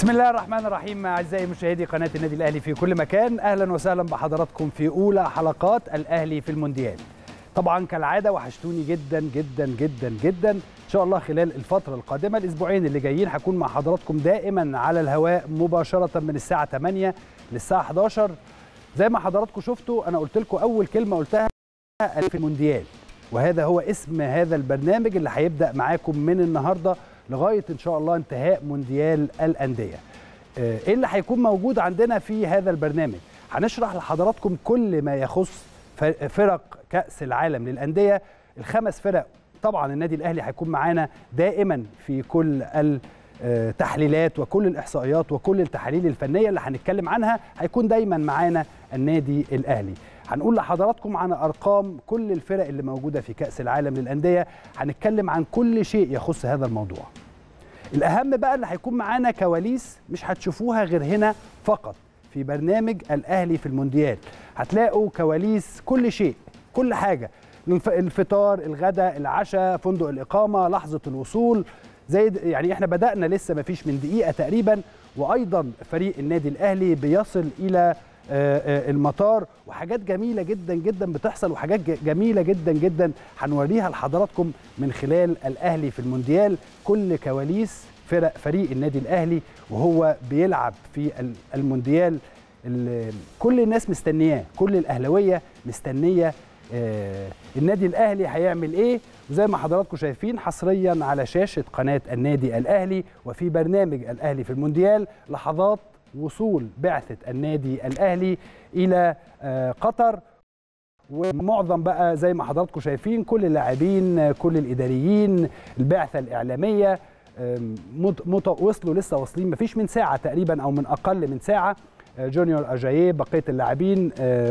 بسم الله الرحمن الرحيم. أعزائي مشاهدي قناة النادي الأهلي في كل مكان، أهلا وسهلا بحضراتكم في أولى حلقات الأهلي في المونديال. طبعا كالعادة وحشتوني جدا جدا جدا جدا. إن شاء الله خلال الفترة القادمة الأسبوعين اللي جايين هكون مع حضراتكم دائما على الهواء مباشرة من الساعة 8 للساعة 11. زي ما حضراتكم شفتوا أنا قلت لكم أول كلمة قلتها في المونديال، وهذا هو اسم هذا البرنامج اللي هيبدأ معاكم من النهاردة لغاية إن شاء الله انتهاء مونديال الأندية. إيه اللي هيكون موجود عندنا في هذا البرنامج؟ هنشرح لحضراتكم كل ما يخص فرق كأس العالم للأندية، الخمس فرق. طبعا النادي الأهلي هيكون معانا دائما في كل التحليلات وكل الإحصائيات وكل التحاليل الفنية اللي هنتكلم عنها، هيكون دايما معانا النادي الأهلي. هنقول لحضراتكم عن أرقام كل الفرق اللي موجودة في كأس العالم للأندية، هنتكلم عن كل شيء يخص هذا الموضوع. الأهم بقى اللي هيكون معانا كواليس مش هتشوفوها غير هنا فقط في برنامج الأهلي في المونديال. هتلاقوا كواليس كل شيء، كل حاجة، الفطار، الغداء، العشاء، فندق الإقامة، لحظة الوصول، زي يعني احنا بدأنا لسه ما فيش من دقيقة تقريبا، وأيضا فريق النادي الأهلي بيصل إلى المطار، وحاجات جميلة جدا جدا بتحصل، وحاجات جميلة جدا جدا هنوريها لحضراتكم من خلال الأهلي في المونديال. كل كواليس فريق النادي الأهلي وهو بيلعب في المونديال، كل الناس مستنياه، كل الأهلاوية مستنية النادي الأهلي هيعمل إيه. وزي ما حضراتكم شايفين حصريا على شاشة قناة النادي الأهلي وفي برنامج الأهلي في المونديال لحظات وصول بعثة النادي الأهلي إلى قطر، ومعظم بقى زي ما حضراتكم شايفين كل اللاعبين، كل الإداريين، البعثة الإعلامية وصلوا، لسه واصلين مفيش من ساعة تقريبا أو من أقل من ساعة. جونيور أجاييه، بقية اللاعبين،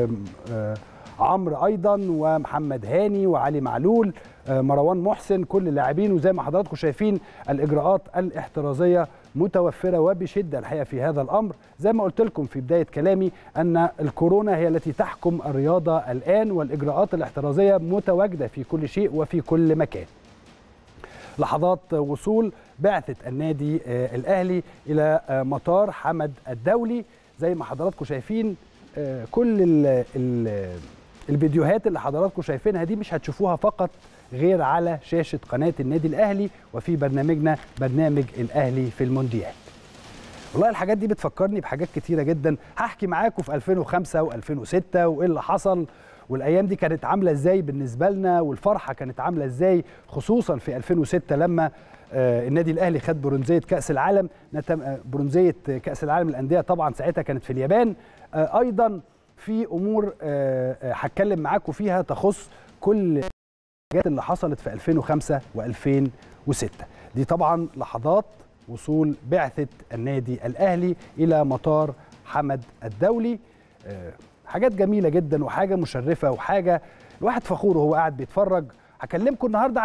عمرو أيضا، ومحمد هاني، وعلي معلول، مروان محسن، كل اللاعبين. وزي ما حضراتكم شايفين الإجراءات الاحترازية متوفرة وبشدة الحقيقة في هذا الأمر. زي ما قلت لكم في بداية كلامي أن الكورونا هي التي تحكم الرياضة الآن، والإجراءات الاحترازية متواجدة في كل شيء وفي كل مكان. لحظات وصول بعثة النادي الأهلي إلى مطار حمد الدولي. زي ما حضراتكم شايفين كل الفيديوهات اللي حضراتكم شايفينها دي مش هتشوفوها فقط غير على شاشة قناة النادي الأهلي وفي برنامجنا برنامج الأهلي في المونديال. والله الحاجات دي بتفكرني بحاجات كتيرة جدا. هحكي معاكم في 2005 و2006 وإيه اللي حصل، والأيام دي كانت عاملة إزاي بالنسبة لنا، والفرحة كانت عاملة إزاي، خصوصا في 2006 لما النادي الأهلي خد برونزية كأس العالم، برونزية كأس العالم للأندية. طبعا ساعتها كانت في اليابان. أيضا في أمور هتكلم معاكم فيها تخص كل الحاجات اللي حصلت في 2005 و2006. دي طبعا لحظات وصول بعثة النادي الأهلي إلى مطار حمد الدولي. حاجات جميلة جدا وحاجة مشرفة وحاجة الواحد فخور وهو قاعد بيتفرج. هكلمكم النهاردة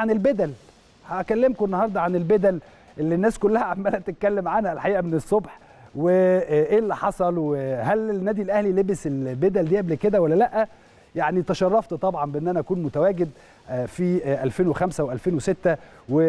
عن البدل اللي الناس كلها عمالة تتكلم عنها الحقيقة من الصبح، وايه اللي حصل، وهل النادي الاهلي لبس البدل دي قبل كده ولا لا. يعني تشرفت طبعا بان انا اكون متواجد في 2005 و2006،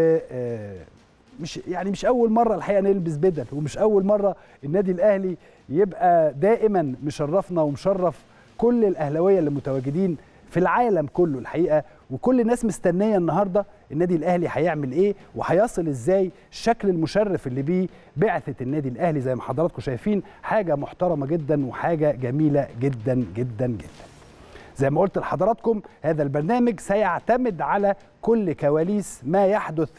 مش اول مره الحقيقه نلبس بدل، ومش اول مره النادي الاهلي يبقى دائما مشرفنا ومشرف كل الاهلاويه اللي متواجدين في العالم كله الحقيقه. وكل الناس مستنيه النهارده النادي الاهلي هيعمل ايه وهيصل ازاي، الشكل المشرف اللي بيه بعثه النادي الاهلي. زي ما حضراتكم شايفين حاجه محترمه جدا وحاجه جميله جدا جدا جدا. زي ما قلت لحضراتكم هذا البرنامج سيعتمد على كل كواليس ما يحدث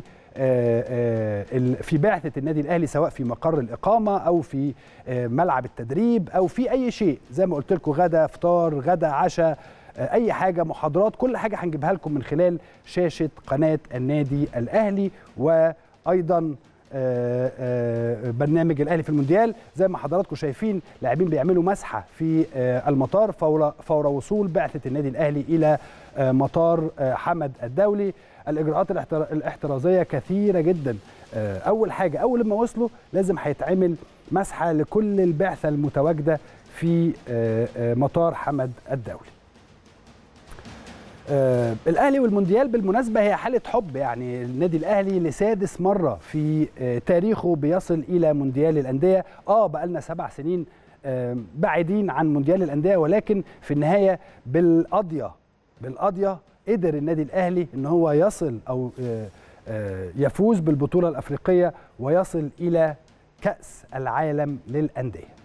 في بعثه النادي الاهلي، سواء في مقر الاقامه او في ملعب التدريب او في اي شيء. زي ما قلت لكم غدا، فطار، غدا، عشاء، اي حاجه، محاضرات، كل حاجه هنجيبها لكم من خلال شاشه قناه النادي الاهلي وايضا برنامج الاهلي في المونديال. زي ما حضراتكم شايفين لاعبين بيعملوا مسحه في المطار فور وصول بعثه النادي الاهلي الى مطار حمد الدولي. الاجراءات الاحترازيه كثيره جدا. اول حاجه اول ما وصلوا لازم هيتعمل مسحه لكل البعثه المتواجده في مطار حمد الدولي. الاهلي والمونديال بالمناسبه هي حاله حب، يعني النادي الاهلي لسادس مره في تاريخه بيصل الى مونديال الانديه. بقى لنا 7 سنين بعيدين عن مونديال الانديه، ولكن في النهايه بالقضيه قدر النادي الاهلي ان هو يصل او يفوز بالبطوله الافريقيه ويصل الى كاس العالم للانديه.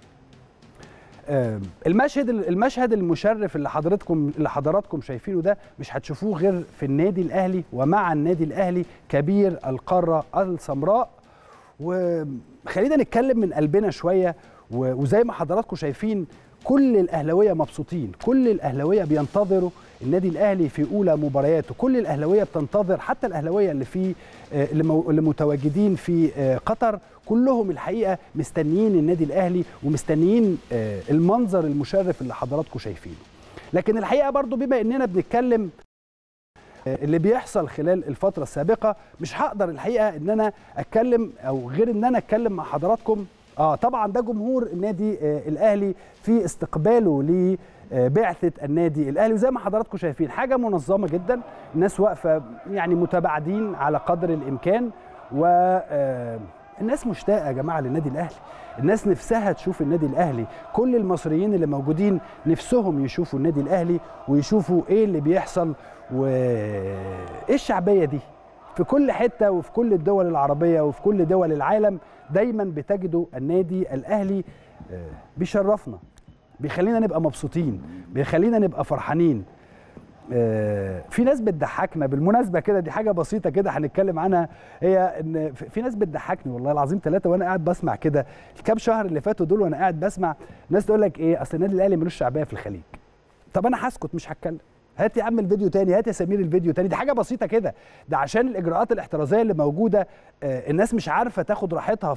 المشهد المشرف اللي حضراتكم شايفينه ده مش هتشوفوه غير في النادي الاهلي ومع النادي الاهلي كبير القاره السمراء. وخلينا نتكلم من قلبنا شويه، وزي ما حضراتكم شايفين كل الاهلاويه مبسوطين، كل الاهلاويه بينتظروا النادي الاهلي في اولى مبارياته، كل الاهلاويه بتنتظر، حتى الاهلاويه اللي متواجدين في قطر كلهم الحقيقه مستنيين النادي الاهلي ومستنيين المنظر المشرف اللي حضراتكم شايفينه. لكن الحقيقه برضو بما اننا بنتكلم اللي بيحصل خلال الفتره السابقه، مش هقدر الحقيقه ان انا اتكلم او غير ان انا اتكلم مع حضراتكم. طبعا ده جمهور النادي الاهلي في استقباله لبعثه النادي الاهلي، وزي ما حضراتكم شايفين حاجه منظمه جدا، الناس واقفه يعني متباعدين على قدر الامكان، والناس مشتاقه يا جماعه للنادي الاهلي، الناس نفسها تشوف النادي الاهلي، كل المصريين اللي موجودين نفسهم يشوفوا النادي الاهلي ويشوفوا ايه اللي بيحصل وايه الشعبيه دي. في كل حته وفي كل الدول العربيه وفي كل دول العالم دايما بتجدوا النادي الاهلي بيشرفنا، بيخلينا نبقى مبسوطين، بيخلينا نبقى فرحانين. في ناس بتضحكنا بالمناسبه كده، دي حاجه بسيطه كده هنتكلم عنها، هي ان في ناس بتضحكني والله العظيم 3 وانا قاعد بسمع كده الكام شهر اللي فاتوا دول وانا قاعد بسمع ناس تقول لك ايه، اصل النادي الاهلي ملوش شعبيه في الخليج. طب انا هسكت مش هتكلم، هات يا عم الفيديو تاني، هات يا سمير الفيديو تاني، دي حاجه بسيطه كده، ده عشان الاجراءات الاحترازيه اللي موجوده الناس مش عارفه تاخد راحتها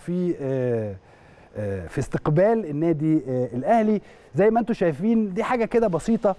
في استقبال النادي الاهلي. زي ما انتم شايفين دي حاجه كده بسيطه،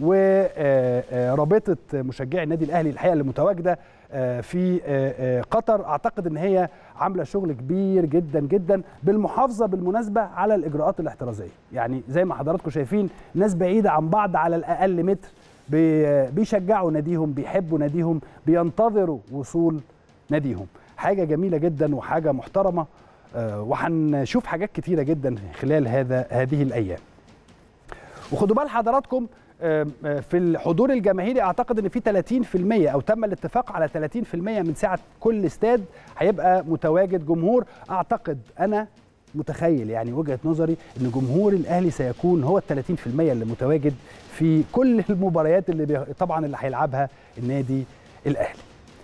ورابطه مشجعي النادي الاهلي الحقيقه اللي متواجده في قطر اعتقد ان هي عامله شغل كبير جدا جدا بالمحافظه بالمناسبه على الاجراءات الاحترازيه. يعني زي ما حضراتكم شايفين ناس بعيده عن بعض على الاقل متر، بيشجعوا ناديهم، بيحبوا ناديهم، بينتظروا وصول ناديهم. حاجه جميله جدا وحاجه محترمه، وهنشوف حاجات كتيره جدا خلال هذه الايام. وخدوا بال حضراتكم في الحضور الجماهيري اعتقد ان في 30% او تم الاتفاق على 30% من سعه كل استاد هيبقى متواجد جمهور. اعتقد انا متخيل يعني وجهه نظري ان جمهور الاهلي سيكون هو ال 30% اللي متواجد في كل المباريات اللي طبعا اللي هيلعبها النادي الاهلي.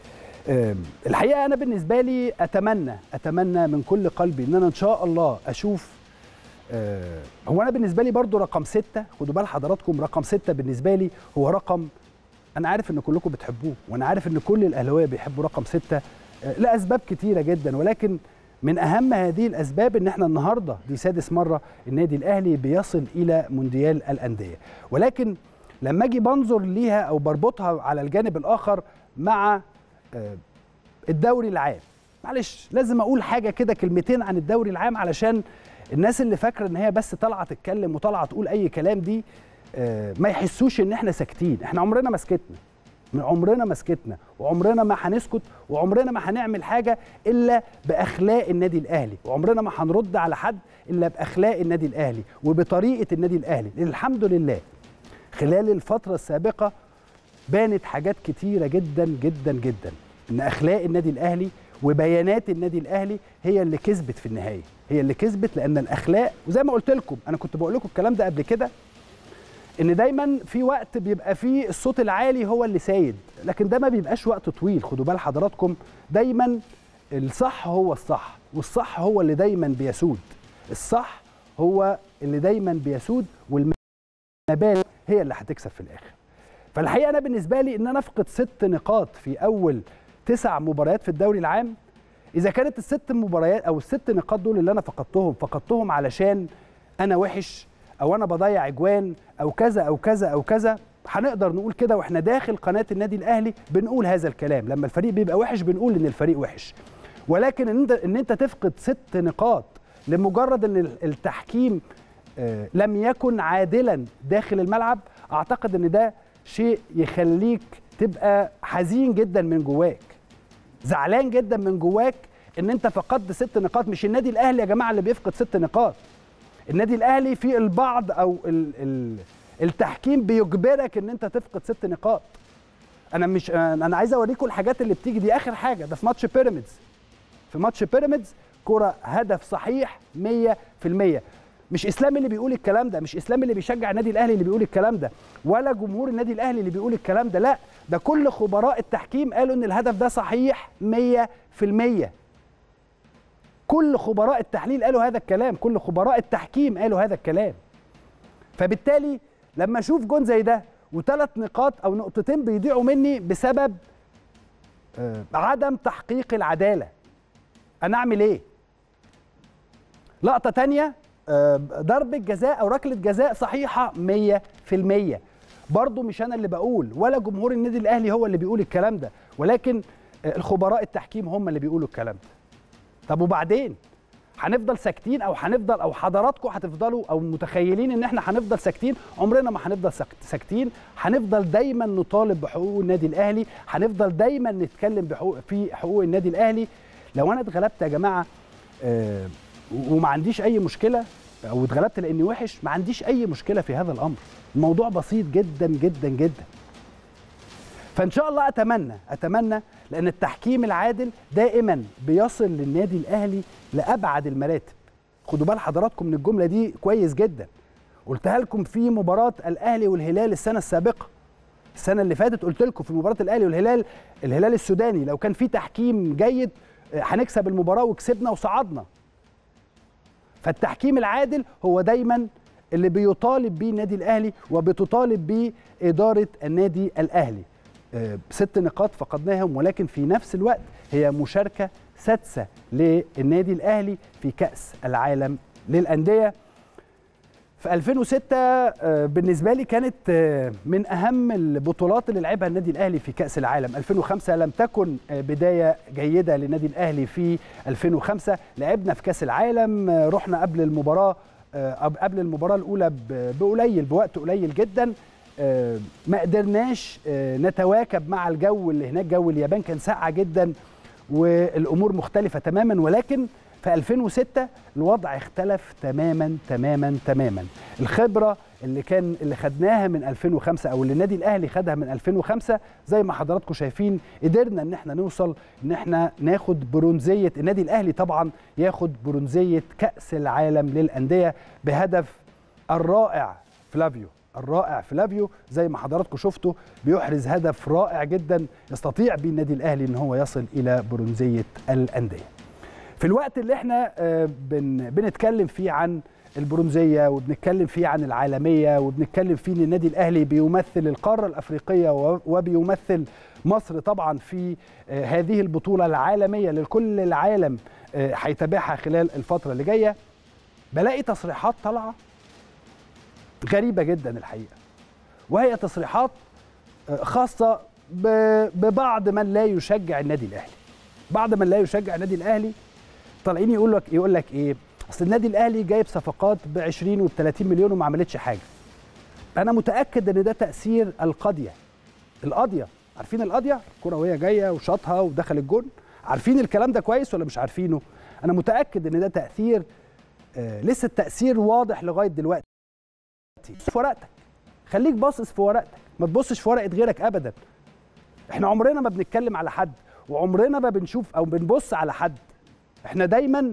الحقيقه انا بالنسبه لي اتمنى من كل قلبي ان انا ان شاء الله اشوف هو انا بالنسبه لي برضو رقم 6، خدوا بال حضراتكم رقم 6 بالنسبه لي هو رقم انا عارف ان كلكم بتحبوه، وانا عارف ان كل الاهلاويه بيحبوا رقم 6 لاسباب كتيره جدا، ولكن من اهم هذه الاسباب ان احنا النهارده دي سادس مره النادي الاهلي بيصل الى مونديال الانديه. ولكن لما اجي بنظر ليها او بربطها على الجانب الاخر مع الدوري العام، معلش لازم اقول حاجه كده كلمتين عن الدوري العام علشان الناس اللي فاكره ان هي بس طالعه تتكلم وطالعه تقول اي كلام دي ما يحسوش ان احنا ساكتين. احنا عمرنا ما سكتنا وعمرنا ما هنسكت وعمرنا ما هنعمل حاجه الا باخلاق النادي الاهلي، وعمرنا ما هنرد على حد الا باخلاق النادي الاهلي وبطريقه النادي الاهلي. الحمد لله خلال الفتره السابقه بانت حاجات كتيره جدا جدا جدا ان اخلاق النادي الاهلي وبيانات النادي الاهلي هي اللي كسبت في النهايه، هي اللي كسبت، لان الاخلاق وزي ما قلت لكم انا كنت بقول لكم الكلام ده قبل كده ان دايما في وقت بيبقى فيه الصوت العالي هو اللي سايد، لكن ده ما بيبقاش وقت طويل. خدوا بال حضراتكم دايما الصح هو الصح، والصح هو اللي دايما بيسود، الصح هو اللي دايما بيسود، والمبادئ هي اللي هتكسب في الاخر. فالحقيقه انا بالنسبه لي ان انا افقد 6 نقاط في اول 9 مباريات في الدوري العام، اذا كانت ال6 مباريات او ال6 نقاط دول اللي انا فقدتهم علشان انا وحش او انا بضيع اجوان او كذا او كذا او كذا، هنقدر نقول كده واحنا داخل قناه النادي الاهلي بنقول هذا الكلام. لما الفريق بيبقى وحش بنقول ان الفريق وحش، ولكن ان انت تفقد 6 نقاط لمجرد ان التحكيم لم يكن عادلا داخل الملعب، اعتقد ان ده شيء يخليك تبقى حزين جدا من جواك، زعلان جدا من جواك ان انت فقدت 6 نقاط. مش النادي الاهلي يا جماعه اللي بيفقد 6 نقاط، النادي الاهلي في البعض او التحكيم بيجبرك ان انت تفقد 6 نقاط. انا عايز اوريكم الحاجات اللي بتيجي دي. اخر حاجه ده في ماتش بيراميدز، في ماتش بيراميدز كرة هدف صحيح 100%. مش اسلام اللي بيقول الكلام ده، مش اسلام اللي بيشجع النادي الاهلي اللي بيقول الكلام ده، ولا جمهور النادي الاهلي اللي بيقول الكلام ده، لا ده كل خبراء التحكيم قالوا ان الهدف ده صحيح 100%. كل خبراء التحليل قالوا هذا الكلام، كل خبراء التحكيم قالوا هذا الكلام. فبالتالي لما اشوف جون زي ده و3 نقاط او نقطتين بيضيعوا مني بسبب عدم تحقيق العدالة، انا اعمل ايه؟ لقطة تانية ضربة جزاء او ركلة جزاء صحيحة 100%. برضو مش انا اللي بقول ولا جمهور النادي الاهلي هو اللي بيقول الكلام ده، ولكن الخبراء التحكيم هم اللي بيقولوا الكلام ده. طب وبعدين هنفضل ساكتين او هنفضل او حضراتكم هتفضلوا او متخيلين ان احنا هنفضل ساكتين؟ عمرنا ما هنفضل ساكتين. هنفضل دايما نطالب بحقوق النادي الاهلي، هنفضل دايما نتكلم في حقوق النادي الاهلي. لو انا اتغلبت يا جماعه وما عنديش اي مشكله، او اتغلبت لاني وحش، ما عنديش اي مشكله في هذا الامر. الموضوع بسيط جدا جدا جدا. فان شاء الله اتمنى لان التحكيم العادل دائما بيصل للنادي الاهلي لابعد المراتب. خدوا بال حضراتكم من الجمله دي كويس جدا، قلتها لكم في مباراه الاهلي والهلال السنه السابقه. السنه اللي فاتت قلت لكم في مباراه الاهلي والهلال، الهلال السوداني، لو كان في تحكيم جيد هنكسب المباراه، وكسبنا وصعدنا. فالتحكيم العادل هو دايما اللي بيطالب بيه النادي الاهلي وبتطالب بيه اداره النادي الاهلي. 6 نقاط فقدناهم، ولكن في نفس الوقت هي مشاركه سادسه للنادي الاهلي في كاس العالم للانديه. في 2006 بالنسبه لي كانت من اهم البطولات اللي لعبها النادي الاهلي في كاس العالم. 2005 لم تكن بدايه جيده للنادي الاهلي. في 2005 لعبنا في كاس العالم، رحنا قبل المباراه الاولى بوقت قليل جدا، ما قدرناش نتواكب مع الجو اللي هناك. جو اليابان كان ساقعه جدا والامور مختلفه تماما، ولكن في 2006 الوضع اختلف تماما. الخبره اللي خدناها من 2005 او اللي النادي الاهلي خدها من 2005 زي ما حضراتكم شايفين، قدرنا ان احنا نوصل ان احنا ناخد برونزيه، النادي الاهلي طبعا ياخد برونزيه كاس العالم للانديه بهدف الرائع فلافيو زي ما حضراتكم شفتوا، بيحرز هدف رائع جدا يستطيع بيه النادي الاهلي ان هو يصل الى برونزيه الانديه. في الوقت اللي احنا بنتكلم فيه عن البرونزيه وبنتكلم فيه عن العالميه وبنتكلم فيه ان النادي الاهلي بيمثل القاره الافريقيه وبيمثل مصر طبعا في هذه البطوله العالميه لكل العالم هيتابعها خلال الفتره اللي جايه، بلاقي تصريحات طالعه غريبه جدا الحقيقه، وهي تصريحات خاصه ببعض من لا يشجع النادي الاهلي. بعض من لا يشجع النادي الاهلي طالعين يقول لك ايه؟ اصل النادي الاهلي جايب صفقات ب 20 و30 مليون وما عملتش حاجه. انا متاكد ان ده تاثير القضيه. عارفين القضيه؟ الكره وهي جايه وشاطها ودخل الجون. عارفين الكلام ده كويس ولا مش عارفينه؟ انا متاكد ان ده تاثير، لسه التاثير واضح لغايه دلوقتي. في ورقتك، خليك باصص في ورقتك، ما تبصش في ورقه غيرك ابدا. احنا عمرنا ما بنتكلم على حد، وعمرنا ما بنشوف او بنبص على حد. احنا دايما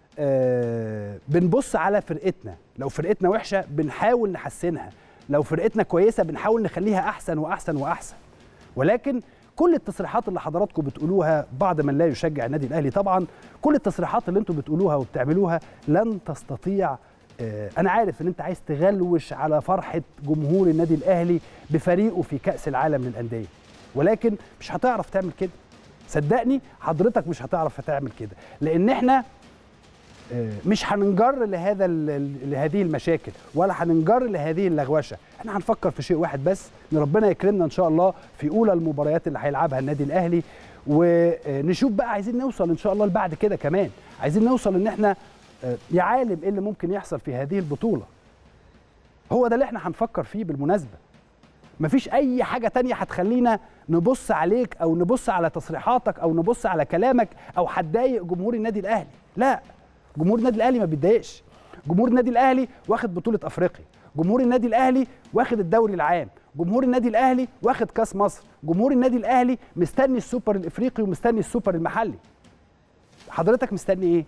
بنبص على فرقتنا. لو فرقتنا وحشه بنحاول نحسنها، لو فرقتنا كويسه بنحاول نخليها احسن واحسن واحسن. ولكن كل التصريحات اللي حضراتكم بتقولوها، بعض من لا يشجع النادي الاهلي طبعا، كل التصريحات اللي انتم بتقولوها وبتعملوها لن تستطيع. انا عارف ان انت عايز تغلوش على فرحه جمهور النادي الاهلي بفريقه في كاس العالم للانديه، ولكن مش هتعرف تعمل كده. صدقني حضرتك مش هتعرف تعمل كده، لان احنا مش هننجر لهذه المشاكل ولا هننجر لهذه اللغوشه. احنا هنفكر في شيء واحد بس، ان ربنا يكرمنا ان شاء الله في اولى المباريات اللي هيلعبها النادي الاهلي، ونشوف بقى عايزين نوصل ان شاء الله لبعد كده كمان. عايزين نوصل ان احنا يا عالم ايه اللي ممكن يحصل في هذه البطوله. هو ده اللي احنا هنفكر فيه بالمناسبه. مفيش اي حاجه تانية هتخلينا نبص عليك او نبص على تصريحاتك او نبص على كلامك او هتضايق جمهور النادي الاهلي. لا، جمهور النادي الاهلي ما بيتضايقش. جمهور النادي الاهلي واخد بطوله افريقيا، جمهور النادي الاهلي واخد الدوري العام، جمهور النادي الاهلي واخد كاس مصر، جمهور النادي الاهلي مستني السوبر الافريقي ومستني السوبر المحلي. حضرتك مستني ايه؟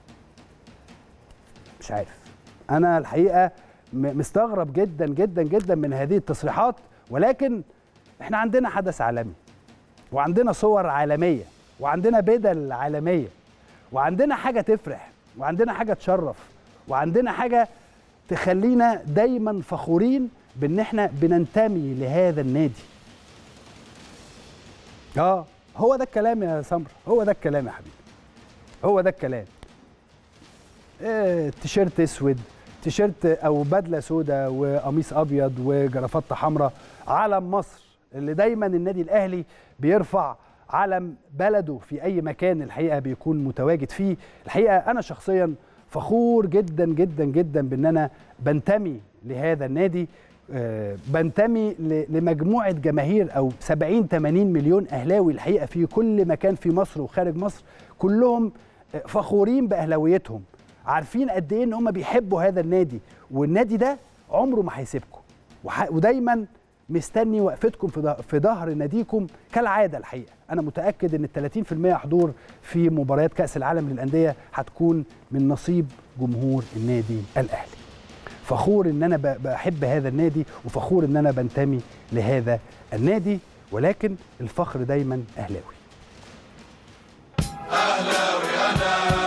مش عارف. انا الحقيقه مستغرب جدا جدا جدا من هذه التصريحات، ولكن احنا عندنا حدث عالمي وعندنا صور عالميه وعندنا بدل عالميه وعندنا حاجه تفرح وعندنا حاجه تشرف وعندنا حاجه تخلينا دايما فخورين بان احنا بننتمي لهذا النادي. هو ده الكلام يا سمر، هو ده الكلام يا حبيبي، هو ده الكلام. تيشيرت اسود، تيشيرت او بدله سوداء وقميص ابيض وجرافطه حمراء، علم مصر اللي دايما النادي الاهلي بيرفع علم بلده في اي مكان الحقيقه بيكون متواجد فيه. الحقيقه انا شخصيا فخور جدا جدا جدا بان انا بنتمي لهذا النادي، بنتمي لمجموعه جماهير او 70-80 مليون اهلاوي الحقيقه في كل مكان في مصر وخارج مصر، كلهم فخورين باهلاويتهم، عارفين قد ايه ان هم بيحبوا هذا النادي، والنادي ده عمره ما هيسيبكم، ودايما مستني وقفتكم في ظهر ناديكم كالعاده. الحقيقه انا متاكد ان ال 30% حضور في مباريات كاس العالم للانديه هتكون من نصيب جمهور النادي الاهلي. فخور ان انا بحب هذا النادي وفخور ان انا بنتمي لهذا النادي، ولكن الفخر دايما اهلاوي. اهلاوي انا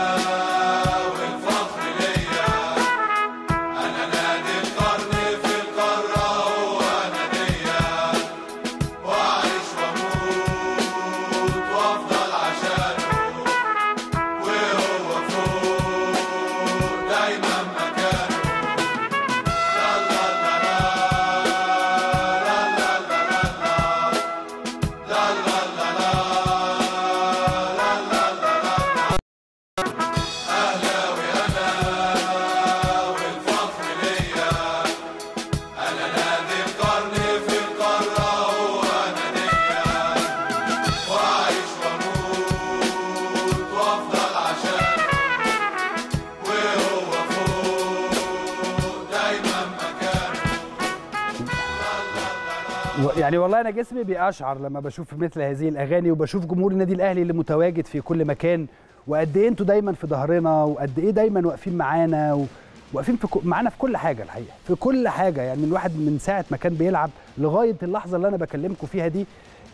يعني والله انا جسمي بيقشعر لما بشوف مثل هذه الاغاني وبشوف جمهور النادي الاهلي اللي متواجد في كل مكان، وقد ايه انتوا دايما في ظهرنا وقد ايه دايما واقفين معانا واقفين معانا في كل حاجه الحقيقه، في كل حاجه. يعني الواحد من ساعه ما كان بيلعب لغايه اللحظه اللي انا بكلمكم فيها دي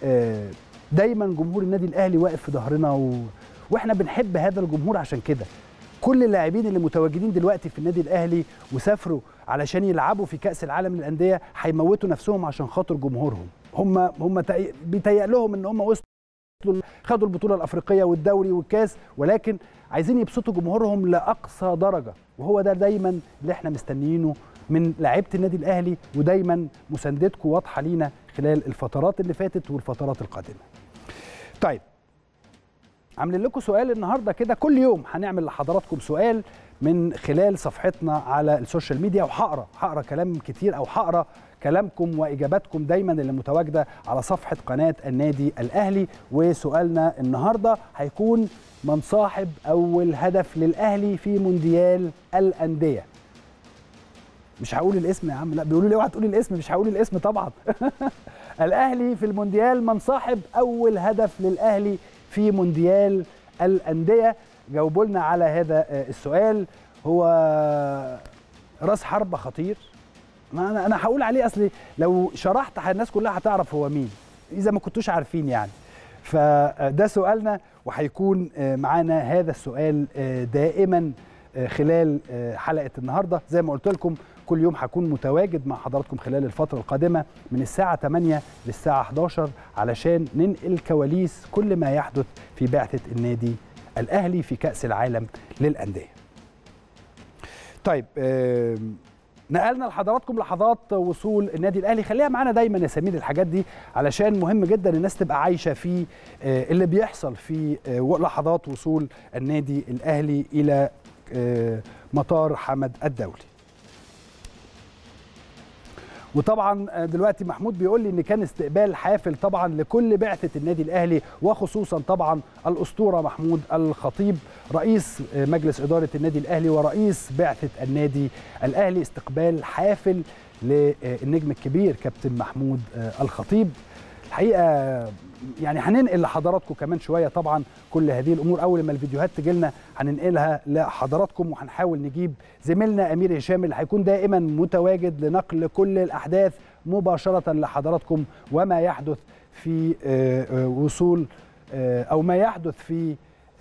دايما جمهور النادي الاهلي واقف في ظهرنا واحنا بنحب هذا الجمهور. عشان كده كل اللاعبين اللي متواجدين دلوقتي في النادي الاهلي وسافروا علشان يلعبوا في كأس العالم للأندية هيموتوا نفسهم عشان خاطر جمهورهم. هم بيتهيأ لهم ان هم وصلوا خدوا البطولة الأفريقية والدوري والكاس، ولكن عايزين يبسطوا جمهورهم لأقصى درجة، وهو ده دايما اللي احنا مستنيينه من لاعيبة النادي الأهلي، ودايما مساندتكم واضحة لينا خلال الفترات اللي فاتت والفترات القادمة. طيب، عاملين لكم سؤال النهارده كده، كل يوم هنعمل لحضراتكم سؤال من خلال صفحتنا على السوشيال ميديا، وهقرا كلام كتير او هقرا كلامكم واجاباتكم دايما اللي متواجده على صفحه قناه النادي الاهلي. وسؤالنا النهارده هيكون: من صاحب اول هدف للاهلي في مونديال الانديه؟ مش هقول الاسم يا عم، لا بيقولوا لي اوعى تقولي الاسم، مش هقول الاسم طبعا. الاهلي في المونديال، من صاحب اول هدف للاهلي في مونديال الانديه؟ جاوبوا لنا على هذا السؤال. هو راس حربة خطير، ما انا هقول عليه، اصلي لو شرحت الناس كلها هتعرف هو مين اذا ما كنتوش عارفين يعني. فده سؤالنا، وهيكون معانا هذا السؤال دائما خلال حلقه النهارده. زي ما قلت لكم كل يوم هكون متواجد مع حضراتكم خلال الفتره القادمه من الساعه 8 للساعه 11 علشان ننقل كواليس كل ما يحدث في بعثه النادي الاهلي في كأس العالم للأندية. طيب، نقلنا لحضراتكم لحظات وصول النادي الاهلي، خليها معانا دايما يا سمير الحاجات دي، علشان مهم جدا الناس تبقى عايشه في اللي بيحصل في لحظات وصول النادي الاهلي الى مطار حمد الدولي. وطبعا دلوقتي محمود بيقول لي ان كان استقبال حافل طبعا لكل بعثه النادي الاهلي، وخصوصا طبعا الاسطوره محمود الخطيب رئيس مجلس اداره النادي الاهلي ورئيس بعثه النادي الاهلي. استقبال حافل للنجم الكبير كابتن محمود الخطيب. الحقيقه يعني هننقل لحضراتكم كمان شويه طبعا كل هذه الامور، اول ما الفيديوهات تجي لنا هننقلها لحضراتكم، وهنحاول نجيب زميلنا امير هشام اللي هيكون دائما متواجد لنقل كل الاحداث مباشره لحضراتكم، وما يحدث في وصول او ما يحدث في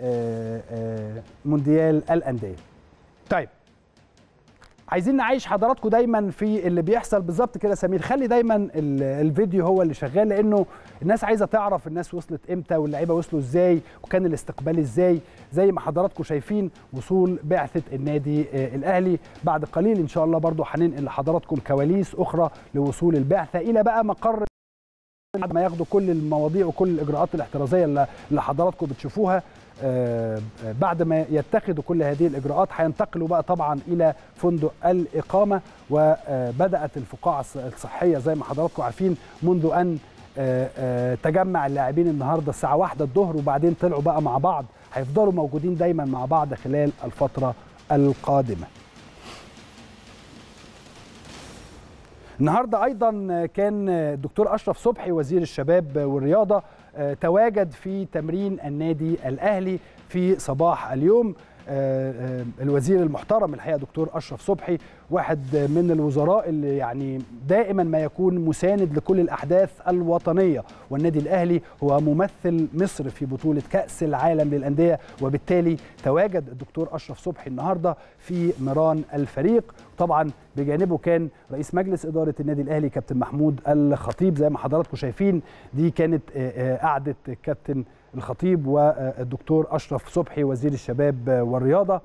مونديال الانديه. طيب عايزين نعيش حضراتكم دايما في اللي بيحصل بالظبط كده. سمير خلي دايما الفيديو هو اللي شغال، لانه الناس عايزه تعرف الناس وصلت امتى واللعيبه وصلوا ازاي وكان الاستقبال ازاي. زي ما حضراتكم شايفين وصول بعثه النادي الاهلي. بعد قليل ان شاء الله برضو هننقل لحضراتكم كواليس اخرى لوصول البعثه الى بقى مقر، بعد ما ياخدوا كل المواضيع وكل الاجراءات الاحترازيه اللي حضراتكم بتشوفوها. بعد ما يتخذوا كل هذه الإجراءات هينتقلوا بقى طبعا إلى فندق الإقامة، وبدأت الفقاعة الصحية زي ما حضراتكم عارفين منذ أن تجمع اللاعبين النهاردة الساعة 1 الظهر، وبعدين طلعوا بقى مع بعض. هيفضلوا موجودين دايما مع بعض خلال الفترة القادمة. النهارده ايضا كان الدكتور اشرف صبحي وزير الشباب والرياضه تواجد في تمرين النادي الاهلي في صباح اليوم. الوزير المحترم الحقيقه دكتور اشرف صبحي واحد من الوزراء اللي يعني دائما ما يكون مساند لكل الاحداث الوطنيه، والنادي الاهلي هو ممثل مصر في بطوله كاس العالم للانديه، وبالتالي تواجد الدكتور اشرف صبحي النهارده في مران الفريق. طبعا بجانبه كان رئيس مجلس اداره النادي الاهلي كابتن محمود الخطيب. زي ما حضراتكم شايفين دي كانت قعده كابتن الخطيب والدكتور اشرف صبحي وزير الشباب والرياضه.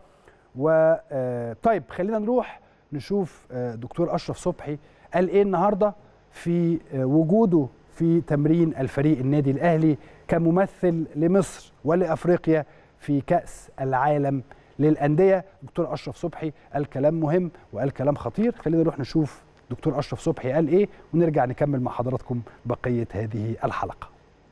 وطيب خلينا نروح نشوف دكتور اشرف صبحي قال ايه النهارده في وجوده في تمرين الفريق النادي الاهلي كممثل لمصر ولافريقيا في كاس العالم للانديه. دكتور اشرف صبحي قال كلام مهم وقال كلام خطير. خلينا نروح نشوف دكتور اشرف صبحي قال ايه ونرجع نكمل مع حضراتكم بقيه هذه الحلقه.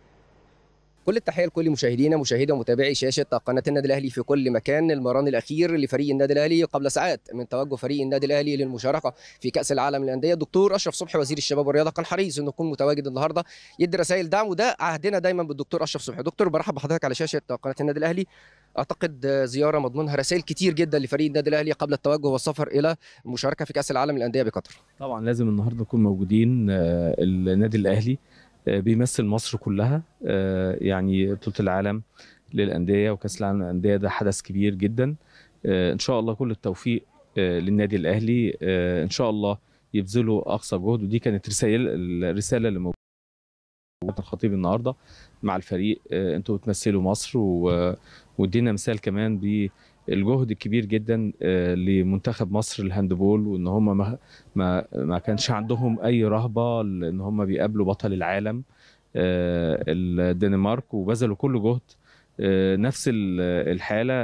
كل التحيه لكل مشاهدينا مشاهدي ومتابعي شاشه قناه النادي الاهلي في كل مكان. المران الاخير لفريق النادي الاهلي قبل ساعات من توجه فريق النادي الاهلي للمشاركه في كاس العالم للانديه. الدكتور اشرف صبحي وزير الشباب والرياضه كان حريص انه يكون متواجد النهارده يدي رسائل دعم، وده عهدنا دايما بالدكتور اشرف صبحي. دكتور برحب بحضرتك على شاشه قناه النادي الاهلي. اعتقد زياره مضمونها رسائل كتير جدا لفريق النادي الاهلي قبل التوجه والسفر الى المشاركه في كاس العالم للانديه بقطر. طبعا لازم النهارده نكون موجودين. النادي الاهلي بيمثل مصر كلها، يعني بطولة العالم للأندية وكأس العالم للأندية ده حدث كبير جدا. إن شاء الله كل التوفيق للنادي الأهلي. إن شاء الله يبذلوا أقصى جهد، ودي كانت الرسالة اللي موجودة الخطيب النهارده مع الفريق. انتوا بتمثلوا مصر، وادينا مثال كمان بالجهد الكبير جدا لمنتخب مصر الهاندبول، وان هم ما كانش عندهم اي رهبه ان هم بيقابلوا بطل العالم الدنمارك، وبذلوا كل جهد. نفس الحاله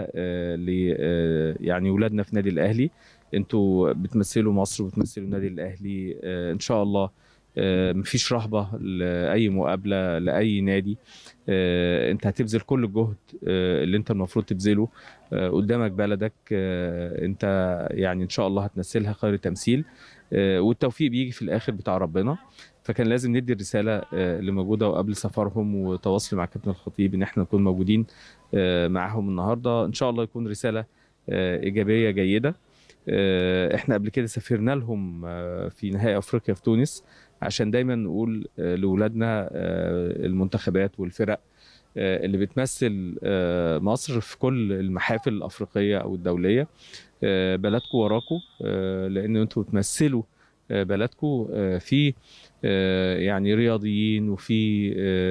يعني ولادنا في النادي الاهلي. انتوا بتمثلوا مصر وبتمثلوا النادي الاهلي. ان شاء الله مفيش رهبه لاي مقابله لاي نادي. انت هتبذل كل الجهد اللي انت المفروض تبذله. قدامك بلدك، انت يعني ان شاء الله هتمثلها خير تمثيل، والتوفيق بيجي في الاخر بتاع ربنا. فكان لازم ندي الرساله اللي موجوده، وقبل سفرهم وتواصل مع كابتن الخطيب ان احنا نكون موجودين معاهم النهارده. ان شاء الله يكون رساله ايجابيه جيده. احنا قبل كده سافرنا لهم في نهائي افريقيا في تونس، عشان دايما نقول لاولادنا المنتخبات والفرق اللي بتمثل مصر في كل المحافل الافريقيه او الدوليه، بلدكم وراكم، لان انتوا بتمثلوا بلدكم في يعني رياضيين، وفي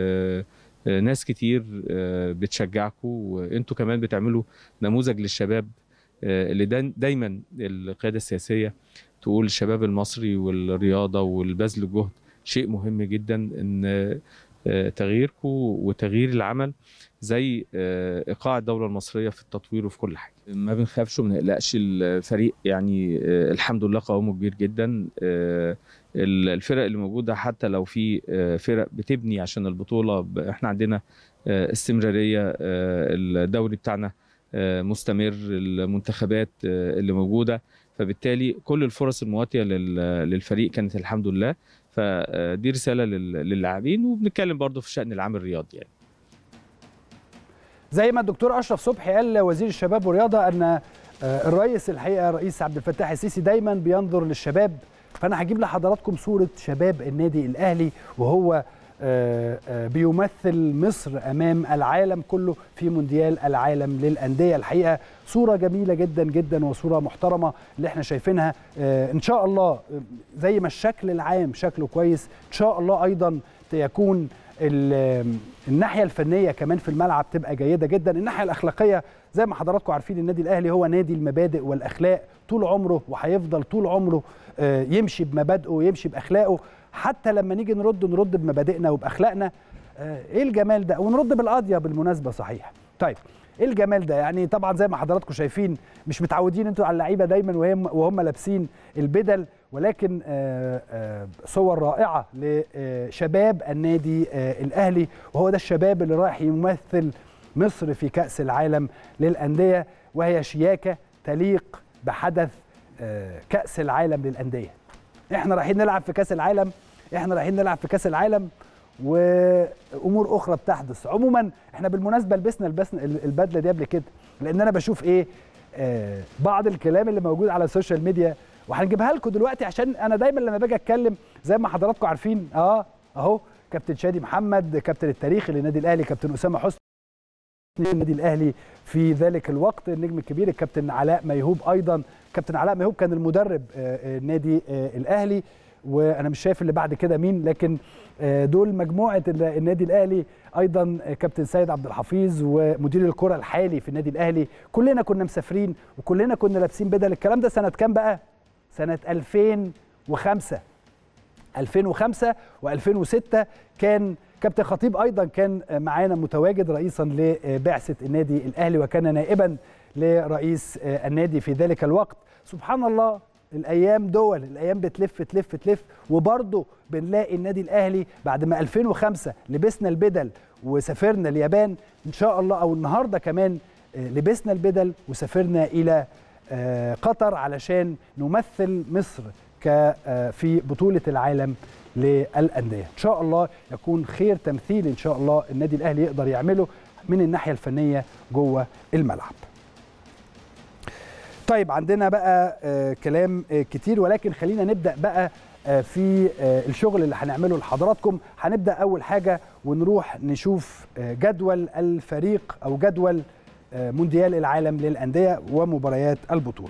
ناس كتير بتشجعكم، وانتوا كمان بتعملوا نموذج للشباب اللي دايما القياده السياسيه تقول الشباب المصري والرياضه والبذل الجهد شيء مهم جدا. ان تغييركم وتغيير العمل زي ايقاع الدوله المصريه في التطوير وفي كل حاجه. ما بنخافش وما نقلقش، الفريق يعني الحمد لله قوامه كبير جدا. الفرق اللي موجوده حتى لو في فرق بتبني عشان البطوله، احنا عندنا استمراريه، الدوري بتاعنا مستمر، المنتخبات اللي موجوده، فبالتالي كل الفرص المواتيه للفريق كانت الحمد لله. فدي رساله للاعبين، وبنتكلم برضو في الشأن العام الرياضي يعني. زي ما الدكتور اشرف صبحي قال وزير الشباب والرياضه ان الرئيس الحقيقه الرئيس عبد الفتاح السيسي دايما بينظر للشباب. فانا هجيب لحضراتكم صوره شباب النادي الاهلي وهو بيمثل مصر امام العالم كله في مونديال العالم للانديه. الحقيقه صوره جميله جدا جدا وصوره محترمه اللي احنا شايفينها. ان شاء الله زي ما الشكل العام شكله كويس، ان شاء الله ايضا يكون الناحيه الفنيه كمان في الملعب تبقى جيده جدا. الناحيه الاخلاقيه زي ما حضراتكم عارفين النادي الاهلي هو نادي المبادئ والاخلاق طول عمره، وهيفضل طول عمره يمشي بمبادئه ويمشي باخلاقه. حتى لما نيجي نرد بمبادئنا وباخلاقنا. ايه الجمال ده، ونرد بالقضيه بالمناسبه. صحيح. طيب ايه الجمال ده؟ يعني طبعا زي ما حضراتكم شايفين مش متعودين انتوا على اللعيبه دايما وهم لابسين البدل، ولكن صور رائعه لشباب النادي الاهلي، وهو ده الشباب اللي رايح يمثل مصر في كأس العالم للأندية، وهي شياكة تليق بحدث كأس العالم للأندية. احنا رايحين نلعب في كأس العالم، وامور اخرى بتحدث. عموما احنا بالمناسبه لبسنا البدله دي قبل كده، لان انا بشوف بعض الكلام اللي موجود على السوشيال ميديا، وهنجيبها لكم دلوقتي عشان انا دايما لما باجي اتكلم زي ما حضراتكم عارفين اهو كابتن شادي محمد كابتن التاريخي للنادي الاهلي، كابتن اسامه حسني النادي الاهلي في ذلك الوقت، النجم الكبير الكابتن علاء ميهوب، ايضا كابتن علاء ميهوب كان المدرب النادي الاهلي، وانا مش شايف اللي بعد كده مين، لكن دول مجموعه النادي الاهلي. ايضا كابتن سيد عبد الحفيظ ومدير الكره الحالي في النادي الاهلي. كلنا كنا مسافرين وكلنا كنا لابسين بدل. الكلام ده سنه كام بقى؟ سنه 2005 و2006. كان كابتن خطيب ايضا كان معانا متواجد رئيسا لبعثه النادي الاهلي، وكان نائبا لرئيس النادي في ذلك الوقت. سبحان الله، الايام الايام بتلف تلف تلف، وبرضه بنلاقي النادي الاهلي بعد ما 2005 لبسنا البدل وسافرنا اليابان، ان شاء الله او النهارده كمان لبسنا البدل وسافرنا الى قطر علشان نمثل مصر في بطوله العالم للانديه. ان شاء الله يكون خير تمثيل ان شاء الله النادي الاهلي يقدر يعمله من الناحيه الفنيه جوه الملعب. طيب عندنا بقى كلام كتير، ولكن خلينا نبدأ بقى في الشغل اللي هنعمله لحضراتكم. هنبدأ أول حاجة ونروح نشوف جدول الفريق أو جدول مونديال العالم للأندية ومباريات البطولة.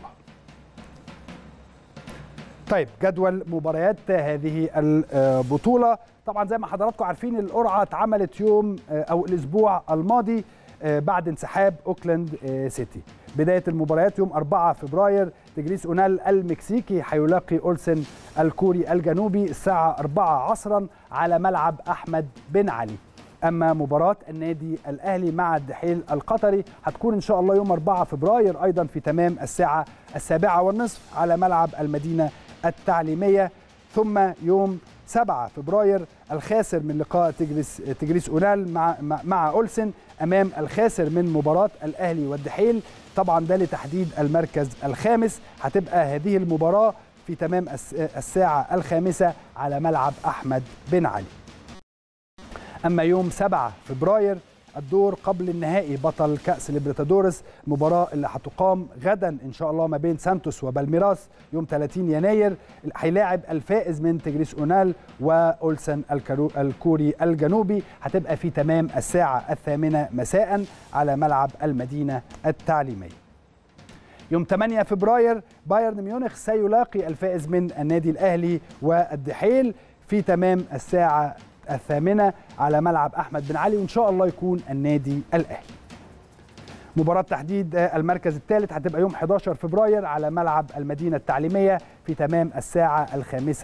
طيب جدول مباريات هذه البطولة، طبعا زي ما حضراتكم عارفين القرعة اتعملت يوم أو الأسبوع الماضي بعد انسحاب أوكلاند سيتي. بداية المباريات يوم 4 فبراير، تجريس أونال المكسيكي هيلاقي أولسن الكوري الجنوبي الساعة 4 عصرا على ملعب أحمد بن علي. أما مباراة النادي الأهلي مع الدحيل القطري هتكون إن شاء الله يوم 4 فبراير أيضا في تمام الساعة 7:30 على ملعب المدينة التعليمية. ثم يوم 7 فبراير الخاسر من لقاء تجريس أونال مع أولسن أمام الخاسر من مباراة الأهلي والدحيل، طبعا ده لتحديد المركز الخامس. هتبقى هذه المباراة في تمام الساعة 5 على ملعب أحمد بن علي. أما يوم 7 فبراير الدور قبل النهائي بطل كأس ليبرتادورس، المباراة اللي هتقام غدا إن شاء الله ما بين سانتوس وبالميراس يوم 30 يناير، هيلاعب الفائز من تجريس أونال وأولسن الكوري الجنوبي، هتبقى في تمام الساعة 8 مساء على ملعب المدينة التعليمية. يوم 8 فبراير بايرن ميونخ سيلاقي الفائز من النادي الأهلي والدحيل في تمام الساعة 8 على ملعب أحمد بن علي، وإن شاء الله يكون النادي الأهلي. مباراة تحديد المركز الثالث هتبقى يوم 11 فبراير على ملعب المدينة التعليمية في تمام الساعة 5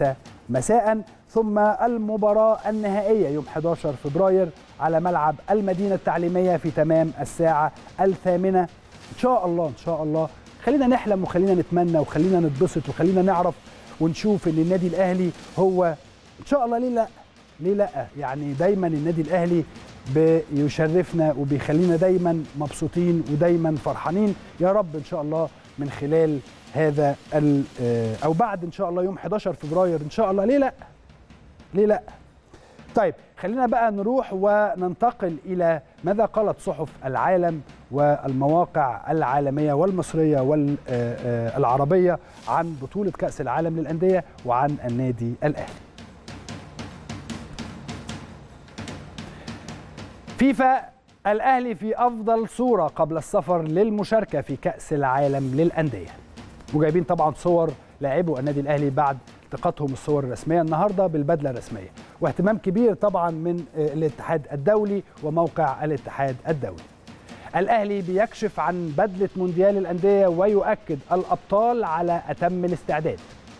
مساء، ثم المباراة النهائية يوم 11 فبراير على ملعب المدينة التعليمية في تمام الساعة 8. إن شاء الله إن شاء الله خلينا نحلم وخلينا نتمنى وخلينا نتبسط وخلينا نعرف ونشوف ان النادي الاهلي هو ان شاء الله. ليه لا؟ ليه لا؟ يعني دايما النادي الاهلي بيشرفنا وبيخلينا دايما مبسوطين ودايما فرحانين. يا رب ان شاء الله من خلال هذا او بعد ان شاء الله يوم 11 فبراير ان شاء الله. ليه لا؟ ليه لا؟ طيب خلينا بقى نروح وننتقل إلى ماذا قالت صحف العالم والمواقع العالمية والمصرية والعربية عن بطولة كأس العالم للأندية وعن النادي الأهلي. فيفا: الأهلي في أفضل صورة قبل السفر للمشاركة في كأس العالم للأندية. وجايبين طبعا صور لاعبو النادي الأهلي بعد التقاطهم الصور الرسمية النهاردة بالبدلة الرسمية، واهتمام كبير طبعا من الاتحاد الدولي وموقع الاتحاد الدولي. الأهلي بيكشف عن بدلة مونديال الأندية ويؤكد الأبطال على أتم الاستعداد.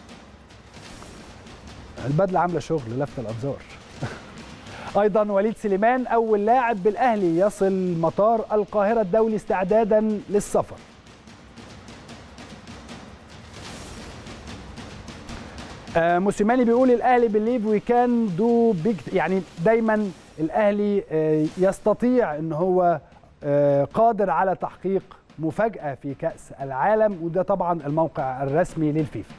البدلة عاملة شغل لفت الأنظار. أيضا وليد سليمان أول لاعب بالأهلي يصل مطار القاهرة الدولي استعدادا للسفر. موسيماني بيقول الأهلي بليف وي كان دو بيج، يعني دايما الأهلي يستطيع ان هو قادر على تحقيق مفاجأة في كأس العالم، وده طبعا الموقع الرسمي للفيفا.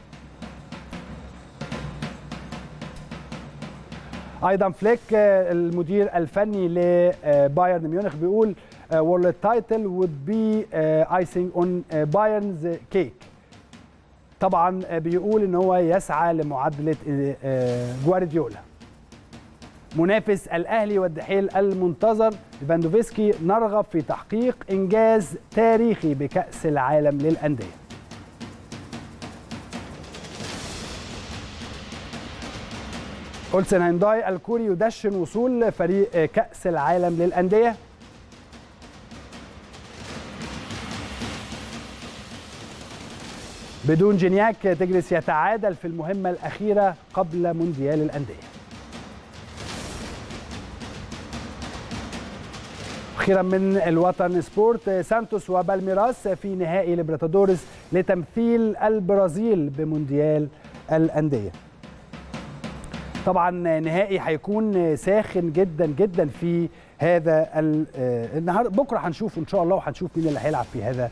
ايضا فليك المدير الفني لبايرن ميونخ بيقول world title would be icing on Bayern's cake. طبعا بيقول ان هو يسعى لمعادله جوارديولا. منافس الاهلي والدحيل المنتظر ليفاندوفسكي: نرغب في تحقيق انجاز تاريخي بكأس العالم للأندية. أولسن هينداي الكوري يدشن وصول فريق كأس العالم للأندية. بدون جينياك تجلس يتعادل في المهمة الأخيرة قبل مونديال الأندية. أخيرا من الوطن سبورت: سانتوس وبالميراس في نهائي ليبرتادوريس لتمثيل البرازيل بمونديال الأندية. طبعا نهائي هيكون ساخن جدا جدا في هذا النهار. بكره هنشوف ان شاء الله، وهنشوف مين اللي هيلعب في هذا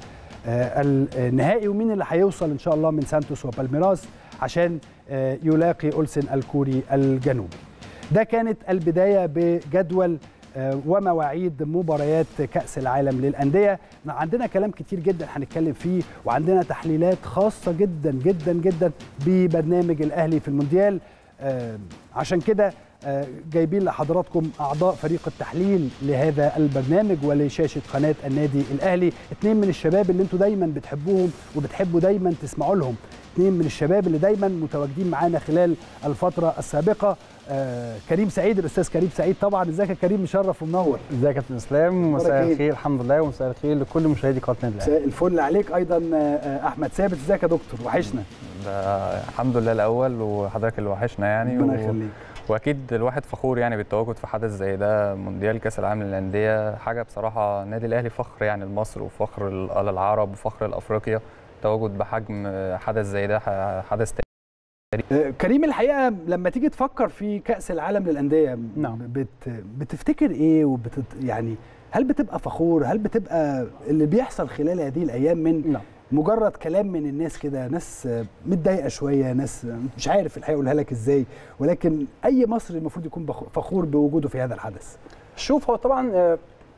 النهائي ومين اللي هيوصل ان شاء الله من سانتوس وبالميراس عشان يلاقي أولسن الكوري الجنوبي. ده كانت البدايه بجدول ومواعيد مباريات كأس العالم للأندية. عندنا كلام كتير جدا هنتكلم فيه، وعندنا تحليلات خاصة جدا جدا جدا ببرنامج الأهلي في المونديال. عشان كده جايبين لحضراتكم أعضاء فريق التحليل لهذا البرنامج ولشاشة قناة النادي الأهلي. 2 من الشباب اللي انتوا دايما بتحبوهم وبتحبوا دايما تسمعوا لهم، 2 من الشباب اللي دايما متواجدين معانا خلال الفترة السابقة. كريم سعيد، الأستاذ كريم سعيد. طبعا ازيك يا كريم؟ مشرف ومنور. ازيك يا كابتن اسلام؟ مساء الخير. الحمد لله، ومساء الخير لكل مشاهدي قناه النادي الاهلي. مساء الفل عليك. ايضا احمد ثابت، ازيك يا دكتور؟ وحشنا. الحمد لله الاول، وحضرتك اللي وحشنا يعني. ربنا يخليك. واكيد الواحد فخور يعني بالتواجد في حدث زي ده، مونديال كاس العالم للانديه. حاجه بصراحه النادي الاهلي فخر يعني لمصر وفخر للعرب وفخر لافريقيا. تواجد بحجم حدث زي ده حدث كريم، الحقيقه لما تيجي تفكر في كاس العالم للانديه، نعم، بتفتكر ايه يعني هل بتبقى فخور؟ هل بتبقى اللي بيحصل خلال هذه الايام من مجرد كلام من الناس كده، ناس متضايقه شويه، ناس مش عارف الحقيقه اقولها لك ازاي، ولكن اي مصري المفروض يكون فخور بوجوده في هذا الحدث؟ شوف، هو طبعا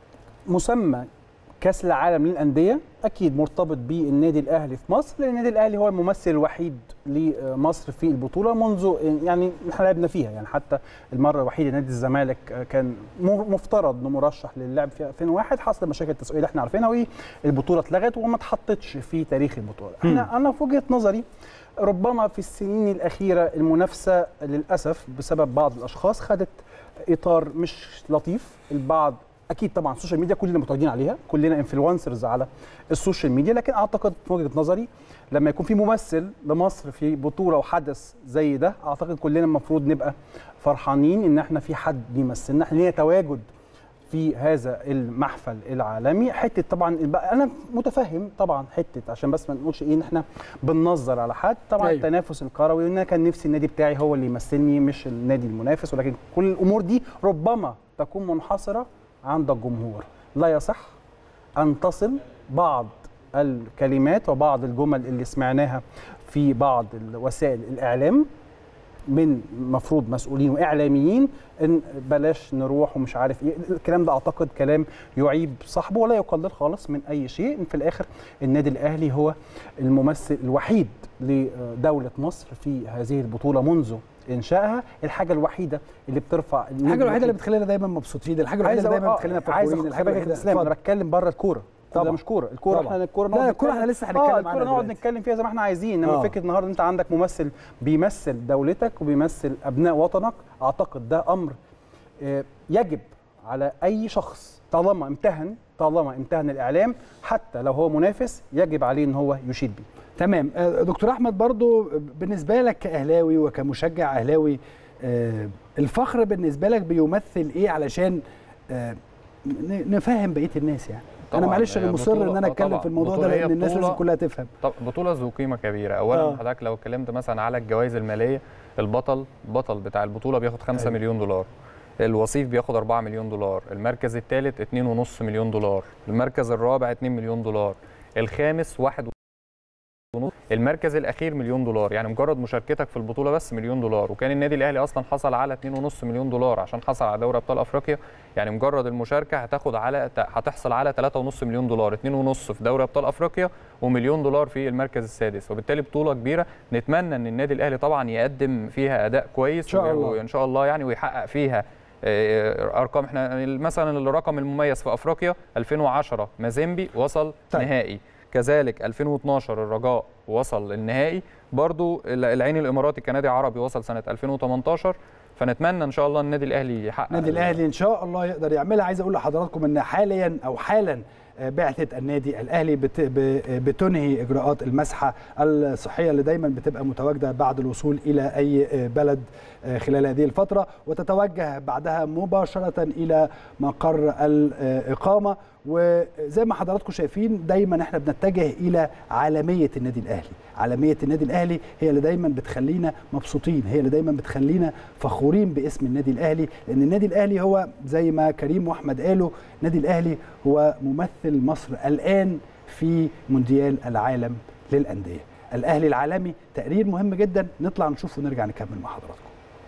مسمى كاس العالم للانديه اكيد مرتبط بالنادي الاهلي في مصر، لان النادي الاهلي هو الممثل الوحيد لمصر في البطوله منذ يعني احنا لعبنا فيها. يعني حتى المره الوحيده نادي الزمالك كان مفترض انه مرشح للعب في 2001، حصل مشاكل تسويقيه احنا عارفينها والبطوله اتلغت وما اتحطتش في تاريخ البطوله. انا في وجهه نظري ربما في السنين الاخيره المنافسه للاسف بسبب بعض الاشخاص خدت اطار مش لطيف. البعض اكيد طبعا السوشيال ميديا كلنا متواجدين عليها، كلنا انفلونسرز على السوشيال ميديا، لكن اعتقد من وجهه نظري لما يكون في ممثل لمصر في بطوله وحدث زي ده، اعتقد كلنا المفروض نبقى فرحانين ان احنا في حد بيمثلنا، احنا لينا تواجد في هذا المحفل العالمي. حته طبعا انا متفهم طبعا حته، عشان بس ما نقولش ايه ان احنا بننظر على حد، طبعا أيوه. التنافس الكروي، وان انا كان نفسي النادي بتاعي هو اللي يمثلني مش النادي المنافس، ولكن كل الامور دي ربما تكون منحصره عند الجمهور. لا يصح ان تصل بعض الكلمات وبعض الجمل اللي سمعناها في بعض وسائل الاعلام من مفروض مسؤولين واعلاميين ان بلاش نروح ومش عارف ايه، الكلام ده اعتقد كلام يعيب صاحبه ولا يقلل خالص من اي شيء. في الاخر النادي الاهلي هو الممثل الوحيد لدوله مصر في هذه البطوله منذ انشائها، الحاجه الوحيده اللي بترفع، الحاجه الوحيده اللي بتخلينا دايما مبسوطين، الحاجه الوحيده اللي دايما بتخلينا فخورين، الحاجه الوحيده. انا بتكلم بره الكوره، ده مش كوره، الكوره احنا الكوره احنا لسه هنتكلم عنها، الكوره نقعد نتكلم فيها زي ما احنا عايزين، انما فكره النهارده انت عندك ممثل بيمثل دولتك وبيمثل ابناء وطنك، اعتقد ده امر يجب على اي شخص طالما امتهن الاعلام، حتى لو هو منافس يجب عليه ان هو يشيد بيه. تمام. دكتور احمد، برضو بالنسبه لك كاهلاوي وكمشجع اهلاوي، الفخر بالنسبه لك بيمثل ايه علشان نفهم بقيه الناس يعني؟ انا معلش انا مصر ان انا اتكلم في الموضوع ده لان الناس لازم كلها تفهم. طب بطوله ذو قيمه كبيره. اولا حضرتك لو اتكلمت مثلا على الجوائز الماليه، البطل بتاع البطوله بياخد 5 مليون دولار، الوصيف بياخد 4 مليون دولار، المركز الثالث 2.5 مليون دولار، المركز الرابع 2 مليون دولار، الخامس 1.5، المركز الاخير مليون دولار. يعني مجرد مشاركتك في البطوله بس مليون دولار. وكان النادي الاهلي اصلا حصل على 2.5 مليون دولار عشان حصل على دوري ابطال افريقيا. يعني مجرد المشاركه هتحصل على 3.5 مليون دولار، 2.5 في دوري ابطال افريقيا ومليون دولار في المركز السادس، وبالتالي بطوله كبيره. نتمنى ان النادي الاهلي طبعا يقدم فيها اداء كويس وان شاء الله يعني، ويحقق فيها ارقام. احنا مثلا الرقم المميز في افريقيا 2010 مازيمبي وصل نهائي، كذلك 2012 الرجاء وصل للنهائي، برضو العين الاماراتي كنادي عربي وصل سنه 2018. فنتمنى ان شاء الله النادي الاهلي يحقق، النادي الاهلي ان شاء الله يقدر يعملها. عايز اقول لحضراتكم ان حالا بعثه النادي الاهلي بتنهي اجراءات المسحه الصحيه اللي دايما بتبقى متواجده بعد الوصول الى اي بلد خلال هذه الفتره، وتتوجه بعدها مباشره الى مقر الاقامه. وزي ما حضراتكم شايفين دايما احنا بنتجه الى عالميه النادي الاهلي. عالميه النادي الاهلي هي اللي دايما بتخلينا مبسوطين، هي اللي دايما بتخلينا فخورين باسم النادي الاهلي، لان النادي الاهلي هو زي ما كريم واحمد قالوا، النادي الاهلي هو ممثل مصر الان في مونديال العالم للانديه. الاهلي العالمي تقرير مهم جدا، نطلع نشوف ونرجع نكمل مع حضراتكم.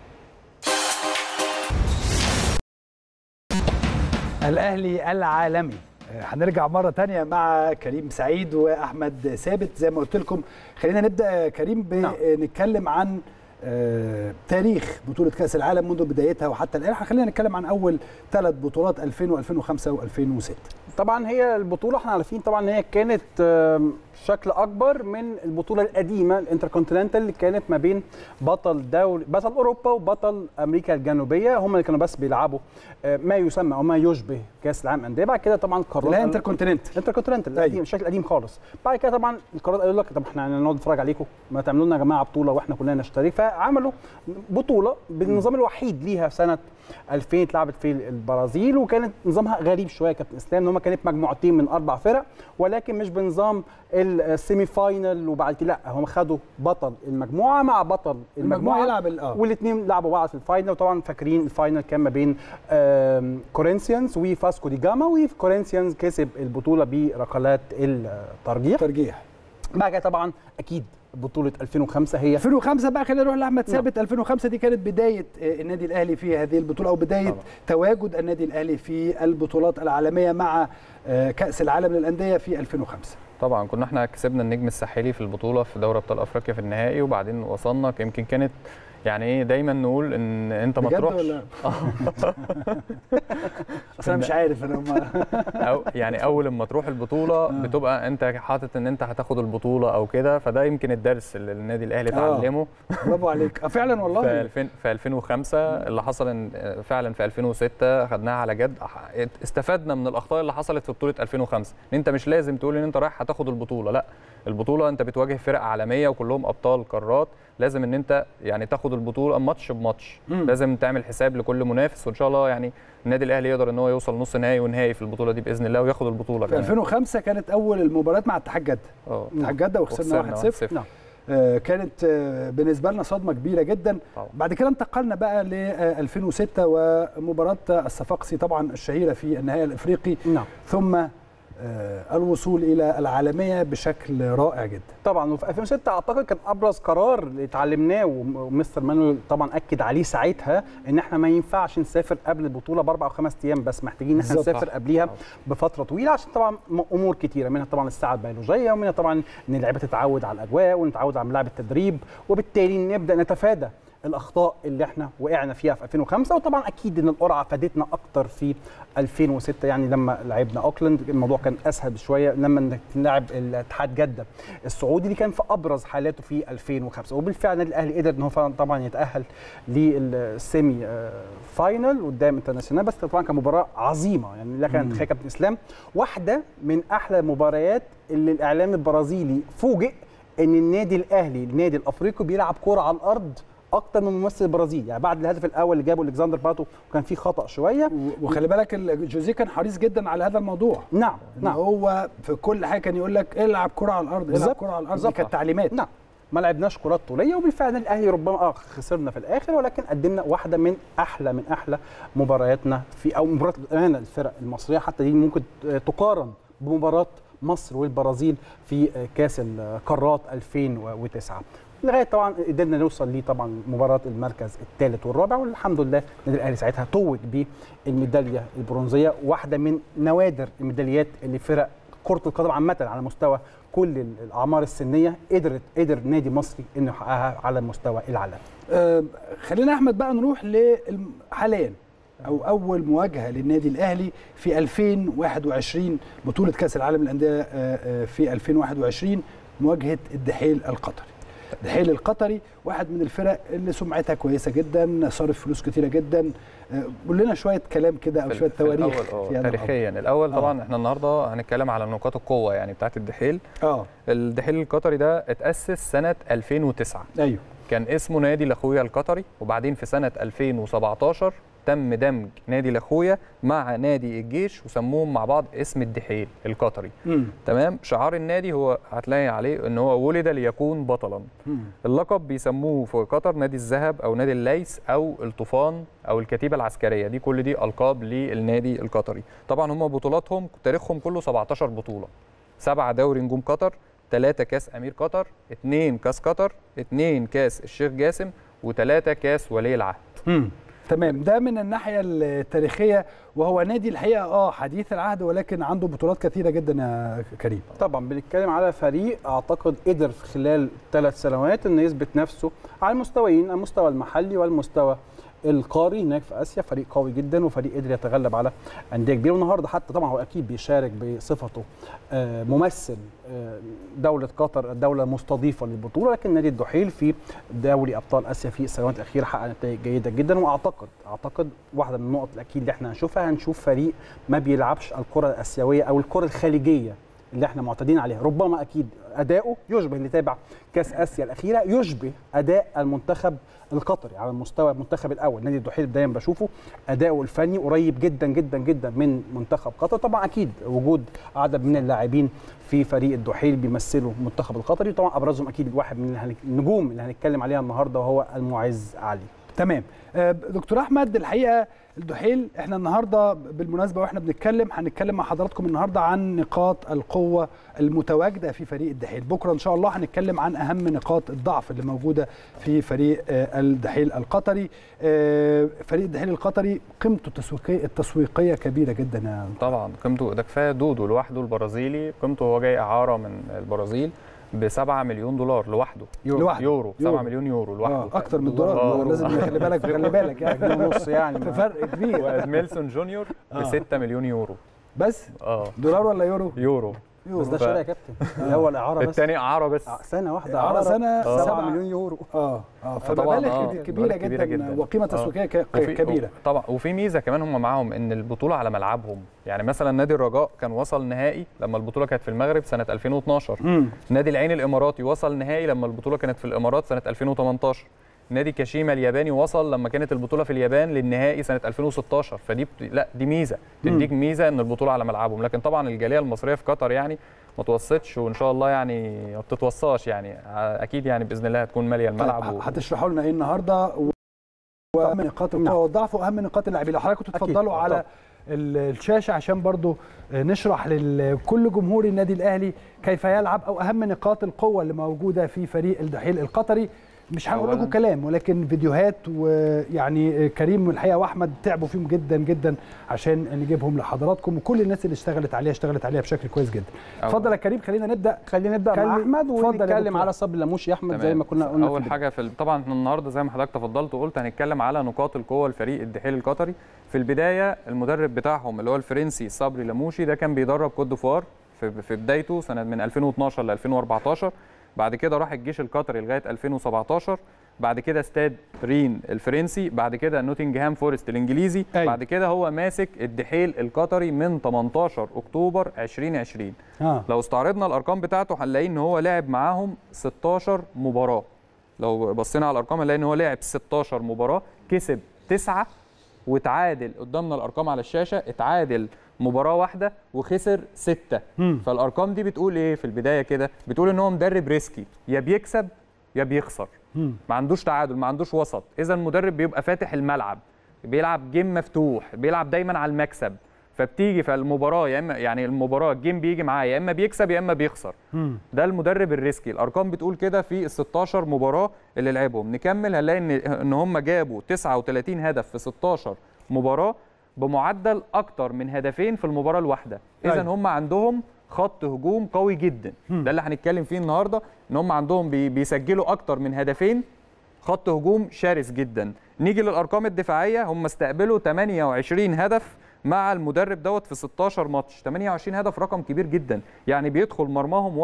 الأهلي العالمي، هنرجع مرة تانية مع كريم سعيد وأحمد ثابت. زي ما قلت لكم خلينا نبدأ كريم نتكلم عن تاريخ بطولة كأس العالم منذ بدايتها وحتى الآن. خلينا نتكلم عن أول 3 بطولات 2000 و2005 و2006. طبعا هي البطولة احنا عارفين طبعا ان هي كانت بشكل اكبر من البطولة القديمة الانتركونتيننتال اللي كانت ما بين بطل اوروبا وبطل امريكا الجنوبية، هم اللي كانوا بس بيلعبوا ما يسمى او ما يشبه كأس العالم أندية. بعد كده طبعا قرروا الانتركونتيننتال القديم، الشكل القديم خالص. بعد كده طبعا القرارات قالوا لك طب احنا نقعد نتفرج عليكم، ما تعملوا لنا يا جماعة بطولة واحنا كلنا نشترك. فعملوا بطولة بالنظام الوحيد ليها في سنة 2000 اتلعبت في البرازيل، وكانت نظامها غريب شويه كابتن اسلام، ان هم كانت مجموعتين من 4 فرق، ولكن مش بنظام السيمي فاينل وبعد كده لا، هم خدوا بطل المجموعه مع بطل المجموعه يلعب والاثنين لعبوا بعض في الفاينل. وطبعا فاكرين الفاينل كان ما بين كورنثيانز وفاسكو دي جاما، وكورنثيانز كسب البطوله بركلات الترجيح. بعد كده طبعا اكيد بطوله 2005 هي 2005 بقى. خلينا نروح لاحمد ثابت. 2005 دي كانت بدايه النادي الاهلي في هذه البطوله، او بدايه تواجد النادي الاهلي في البطولات العالميه مع كاس العالم للانديه في 2005. طبعا كنا احنا كسبنا النجم الساحلي في البطوله في دوري ابطال افريقيا في النهائي، وبعدين وصلنا يمكن كانت يعني ايه دايما نقول ان انت ما بجد تروحش ولا؟ اصل انا مش عارف انا أو يعني اول ما تروح البطوله بتبقى انت حاطط ان انت هتاخد البطوله او كده، فده يمكن الدرس اللي النادي الاهلي اتعلمه. برافو عليك. فعلا والله في 2005 اللي حصل ان فعلا في 2006 خدناها على جد. استفدنا من الاخطاء اللي حصلت في بطوله 2005، ان انت مش لازم تقول ان انت رايح هتاخد البطوله، لا، البطوله انت بتواجه فرق عالميه وكلهم ابطال قارات، لازم ان انت يعني تاخد البطوله ماتش بماتش، لازم تعمل حساب لكل منافس، وان شاء الله يعني النادي الاهلي يقدر ان هو يوصل نص نهائي ونهائي في البطوله دي باذن الله وياخد البطوله. في 2005 كانت اول المباريات مع اتحاد جده. اتحاد جده وخسرنا 1-0. نعم. كانت بالنسبه لنا صدمه كبيره جدا. بعد كده انتقلنا بقى ل 2006 ومباراه الصفاقسي طبعا الشهيره في النهائي الافريقي. نعم. ثم الوصول الى العالميه بشكل رائع جدا. طبعا وفي 2006 اعتقد كان ابرز قرار اللي اتعلمناه ومستر مانويل طبعا اكد عليه ساعتها ان احنا ما ينفعش نسافر قبل البطوله ب4 أو 5 ايام بس، محتاجين ان احنا نسافر قبليها بفتره طويله عشان طبعا امور كتيره، منها طبعا الساعه البيولوجيه ومنها طبعا ان اللعيبه تتعود على الاجواء ونتعود على ملاعب التدريب، وبالتالي نبدا نتفادى الاخطاء اللي احنا وقعنا فيها في 2005. وطبعا اكيد ان القرعه فادتنا اكتر في 2006، يعني لما لعبنا اوكلاند الموضوع كان اسهل شويه لما نلعب الاتحاد جده السعودي اللي كان في ابرز حالاته في 2005. وبالفعل النادي الاهلي قدر ان هو طبعا يتاهل للسيمي فاينل قدام انترناسيونال، بس طبعا كانت مباراه عظيمه يعني لك ان تتخيل كابتن اسلام، واحده من احلى المباريات اللي الاعلام البرازيلي فوجئ ان النادي الاهلي النادي الافريقي بيلعب كوره على الارض اكتر من ممثل البرازيل. يعني بعد الهدف الاول اللي جابه الكسندر باتو وكان فيه خطا شويه، وخلي بالك جوزيه كان حريص جدا على هذا الموضوع. نعم نعم، هو في كل حاجه كان يقول لك العب كره على الارض، العب كره على الارض، دي كانت تعليمات. نعم، ما لعبناش كرات طوليه، وبالفعل الاهلي ربما خسرنا في الاخر، ولكن قدمنا واحده من احلى مبارياتنا في او مباراه الامانه الفرق المصريه، حتى دي ممكن تقارن بمباراه مصر والبرازيل في كاس القارات 2009 لغايه طبعا قدرنا نوصل ليه طبعا مباراه المركز الثالث والرابع، والحمد لله النادي الاهلي ساعتها توج بالميداليه البرونزيه، واحده من نوادر الميداليات اللي فرق كره القدم عامه على مستوى كل الاعمار السنيه قدر نادي مصري انه يحققها على مستوى العالم. خلينا احمد بقى نروح حاليا او اول مواجهه للنادي الاهلي في 2021 بطوله كاس العالم للانديه في 2021 مواجهه الدحيل القطري. الدحيل القطري واحد من الفرق اللي سمعتها كويسه جدا، صارف فلوس كتيره جدا. قول لنا شويه كلام كده او شويه تواريخ تاريخيا. الاول طبعا احنا النهارده هنتكلم على نقاط القوه يعني بتاعت الدحيل. الدحيل القطري ده اتاسس سنه 2009. ايوه، كان اسمه نادي الاخويه القطري، وبعدين في سنه 2017 تم دمج نادي الاخويه مع نادي الجيش وسموهم مع بعض اسم الدحيل القطري. تمام. شعار النادي هو هتلاقي عليه ان هو ولد ليكون بطلا. اللقب بيسموه في قطر نادي الذهب او نادي الليث او الطوفان او الكتيبه العسكريه، دي كل دي القاب للنادي القطري. طبعا هم بطولاتهم تاريخهم كله 17 بطوله، 7 دوري نجوم قطر، 3 كاس امير قطر، 2 كاس قطر، 2 كاس الشيخ جاسم، و3 كاس ولي العهد. تمام. ده من الناحيه التاريخيه، وهو نادي الحقيقه حديث العهد ولكن عنده بطولات كثيره جدا يا كريم. طبعا بنتكلم على فريق اعتقد قدر في خلال 3 سنوات انه يثبت نفسه على المستويين، المستوى المحلي والمستوى القاري هناك في اسيا. فريق قوي جدا وفريق قدر يتغلب على انديه كبيره، والنهارده حتى طبعا هو اكيد بيشارك بصفته ممثل دوله قطر، الدوله المستضيفه للبطوله، لكن نادي الدحيل في دوري ابطال اسيا في السنوات الاخيره حقق نتائج جيده جدا. واعتقد واحده من النقط الاكيد اللي احنا هنشوف فريق ما بيلعبش الكره الاسيويه او الكره الخليجيه اللي احنا معتادين عليها. ربما اكيد اداؤه يشبه اللي تابع كاس اسيا الاخيره، يشبه اداء المنتخب القطري على المستوى المنتخب الاول. نادي الدحيل دايما بشوفه اداؤه الفني قريب جدا جدا جدا من منتخب قطر. طبعا اكيد وجود عدد من اللاعبين في فريق الدحيل بيمثلوا المنتخب القطري، طبعا ابرزهم اكيد واحد من النجوم اللي هنتكلم عليها النهارده وهو المعز علي. تمام. دكتور احمد، الحقيقه الدحيل احنا النهارده بالمناسبه واحنا هنتكلم مع حضراتكم النهارده عن نقاط القوه المتواجده في فريق الدحيل. بكره ان شاء الله هنتكلم عن اهم نقاط الضعف اللي موجوده في فريق الدحيل القطري. فريق الدحيل القطري قيمته التسويقيه كبيره جدا. طبعا قيمته ده كفايه دودو لوحده البرازيلي، قيمته هو جاي اعاره من البرازيل ب 7 مليون دولار لوحده. يورو 7 مليون يورو لوحده. اكتر من الدولار. لازم خلي بالك يعني ونص يعني فرق كبير. وادميلسون جونيور ب 6 مليون يورو بس. دولار ولا يورو؟ يورو. بس ده شراء يا كابتن. الاول اعاره بس، الثاني اعاره بس، سنه واحده اعاره سنه 7 مليون يورو. فمبالغ كبيره جدا وقيمه تسويقيه كبيره طبعا. وفي ميزه كمان هم معاهم ان البطوله على ملعبهم، يعني مثلا نادي الرجاء كان وصل نهائي لما البطوله كانت في المغرب سنه 2012. نادي العين الاماراتي وصل نهائي لما البطوله كانت في الامارات سنه 2018. نادي كاشيما الياباني وصل لما كانت البطوله في اليابان للنهائي سنه 2016. فدي لا دي ميزه، تديك ميزه ان البطوله على ملعبهم. لكن طبعا الجاليه المصريه في قطر يعني ما توصتش، وان شاء الله يعني ما بتتوصاش يعني، اكيد يعني باذن الله هتكون ماليه الملعب. هتشرحوا لنا ايه النهارده واهم نقاط القوه والضعف واهم نقاط اللاعبين؟ لو حضراتكم تتفضلوا على الشاشه عشان برضو نشرح لكل جمهور النادي الاهلي كيف يلعب او اهم نقاط القوه اللي موجوده في فريق الدحيل القطري. مش هنقول لكم كلام ولكن فيديوهات، ويعني كريم الحقيقه واحمد تعبوا فيهم جدا جدا عشان نجيبهم لحضراتكم، وكل الناس اللي اشتغلت عليها بشكل كويس جدا. اتفضل يا كريم. خلينا نبدا مع احمد ونتكلم على صبري لموشي. احمد زي ما كنا قلنا اول حاجه طبعا النهارده زي ما حضرتك تفضلت وقلت هنتكلم على نقاط القوه لفريق الدحيل القطري. في البدايه المدرب بتاعهم اللي هو الفرنسي صبري لموشي ده كان بيدرب كوت ديفوار في بدايته سنه من 2012 ل 2014. بعد كده راح الجيش القطري لغايه 2017. بعد كده استاد رين الفرنسي، بعد كده نوتنجهام فورست الانجليزي. بعد كده هو ماسك الدحيل القطري من 18 اكتوبر 2020. لو استعرضنا الارقام بتاعته هنلاقي ان هو لعب معاهم 16 مباراه. لو بصينا على الارقام هنلاقي ان هو لعب 16 مباراه، كسب 9 وتعادل. قدامنا الارقام على الشاشه، اتعادل مباراه واحده وخسر 6. فالارقام دي بتقول ايه في البدايه كده؟ بتقول ان هو مدرب ريسكي، يا بيكسب يا بيخسر. ما عندوش تعادل، ما عندوش وسط. اذا المدرب بيبقى فاتح الملعب، بيلعب جيم مفتوح، بيلعب دايما على المكسب. فبتيجي في المباراه يا اما يعني المباراه الجيم بيجي معاه يا اما بيكسب يا اما بيخسر. ده المدرب الريسكي. الارقام بتقول كده في ال 16 مباراه اللي لعبهم. نكمل هنلاقي ان هم جابوا 39 هدف في 16 مباراه بمعدل اكتر من هدفين في المباراه الواحده. اذا هم عندهم خط هجوم قوي جدا. ده اللي هنتكلم فيه النهارده، ان هم عندهم بيسجلوا اكتر من هدفين، خط هجوم شرس جدا. نيجي للارقام الدفاعيه، هم استقبلوا 28 هدف مع المدرب دوت في 16 ماتش. 28 هدف رقم كبير جدا، يعني بيدخل مرماهم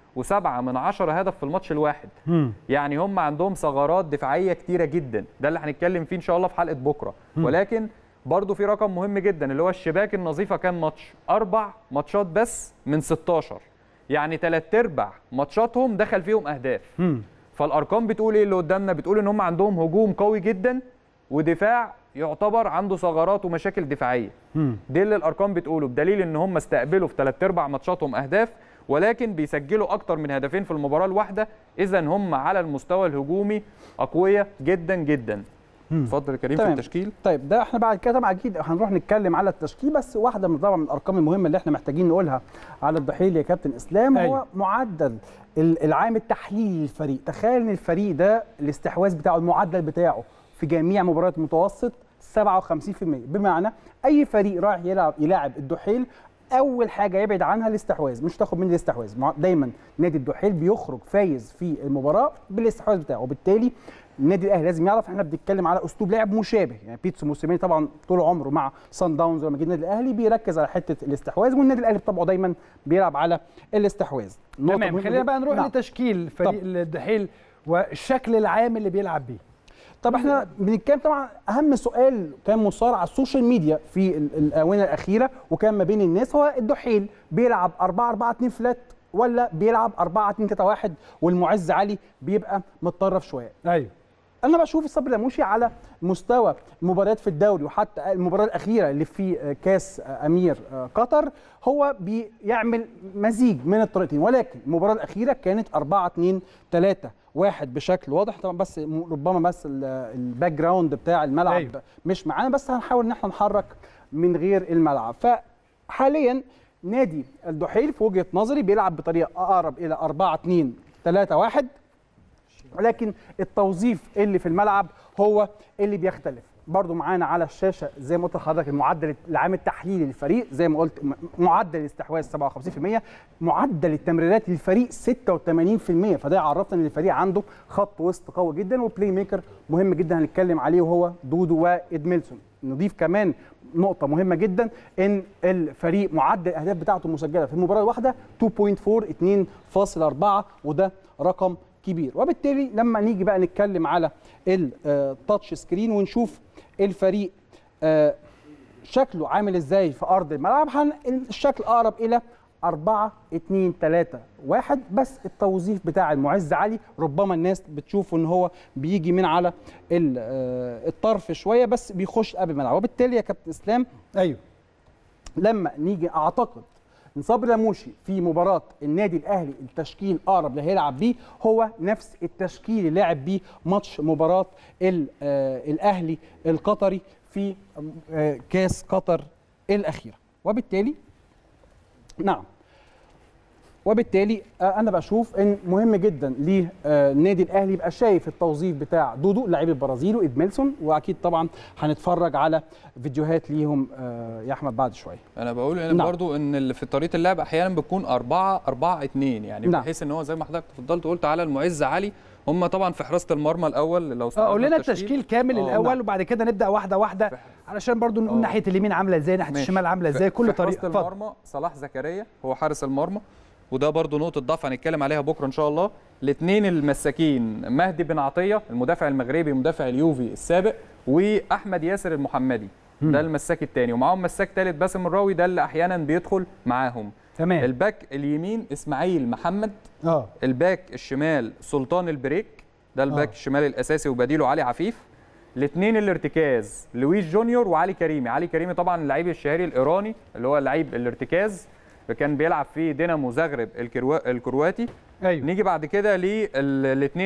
1.7 هدف في الماتش الواحد. يعني هم عندهم ثغرات دفاعيه كتيره جدا. ده اللي هنتكلم فيه ان شاء الله في حلقه بكره. ولكن برضو في رقم مهم جدا اللي هو الشباك النظيفه. كام ماتش؟ 4 ماتشات بس من 16، يعني 3/4 ماتشاتهم دخل فيهم اهداف. فالارقام بتقول ايه اللي قدامنا؟ بتقول ان هم عندهم هجوم قوي جدا ودفاع يعتبر عنده ثغرات ومشاكل دفاعيه. دي اللي الارقام بتقوله، بدليل ان هم استقبلوا في 3/4 ماتشاتهم اهداف ولكن بيسجلوا اكتر من هدفين في المباراه الواحده. اذا هم على المستوى الهجومي اقوياء جدا جدا. اتفضل يا كريم في التشكيل. طيب ده احنا بعد كده طبعا اكيد هنروح نتكلم على التشكيل، بس واحده من طبعا من الارقام المهمه اللي احنا محتاجين نقولها على الدحيل يا كابتن اسلام هو معدل العام التحليلي للفريق. تخيل ان الفريق ده الاستحواذ بتاعه المعدل بتاعه في جميع مباريات متوسط 57%. بمعنى اي فريق رايح يلعب الدحيل اول حاجه يبعد عنها الاستحواذ، مش تاخد مني الاستحواذ. دايما نادي الدحيل بيخرج فايز في المباراه بالاستحواذ بتاعه، وبالتالي النادي الاهلي لازم يعرف احنا بنتكلم على اسلوب لعب مشابه. يعني بيتسو موسيماني طبعا طول عمره مع سان داونز لما جه النادي الاهلي بيركز على حته الاستحواذ، والنادي الاهلي بطبعه دايما بيلعب على الاستحواذ. تمام. خلينا بقى نروح لتشكيل فريق الدحيل والشكل العام اللي بيلعب بيه. طب احنا بنتكلم طبعا اهم سؤال كان مثار على السوشيال ميديا في الاونه الاخيره وكان ما بين الناس هو الدحيل بيلعب 4-4-2 فلات ولا بيلعب 4-2-3-1 والمعز علي بيبقى متطرف شويه. ايوه. انا بشوف صبري لموشي على مستوى المباريات في الدوري وحتى المباراه الاخيره اللي في كاس امير قطر هو بيعمل مزيج من الطريقتين، ولكن المباراه الاخيره كانت 4-2-3-1 بشكل واضح. طبعا بس ربما بس الباك جراوند بتاع الملعب أيوة. مش معانا، بس هنحاول ان احنا نحرك من غير الملعب. فحاليا نادي الدحيل في وجهه نظري بيلعب بطريقه اقرب الى 4-2-3-1، ولكن التوظيف اللي في الملعب هو اللي بيختلف. برضو معانا على الشاشه زي ما قلت لحضرتك المعدل العام التحليلي للفريق، زي ما قلت معدل الاستحواذ 57%، معدل التمريرات للفريق 86%، فده يعرفنا ان الفريق عنده خط وسط قوي جدا وبلاي ميكر مهم جدا هنتكلم عليه وهو دودو وإدميلسون. نضيف كمان نقطة مهمة جدا ان الفريق معدل الاهداف بتاعته المسجلة في المباراة الواحدة 2.4 2.4 وده رقم كبير. وبالتالي لما نيجي بقى نتكلم على التاتش سكرين ونشوف الفريق شكله عامل ازاي في ارض الملعب، الشكل اقرب الى 4-2-3-1، بس التوظيف بتاع المعز علي ربما الناس بتشوفه ان هو بيجي من على الطرف شويه بس بيخش قبل الملعب. وبالتالي يا كابتن اسلام ايوه لما نيجي اعتقد ان صبري رموشي في مباراه النادي الاهلي التشكيل اقرب اللي هيلعب بيه هو نفس التشكيل اللي لعب بيه ماتش مباراه الاهلي القطري في كاس قطر الاخيره. وبالتالي انا بشوف ان مهم جدا للنادي الاهلي يبقى شايف التوظيف بتاع دودو اللاعب البرازيلي وإدميلسون، واكيد طبعا هنتفرج على فيديوهات ليهم يا احمد بعد شويه. انا بقول ان برضو ان في طريقه اللعب احيانا بتكون 4-4-2 يعني بحيث ان هو زي ما حضرتك تفضلت وقلت على المعز علي، هم طبعا في حراسه المرمى الاول لو قول لنا التشكيل كامل الاول وبعد كده نبدا واحده واحده علشان برضو نقول ناحيه اليمين عامله ازاي ناحيه الشمال عامله ازاي كل طريقه. حراسه المرمى صلاح زكريا هو حارس المرمى، وده برضو نقطه ضعف هنتكلم عليها بكره ان شاء الله. الاثنين المساكين مهدي بن عطيه المدافع المغربي مدافع اليوفي السابق، واحمد ياسر المحمدي ده المساك الثاني، ومعاهم مساك ثالث باسم الراوي ده اللي احيانا بيدخل معاهم. تمام. الباك اليمين اسماعيل محمد، الباك الشمال سلطان البريك ده الباك الشمال الاساسي وبديله علي عفيف. الاثنين الارتكاز لويس جونيور وعلي كريمي. علي كريمي طبعا اللعيب الشهيري الايراني اللي هو لعيب الارتكاز كان بيلعب في دينامو زغرب الكرواتي. أيوه. نيجي بعد كده للاثنين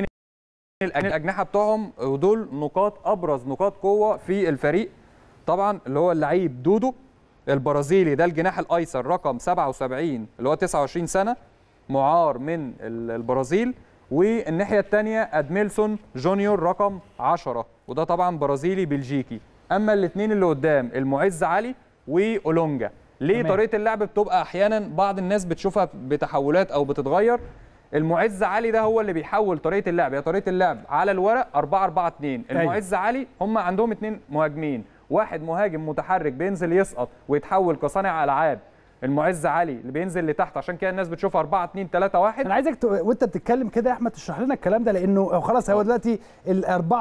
الاجنحه بتوعهم، ودول ابرز نقاط قوه في الفريق طبعا، اللي هو اللعيب دودو البرازيلي ده الجناح الايسر رقم 77 اللي هو 29 سنه معار من البرازيل، والناحيه الثانيه ادميلسون جونيور رقم 10 وده طبعا برازيلي بلجيكي. اما الاثنين اللي قدام المعز علي واولونجا. ليه تمام. طريقه اللعب بتبقى احيانا بعض الناس بتشوفها بتحولات او بتتغير. المعز علي ده هو اللي بيحول طريقه اللعب، هي طريقه اللعب على الورق 4-4-2. المعز علي هم عندهم اثنين مهاجمين، واحد مهاجم متحرك بينزل يسقط ويتحول كصانع العاب المعز علي اللي بينزل لتحت، عشان كده الناس بتشوف 4-2-3-1. انا عايزك وانت بتتكلم كده يا احمد تشرح لنا الكلام ده، لانه خلاص هو دلوقتي ال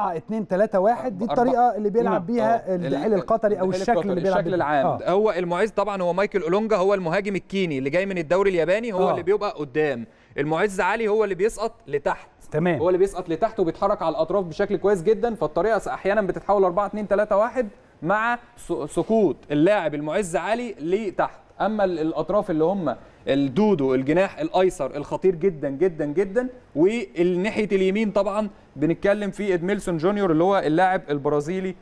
4-2-3-1 دي الطريقه اللي بيلعب بيها الدحيل القطري او الشكل اللي بيلعب الشكل العام. هو المعز طبعا هو مايكل اولونجا هو المهاجم الكيني اللي جاي من الدوري الياباني، هو اللي بيبقى قدام. المعز علي هو اللي بيسقط لتحت. تمام. هو اللي بيسقط لتحت وبيتحرك على الاطراف بشكل كويس جدا، فالطريقه احيانا بتتحول 4-2-3-1 مع سقوط اللاعب المعز علي لتحت. اما الاطراف اللي هم الدودو الجناح الايسر الخطير جدا جدا جدا، والناحيه اليمين طبعا بنتكلم في ادميلسون جونيور اللي هو اللاعب البرازيلي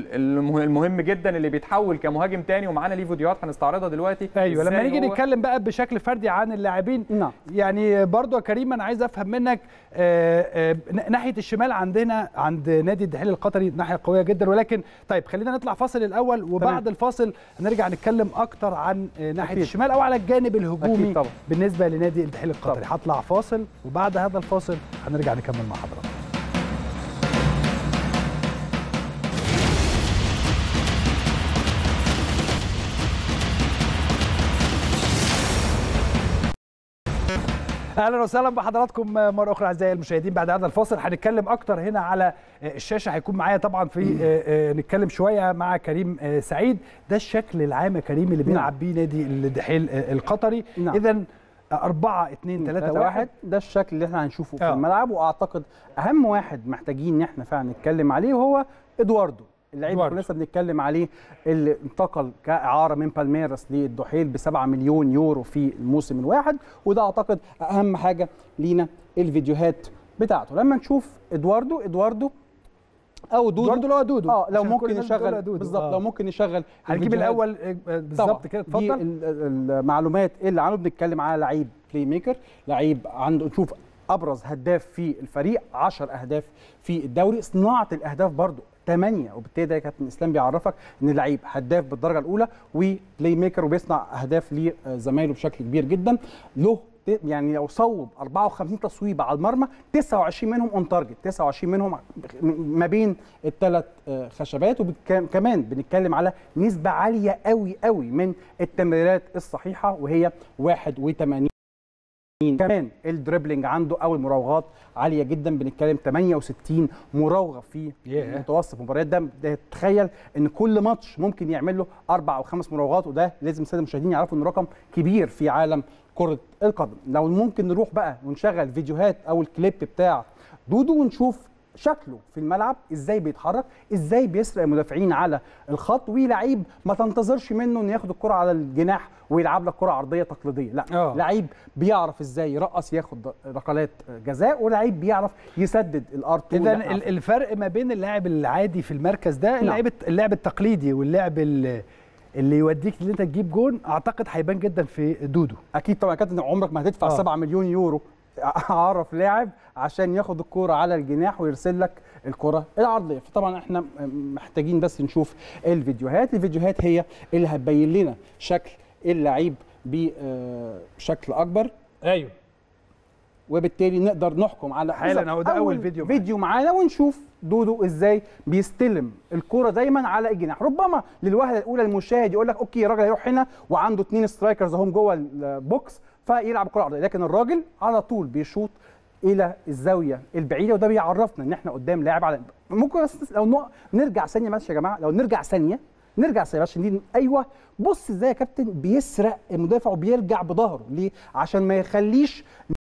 المهم جدا اللي بيتحول كمهاجم تاني، ومعانا ليه فيديوهات هنستعرضها دلوقتي. ايوه لما نيجي نتكلم بقى بشكل فردي عن اللاعبين. نعم. يعني برضو يا كريم انا عايز افهم منك ناحيه الشمال عندنا عند نادي الدحيل القطري ناحيه قويه جدا، ولكن طيب خلينا نطلع فاصل الاول وبعد تمام. الفاصل هنرجع نتكلم اكتر عن ناحيه أكيد. الشمال او على الجانب الهجومي بالنسبه لنادي الدحيل القطري. هطلع فاصل وبعد هذا الفاصل هنرجع نكمل مع حضراتكم. اهلا وسهلا بحضراتكم مره اخرى اعزائي المشاهدين. بعد هذا الفاصل هنتكلم اكتر هنا على الشاشه، هيكون معايا طبعا في نتكلم شويه مع كريم سعيد. ده الشكل العام يا كريم اللي بيلعب بيه نادي الدحيل القطري. اذا 4-2-3-1 ده الشكل اللي احنا هنشوفه في الملعب. واعتقد اهم واحد محتاجين ان احنا فعلا نتكلم عليه هو ادواردو، اللعيب اللي لسه بنتكلم عليه اللي انتقل كاعاره من بالميراس للدحيل ب7 مليون يورو في الموسم الواحد، وده اعتقد اهم حاجه لينا الفيديوهات بتاعته. لما نشوف ادواردو او دودو اللي هو دودو لو ممكن نشغل بالظبط لو ممكن نشغل هنجيب الاول بالظبط كده. اتفضل. المعلومات اللي عنده بنتكلم على لعيب بلاي ميكر، لعيب عنده نشوف ابرز هداف في الفريق، 10 اهداف في الدوري. صناعه الاهداف برضو 8 وبالتالي ده كابتن اسلام بيعرفك ان اللعيب هداف بالدرجه الاولى وبلاي ميكر وبيصنع اهداف لزمايله بشكل كبير جدا. له يعني لو صوب 54 تصويبه على المرمى 29 منهم اون تارجت، 29 منهم ما بين الثلاث خشبات، وكمان بنتكلم على نسبه عاليه قوي قوي من التمريرات الصحيحه وهي 81. كمان الدريبلينج عنده او المراوغات عاليه جدا، بنتكلم 68 مراوغه في متوسط مباريات. ده تخيل ان كل ماتش ممكن يعمل له 4 أو 5 مراوغات، وده لازم الساده المشاهدين يعرفوا ان رقم كبير في عالم كره القدم. لو ممكن نروح بقى ونشغل فيديوهات او الكليب بتاع دودو ونشوف شكله في الملعب ازاي بيتحرك، ازاي بيسرق المدافعين على الخط، ولعيب ما تنتظرش منه انه ياخد الكره على الجناح ويلعب لك كره عرضيه تقليديه، لا لعيب بيعرف ازاي يرقص ياخد ركلات جزاء، ولعيب بيعرف يسدد الار 2. اذا الفرق ما بين اللاعب العادي في المركز ده اللعب التقليدي واللعب اللي يوديك ان انت تجيب جون، اعتقد هيبان جدا في دودو. اكيد طبعا يا كابتن، عمرك ما هتدفع 7 مليون يورو اعرف لاعب عشان ياخد الكرة على الجناح ويرسل لك الكرة العرضية. فطبعا احنا محتاجين بس نشوف الفيديوهات هي اللي هتبين لنا شكل اللعيب بشكل اكبر. ايوه، وبالتالي نقدر نحكم على حالا اهو ده اول فيديو معانا، ونشوف دودو ازاي بيستلم الكرة دايما على الجناح. ربما للوهله الاولى المشاهد يقول لك اوكي الراجل هيروح هنا وعنده 2 سترايكرز اهم جوه البوكس فيلعب الكرة عرضية، لكن الراجل على طول بيشوط الى الزاويه البعيده، وده بيعرفنا ان احنا قدام لاعب على. ممكن بس لو نرجع ثانيه ماشي يا جماعه، لو نرجع ثانيه عشان ايوه بص ازاي يا كابتن بيسرق المدافع وبيرجع بظهره ليه؟ عشان ما يخليش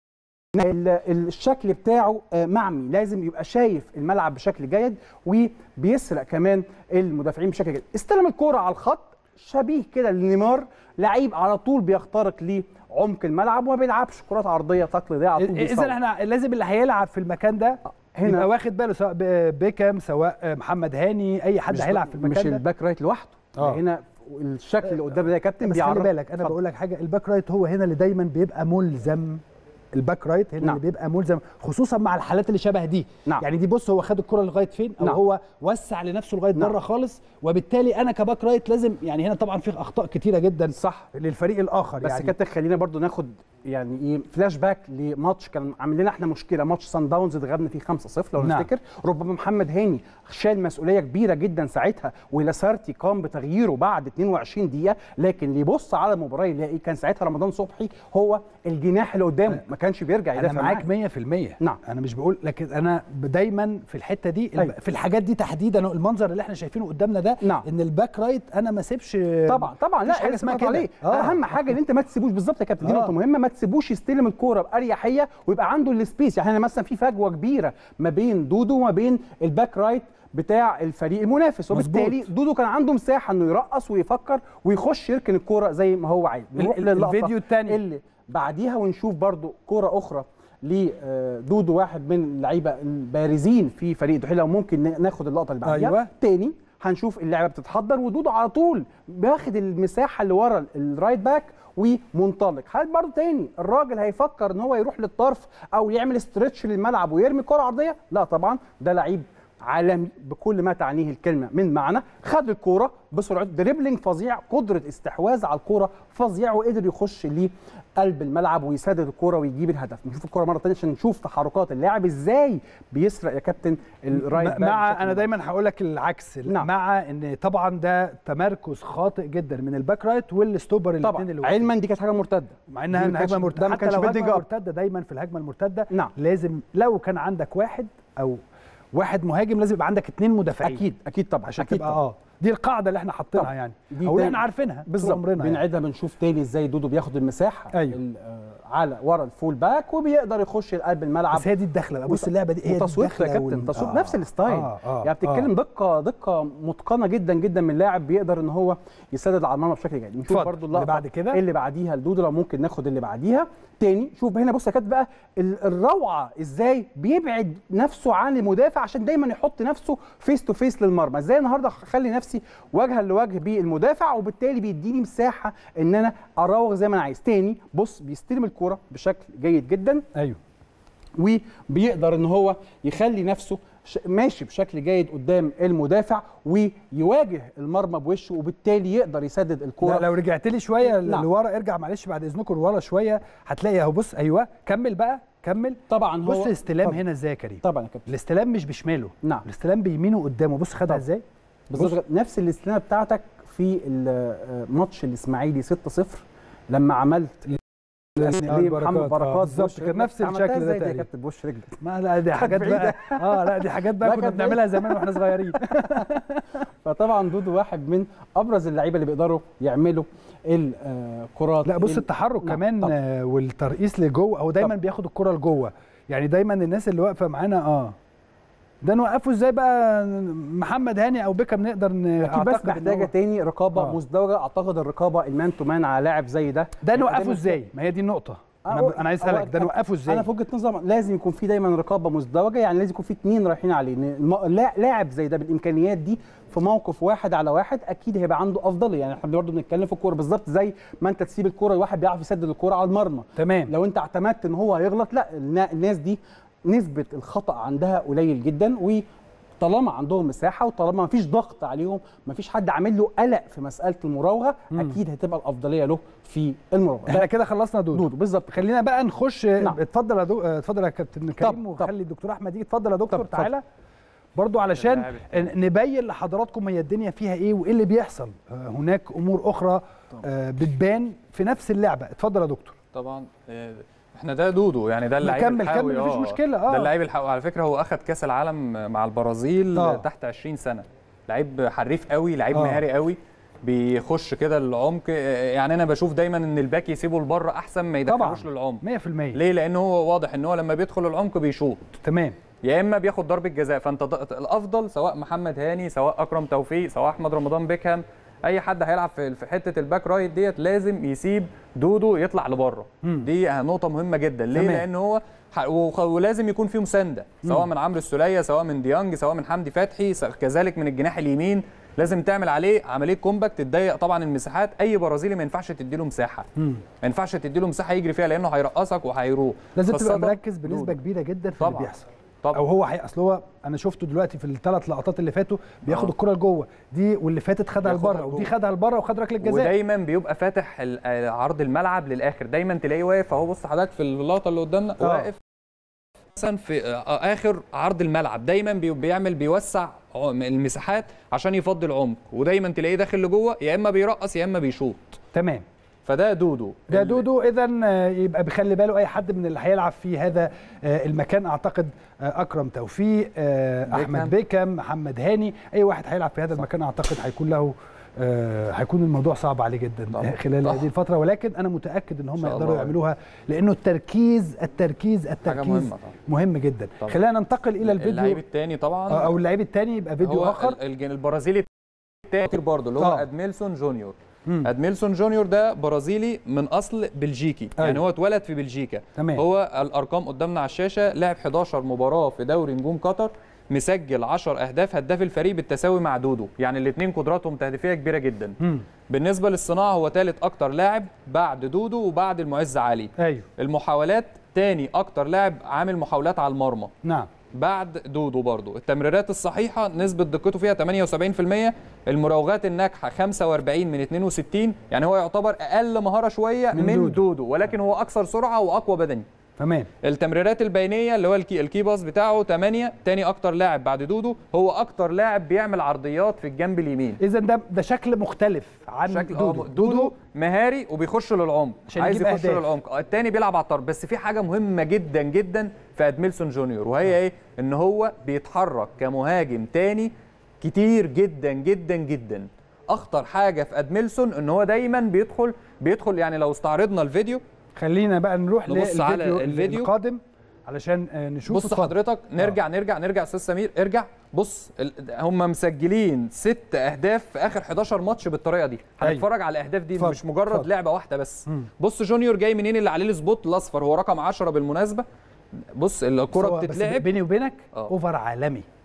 الشكل بتاعه معمي، لازم يبقى شايف الملعب بشكل جيد، وبيسرق كمان المدافعين بشكل جيد. استلم الكرة على الخط شبيه كده لنيمار، لعيب على طول بيخترق لعمق الملعب وما بيلعبش كرات عرضيه تقليديه على طول. اذا احنا لازم اللي هيلعب في المكان ده هنا يبقى واخد باله، سواء بيكام سواء محمد هاني، اي حد هيلعب في المكان ده. مش الباك رايت لوحده، هنا الشكل اللي قدام ده يا كابتن بس خلي بالك انا بقول لك حاجه، الباك رايت هو هنا اللي دايما بيبقى ملزم، الباك رايت هنا اللي بيبقى ملزم، خصوصا مع الحالات اللي شبه دي. يعني دي بص هو خد الكره لغايه فين، او هو وسع لنفسه لغايه بره خالص، وبالتالي انا كباك رايت لازم يعني هنا طبعا في اخطاء كتيره جدا صح للفريق الاخر. بس يعني كابتن خلينا برضو ناخد يعني ايه فلاش باك لماتش كان عامل لنا احنا مشكله، ماتش سان داونز اتغلبنا فيه 5-0 لو نفتكر. ربما محمد هاني شال مسؤوليه كبيره جدا ساعتها، ولاسارتي قام بتغييره بعد 22 دقيقه، لكن اللي يبص على المباراه يلاقي كان ساعتها رمضان صبحي هو الجناح اللي قدامه، ما كانش بيرجع يدافع. انا معاك 100%. نعم انا مش بقول، لكن انا دايما في الحته دي في الحاجات دي تحديدا، المنظر اللي احنا شايفينه قدامنا ده ان الباك رايت انا ما اسيبش طبعا لا حاجه اسمها كده. اهم حاجه ان انت ما تسيبوش بالظبط يا كابتن، دي نقطه مهمه، ما تسيبوش يستلم الكوره باريحيه ويبقى عنده السبيس. يعني مثلا في فجوه كبيره ما بين دودو وما بين الباك رايت بتاع الفريق المنافس، وبالتالي دودو كان عنده مساحه انه يرقص ويفكر ويخش يركن الكوره زي ما هو عايز. نروح الفيديو الثاني اللي بعديها ونشوف برضو كوره اخرى لدودو، واحد من اللعيبه البارزين في فريق الدحيل. لو ممكن ناخد اللقطه اللي بعديها تاني هنشوف اللعبه بتتحضر ودودو على طول باخد المساحه اللي ورا الرايت باك ومنطلق. هل برضه تاني الراجل هيفكر ان هو يروح للطرف او يعمل استرتش للملعب ويرمي كره عرضيه؟ لا طبعا، ده لعيب عالمي بكل ما تعنيه الكلمه من معنى. خد الكوره بسرعه، دريبلينج فظيع، قدره استحواذ على الكوره فظيع، وقدر يخش لقلب الملعب ويسدد الكوره ويجيب الهدف. نشوف الكوره مره ثانيه عشان نشوف تحركات اللاعب ازاي بيسرق يا كابتن الرايت باك. مع انا دايما هقول لك العكس. مع ان طبعا ده تمركز خاطئ جدا من الباك رايت والستوبر الاثنين اللي علما دي كانت حاجه مرتده، مع انها هجمه مرتده. حتى لو هجمه مرتده دايما في الهجمه المرتده لازم لو كان عندك واحد مهاجم لازم يبقى عندك 2 مدافعين. اكيد طبعا عشان تبقى دي القاعده اللي احنا حاطينها يعني، او اللي احنا عارفينها بالظبط. بنعيدها بنشوف تاني ازاي دودو بياخد المساحه على ورا الفول باك وبيقدر يخش لقلب الملعب. بس هي دي الدخله، بص اللعبه دي هي تصوير يا كابتن، تصوير نفس الستايل. يعني بتتكلم دقه متقنه جدا جدا من لاعب بيقدر ان هو يسدد على المرمى بشكل جيد. نشوف برضو اللقطه اللي بعد كده اللي بعديها لدودو، لو ممكن ناخد اللي بعديها تاني. شوف هنا بص يا كابتن بقى الروعه ازاي بيبعد نفسه عن المدافع عشان دايما يحط نفسه فيس تو فيس للمرمى. ازاي النهارده اخلي نفسي وجها لوجه بالمدافع، وبالتالي بيديني مساحه ان انا اراوغ زي ما انا عايز. تاني بص بيستلم الكوره بشكل جيد جدا، ايوه، وبيقدر ان هو يخلي نفسه ماشي بشكل جيد قدام المدافع ويواجه المرمى بوشه، وبالتالي يقدر يسدد الكوره. لو رجعت لي شويه نعم. لورا، ارجع معلش بعد اذنكم لورا شويه، هتلاقي اهو. بص ايوه، كمل بقى كمل. طبعا بص هو الاستلام طبعا. هنا ازاي يا كريم؟ طبعا يا كابتن، الاستلام مش بشماله، نعم، الاستلام بيمينه قدامه. بص خدها ازاي بالظبط نفس الاستلامه بتاعتك في ماتش الاسماعيلي 6-0 لما عملت محمد بركات بالظبط، كان نفس الشكل ده تقريبا. كابتن بوش رجلك، ما لا دي حاجات بقى لا دي حاجات بقى كنا بنعملها زمان واحنا صغيرين. فطبعا دودو واحد من ابرز اللعيبه اللي بيقدروا يعملوا الكرات. لا بص التحرك كمان والترقيص لجوه، هو دايما بياخد الكره لجوه، يعني دايما الناس اللي واقفه معانا ده نوقفه ازاي بقى محمد هاني او بيكم نقدر اعتقد بس محتاجه تاني رقابه مزدوجه. اعتقد الرقابه المان تو مان على لاعب زي ده نوقفه ازاي؟ ما هي دي النقطه، انا عايز اسالك ده نوقفه ازاي؟ انا في وجهه نظري لازم يكون في دايما رقابه مزدوجه، يعني لازم يكون في 2 رايحين عليه. لاعب زي ده بالامكانيات دي في موقف 1 على 1 اكيد هيبقى عنده افضليه. يعني احنا برضه بنتكلم في الكوره بالظبط زي ما انت تسيب الكوره لواحد بيعرف يسدد الكوره على المرمى، تمام. لو انت اعتمدت ان هو هيغلط، لا الناس دي نسبه الخطا عندها قليل جدا، وطالما عندهم مساحه وطالما ما فيش ضغط عليهم، ما فيش حد عامل له قلق في مساله المراوغه، اكيد هتبقى الافضليه له في المراوغه. احنا كده خلصنا دودو بالظبط. خلينا بقى نخش. نعم. اتفضل يا اتفضل يا كابتن كريم، وخلي الدكتور احمد يجي. اتفضل يا دكتور، تعالى برضو علشان نبين لحضراتكم هي الدنيا فيها ايه وايه اللي بيحصل. هناك امور اخرى بتبان في نفس اللعبه. اتفضل يا دكتور. طبعا احنا ده دودو، يعني ده اللعيب الحاوي. كمل مفيش مشكله. ده اللعيب الحاوي على فكره. هو اخذ كاس العالم مع البرازيل تحت 20 سنه. لعيب حريف قوي، لعيب مهاري قوي، بيخش كده العمق. يعني انا بشوف دايما ان الباك يسيبه لبره احسن ما يدخلوش للعمق 100%. ليه؟ لان هو واضح ان هو لما بيدخل العمق بيشوط، تمام، يا اما بياخد ضربه جزاء. فانت الافضل سواء محمد هاني، سواء اكرم توفيق، سواء احمد رمضان بيكهام، اي حد هيلعب في حته الباك رايت ديت لازم يسيب دودو يطلع لبره. دي نقطه مهمه جدا. ليه؟ تمام. لان هو ولازم يكون في مسانده، سواء من عمرو السوليه، سواء من ديانج، سواء من حمدي فتحي، كذلك من الجناح اليمين. لازم تعمل عليه عمليه كومباكت، تضيق طبعا المساحات. اي برازيلي ما ينفعش تديله مساحه، ما ينفعش تديله مساحه يجري فيها، لانه هيرقصك وهيروح. لازم تبقى مركز بنسبه كبيره جدا في اللي بيحصل. طبعا. او هو اصل هو انا شفته دلوقتي في ال3 لقطات اللي فاتوا بياخد الكره لجوه دي، واللي فاتت خدها لبره، ودي خدها لبره وخد ركله جزاء. ودايما بيبقى فاتح عرض الملعب للاخر، دايما تلاقيه واقف اهو. بص حضرتك في اللقطه اللي قدامنا واقف مثلا في اخر عرض الملعب، دايما بيوسع المساحات عشان يفضي العمق، ودايما تلاقيه داخل لجوه، يا اما بيرقص يا اما بيشوط. تمام. فده دودو. ده دودو. اذا يبقى بيخلي باله اي حد من اللي هيلعب في هذا المكان. اعتقد اكرم توفيق، احمد بيكم، محمد هاني، اي واحد هيلعب في هذا المكان اعتقد هيكون له هيكون الموضوع صعب عليه جدا طبعا. خلال هذه الفتره، ولكن انا متاكد ان هم يقدروا يعملوها، لانه التركيز مهم جدا. خلينا ننتقل الى الفيديو. اللعيب الثاني طبعا، او اللعيب الثاني يبقى فيديو اخر. البرازيلي الثاني برضه اللي هو ادميلسون جونيور. ادميلسون جونيور ده برازيلي من اصل بلجيكي. يعني هو اتولد في بلجيكا. تمام. هو الارقام قدامنا على الشاشه، لعب 11 مباراه في دوري نجوم قطر، مسجل 10 اهداف، هداف الفريق بالتساوي مع دودو. يعني الاثنين قدراتهم تهديفيه كبيره جدا. بالنسبه للصناعه هو ثالث اكتر لاعب بعد دودو وبعد المعز علي. المحاولات ثاني اكتر لاعب عامل محاولات على المرمى. نعم. بعد دودو برضو. التمريرات الصحيحه نسبه دقته فيها 78%. المراوغات الناجحه 45 من 62. يعني هو يعتبر اقل مهاره شويه من دودو، ولكن هو اكثر سرعه واقوى بدني. تمام. التمريرات البينيه اللي هو الكي باس بتاعه 8، تاني اكتر لاعب بعد دودو. هو اكتر لاعب بيعمل عرضيات في الجنب اليمين. اذا ده شكل مختلف عن شكل دودو مهاري وبيخش للعمق، عايز يخش للعمق. التاني بيلعب على الطرف. بس في حاجه مهمه جدا جدا في ادميلسون جونيور، وهي ايه؟ ان هو بيتحرك كمهاجم تاني كتير جدا جدا جدا. اخطر حاجه في ادميلسون ان هو دايما بيدخل. يعني لو استعرضنا الفيديو، خلينا بقى نروح للفيديو القادم علشان نشوف. بص حضرتك، نرجع استاذ سمير، ارجع. بص هم مسجلين 6 اهداف في اخر 11 ماتش بالطريقه دي. هنتفرج على الاهداف دي، مش مجرد لعبه واحده بس. بص جونيور جاي منين اللي عليه السبوت الاصفر، هو رقم 10 بالمناسبه. بص الكره بتتلعب بيني وبينك اوفر عالمي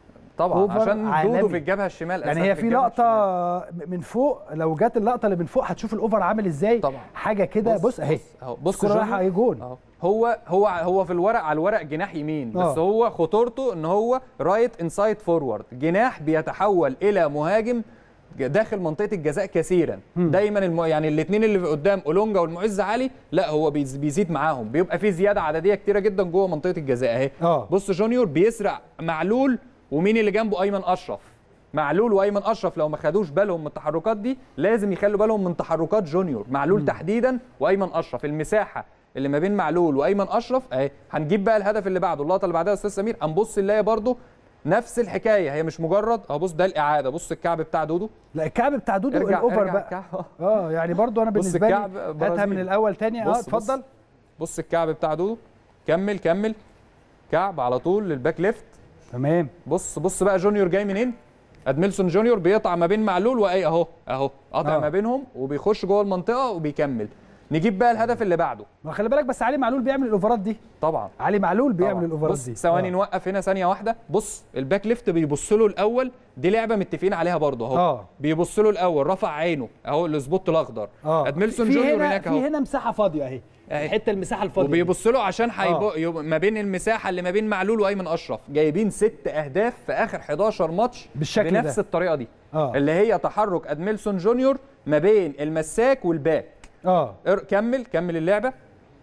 طبعا عشان دودو في الجبهه الشمال، يعني هي في لقطه من فوق، لو جت اللقطه اللي من فوق هتشوف الاوفر عامل ازاي طبعا. حاجه كده بص اهي، بص رايحه جون. هو في الورق على الورق جناح يمين، بس هو خطورته ان هو رايت انسايد فورورد، جناح بيتحول الى مهاجم داخل منطقه الجزاء كثيرا. دايما يعني الاثنين اللي قدام اولونجا والمعز علي، لا هو بيزيد معاهم، بيبقى في زياده عدديه كتيره جدا جوه منطقه الجزاء اهي. بص جونيور بيسرع معلول، ومين اللي جنبه؟ ايمن اشرف. معلول وايمن اشرف لو ما خدوش بالهم من التحركات دي لازم يخلوا بالهم من تحركات جونيور، معلول تحديدا وايمن اشرف. المساحه اللي ما بين معلول وايمن اشرف اهي. هنجيب بقى الهدف اللي بعده، اللقطه اللي بعدها يا استاذ سمير، هنبص نلاقي برده نفس الحكايه، هي مش مجرد اهو. بص ده الاعاده، بص الكعب بتاع دودو، لا الكعب بتاع دودو الاوفر بقى يعني برضو انا بالنسبه لي هاتها من الاول تاني. اتفضل. بص الكعب بتاع دودو، كمل كعب على طول للباك ليفت. تمام. بص بقى جونيور جاي منين؟ ادميلسون جونيور بيقطع ما بين معلول واي اهو قطع ما بينهم وبيخش جوه المنطقه وبيكمل. نجيب بقى الهدف اللي بعده. ما خلي بالك بس علي معلول بيعمل الاوفرات دي طبعا، علي معلول بيعمل الاوفرات دي. بص ثواني نوقف هنا ثانيه واحده. بص الباك ليفت بيبص له الاول، دي لعبه متفقين عليها برضه اهو. بيبص له الاول، رفع عينه اهو السبوت الاخضر. ادميلسون جونيور هناك اهو، في هنا مساحه فاضيه اهي، الحته المساحه الفاضيه، وبيبص له عشان ما بين المساحه اللي ما بين معلول وايمن اشرف. جايبين 6 اهداف في اخر 11 ماتش بالشكل بنفس ده. الطريقه دي اللي هي تحرك ادميلسون جونيور ما بين المساك والباك. كمل اللعبه.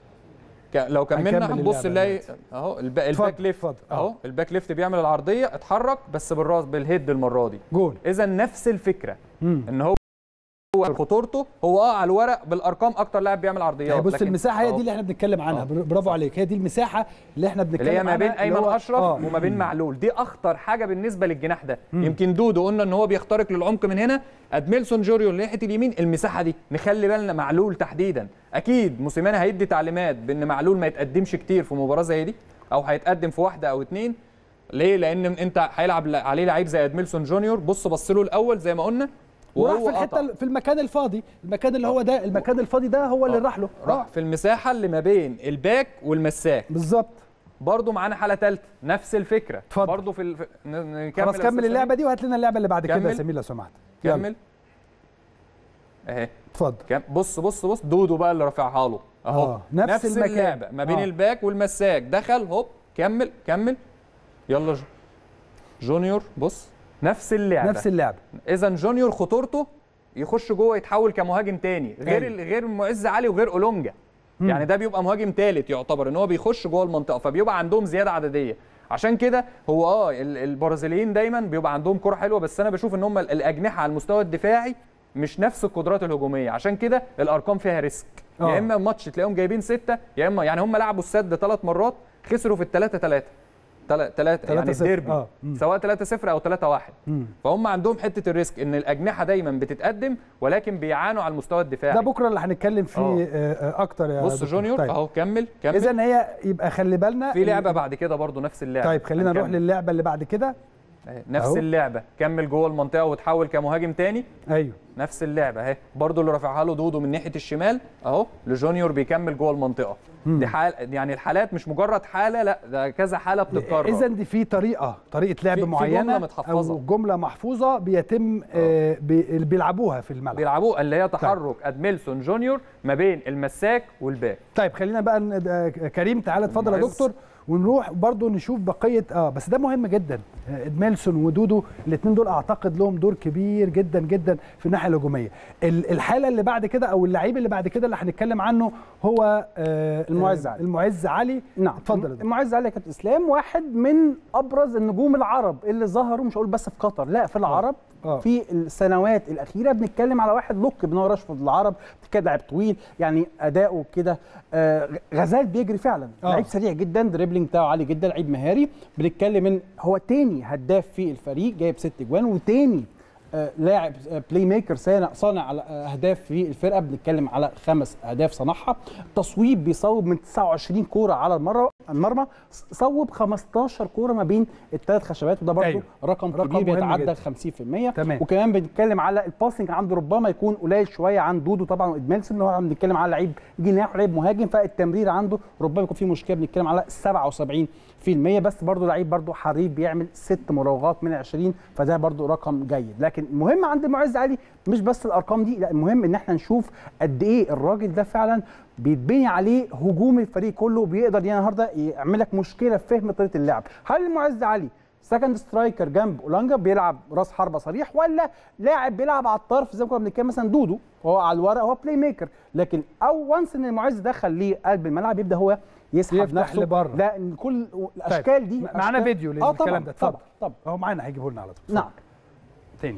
لو كملنا هنبص نلاقي اهو الباك ليفت اهو، الباك ليفت بيعمل العرضيه، اتحرك بس بالراس بالهيد المره دي جول. اذا نفس الفكره ان هو خطورته هو على الورق بالارقام اكتر لاعب بيعمل عرضيات. بص المساحه هي دي اللي احنا بنتكلم عنها. برافو عليك، هي دي المساحه اللي احنا بنتكلم عنها، اللي هي ما بين ايمن اشرف وما بين معلول. دي اخطر حاجه بالنسبه للجناح ده. يمكن دودو قلنا ان هو بيخترق للعمق من هنا، ادميلسون جونيور ناحيه اليمين، المساحه دي نخلي بالنا. معلول تحديدا اكيد موسيماني هيدي تعليمات بان معلول ما يتقدمش كتير في مباراه زي دي، او هيتقدم في واحده او اتنين. ليه؟ لان انت هيلعب عليه لعيب زي ادميلسون جونيور. بص له الاول زي ما قلنا، وراح في الحته في المكان الفاضي، المكان اللي هو ده، المكان الفاضي ده هو اللي راح له. راح في المساحه اللي ما بين الباك والمساك بالظبط. برضه معانا حاله ثالثه نفس الفكره برضه خلاص كمل اللعبه دي وهات لنا اللعبه اللي بعد كده يا سمير لو سمحت. كمل اهي. اتفضل. بص دودو بقى اللي رافعها له اهو. نفس المكان اللعبه ما بين الباك والمساك، دخل هوب كمل يلا جونيور. بص نفس اللعبه. اذا جونيور خطورته يخش جوه يتحول كمهاجم تاني غير معز علي وغير اولونجا. يعني ده بيبقى مهاجم ثالث يعتبر، ان هو بيخش جوه المنطقه، فبيبقى عندهم زياده عدديه. عشان كده هو البرازيليين دايما بيبقى عندهم كره حلوه، بس انا بشوف ان هم الاجنحه على المستوى الدفاعي مش نفس القدرات الهجوميه. عشان كده الارقام فيها ريسك. يا اما ماتش تلاقيهم جايبين 6، يا اما يعني هم لعبوا السد 3 مرات خسروا في ال3-3 يعني الديربي سواء 3-0 او 3-1. فهم عندهم حته الريسك ان الاجنحه دايما بتتقدم ولكن بيعانوا على المستوى الدفاعي. ده بكره اللي هنتكلم فيه اكتر يا بص جونيور اهو. كمل اذا هي يبقى خلي بالنا في لعبه بعد كده برضو نفس اللعبه. طيب خلينا نروح للعبه اللي بعد كده. نفس اللعبه، كمل جوه المنطقه وتحول كمهاجم تاني. ايوه نفس اللعبه اهي برضو اللي رافعها له دودو من ناحيه الشمال اهو لجونيور بيكمل جوه المنطقه. دي يعني الحالات مش مجرد حاله، لا ده كذا حاله بتتكرر. اذا دي في طريقه لعب معينه او جمله محفوظه بيتم بيلعبوها في الملعب، بيلعبوها اللي هي تحرك ادميلسون جونيور ما بين المساك والباك. طيب خلينا بقى كريم تعالى اتفضل يا دكتور، ونروح برضو نشوف بقيه بس ده مهم جدا. ادميلسون ودودو الاثنين دول اعتقد لهم دور كبير جدا جدا في الناحيه الهجوميه. الحاله اللي بعد كده او اللعيب اللي بعد كده اللي هنتكلم عنه هو المعز علي. نعم اتفضل. المعز علي كابتن اسلام واحد من ابرز النجوم العرب اللي ظهروا، مش هقول بس في قطر، لا في العرب. في السنوات الاخيره بنتكلم على واحد لقب ان هو راشفورد العرب، كده لاعب طويل يعني اداؤه كده غزال بيجري فعلا، لعيب سريع جدا، دريبلينج بتاعه عالي جدا، لعيب مهاري. بنتكلم ان هو تاني هداف في الفريق، جايب 6 اجوان، وتاني لاعب بلاي ميكر صانع اهداف في الفرقه، بنتكلم على 5 اهداف صنعها. تصويب بيصوب من 29 كوره على المرمى، صوب 15 كوره ما بين الثلاث خشبات، وده برضه أيوه. رقم كبير بيتعدى 50%. تمام. وكمان بنتكلم على الباسنج عنده ربما يكون قليل شويه عن دودو طبعا وادميلسون، اللي هو بنتكلم على لعيب جناح ولعيب مهاجم، فالتمرير عنده ربما يكون فيه مشكله، بنتكلم على 77%. بس برضه لعيب برضه حريف بيعمل 6 مراوغات من 20، فده برضه رقم جيد. لكن المهم عند المعز علي مش بس الارقام دي، لا المهم ان احنا نشوف قد ايه الراجل ده فعلا بيتبني عليه هجوم الفريق كله، وبيقدر النهارده يعمل لك مشكله في فهم طريقه اللعب. هل المعز علي سكند سترايكر جنب اولانجا بيلعب راس حربه صريح، ولا لاعب بيلعب على الطرف زي ما كنا بنتكلم مثلا دودو هو على الورق هو بلاي ميكر، لكن وانس ان المعز دخل لقلب الملعب يبدا هو يسحب نفسه لبره. لا ان كل الاشكال دي معانا فيديو للكلام ده، اتفضل. طبعا اهو معانا هيجيبه لنا على طول. نعم تاني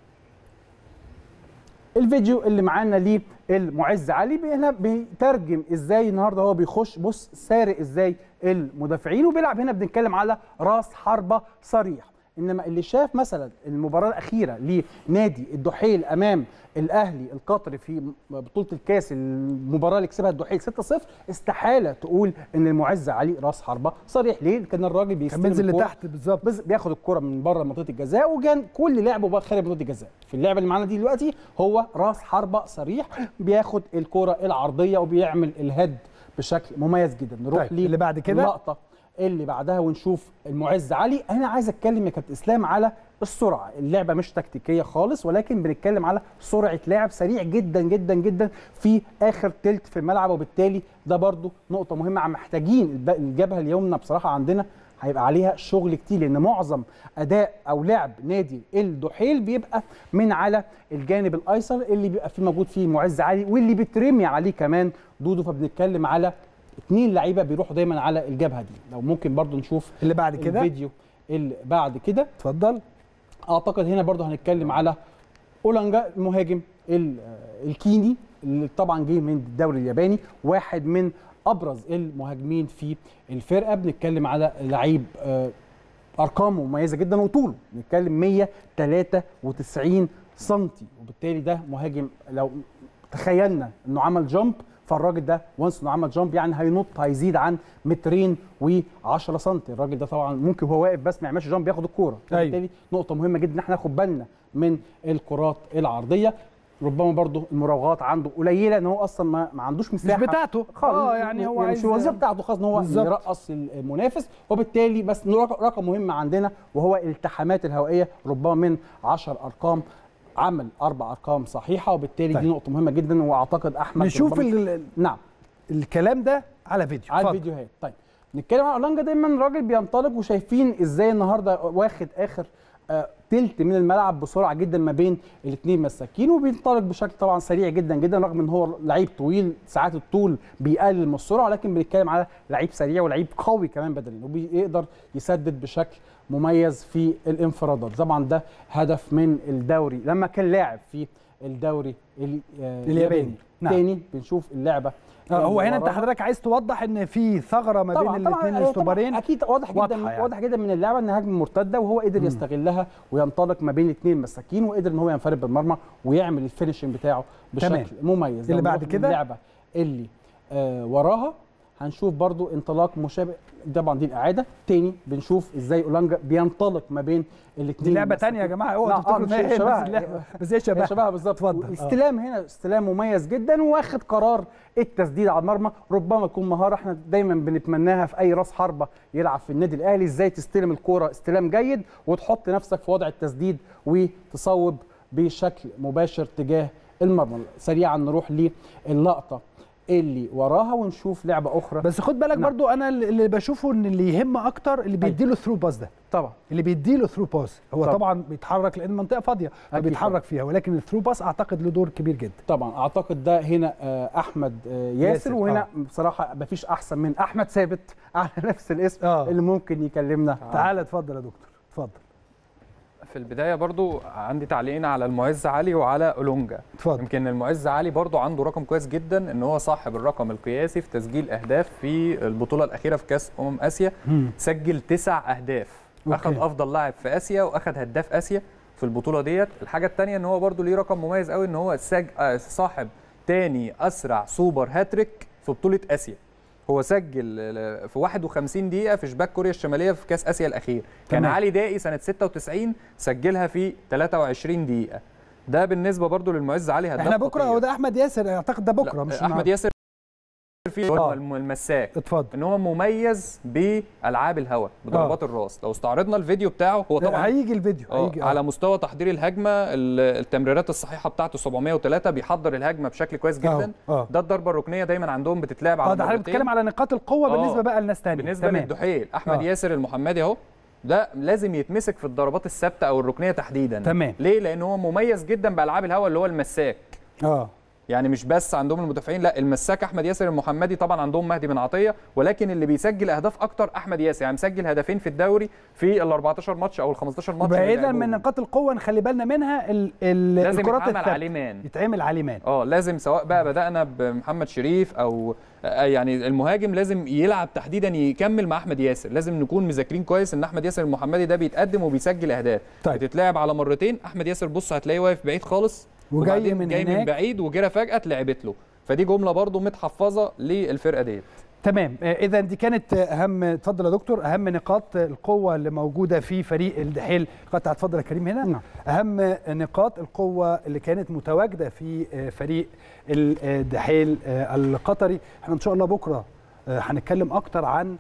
الفيديو اللي معانا ليه المعز علي هنا بيترجم ازاي النهارده هو بيخش، بص سارق ازاي المدافعين وبيلعب. هنا بنتكلم على راس حربه صريح. انما اللي شاف مثلا المباراه الاخيره لنادي الدحيل امام الاهلي القطري في بطوله الكاس، المباراه اللي كسبها الدحيل 6-0، استحاله تقول ان المعز علي راس حربه صريح. ليه؟ كان الراجل بيستلم بينزل لتحت بالظبط، بياخد الكره من بره منطقه الجزاء، وكان كل لعبه خارج منطقه الجزاء. في اللعبه اللي معانا دي دلوقتي هو راس حربه صريح، بياخد الكره العرضيه وبيعمل الهد بشكل مميز جدا. نروح طيب اللي بعد كده، اللقطه اللي بعدها ونشوف المعز علي. انا عايز اتكلم يا كابتن اسلام على السرعه. اللعبه مش تكتيكيه خالص، ولكن بنتكلم على سرعه لاعب سريع جدا جدا جدا في اخر تلت في الملعب، وبالتالي ده برضو نقطه مهمه. محتاجين الجبهه اليمنى بصراحه عندنا هيبقى عليها شغل كتير، لان معظم اداء او لعب نادي الدحيل بيبقى من على الجانب الايسر اللي بيبقى فيه موجود فيه معز علي، واللي بيترمي عليه كمان دودو. فبنتكلم على 2 لعيبه بيروحوا دايما على الجبهه دي. لو ممكن برضو نشوف اللي بعد كده، الفيديو اللي بعد كده اتفضل. اعتقد هنا برضو هنتكلم على اولانجا المهاجم الكيني، اللي طبعا جه من الدوري الياباني، واحد من ابرز المهاجمين في الفرقه. بنتكلم على لعيب ارقامه مميزه جدا، وطوله بنتكلم 193 سم، وبالتالي ده مهاجم لو تخيلنا انه عمل جامب، فالراجل ده وانس انه عمل جامب يعني هينط هيزيد عن 210 سم. الراجل ده طبعا ممكن وهو واقف بس ما يعملش جامب ياخد الكوره، وبالتالي نقطه مهمه جدا ان احنا ناخد بالنا من الكرات العرضيه. ربما برضه المراوغات عنده قليله، ان هو اصلا ما عندوش مساحه مش بتاعته خالص، يعني هو يعني عايز مش الوظيفه بتاعته خالص ان هو يرقص المنافس. وبالتالي بس رقم مهم عندنا وهو الالتحامات الهوائيه، ربما من 10 ارقام عمل 4 ارقام صحيحه، وبالتالي دي نقطه مهمه جدا. واعتقد احمد نشوف نعم الكلام ده على فيديو، على الفيديوهات. طيب نتكلم عن اولانجا. دايما راجل بينطلق، وشايفين ازاي النهارده واخد اخر تلت من الملعب بسرعه جدا ما بين الاثنين مساكين، وبينطلق بشكل طبعا سريع جدا جدا، رغم ان هو لعيب طويل ساعات الطول بيقلل من السرعه، ولكن بنتكلم على لعيب سريع ولعيب قوي كمان بدنيا، وبيقدر يسدد بشكل مميز في الانفرادات. طبعا ده هدف من الدوري لما كان لاعب في الدوري الياباني. نعم. تاني بنشوف اللعبه هو هنا انت حضرتك عايز توضح ان في ثغره ما بين الاثنين الاسطوبرين. اكيد واضح جدا يعني. واضح جدا من اللعبه ان هجمه مرتده، وهو قدر يستغلها وينطلق ما بين اثنين مساكين، وقدر ان هو ينفرد بالمرمى ويعمل الفينشنج بتاعه بشكل مميز. اللي بعد كده اللعبه اللي وراها هنشوف برضو انطلاق مشابه. طبعا دي الاعاده. تاني بنشوف ازاي اولانجا بينطلق ما بين الاثنين. دي لعبه ثانيه يا جماعه، اوعوا تفتكروا ان هي بس هي شبهها بالظبط. الاستلام هنا استلام مميز جدا، واخد قرار التسديد على المرمى. ربما تكون مهاره احنا دايما بنتمناها في اي راس حربه يلعب في النادي الاهلي، ازاي تستلم الكوره استلام جيد وتحط نفسك في وضع التسديد وتصوب بشكل مباشر تجاه المرمى. سريعا نروح للقطه اللي وراها ونشوف لعبه اخرى. بس خد بالك برضو انا اللي بشوفه ان اللي يهم اكتر اللي بيديله ثرو باس ده. طبعا اللي بيديله ثرو باس هو طبعا بيتحرك لان المنطقه فاضيه فبيتحرك فيها، ولكن الثرو باس اعتقد له دور كبير جدا. طبعا اعتقد ده هنا احمد ياسر. وهنا بصراحه مفيش احسن من احمد ثابت على نفس الاسم اللي ممكن يكلمنا. تعالى اتفضل يا دكتور اتفضل. في البدايه برضو عندي تعليقين على المعز علي وعلى اولونجا. اتفضل. يمكن المعز علي برضو عنده رقم كويس جدا، ان هو صاحب الرقم القياسي في تسجيل اهداف في البطوله الاخيره في كاس اسيا. سجل 9 اهداف. اخذ افضل لاعب في اسيا واخذ هداف اسيا، في البطوله ديت. الحاجه الثانيه ان هو برده ليه رقم مميز قوي، ان هو صاحب تاني اسرع سوبر هاتريك في بطوله اسيا. هو سجل في 51 دقيقه في شباك كوريا الشماليه في كاس اسيا الاخير. كان علي دائي سنه 96 سجلها في 23 دقيقه. ده بالنسبه برده للمعز علي هداف. احنا بكره هو ده احمد ياسر اعتقد، ده بكره مش احمد ياسر في المساك. اتفضل. ان هو مميز بالعاب الهواء بضربات الراس. لو استعرضنا الفيديو بتاعه هو طبعا هيجي الفيديو هيجي على مستوى تحضير الهجمه، التمريرات الصحيحه بتاعته 703، بيحضر الهجمه بشكل كويس جدا. ده الضربه الركنيه دايما عندهم بتتلعب على ده حضرتك بتتكلم على نقاط القوه بالنسبه بقى لناس ثانيه. بالنسبه للدحيل احمد ياسر المحمدي اهو، ده لازم يتمسك في الضربات الثابته او الركنيه تحديدا. تمام. ليه؟ لان هو مميز جدا بالعاب الهواء اللي هو المساك. يعني مش بس عندهم المدافعين، لا المساك احمد ياسر المحمدي، طبعا عندهم مهدي بن عطيه، ولكن اللي بيسجل اهداف اكتر احمد ياسر. يعني مسجل هدفين في الدوري في ال 14 ماتش او ال 15 ماتش. بعيدا من نقاط القوه نخلي بالنا منها لازم يتعمل عليه مان. يتعمل عليه مان. لازم، سواء بقى بدانا بمحمد شريف او يعني المهاجم لازم يلعب تحديدا يكمل مع احمد ياسر. لازم نكون مذاكرين كويس ان احمد ياسر المحمدي ده بيتقدم وبيسجل اهداف. بتتلعب على مرتين. احمد ياسر بص هتلاقيه واقف بعيد خالص وجاي من بعيد وجرى فجأة اتلعبت له. فدي جملة برضو متحفظة للفرقة ديت. تمام. اذا دي كانت اهم، اتفضل يا دكتور، اهم نقاط القوه اللي موجوده في فريق الدحيل. قطع اتفضل يا كريم هنا. اهم نقاط القوه اللي كانت متواجده في فريق الدحيل القطري. احنا ان شاء الله بكره هنتكلم اكتر عن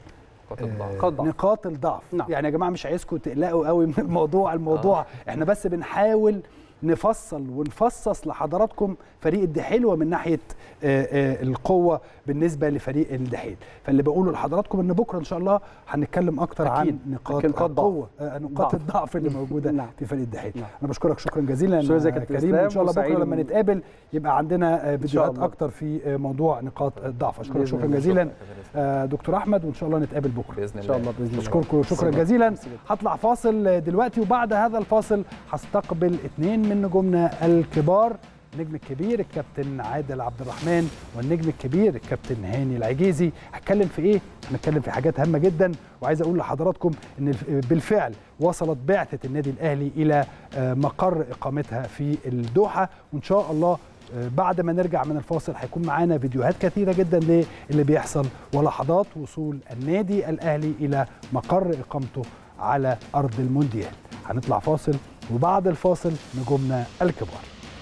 نقاط الضعف. يعني يا جماعه مش عايزكم تقلقوا قوي من الموضوع احنا بس بنحاول نفصل ونفصص لحضراتكم فريق الدحيل ومن ناحيه القوه بالنسبه لفريق الدحيل. فاللي بقوله لحضراتكم ان بكره ان شاء الله هنتكلم اكتر عن نقاط القوه، نقاط الضعف اللي موجوده في فريق الدحيل. انا بشكرك شكرا جزيلا كريم. ان شاء الله بكره لما نتقابل يبقى عندنا فيديوهات اكتر في موضوع نقاط الضعف. اشكرك شكرا جزيلا دكتور احمد، وان شاء الله نتقابل بكره باذن الله. ان شاء الله باذن الله. بشكركم شكرا جزيلا. هطلع فاصل دلوقتي، وبعد هذا الفاصل هستقبل اثنين من نجومنا الكبار، النجم الكبير الكابتن عادل عبد الرحمن والنجم الكبير الكابتن هاني العجيزي. هتكلم في ايه؟ هنتكلم في حاجات هامه جدا، وعايز اقول لحضراتكم ان بالفعل وصلت بعثه النادي الاهلي الى مقر اقامتها في الدوحه، وان شاء الله بعد ما نرجع من الفاصل هيكون معانا فيديوهات كثيره جدا للي بيحصل ولحظات وصول النادي الاهلي الى مقر اقامته على ارض المونديال. هنطلع فاصل، وبعد الفاصل نجومنا الكبار.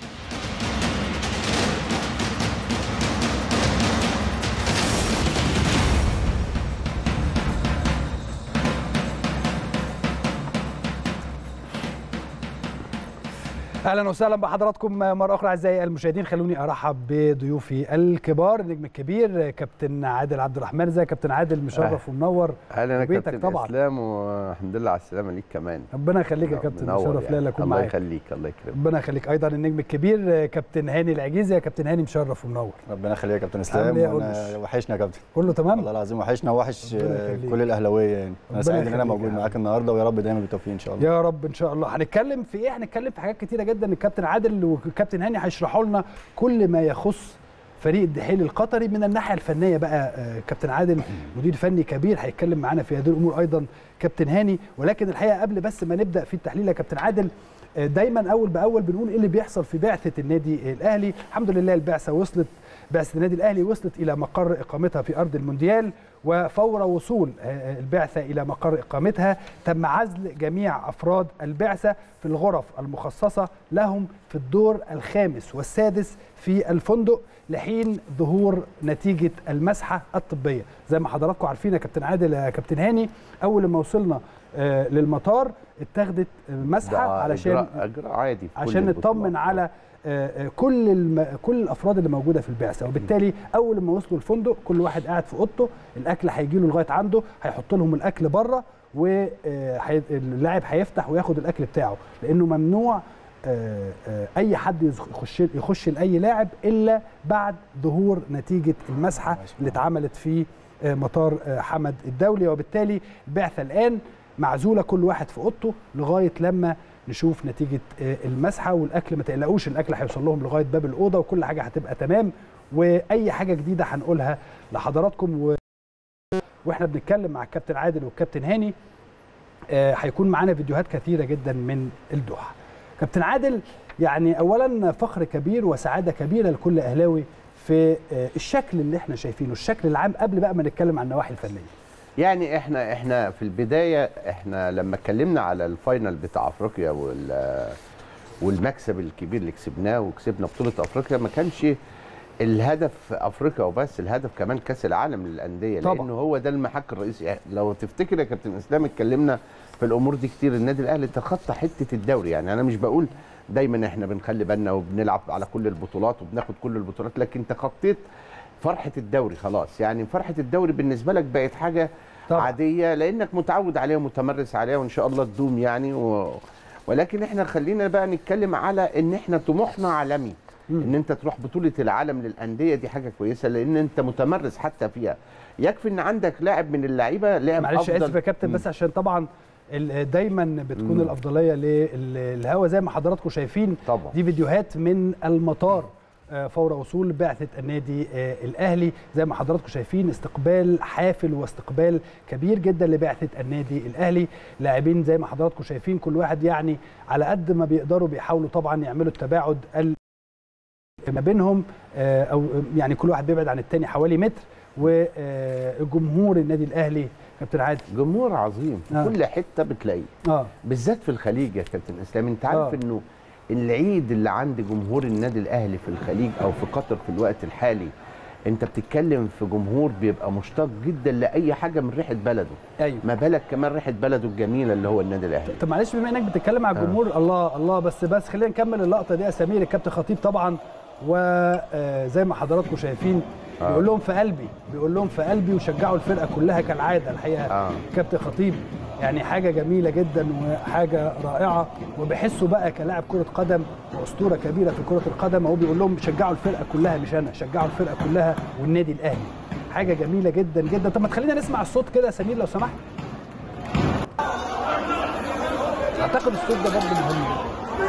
اهلا وسهلا بحضراتكم مره اخرى اعزائي المشاهدين. خلوني ارحب بضيوفي الكبار، النجم الكبير كابتن عادل عبد الرحمن. ازيك يا كابتن عادل؟ مشرف ومنور. اهلا يا بيتك كابتن طبعا. اسلام، والحمد لله على السلامه ليك كمان. ربنا يخليك يا كابتن، مشرف ليا اكون معاك. الله يخليك الله يكرمك. ربنا يخليك. ايضا النجم الكبير كابتن هاني العجيزي. يا كابتن هاني مشرف ومنور. ربنا يخليك يا كابتن اسلام. وانا وحشنا يا كابتن. كله تمام والله العظيم وحشنا، ووحش كل الاهلاويه. يعني انا سعيد ان انا موجود معاك النهارده، ويا رب دايما بالتوفيق ان شاء الله. يا رب ان شاء الله. هنتكلم في ايه؟ هنتكلم في حاجات كتيره جدا. الكابتن عادل والكابتن هاني هيشرحوا لنا كل ما يخص فريق الدحيل القطري من الناحيه الفنيه. بقى كابتن عادل مدير فني كبير هيتكلم معانا في هذه الامور، ايضا كابتن هاني. ولكن الحقيقه قبل بس ما نبدا في التحليل يا كابتن عادل، دايما اول باول بنقول ايه اللي بيحصل في بعثه النادي الاهلي. الحمد لله بعثه النادي الاهلي وصلت الى مقر اقامتها في ارض المونديال، وفور وصول البعثه الى مقر اقامتها تم عزل جميع افراد البعثه في الغرف المخصصه لهم في الدور الخامس والسادس في الفندق لحين ظهور نتيجه المسحه الطبيه. زي ما حضراتكم عارفين يا كابتن عادل يا كابتن هاني، اول ما وصلنا للمطار اتخذت مسحه علشان اجراء عادي عشان نطمن على كل الافراد اللي موجوده في البعثه. وبالتالي اول ما وصلوا الفندق كل واحد قاعد في اوضته، الاكل هيجي له لغايه عنده، هيحط لهم الاكل بره، واللاعب هيفتح وياخد الاكل بتاعه، لانه ممنوع اي حد يخش لاي لاعب الا بعد ظهور نتيجه المسحه اللي اتعملت في مطار حمد الدولي. وبالتالي البعثه الان معزوله كل واحد في اوضته لغايه لما نشوف نتيجه المسحه. والاكل ما تقلقوش، الاكل هيوصل لهم لغايه باب الاوضه، وكل حاجه هتبقى تمام. واي حاجه جديده هنقولها لحضراتكم. واحنا بنتكلم مع الكابتن عادل والكابتن هاني هيكون معانا فيديوهات كثيره جدا من الدوحه. كابتن عادل، يعني اولا فخر كبير وسعاده كبيره لكل اهلاوي في الشكل اللي احنا شايفينه، الشكل العام، قبل بقى ما نتكلم عن النواحي الفنيه. يعني احنا في البدايه، احنا لما اتكلمنا على الفاينل بتاع افريقيا والمكسب الكبير اللي كسبناه وكسبنا بطوله افريقيا، ما كانش الهدف افريقيا وبس، الهدف كمان كاس العالم للانديه، لانه هو ده المحك الرئيسي. لو تفتكر يا كابتن اسلام اتكلمنا في الامور دي كتير. النادي الاهلي تخطى حته الدوري، يعني انا مش بقول دايما احنا بنخلي بالنا وبنلعب على كل البطولات وبناخد كل البطولات، لكن تخطيت فرحه الدوري خلاص. يعني فرحه الدوري بالنسبه لك بقت حاجه طبعا عاديه، لانك متعود عليها ومتمرس عليها، وان شاء الله تدوم يعني ولكن احنا خلينا بقى نتكلم على ان احنا طموحنا عالمي. ان انت تروح بطوله العالم للانديه دي حاجه كويسه، لان انت متمرس حتى فيها. يكفي ان عندك لاعب من اللعيبه لاعب معلش افضل. اسف يا كابتن، بس عشان طبعا دايما بتكون الافضليه للهوا زي ما حضراتكم شايفين. طبعا دي فيديوهات من المطار فور وصول بعثه النادي الاهلي، زي ما حضراتكم شايفين استقبال حافل واستقبال كبير جدا لبعثه النادي الاهلي. لاعبين زي ما حضراتكم شايفين كل واحد يعني على قد ما بيقدروا بيحاولوا طبعا يعملوا التباعد ما بينهم، او يعني كل واحد بيبعد عن الثاني حوالي متر. وجمهور النادي الاهلي كابتن عادل جمهور عظيم في كل حته بتلاقيه، بالذات في الخليج يا كابتن اسلام. انت عارف انه العيد اللي عند جمهور النادي الاهلي في الخليج او في قطر في الوقت الحالي، انت بتتكلم في جمهور بيبقى مشتاق جدا لاي حاجه من ريحه بلده. ايوه، ما بالك كمان ريحه بلده الجميله اللي هو النادي الاهلي. طب معلش بما انك بتتكلم على الجمهور، الله بس خلينا نكمل اللقطه دي يا سمير. الكابتن خطيب طبعا وزي ما حضراتكم شايفين بيقول لهم في قلبي وشجعوا الفرقه كلها كالعاده. الحقيقه كابتن خطيب يعني حاجه جميله جدا وحاجه رائعه، وبحسه بقى كلاعب كره قدم واسطوره كبيره في كره القدم. هو بيقول لهم شجعوا الفرقه كلها، مش انا، شجعوا الفرقه كلها والنادي الاهلي. حاجه جميله جدا جدا. طب ما تخلينا نسمع الصوت كده يا سمير لو سمحت. اعتقد الصوت ده برضه مهم.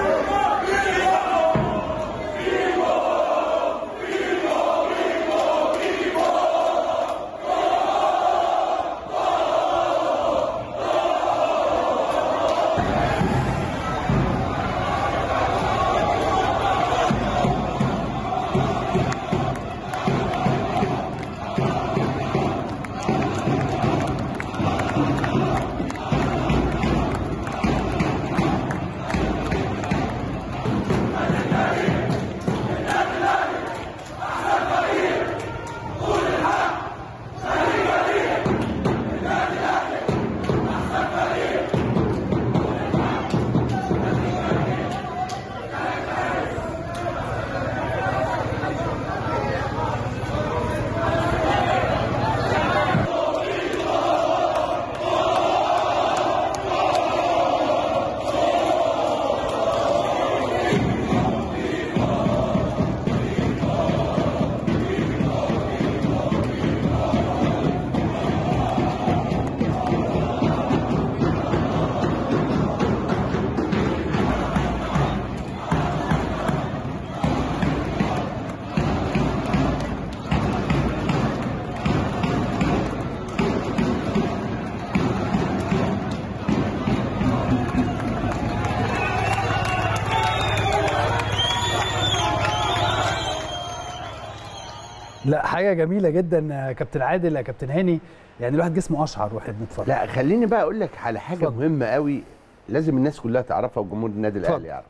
لا حاجه جميله جدا يا كابتن عادل، يا كابتن هاني، يعني الواحد جسمه اشعر واحنا بنتفرج. لا خليني بقى اقول لك على حاجه مهمه قوي لازم الناس كلها تعرفها وجمهور النادي الاهلي يعرفها.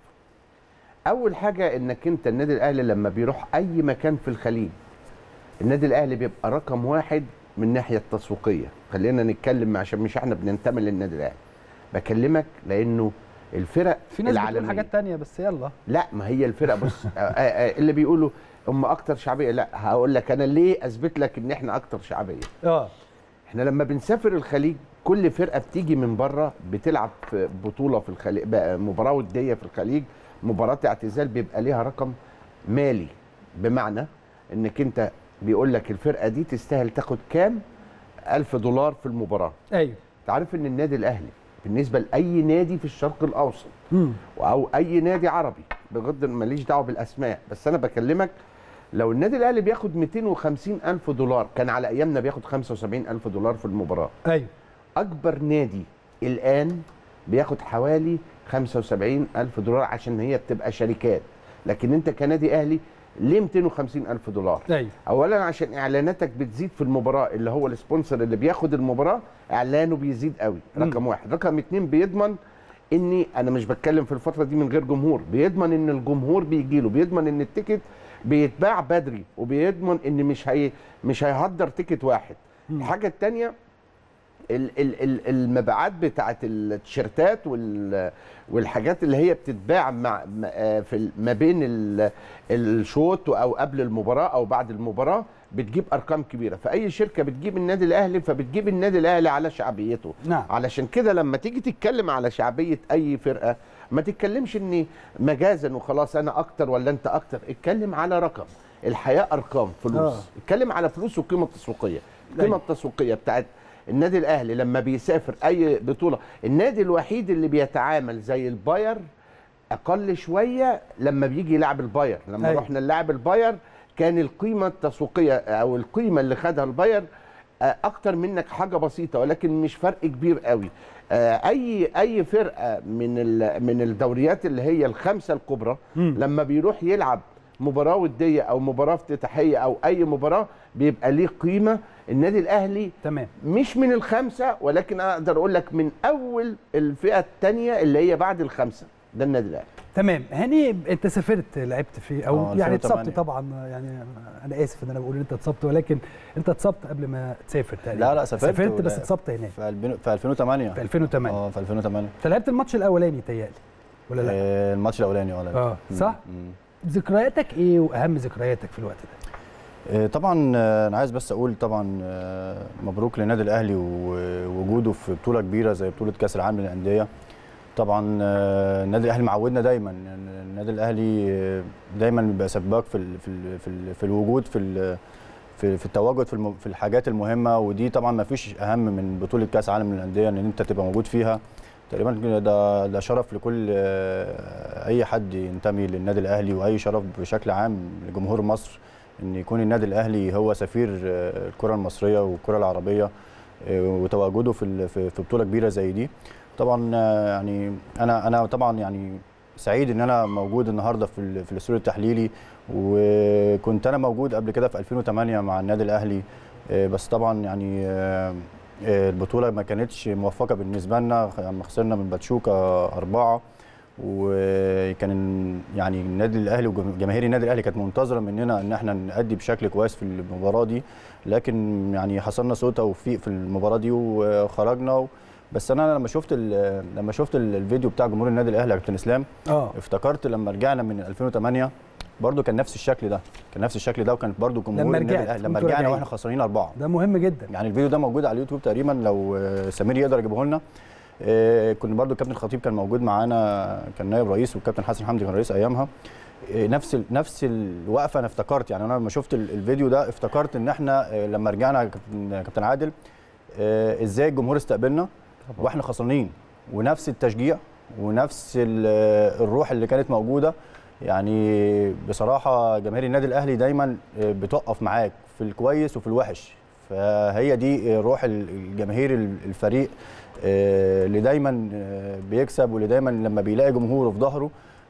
اول حاجه انك انت النادي الاهلي لما بيروح اي مكان في الخليج، النادي الاهلي بيبقى رقم واحد من الناحيه التسويقيه. خلينا نتكلم عشان مش احنا بننتمي للنادي الاهلي، بكلمك لانه الفرق في ناس بتقول حاجات تانية بس يلا. لا ما هي الفرق بص اللي بيقولوا هم اكتر شعبيه، لا هقول لك انا ليه اثبت لك ان احنا اكتر شعبيه. احنا لما بنسافر الخليج كل فرقه بتيجي من بره بتلعب في بطوله في الخليج، مباراه وديه في الخليج، مباراه اعتزال، بيبقى ليها رقم مالي، بمعنى انك انت بيقول لك الفرقه دي تستاهل تاخد كام $1000 في المباراه. ايوه، انت عارف ان النادي الاهلي بالنسبه لاي نادي في الشرق الاوسط او اي نادي عربي، بغض ماليش دعوه بالاسماء، بس انا بكلمك لو النادي الاهلي بياخد $250,000 كان على ايامنا بياخد $75,000 في المباراه. ايوه، اكبر نادي الان بياخد حوالي 75,000 دولار عشان هي بتبقى شركات، لكن انت كنادي اهلي ليه 250,000 دولار؟ أيوة. اولا عشان اعلاناتك بتزيد في المباراه، اللي هو السبونسر اللي بياخد المباراه اعلانه بيزيد قوي، رقم واحد. رقم اتنين، بيضمن اني انا مش بتكلم في الفتره دي من غير جمهور، بيضمن ان الجمهور بيجي له، بيضمن ان التيكت بيتباع بدري، وبيضمن ان مش هيهدر تيكت واحد. الحاجه الثانيه المبيعات بتاعت التيشيرتات والحاجات اللي هي بتتباع في ما بين الشوط او قبل المباراه او بعد المباراه بتجيب ارقام كبيره، فاي شركه بتجيب النادي الاهلي فبتجيب النادي الاهلي على شعبيته. نعم. علشان كده لما تيجي تتكلم على شعبيه اي فرقه ما تتكلمش ان مجازا وخلاص انا اكتر ولا انت اكتر، اتكلم على رقم. الحياه ارقام، فلوس. اتكلم على فلوس وقيمه تسويقيه. القيمه التسويقيه بتاعت النادي الاهلي لما بيسافر اي بطوله، النادي الوحيد اللي بيتعامل زي الباير اقل شويه لما بيجي يلعب الباير. لما رحنا نلعب الباير كان القيمه التسويقيه او القيمه اللي خدها الباير اكتر منك حاجه بسيطه، ولكن مش فرق كبير قوي. اي فرقه من الدوريات اللي هي الخمسه الكبرى لما بيروح يلعب مباراه وديه او مباراه افتتاحيه او اي مباراه بيبقى ليه قيمه. النادي الاهلي تمام مش من الخمسه، ولكن اقدر اقول لك من اول الفئه الثانيه اللي هي بعد الخمسه، ده النادي الاهلي. تمام. هاني، انت سافرت لعبت في او يعني اتصبت 2008. طبعا، يعني انا اسف ان انا بقول ان انت اتصبت، ولكن انت اتصبت قبل ما تسافر تقريبا. لا سافرت بس اتصبت هناك في 2008. في 2008 في 2008 انت لعبت الماتش الاولاني تهيألي ولا لا؟ الماتش الاولاني صح؟ ذكرياتك ايه واهم ذكرياتك في الوقت ده؟ طبعا انا عايز بس اقول طبعا مبروك للنادي الاهلي ووجوده في بطوله كبيره زي بطوله كاس العالم للانديه. طبعا النادي الاهلي معودنا دايما، النادي الاهلي دايما بيبقى سباق في الوجود في التواجد في الحاجات المهمه، ودي طبعا ما فيش اهم من بطوله كاس العالم للانديه ان انت تبقى موجود فيها. تقريبا ده شرف لكل اي حد ينتمي للنادي الاهلي، واي شرف بشكل عام لجمهور مصر ان يكون النادي الاهلي هو سفير الكره المصريه والكره العربيه، وتواجده في بطوله كبيره زي دي. طبعا يعني انا طبعا يعني سعيد ان انا موجود النهارده في الاستوديو التحليلي، وكنت انا موجود قبل كده في 2008 مع النادي الاهلي، بس طبعا يعني البطوله ما كانتش موفقه بالنسبه لنا، خسرنا من باتشوكا 4، وكان يعني النادي الاهلي وجماهير النادي الاهلي كانت منتظره مننا ان احنا نأدي بشكل كويس في المباراه دي، لكن يعني حصلنا سوء توفيق في المباراه دي وخرجنا. بس انا لما شفت الفيديو بتاع جمهور النادي الاهلي يا كابتن اسلام، افتكرت لما رجعنا من 2008 برضو كان نفس الشكل ده، وكان برضو جمهور النادي الاهلي لما رجعنا واحنا خسرانين 4. ده مهم جدا. يعني الفيديو ده موجود على اليوتيوب تقريبا، لو سمير يقدر يجيبه لنا. كنا برضو الكابتن الخطيب كان موجود معانا، كان نائب رئيس، والكابتن حسن حمدي كان رئيس ايامها. نفس الوقفه انا افتكرت، يعني انا لما شفت الفيديو ده افتكرت ان احنا لما رجعنا كابتن عادل ازاي الجمهور استقبلنا واحنا خسرانين، ونفس التشجيع ونفس الروح اللي كانت موجوده. يعني بصراحه جماهير النادي الاهلي دايما بتقف معاك في الكويس وفي الوحش، فهي دي روح الجماهير الفريق اللي دايما بيكسب، واللي دايما لما بيلاقي جمهوره في ظهره.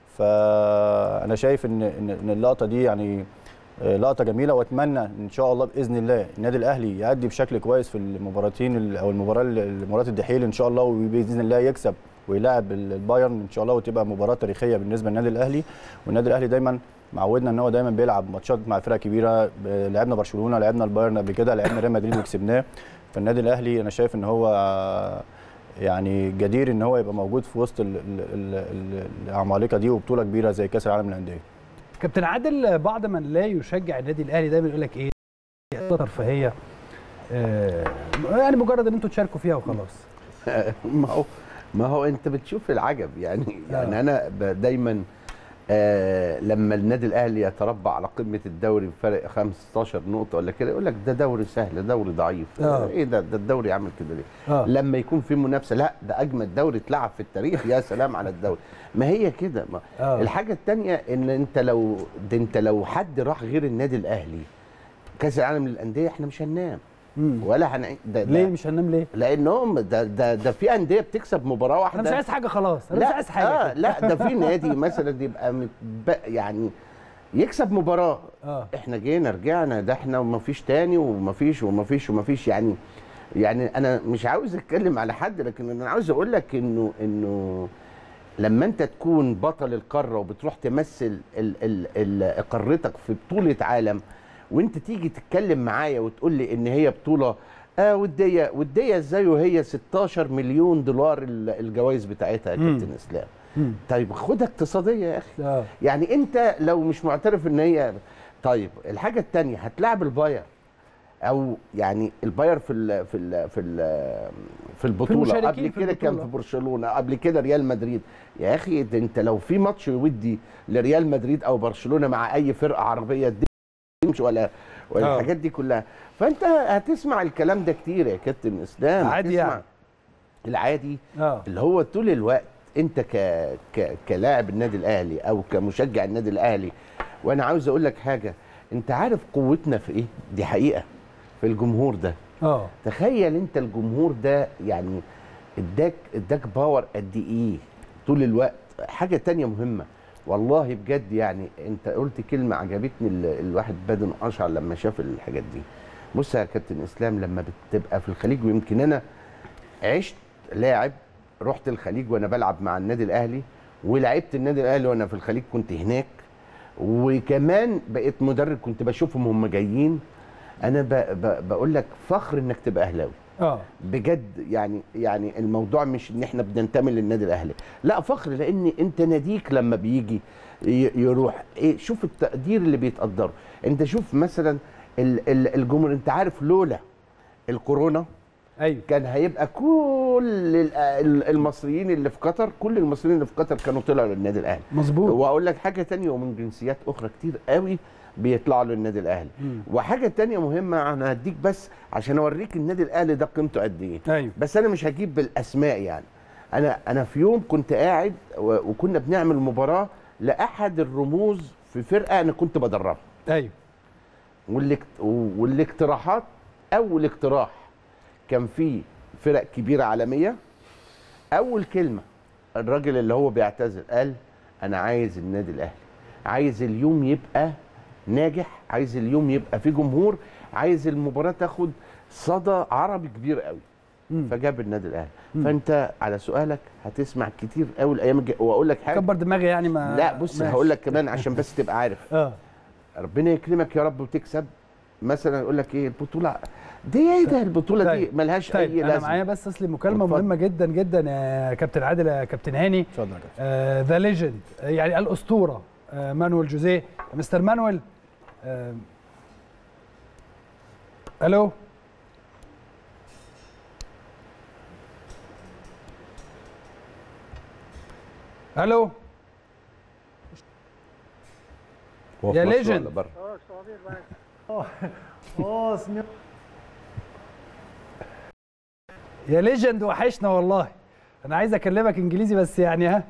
فانا شايف ان اللقطه دي يعني لقطه جميله، واتمنى ان شاء الله باذن الله النادي الاهلي يأدي بشكل كويس في المباراتين او المباراه الدحيل ان شاء الله، وباذن الله يكسب ويلاعب البايرن ان شاء الله، وتبقى مباراه تاريخيه بالنسبه للنادي الاهلي. والنادي الاهلي دايما معودنا ان هو دايما بيلعب ماتشات مع فرق كبيره، لعبنا برشلونه، لعبنا البايرن قبل كده، لعبنا ريال مدريد وكسبناه. فالنادي الاهلي انا شايف ان هو يعني جدير ان هو يبقى موجود في وسط العمالقه دي، وبطوله كبيره زي كاس العالم للانديه. كابتن عادل، بعض من لا يشجع النادي الاهلي دايما يقول لك ايه، ترفيهيه، يعني مجرد ان انتوا تشاركوا فيها وخلاص. ما هو انت بتشوف العجب يعني انا دايما لما النادي الاهلي يتربع على قمه الدوري بفرق 15 نقطه ولا كده، يقول لك ده دوري سهل، دوري ضعيف. ايه ده الدوري عامل كده ليه؟ لما يكون في منافسه، لا ده اجمد دوري اتلعب في التاريخ، يا سلام على الدوري. ما هي كده. الحاجه الثانيه ان انت لو حد راح غير النادي الاهلي كاس العالم للانديه احنا مش هننام. ولا هنعيد ليه مش هننام ليه؟ لانهم ده في انديه بتكسب مباراه واحده. انا مش عايز حاجه خلاص، انا مش عايز حاجه. لا ده في نادي مثلا يبقى يعني يكسب مباراه. احنا جينا رجعنا، ده احنا ومفيش تاني ومفيش يعني انا مش عاوز اتكلم على حد، لكن انا عاوز اقول لك انه لما انت تكون بطل القاره وبتروح تمثل قارتك في بطوله عالم، وانت تيجي تتكلم معايا وتقول لي ان هي بطوله وديه ازاي وهي 16 مليون دولار الجوائز بتاعتها يا كابتن اسلام. طيب خدها اقتصاديه يا اخي. يعني انت لو مش معترف ان هي، طيب الحاجه الثانيه هتلاعب الباير، او يعني الباير في البطوله قبل كده كان في برشلونه، قبل كده ريال مدريد. يا اخي انت لو في ماتش ودي لريال مدريد او برشلونه مع اي فرقه عربيه ولا الحاجات دي كلها، فانت هتسمع الكلام ده كتير يا كابتن اسلام. عادي يعني العادي اللي هو طول الوقت انت كلاعب النادي الاهلي او كمشجع النادي الاهلي. وانا عاوز اقول لك حاجه، انت عارف قوتنا في ايه؟ دي حقيقه في الجمهور ده. تخيل انت الجمهور ده يعني اداك باور قد ايه طول الوقت. حاجه تانية مهمه والله بجد، يعني انت قلت كلمه عجبتني، الواحد بدن اشعر لما شاف الحاجات دي. بص يا كابتن اسلام، لما بتبقى في الخليج، ويمكن انا عشت لاعب، رحت الخليج وانا بلعب مع النادي الاهلي، ولعبت النادي الاهلي وانا في الخليج كنت هناك، وكمان بقيت مدرب كنت بشوفهم هم جايين. انا بقول لك فخر انك تبقى اهلاوي. بجد يعني الموضوع مش ان احنا بننتمي للنادي الاهلي، لا فخر، لان انت ناديك لما بيجي يروح شوف التقدير اللي بيتقدره. انت شوف مثلا الجمهور، انت عارف لولا الكورونا كان هيبقى كل المصريين اللي في قطر، كل المصريين اللي في قطر كانوا طلعوا للنادي الاهلي. مظبوط. واقول لك حاجه ثانيه، ومن جنسيات اخرى كتير قوي بيطلعوا للنادي الاهلي. وحاجه ثانيه مهمه، انا هديك بس عشان اوريك النادي الاهلي ده قيمته قد ايه. بس انا مش هجيب بالاسماء يعني. انا في يوم كنت قاعد وكنا بنعمل مباراه لاحد الرموز في فرقه انا كنت بدربها. والاقتراحات، اول اقتراح كان في فرق كبيره عالميه، اول كلمه الراجل اللي هو بيعتذر قال انا عايز النادي الاهلي، عايز اليوم يبقى ناجح، عايز اليوم يبقى فيه جمهور، عايز المباراه تاخد صدى عربي كبير قوي. فجاب النادي الاهلي. فانت على سؤالك هتسمع كتير قوي الايام الجايه. واقول لك حاجه، كبر دماغي يعني، ما لا بص هقول لك كمان عشان بس تبقى عارف. ربنا يكرمك يا رب وتكسب مثلا، يقول لك ايه البطوله دي، ايه ده البطوله دي ملهاش اي لازمه. انا معايا بس اصلي مكالمه مهمه جدا جدا يا كابتن عادل، يا كابتن هاني. اتفضل يا كابتن. ذا ليجند، يعني الاسطوره مانويل جوزيه. مستر مانويل، الو الو يا ليجند. يا ليجند وحشنا والله. انا عايز اكلمك انجليزي بس يعني ها.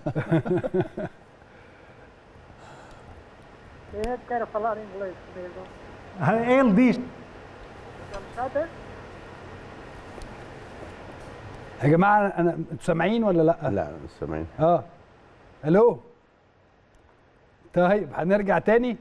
يا جماعه انتوا سامعين ولا لا؟ لا مش سامعين. الو. طيب هنرجع تاني.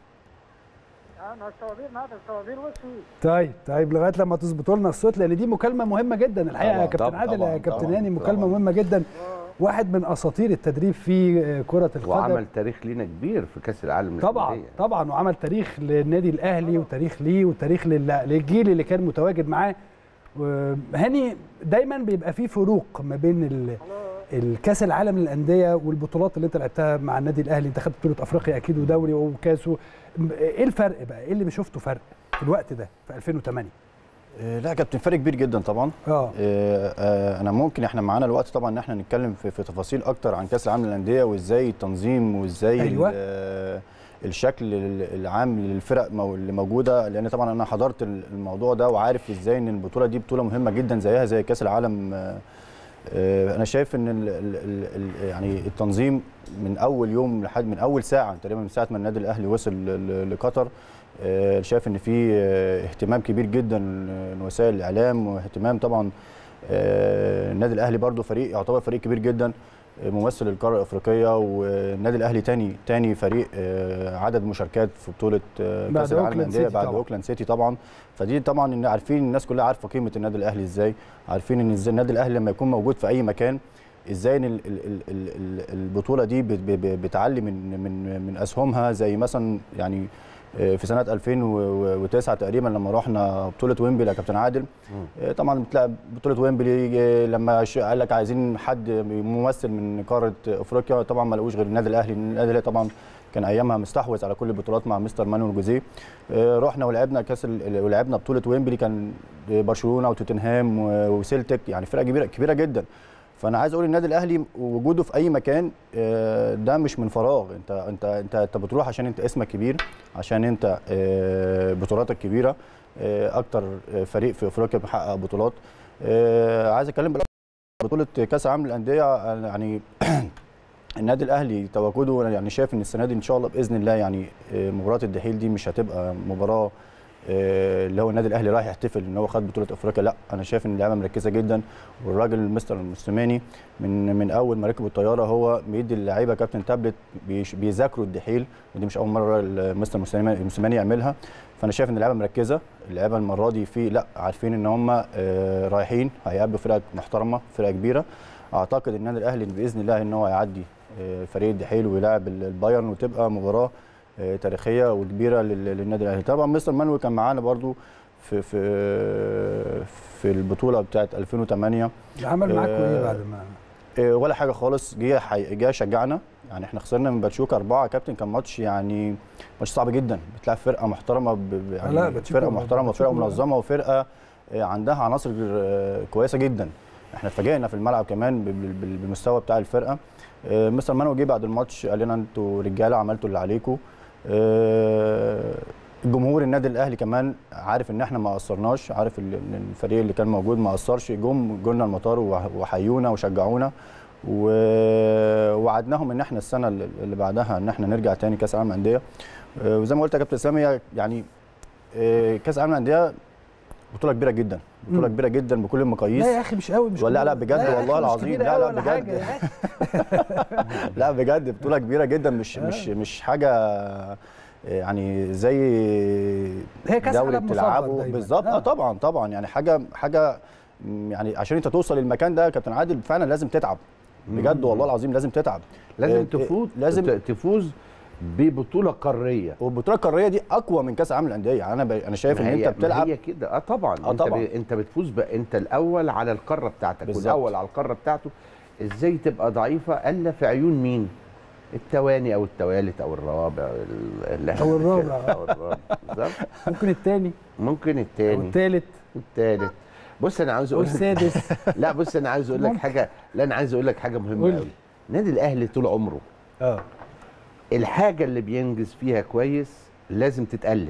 طيب لغايه لما تظبطوا لنا الصوت، لان دي مكالمه مهمه جدا الحقيقه يا كابتن عادل، يا كابتن هاني. مكالمه مهمه جدا. واحد من اساطير التدريب في كره القدم، وعمل تاريخ لينا كبير في كاس العالم طبعا وعمل تاريخ للنادي الاهلي، وتاريخ ليه، وتاريخ للجيل اللي كان متواجد معاه. هاني، دايما بيبقى في فروق ما بين الكاس العالم للانديه والبطولات اللي انت لعبتها مع النادي الاهلي. انت خدت بطوله افريقيا اكيد ودوري وكاس. ايه الفرق بقى؟ ايه اللي شفته فرق في الوقت ده في 2008؟ لا كابتن، فرق كبير جدا طبعا. انا ممكن احنا معانا الوقت طبعا ان احنا نتكلم في تفاصيل اكتر عن كاس العالم للانديه، وازاي التنظيم، وازاي الشكل العام للفرق اللي موجوده، لان طبعا انا حضرت الموضوع ده وعارف ازاي ان البطوله دي بطوله مهمه جدا زيها زي كاس العالم. انا شايف ان يعني التنظيم من اول يوم لحد من اول ساعه تقريبا، من ساعه ما النادي الاهلي وصل لقطر، شايف ان في اهتمام كبير جدا من وسائل الاعلام، واهتمام طبعا النادي الاهلي برضو فريق يعتبر فريق كبير جدا ممثل القاره الافريقيه، والنادي الاهلي تاني فريق عدد مشاركات في بطوله كاس العالم للانديه بعد اوكلاند سيتي طبعا. فدي طبعا ان عارفين الناس كلها عارفه قيمه النادي الاهلي ازاي، عارفين ان ازاي النادي الاهلي لما يكون موجود في اي مكان ازاي ان البطوله دي بتعلي من اسهمها، زي مثلا يعني في سنه 2009 تقريبا لما رحنا بطوله ويمبلي يا كابتن عادل. طبعا بتلاقي بطوله ويمبلي لما قال لك عايزين حد ممثل من قاره افريقيا، طبعا ما لقوش غير النادي الاهلي. النادي الاهلي طبعا كان ايامها مستحوذ على كل البطولات مع مستر مانويل جوزيه. رحنا ولعبنا ولعبنا بطوله ويمبلي، كان برشلونه وتوتنهام وسيلتيك، يعني فرقه كبيره جدا. فانا عايز اقول النادي الاهلي وجوده في اي مكان ده مش من فراغ. انت بتروح عشان انت اسمك كبير، عشان انت بطولاتك كبيره، اكتر فريق في افريقيا بيحقق بطولات. عايز اتكلم بطوله كاس العالم للانديه، يعني النادي الاهلي تواجده، يعني شايف ان السنه دي ان شاء الله باذن الله يعني مباراه الدحيل دي مش هتبقى مباراه اللي هو النادي الاهلي رايح يحتفل ان هو خد بطوله افريقيا، لا انا شايف ان اللعيبه مركزه جدا، والراجل مستر موسيماني من اول ما ركبوا الطياره هو بيدي اللعيبه كابتن تابلت بيذاكروا الدحيل، ودي مش اول مره مستر موسيماني يعملها. فانا شايف ان اللعيبه مركزه، اللعيبه المره دي لا عارفين ان هم رايحين هيقابلوا فرقه محترمه، فرقه كبيره. اعتقد النادي الاهلي باذن الله ان هو هيعدي فريق الدحيل ويلاعب البايرن، وتبقى مباراه تاريخيه وكبيره للنادي الاهلي. طبعا مستر مانويل كان معانا برضو في البطوله بتاعه 2008. عمل معاكم ايه بعد ما ولا حاجه خالص، جه شجعنا. يعني احنا خسرنا من باتشوكا 4 يا كابتن، كان ماتش يعني ماتش صعب جدا، بتلعب فرقه محترمه يعني فرقه محترمه وفرقه منظمه وفرقه عندها عناصر كويسه جدا. احنا اتفاجئنا في الملعب كمان بالمستوى بتاع الفرقه. مستر مانويل جه بعد الماتش قال لنا انتوا رجاله عملتوا اللي عليكم. الجمهور النادي الاهلي كمان عارف ان احنا ما قصرناش، عارف ان الفريق اللي كان موجود ما قصرش، جولنا المطار وحيونا وشجعونا، ووعدناهم ان احنا السنه اللي بعدها ان احنا نرجع تاني كاس العالم للانديه. وزي ما قلت يا كابتن سامي، يعني كاس العالم للانديه بطوله كبيره جدا، بطوله كبيره جدا بكل المقاييس. لا يا اخي مش قوي، مش لا بجد والله العظيم، لا بجد لا بجد بطوله كبيره جدا، مش حاجه يعني زي هي كاس دوري بتلعبه بالظبط. طبعا يعني حاجه يعني عشان انت توصل للمكان ده يا كابتن عادل فعلا لازم تتعب بجد والله العظيم، لازم تتعب، لازم تفوز ببطوله قاريه، والبطوله القاريه دي اقوى من كاس العالم للانديه. يعني انا شايف ان انت بتلعب هي كده طبعا. انت بتفوز انت الاول على القاره بتاعتك بالزبط. والاول على القاره بتاعته. ازاي تبقى ضعيفه الا في عيون مين؟ التواني او التوالت او الرابع او الرابع ممكن الثاني والثالث. بص انا عاوز اقول السادس لا بص انا عاوز اقول لك حاجه، انا عايز اقول لك حاجه مهمه قوي. النادي الاهلي طول عمره الحاجه اللي بينجز فيها كويس لازم تتقلل.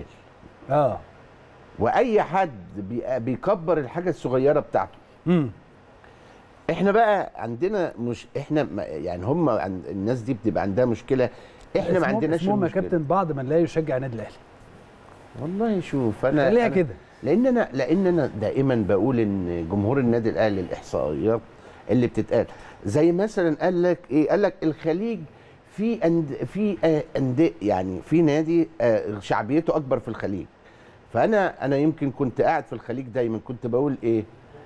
واي حد بيكبر الحاجه الصغيره بتاعته. احنا بقى عندنا مش احنا يعني هم الناس دي بتبقى عندها مشكله، احنا ما عندناش المشكله. يا كابتن بعض من لا يشجع النادي الاهلي. والله شوف انا خليها كده، لان انا دائما بقول ان جمهور النادي الاهلي الاحصائيات اللي بتتقال زي مثلا قال لك ايه، قال لك الخليج في انديه، يعني في نادي شعبيته اكبر في الخليج. فانا يمكن كنت قاعد في الخليج دايما كنت بقول ايه،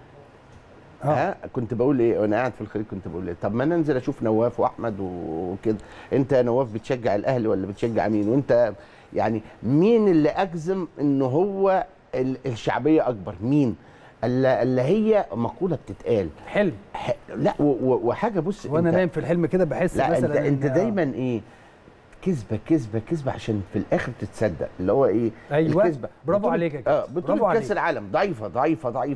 كنت بقول ايه وانا قاعد في الخليج، كنت بقول ايه، طب ما انا انزل اشوف نواف واحمد وكده. انت يا نواف بتشجع الاهلي ولا بتشجع مين؟ وانت يعني مين اللي اجزم ان هو الشعبيه اكبر؟ مين اللي هي مقوله بتتقال حلم لا وحاجه. بص وانا نايم في الحلم كده بحس لا مثلا انت دايما ايه، كذبه عشان في الاخر تتصدق، اللي هو ايه؟ ايوه الكذبه. برافو عليك يا كابتن. بطوله كاس العالم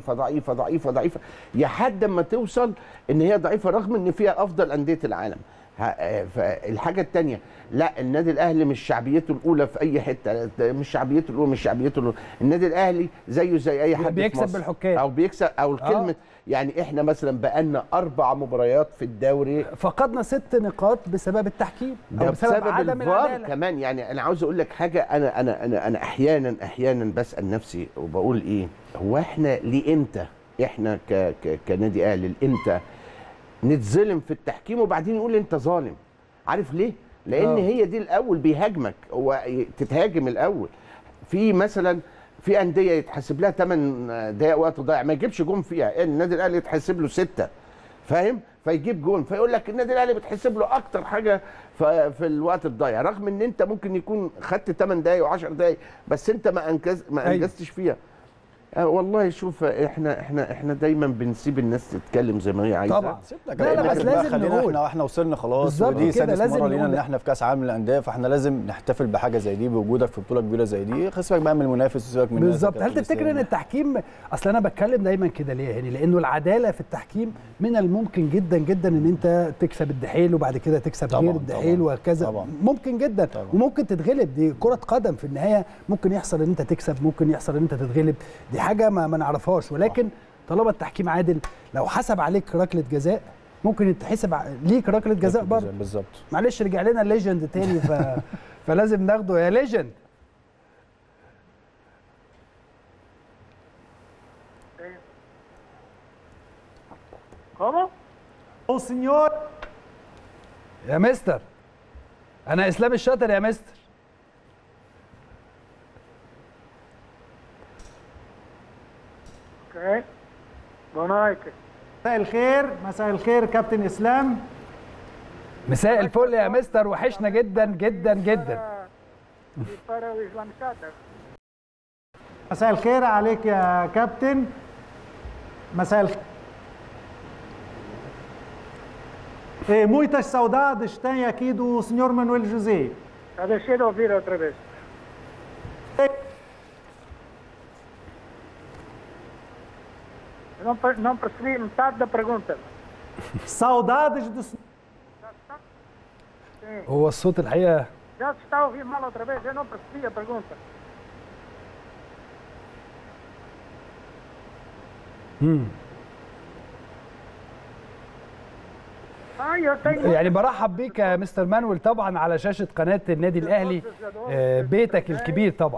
ضعيفه لحد ما توصل ان هي ضعيفه رغم ان فيها افضل انديه العالم. فالحاجه الثانيه، لا النادي الاهلي مش شعبيته الاولى في اي حته، مش شعبيته الاولى، مش شعبيته الاولى. النادي الاهلي زيه زي اي حد بيكسب بالحكام او بيكسب او الكلمه يعني احنا مثلا بقالنا 4 مباريات في الدوري فقدنا 6 نقاط بسبب التحكيم او بسبب عدم الفار العداله كمان. يعني انا عاوز اقول لك حاجه، انا احيانا بسال نفسي وبقول ايه، هو احنا ليه امتى احنا كنادي اهلي امتى نتظلم في التحكيم وبعدين يقول انت ظالم؟ عارف ليه؟ لان هي دي الاول بيهاجمك، هو تتهاجم الاول. في مثلا في انديه يتحسب لها 8 دقائق وقت ضايع ما يجيبش جون فيها، النادي الاهلي يتحسب له 6، فاهم؟ فيجيب جون، فيقول لك النادي الاهلي بتحسب له اكتر حاجه في الوقت الضايع، رغم ان انت ممكن يكون خدت 8 دقائق و10 دقائق بس انت ما انجزتش فيها. والله شوف احنا دايما بنسيب الناس تتكلم زي ما هي عايزه طبعا. لا بس لازم نقول احنا وصلنا خلاص، ودي سادس مره لينا ان احنا في كاس عالم للانديه، فاحنا لازم نحتفل بحاجه زي دي بوجودك في بطوله كبيره زي دي. سيبك بقى من المنافس وسيبك من بالظبط. هل تفتكر ان التحكيم، اصل انا بتكلم دايما كده ليه يعني، لانه العداله في التحكيم من الممكن جدا جدا ان انت تكسب الدحيل وبعد كده تكسب غير الدحيل وهكذا، ممكن جدا طبعا. وممكن تتغلب، دي كره قدم في النهايه، ممكن يحصل ان انت تكسب، ممكن يحصل ان انت تتغلب، دي حاجه ما نعرفهاش. ولكن طالما التحكيم عادل، لو حسب عليك ركله جزاء ممكن يتحسب ليك ركله جزاء برضه. بالظبط. معلش رجع لنا الليجند تاني فلازم ناخده يا ليجند. ¿Cómo? او سينيور يا مستر، انا اسلام الشاطر يا مستر. اوكي. بونايك. مساء الخير، مساء الخير كابتن اسلام. مساء الفل يا مستر، وحشنا جدا جدا جدا. مساء الخير عليك يا كابتن. مساء الخير. muitas saudades tem aqui do senhor Manuel José. Deixa eu ouvir outra vez. Não percebi metade da pergunta. Saudades do senhor. هو الصوت الحقيقه Já se está a ouvir mal outra vez, eu não percebi a pergunta. يعني برحب بيك يا مستر مانويل طبعا على شاشه قناه النادي الاهلي، بيتك الكبير طبعا.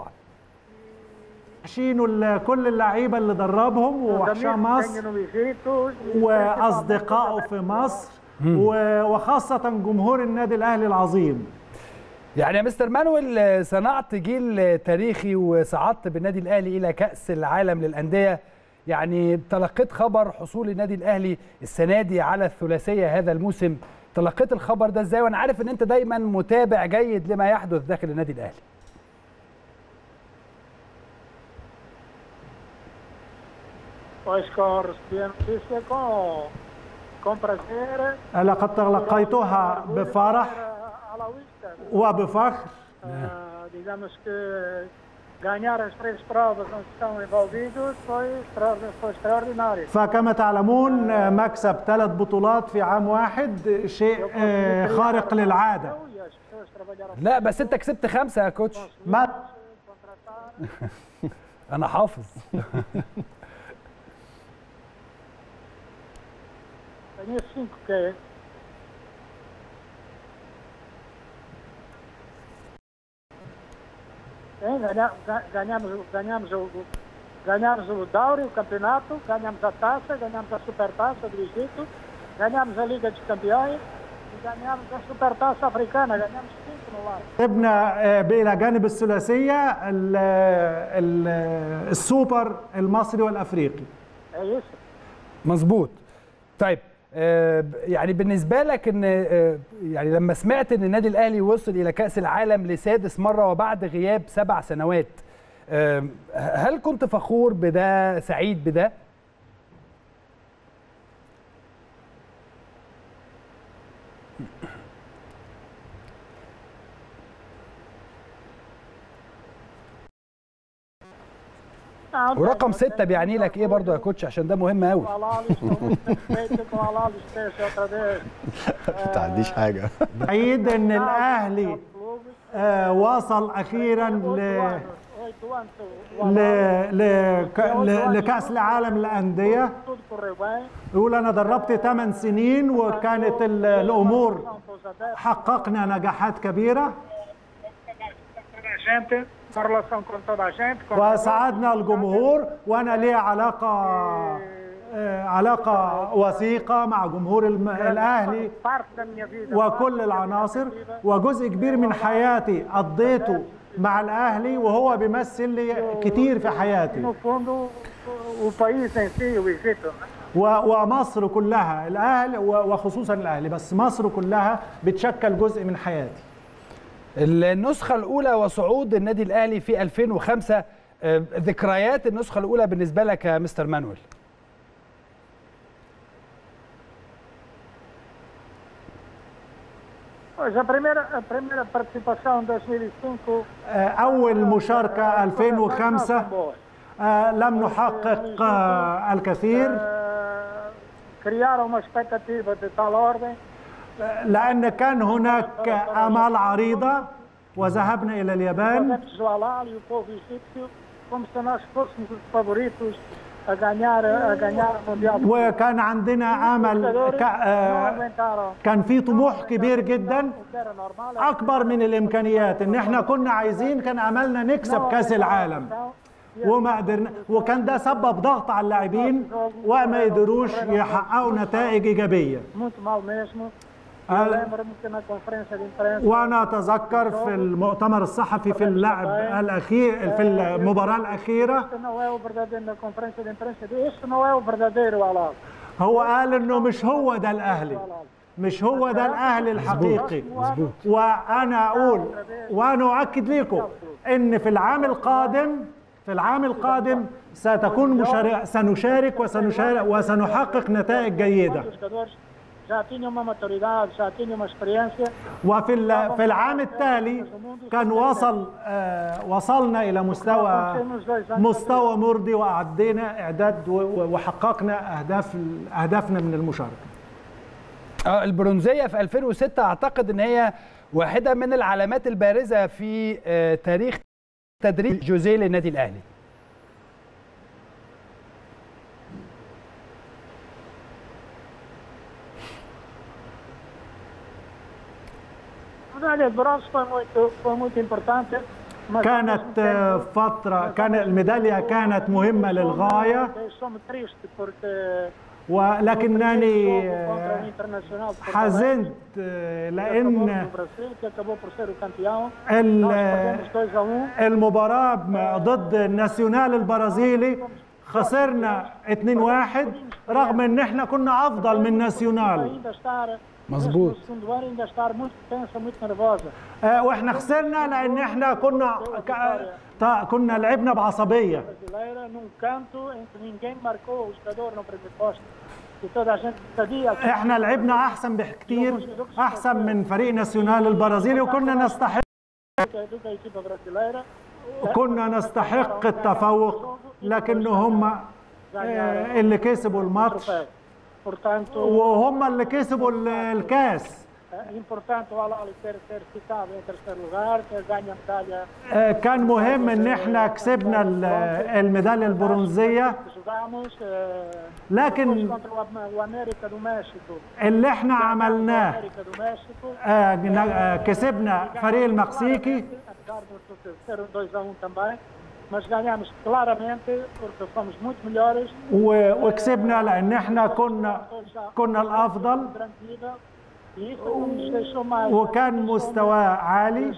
وحشينه كل اللعيبه اللي دربهم ووحشاه مصر واصدقائه في مصر وخاصه جمهور النادي الاهلي العظيم. يعني يا مستر مانويل صنعت جيل تاريخي وصعدت بالنادي الاهلي الى كاس العالم للانديه، يعني تلقيت خبر حصول النادي الاهلي السنه دي على الثلاثيه هذا الموسم، تلقيت الخبر ده ازاي؟ وانا عارف ان انت دايما متابع جيد لما يحدث داخل النادي الاهلي. لقد تلقيتها بفرح وبفخر. فكما تعلمون مكسب 3 بطولات في عام واحد شيء خارق للعادة. لا بس انت كسبت 5 يا كوتش. انا حافظ. Ganhamos o Dauri, o campeonato, ganhamos a taça, ganhamos a supertaça do Egito, ganhamos a Liga dos Campeões e ganhamos a supertaça africana, ganhamos 5 no ar. جبنا إلى جانب الثلاثية السوبر المصري والأفريقي. مظبوط. طيب يعني بالنسبه لك ان يعني لما سمعت ان النادي الاهلي وصل الى كاس العالم لسادس مره وبعد غياب 7 سنوات، هل كنت فخور بده، سعيد بده؟ ورقم 6 بيعني لك ايه برضه يا كوتش؟ عشان ده مهم قوي. ما تعديش حاجه. عيد ان الاهلي وصل اخيرا لكأس العالم للأندية. يقول أنا دربت 8 سنين وكانت الأمور حققنا نجاحات كبيرة وساعدنا الجمهور، وأنا لي علاقة وثيقة مع جمهور الأهلي وكل العناصر، وجزء كبير من حياتي قضيته مع الأهلي وهو بيمثل لي كتير في حياتي. ومصر كلها، الأهلي وخصوصا الأهلي، بس مصر كلها بتشكل جزء من حياتي. النسخة الأولى وصعود النادي الأهلي في 2005، ذكريات النسخة الأولى بالنسبة لك يا مستر مانويل؟ أول مشاركة 2005 لم نحقق الكثير لأن كان هناك آمال عريضة وذهبنا إلى اليابان وكان عندنا امل، كان في طموح كبير جدا اكبر من الامكانيات، ان احنا كنا عايزين، كان املنا نكسب كاس العالم وما قدرنا، وكان ده سبب ضغط على اللاعبين وما يقدروش يحققوا نتائج ايجابيه. وانا اتذكر في المؤتمر الصحفي في اللعب الاخير في المباراه الاخيره هو قال انه مش هو ده الاهلي، مش هو ده الاهلي الحقيقي. وانا اقول وانا اؤكد لكم ان في العام القادم سنشارك وسنحقق نتائج جيده. وفي العام التالي كان وصلنا إلى مستوى مرضي، وأعدينا إعداد وحققنا أهدافنا من المشاركة. البرونزية في 2006 أعتقد أن هي واحدة من العلامات البارزة في تاريخ تدريب جوزيه للنادي الأهلي. كانت فترة، كان الميدالية كانت مهمة للغاية، ولكنني حزنت لأن المباراة ضد الناسيونال البرازيلي خسرنا 2-1 رغم ان احنا كنا افضل من ناسيونال. مظبوط. واحنا خسرنا لان احنا كنا لعبنا بعصبيه. احنا لعبنا احسن بكتير، احسن من فريق ناسيونال البرازيلي، وكنا نستحق التفوق، لكن هم اللي كسبوا الماتش وهم اللي كسبوا الكاس. كان مهم ان احنا كسبنا الميداليه البرونزيه، لكن اللي احنا عملناه كسبنا فريق المكسيكي وكسبنا لان احنا كنا الافضل وكان مستوى عالي.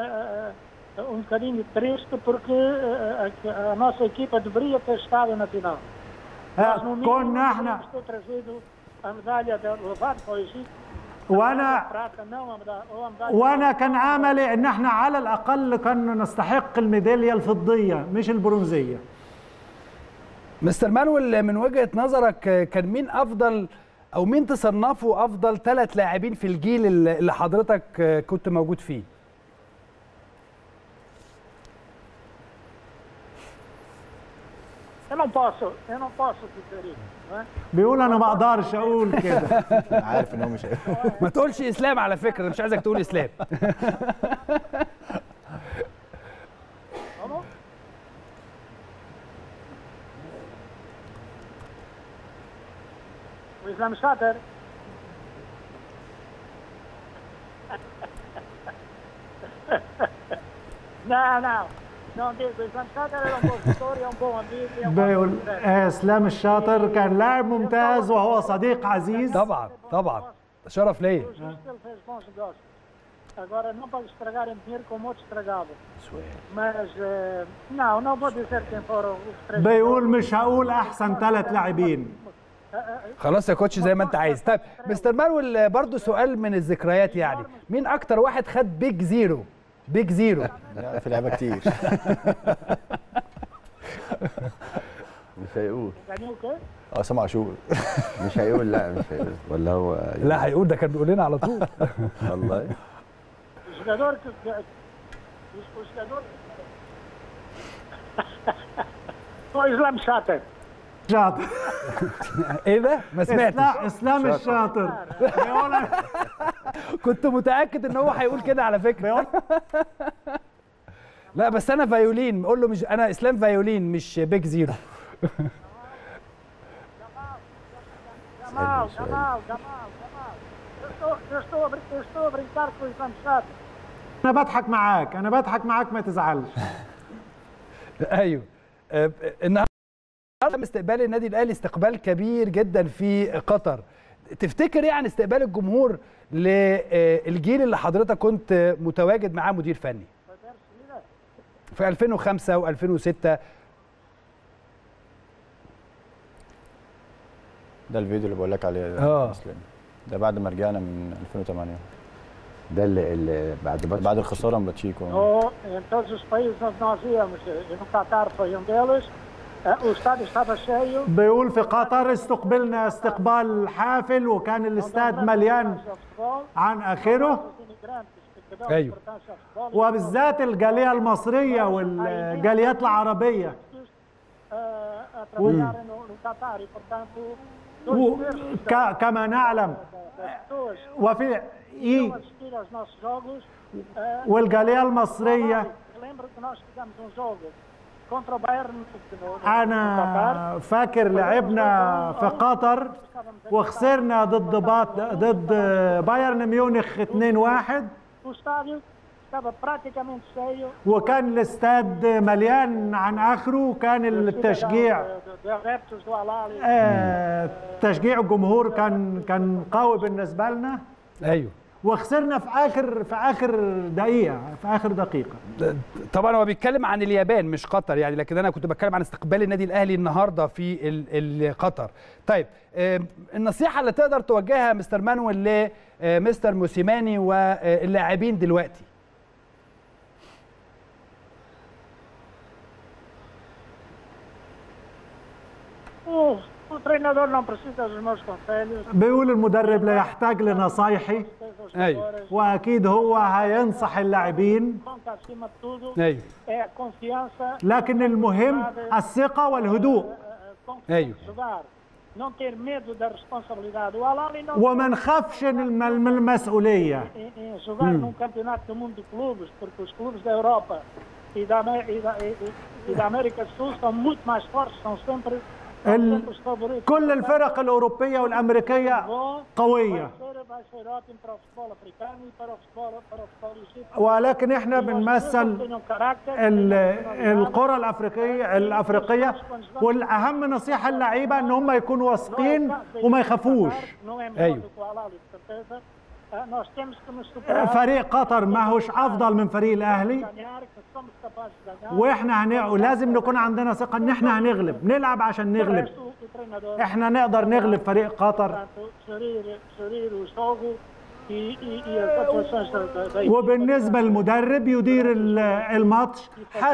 كنا احنا وانا كان عملي ان احنا على الاقل كنا نستحق الميداليه الفضيه مش البرونزيه. مستر مانويل، من وجهة نظرك كان مين افضل او مين تصنفوا افضل 3 لاعبين في الجيل اللي حضرتك كنت موجود فيه؟ Eu não posso diferir. بيقول انا ما اقدرش اقول كده. عارف ان هو مش ما تقولش اسلام على فكره، مش عايزك تقول اسلام. O Islam Shatter. Não. Não digo, o Islam Shatter era um bom jogador, é um bom amigo. بيقول اسلام الشاطر كان لاعب ممتاز وهو صديق عزيز. طبعا شرف ليا. Agora não pode estragar em dinheiro como outros estragavam. Mas não vou dizer quem foram os três. بيقول مش هقول احسن 3 لاعبين. خلاص يا كوتش زي ما انت عايز. طيب مستر مانويل برضو سؤال من الذكريات، يعني مين اكتر واحد خد بيج زيرو؟ في لعيبه كتير. مش هيقول. عصام عاشور. مش هيقول، لا مش هيقول، ولا هو لا هيقول، ده كان بيقول لنا على طول. والله. هو اسلام شاطر. ايه ده؟ ما سمعتش. اسلام الشاطر. كنت متاكد ان هو هيقول كده على فكره. لا بس انا فيولين، قول له مش انا اسلام فيولين مش بيج زيرو. جمال. Eu estou a brincar com o Islam Shatter. انا بضحك معاك ما تزعلش. ايوه. النهارده استقبال النادي الاهلي استقبال كبير جدا في قطر. تفتكر يعني استقبال الجمهور للجيل اللي حضرتك كنت متواجد معاه مدير فني في 2005 و2006؟ ده الفيديو اللي بقول لك عليه ده بعد ما رجعنا من 2008. ده اللي بعد الخساره من باتشيكو. Em todos os países onde nós íamos, no Qatar foi um deles. O estádio estava cheio. بيقول في قطر استقبلنا استقبال حافل وكان الاستاد مليان عن اخره. ايوه. وبالذات الجاليه المصريه والجاليات العربيه. كما نعلم وفي والجاليه المصريه. أنا فاكر لعبنا في قطر وخسرنا ضد بايرن ميونخ 2-1 وكان الاستاد مليان عن آخره، وكان التشجيع تشجيع الجمهور كان قوي بالنسبة لنا. أيوه. وخسرنا في اخر دقيقه. طبعا هو بيتكلم عن اليابان مش قطر يعني، لكن انا كنت بتكلم عن استقبال النادي الاهلي النهارده في قطر. طيب النصيحه اللي تقدر توجهها مستر مانويل لمستر موسيماني واللاعبين دلوقتي؟ بيقول المدرب لا يحتاج لنصايحي. ايوه. واكيد هو هينصح اللاعبين. ايوه. لكن المهم الثقه والهدوء. ايوه. وما نخافش من المسؤوليه. كل الفرق الأوروبية والأمريكية قوية، ولكن احنا بنمثل القرى الأفريقية، والأهم نصيحة للعيبة ان هم يكونوا واثقين وما يخافوش. ايوه. فريق قطر ما هوش افضل من فريق الاهلي، واحنا لازم نكون عندنا ثقه ان احنا هنغلب، نلعب عشان نغلب. احنا نقدر نغلب فريق قطر. وبالنسبه للمدرب يدير الماتش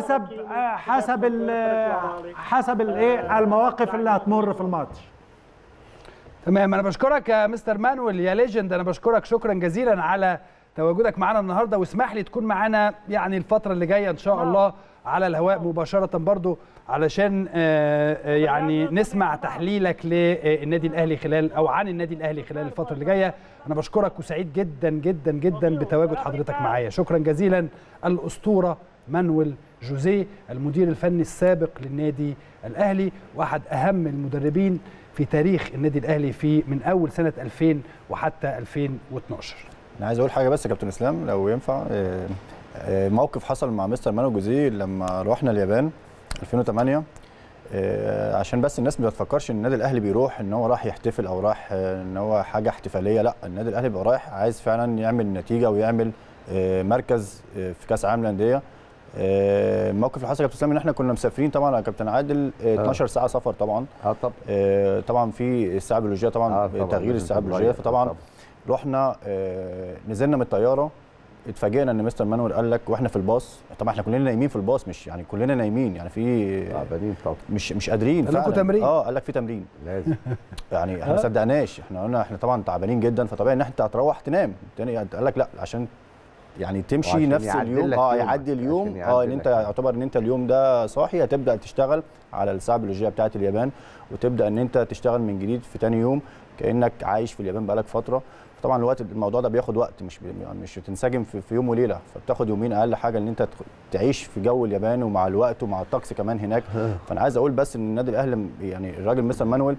حسب المواقف اللي هتمر في الماتش. تمام. انا بشكرك يا مستر مانويل يا ليجند، انا بشكرك شكرا جزيلا على تواجدك معانا النهارده، واسمح لي تكون معانا يعني الفتره اللي جايه ان شاء الله على الهواء مباشره برضو علشان يعني نسمع تحليلك للنادي الاهلي خلال او عن النادي الاهلي خلال الفتره اللي جايه. انا بشكرك وسعيد جدا جدا جدا بتواجد حضرتك معايا. شكرا جزيلا. الاسطوره مانويل جوزيه المدير الفني السابق للنادي الاهلي واحد اهم المدربين في تاريخ النادي الاهلي من اول سنه 2000 وحتى 2012. انا عايز اقول حاجه بس يا كابتن اسلام لو ينفع. موقف حصل مع مستر مانويل جوزيه لما روحنا اليابان 2008 عشان بس الناس ما تفكرش ان النادي الاهلي بيروح ان هو راح يحتفل او راح ان هو حاجه احتفاليه. لا، النادي الاهلي بيبقى رايح عايز فعلا يعمل نتيجه ويعمل مركز في كاس العالم للانديه. الموقف اللي حصل يا كابتن اسلام ان احنا كنا مسافرين طبعا يا كابتن عادل 12 ساعه سفر طبعا. طبعا في الساعه البيولوجيه طبعا تغيير الساعه البيولوجيه. فطبعا رحنا نزلنا من الطياره اتفاجئنا ان مستر مانويل قال لك واحنا في الباص. طبعا احنا كلنا نايمين في الباص، مش يعني كلنا نايمين يعني في تعبانين طبعا مش قادرين فعلا. قال لكم تمرين؟ قال لك في تمرين لازم يعني احنا ما صدقناش. احنا قلنا احنا طبعا تعبانين جدا فطبيعي ان انت هتروح تنام تاني. قال لك لا عشان يعني تمشي نفس اليوم يعدي اليوم ان انت يعتبر ان انت اليوم ده صاحي هتبدا تشتغل على الساعه البيولوجيه بتاعه اليابان وتبدا ان انت تشتغل من جديد في تاني يوم كانك عايش في اليابان بقالك فتره. طبعا الوقت الموضوع ده بياخد وقت مش بتنسجم في يوم وليله، فبتاخد يومين اقل حاجه ان انت تعيش في جو اليابان ومع الوقت ومع الطقس كمان هناك. فانا عايز اقول بس ان النادي الاهلي يعني الراجل مستر مانويل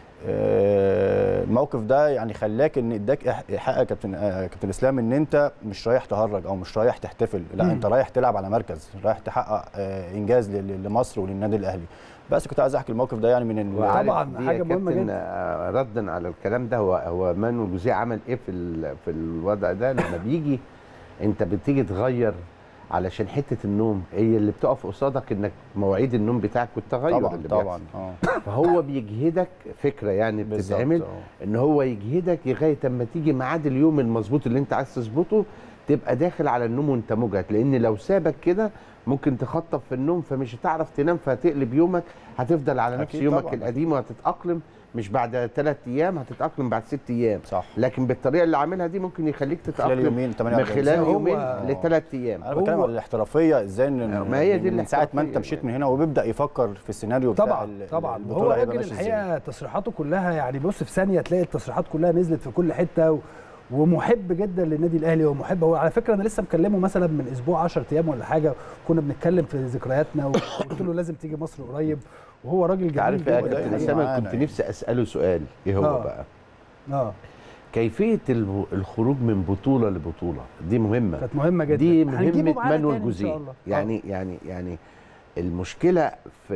الموقف ده يعني خلاك ان اداك حق يا كابتن اسلام ان انت مش رايح تهرج او مش رايح تحتفل، لا انت رايح تلعب على مركز، رايح تحقق انجاز لمصر وللنادي الاهلي. بس كنت عايز احكي الموقف ده يعني من طبعا حاجه مهمه جدا. ردا على الكلام ده هو مانويل جوزيه عمل ايه في الوضع ده لما بيجي انت بتيجي تغير علشان حته النوم هي اللي بتقف قصادك انك مواعيد النوم بتاعك والتغير اللي طبعا فهو بيجهدك فكره يعني بتتعمل ان هو يجهدك لغايه اما تيجي ميعاد اليوم المظبوط اللي انت عايز تظبطه تبقى داخل على النوم وانت مجهد، لان لو سابك كده ممكن تخطف في النوم فمش هتعرف تنام فهتقلب يومك، هتفضل على نفس يومك طبعًا القديم وهتتأقلم مش بعد 3 ايام هتتأقلم بعد 6 ايام صح. لكن بالطريقه اللي عاملها دي ممكن يخليك تتأقلم من خلال يومين ل3 ايام. انا بتكلم على الاحترافيه ازاي ما هي دي من ساعه ما انت مشيت من هنا وبيبدا يفكر في السيناريو بتاع طبعا هو راجل الحقيقه تصريحاته كلها يعني بص في ثانيه تلاقي التصريحات كلها نزلت في كل حته ومحب جدا للنادي الاهلي ومحب. هو على فكره انا لسه مكلمه مثلا من اسبوع 10 ايام ولا حاجه كنا بنتكلم في ذكرياتنا وقلت له لازم تيجي مصر قريب وهو راجل جميل. عارف يا كابتن اسامه كنت نفسي اساله سؤال ايه هو بقى كيفيه الخروج من بطوله لبطوله دي مهمه كانت مهمه جدا دي مهمه مانويل جوزيه يعني المشكله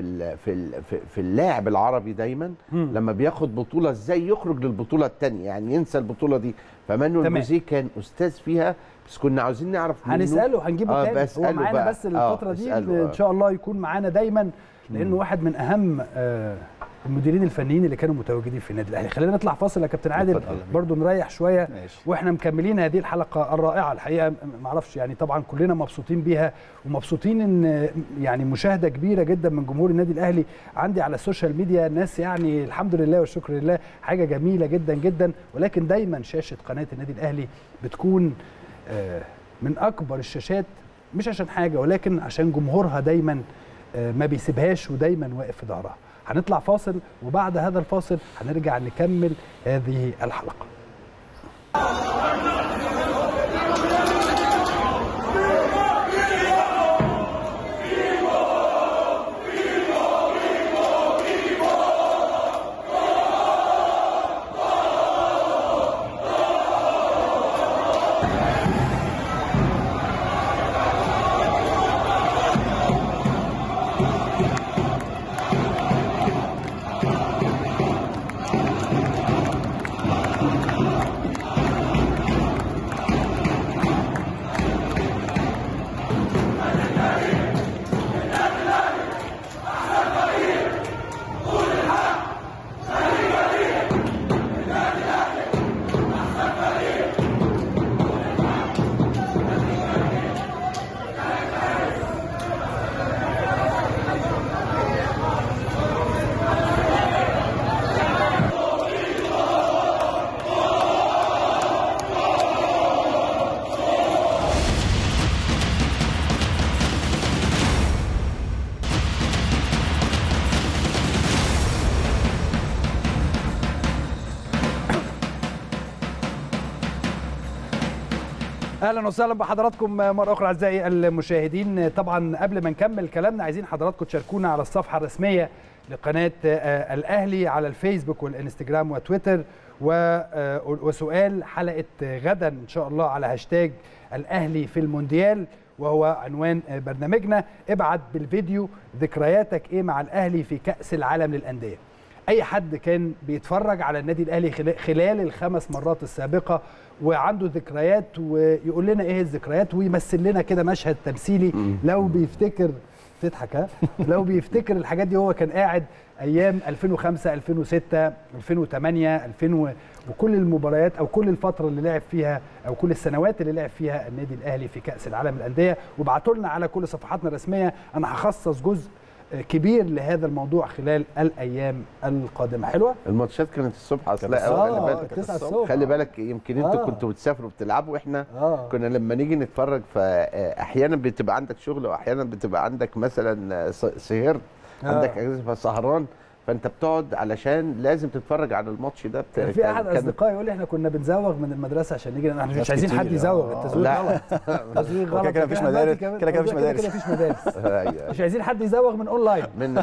في اللاعب العربي دايما لما بياخد بطوله ازاي يخرج للبطوله الثانيه يعني ينسى البطوله دي. فمانويل جوزيه كان استاذ فيها بس كنا عاوزين نعرف منه هنساله هنجيبه تاني هو معانا بس الفتره دي ان شاء الله يكون معانا دايما لانه واحد من اهم المديرين الفنيين اللي كانوا متواجدين في النادي الاهلي. خلينا نطلع فاصل يا كابتن عادل برضو نريح شويه واحنا مكملين هذه الحلقه الرائعه الحقيقه. ما اعرفش يعني طبعا كلنا مبسوطين بيها ومبسوطين ان يعني مشاهده كبيره جدا من جمهور النادي الاهلي عندي على السوشيال ميديا. الناس يعني الحمد لله والشكر لله حاجه جميله جدا جدا. ولكن دايما شاشه قناه النادي الاهلي بتكون من اكبر الشاشات مش عشان حاجه ولكن عشان جمهورها دايما ما بيسيبهاش ودايما واقف في ظهرها. هنطلع فاصل وبعد هذا الفاصل هنرجع نكمل هذه الحلقة. اهلا وسهلا بحضراتكم مره اخرى اعزائي المشاهدين. طبعا قبل ما نكمل كلامنا عايزين حضراتكم تشاركونا على الصفحه الرسميه لقناه الاهلي على الفيسبوك والانستجرام وتويتر، وسؤال حلقه غدا ان شاء الله على هاشتاج الاهلي في المونديال، وهو عنوان برنامجنا. ابعت بالفيديو ذكرياتك ايه مع الاهلي في كاس العالم للانديه. اي حد كان بيتفرج على النادي الاهلي خلال ال5 مرات السابقه وعنده ذكريات ويقول لنا ايه الذكريات ويمثل لنا كده مشهد تمثيلي لو بيفتكر. تضحك ها؟ لو بيفتكر الحاجات دي، هو كان قاعد ايام 2005 2006 2008 2000 وكل المباريات او كل الفتره اللي لعب فيها او كل السنوات اللي لعب فيها النادي الاهلي في كاس العالم للانديه. وابعتوا لنا على كل صفحاتنا الرسميه. انا هخصص جزء كبير لهذا الموضوع خلال الايام القادمه. حلوه الماتشات كانت الصبح اصلا. خلي بالك يمكن انتوا كنتوا بتسافروا بتلعبوا، واحنا كنا لما نيجي نتفرج فاحيانا بتبقى عندك شغل واحيانا بتبقى عندك مثلا سهر عندك اجازه فسهران، فانت بتقعد علشان لازم تتفرج على الماتش ده. كان في احد اصدقائي يقول لي احنا كنا بنزوغ من المدرسه عشان نيجي. احنا مش عايزين حد يزوغ، التزويغ غلط. التزويغ غلط. كده مفيش مدارس، كده مفيش مدارس. مش عايزين حد يزوغ من اونلاين، من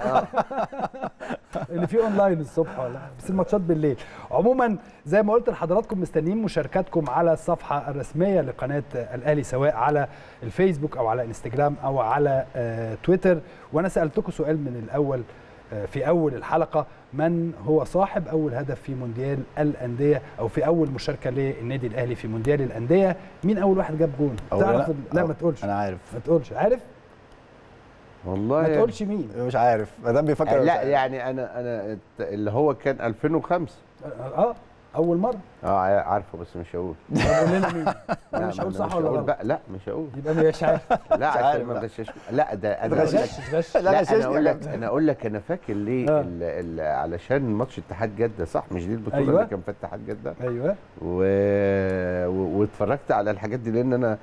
اللي فيه اونلاين الصبح ولا بس الماتشات بالليل. عموما زي ما قلت لحضراتكم مستنيين مشاركاتكم على الصفحه الرسميه لقناه الاهلي سواء على الفيسبوك او على انستجرام او على تويتر. وانا سالتكم سؤال من الاول في أول الحلقة: من هو صاحب أول هدف في مونديال الأندية أو في أول مشاركة للنادي الأهلي في مونديال الأندية؟ مين أول واحد جاب جون؟ تعرف؟ لا ما تقولش. أنا عارف. ما تقولش. عارف؟ والله ما تقولش مين. مش عارف ما دام بيفكر. لا يعني أنا اللي هو كان 2005. أول مرة. عارفه بس مش هقول. قول لنا مين؟ مش هقول صح ولا غلط؟ لا مش هقول. يبقى مش عارف. لا عشان ما تغشش. لا ده انا اقول لك انا فاكر ليه علشان ماتش اتحاد جده، صح؟ مش دي البطوله اللي كان في اتحاد جده؟ ايوه. واتفرجت على الحاجات دي لان انا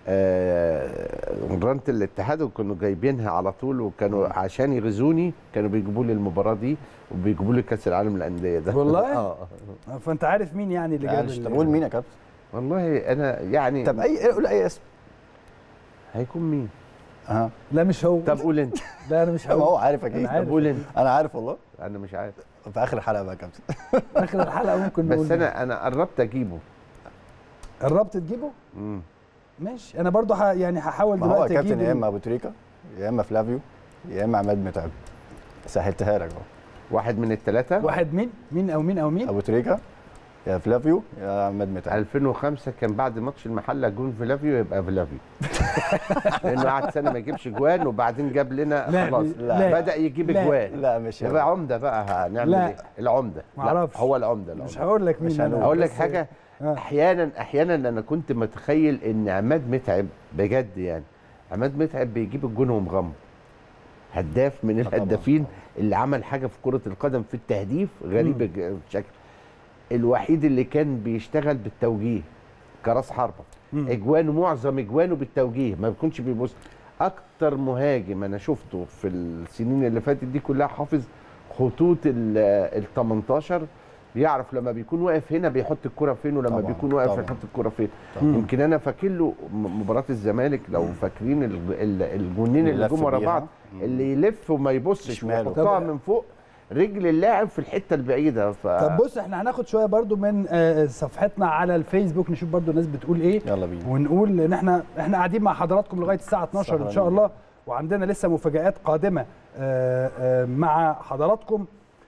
مرنت الاتحاد وكانوا جايبينها على طول، وكانوا عشان يغزوني كانوا بيجيبوا لي المباراه دي وبيجيبوا لي كاس العالم للانديه ده. والله؟ فانت عارف مين يعني اللي جاب؟ طب قول مين يا كابتن؟ والله انا يعني طب قول اي اسم. هيكون مين؟ لا مش هو. طب قول انت. لا انا مش هو. ما هو عارف اكيد. طب قول انت. انا عارف والله. انا مش عارف. في اخر الحلقه بقى يا كابتن. اخر الحلقه ممكن نقول. بس انا قربت اجيبه. قربت تجيبه؟ ماشي. انا برضو يعني هحاول دلوقتي اجيب. هو كابتن يا اما ابو تريكه يا اما فلافيو يا اما عماد متعب. سهلتها لك اهو. واحد من الثلاثه. واحد مين او مين؟ ابو تريكه يا فلافيو يا عماد متعب. 2005 كان بعد ماتش المحله جون فلافيو، يبقى فلافيو. لانه قعد سنه ما يجيبش جوان وبعدين جاب لنا خلاص بدا يجيب جوان. لا مش يبقى عمده بقى. هنعمل ايه؟ العمده. معرفش. هو العمده. مش هقول لك مين. هقول لك حاجه. احيانا انا كنت متخيل ان عماد متعب بجد، يعني عماد متعب بيجيب الجون ومغمض. هداف من الهدافين اللي عمل حاجه في كره القدم في التهديف غريبه بشكل. الوحيد اللي كان بيشتغل بالتوجيه كراس حربه. معظم اجوانه بالتوجيه، ما بيكونش بيبص. اكتر مهاجم انا شفته في السنين اللي فاتت دي كلها حافظ خطوط ال 18، بيعرف لما بيكون واقف هنا بيحط الكرة فين ولما بيكون واقف يحط الكرة فين. يمكن انا فاكر له مباراة الزمالك لو فاكرين الجونين اللي جم ورا بعض، اللي يلف وما يبصش ويحطها من فوق رجل اللاعب في الحته البعيده. طب بص احنا هناخد شويه برضو من صفحتنا على الفيسبوك نشوف برضو الناس بتقول ايه. يلا بينا. ونقول ان احنا قاعدين مع حضراتكم لغايه الساعه 12 ان شاء الله، وعندنا لسه مفاجآت قادمه مع حضراتكم.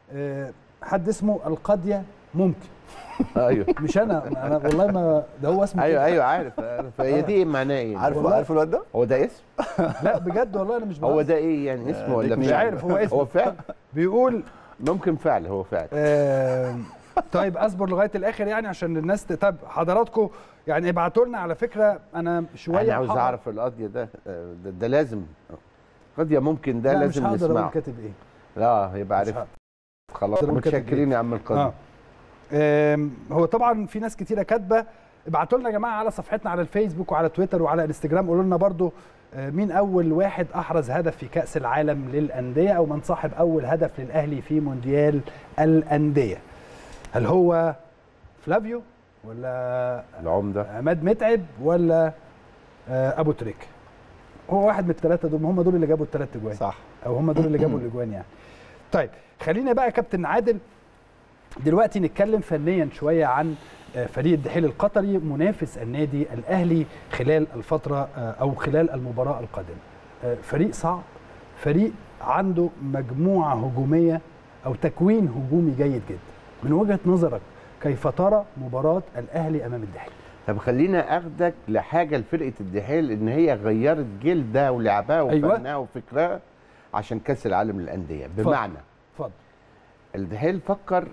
حد اسمه القضيه ممكن. ايوه مش انا والله ما ده هو اسمه. ايوه عارف. فهي دي معناه ايه؟ عارف الواد ده؟ هو ده اسم؟ لا بجد والله انا مش بهزر. هو ده ايه يعني اسمه ولا مش عارف؟ هو اسمه. هو فعل؟ بيقول ممكن فعل. هو فعل. طيب اصبر لغايه الاخر يعني عشان الناس طب حضراتكم يعني ابعتوا لنا على فكره. انا شويه انا عاوز اعرف القضيه ده لازم قضيه ممكن ده لازم نسمعه. مش هقدر اقول كاتب ايه. لا يبقى عارف. خلاص متشكرين يا عم القاضي. هو طبعا في ناس كتيره كاتبه. ابعتوا لنا يا جماعه على صفحتنا على الفيسبوك وعلى تويتر وعلى انستجرام، قولوا لنا برضو مين اول واحد احرز هدف في كاس العالم للانديه، او من صاحب اول هدف للاهلي في مونديال الانديه. هل هو فلافيو ولا العمده عماد متعب ولا ابو تريكه؟ هو واحد من الثلاثه دول، هم دول اللي جابوا الثلاث اجوان صح، او هم دول اللي جابوا الاجوان يعني. طيب خلينا بقى يا كابتن عادل دلوقتي نتكلم فنيا شويه عن فريق الدحيل القطري منافس النادي الاهلي خلال الفتره او خلال المباراه القادمه. فريق صعب، فريق عنده مجموعه هجوميه او تكوين هجومي جيد جدا. من وجهه نظرك كيف ترى مباراه الاهلي امام الدحيل؟ طب خلينا اخدك لحاجه لفرقه الدحيل، ان هي غيرت جلدها ولعبها وفنها وفكرها عشان كاس العالم للانديه. بمعنى اتفضل. الدحيل فكر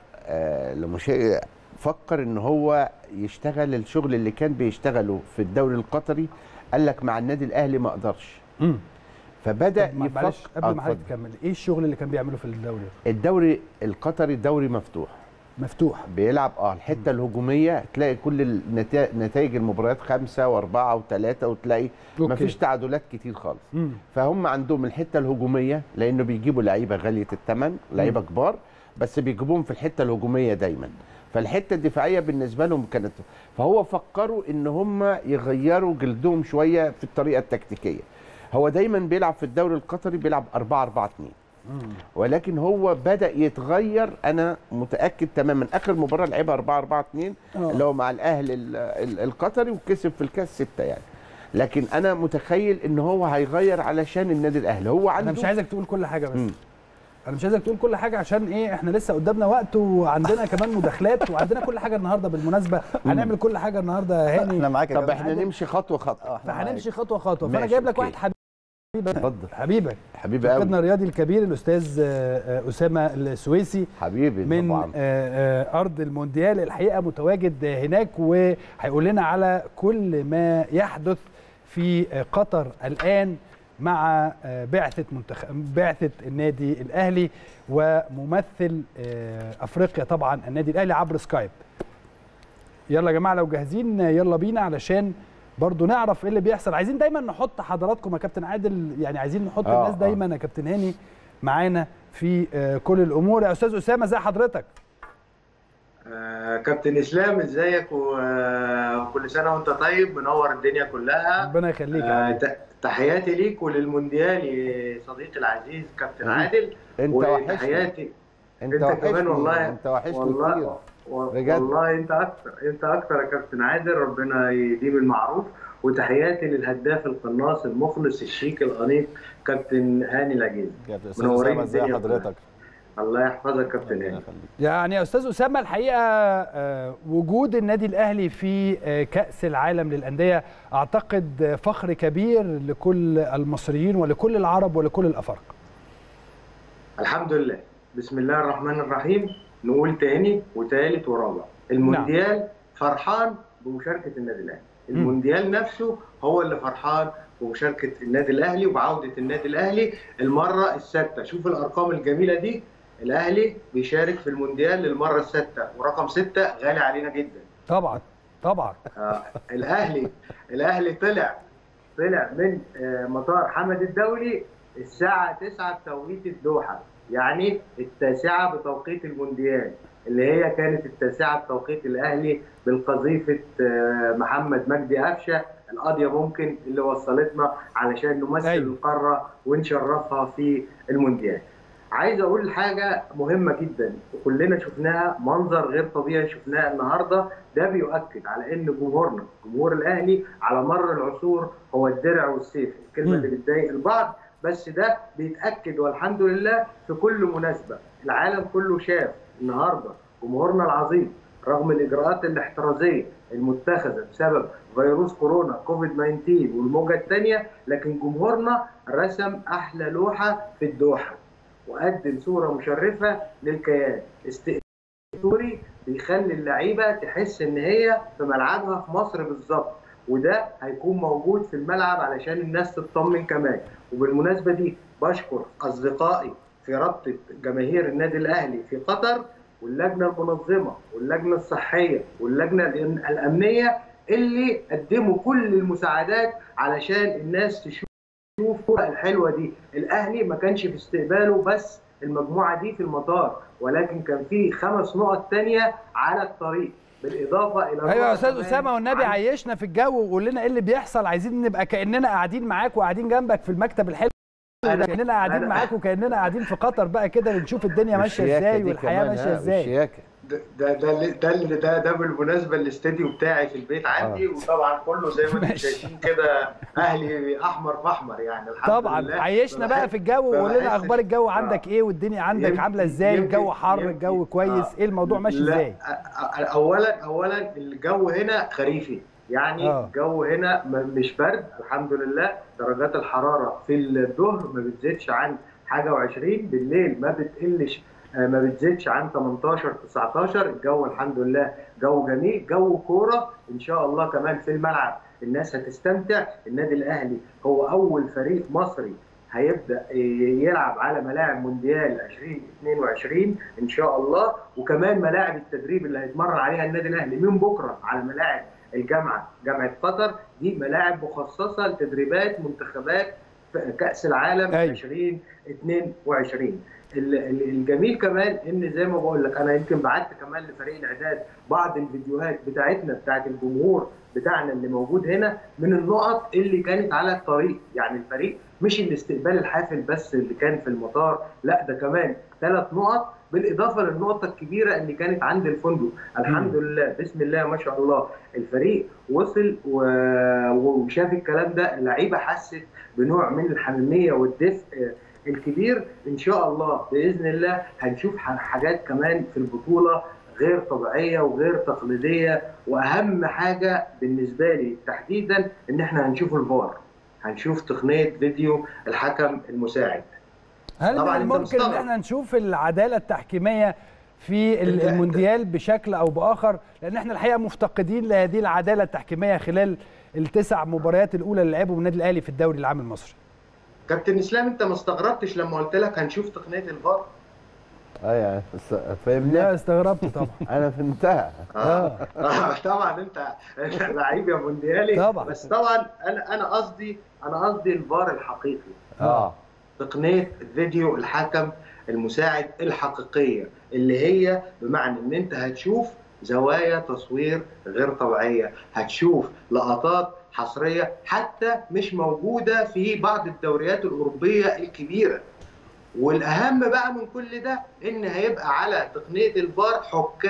فكر ان هو يشتغل الشغل اللي كان بيشتغله في الدوري القطري، قال لك مع النادي الاهلي ما اقدرش. فبدا يفكر. معلش قبل ما حضرتك تكمل، ايه الشغل اللي كان بيعمله في الدوري؟ الدوري القطري دوري مفتوح بيلعب الحته الهجوميه، تلاقي كل نتائج المباريات 5 و4 و3، وتلاقي مفيش تعادلات كتير خالص. فهم عندهم الحته الهجوميه، لانه بيجيبوا لعيبه غاليه الثمن، لعيبه كبار، بس بيجيبوهم في الحته الهجوميه دايما. فالحته الدفاعيه بالنسبه لهم كانت، فهو فكروا ان هم يغيروا جلدهم شويه في الطريقه التكتيكيه. هو دايما بيلعب في الدوري القطري بيلعب 4-4-2، ولكن هو بدأ يتغير. انا متاكد تماما اخر مباراه لعبها 4-4-2 اللي هو مع الاهلي القطري، وكسب في الكاس 6 يعني. لكن انا متخيل ان هو هيغير علشان النادي الاهلي. هو عنده، انا مش عايزك تقول كل حاجه، بس انا مش عايزك تقول كل حاجه عشان ايه، احنا لسه قدامنا وقت وعندنا كمان مداخلات وعندنا كل حاجه النهارده. بالمناسبه هنعمل كل حاجه النهارده يا هاني. احنا معاك. طب احنا نمشي خطوه خطوه. فهنمشي خطوه خطوه. فانا جايب لك واحد حبيبك حبيبي قوي، ناقدنا الرياضي الكبير الاستاذ اسامه السويسي حبيبي من طبعا ارض المونديال. الحقيقه متواجد هناك وهيقول لنا على كل ما يحدث في قطر الان مع بعثه النادي الاهلي وممثل افريقيا طبعا النادي الاهلي عبر سكايب. يلا يا جماعه لو جاهزين يلا بينا علشان برضو نعرف ايه اللي بيحصل. عايزين دايما نحط حضراتكم يا كابتن عادل، يعني عايزين نحط الناس دايما يا كابتن هاني معانا في كل الامور. يا استاذ اسامه ازي حضرتك؟ كابتن اسلام ازيك وكل سنه وانت طيب، منور الدنيا كلها. ربنا يخليك. تحياتي ليك وللمونديالي صديقي العزيز كابتن عادل. انت وتحياتي انت كمان والله. انت وحشني كتير والله. انت اكتر يا كابتن عادل، ربنا يديم المعروف. وتحياتي للهداف القناص المخلص الشيك الانيق كابتن هاني العجيزي. منورين ازي حضرتك؟ الله يحفظك كابتن هاني. يعني يا استاذ اسامه الحقيقه وجود النادي الاهلي في كاس العالم للانديه اعتقد فخر كبير لكل المصريين ولكل العرب ولكل الافارقه. الحمد لله، بسم الله الرحمن الرحيم. نقول تاني وتالت ورابع، المونديال فرحان بمشاركه النادي الاهلي. المونديال نفسه هو اللي فرحان بمشاركه النادي الاهلي وبعوده النادي الاهلي المره السادسه. شوف الارقام الجميله دي، الاهلي بيشارك في المونديال للمره السادسه، ورقم 6 غالي علينا جدا. طبعا طبعا. الاهلي طلع من مطار حمد الدولي الساعه 9 بتوقيت الدوحه، يعني 9 بتوقيت المونديال، اللي هي كانت 9 بتوقيت الاهلي بالقذيفه محمد مجدي قفشه القاضيه ممكن اللي وصلتنا علشان نمثل القاره ونشرفها في المونديال. عايز اقول حاجه مهمه جدا وكلنا شفناها، منظر غير طبيعي شفناه النهارده. ده بيؤكد على ان جمهورنا، جمهور الاهلي على مر العصور هو الدرع والسيف، الكلمه اللي بتضايق البعض، بس ده بيتاكد والحمد لله في كل مناسبه. العالم كله شاف النهارده جمهورنا العظيم رغم الاجراءات الاحترازيه المتخذه بسبب فيروس كورونا كوفيد 19 والموجه الثانيه، لكن جمهورنا رسم احلى لوحه في الدوحه وقدم صوره مشرفه للكيان. استئثوري بيخلي اللعيبه تحس ان هي في ملعبها في مصر بالظبط، وده هيكون موجود في الملعب علشان الناس تطمن كمان. وبالمناسبه دي بشكر اصدقائي في رابطه جماهير النادي الاهلي في قطر واللجنه المنظمه واللجنه الصحيه واللجنه الامنيه اللي قدموا كل المساعدات علشان الناس تشوف الكره الحلوه دي. الاهلي ما كانش في استقباله بس المجموعه دي في المطار، ولكن كان في 5 نقط ثانيه على الطريق، بالاضافه الى ايوه يا استاذ اسامه، والنبي عيشنا في الجو وقول لنا ايه اللي بيحصل، عايزين نبقى كاننا قاعدين معاك وقاعدين جنبك في المكتب الحلو، كاننا قاعدين معاك وكاننا قاعدين في قطر بقى كده، بنشوف الدنيا ماشيه ازاي والحياه ماشيه ازاي. ده بالمناسبه الاستديو بتاعي في البيت عندي، وطبعا كله زي ما انتم شايفين كده اهلي احمر في احمر يعني الحمد طبعا لله. عيشنا بقى في الجو وقول لنا اخبار الجو عندك ايه، والدنيا عندك عامله ازاي، الجو حر الجو كويس، ايه الموضوع ماشي ازاي؟ اولا الجو هنا خريفي يعني الجو هنا مش برد الحمد لله، درجات الحراره في الظهر ما بتزيدش عن حاجه و20، بالليل ما بتقلش ما بتزيدش عن 18 19. الجو الحمد لله جو جميل، جو كوره ان شاء الله كمان في الملعب الناس هتستمتع. النادي الاهلي هو اول فريق مصري هيبدا يلعب على ملاعب مونديال 2022 ان شاء الله، وكمان ملاعب التدريب اللي هيتمرن عليها النادي الاهلي من بكره على ملاعب جامعه قطر، دي ملاعب مخصصه لتدريبات منتخبات كاس العالم 2022. الجميل كمان ان زي ما بقول لك انا يمكن بعت كمان لفريق الاعداد بعض الفيديوهات بتاعتنا بتاعت الجمهور بتاعنا اللي موجود هنا من النقط اللي كانت على الطريق، يعني الفريق مش الاستقبال الحافل بس اللي كان في المطار، لا ده كمان 3 نقط بالاضافه للنقطه الكبيره اللي كانت عند الفندق. الحمد لله بسم الله ما شاء الله الفريق وصل وشاف الكلام ده، اللعيبه حست بنوع من الحميميه والدفء الكبير. ان شاء الله باذن الله هنشوف حاجات كمان في البطوله غير طبيعيه وغير تقليديه، واهم حاجه بالنسبه لي تحديدا ان احنا هنشوف الفار، هنشوف تقنيه فيديو الحكم المساعد. هل من الممكن ان احنا نشوف العداله التحكيميه في المونديال بشكل او باخر؟ لان احنا الحقيقه مفتقدين لهذه العداله التحكيميه خلال ال9 مباريات الاولى اللي لعبهم النادي الاهلي في الدوري العام المصري. كابتن اسلام انت ما استغربتش لما قلت لك هنشوف تقنيه الفار؟ يعني فاهمني؟ لا استغربت طبعا. انا فهمتها. طبعا انت لعيب يا مونديالي طبعا، بس طبعا انا قصدي الفار الحقيقي. تقنيه فيديو الحكم المساعد الحقيقيه اللي هي بمعنى ان انت هتشوف زوايا تصوير غير طبيعيه، هتشوف لقطات حصريه حتى مش موجوده في بعض الدوريات الاوروبيه الكبيره. والاهم بقى من كل ده ان هيبقى على تقنيه الفار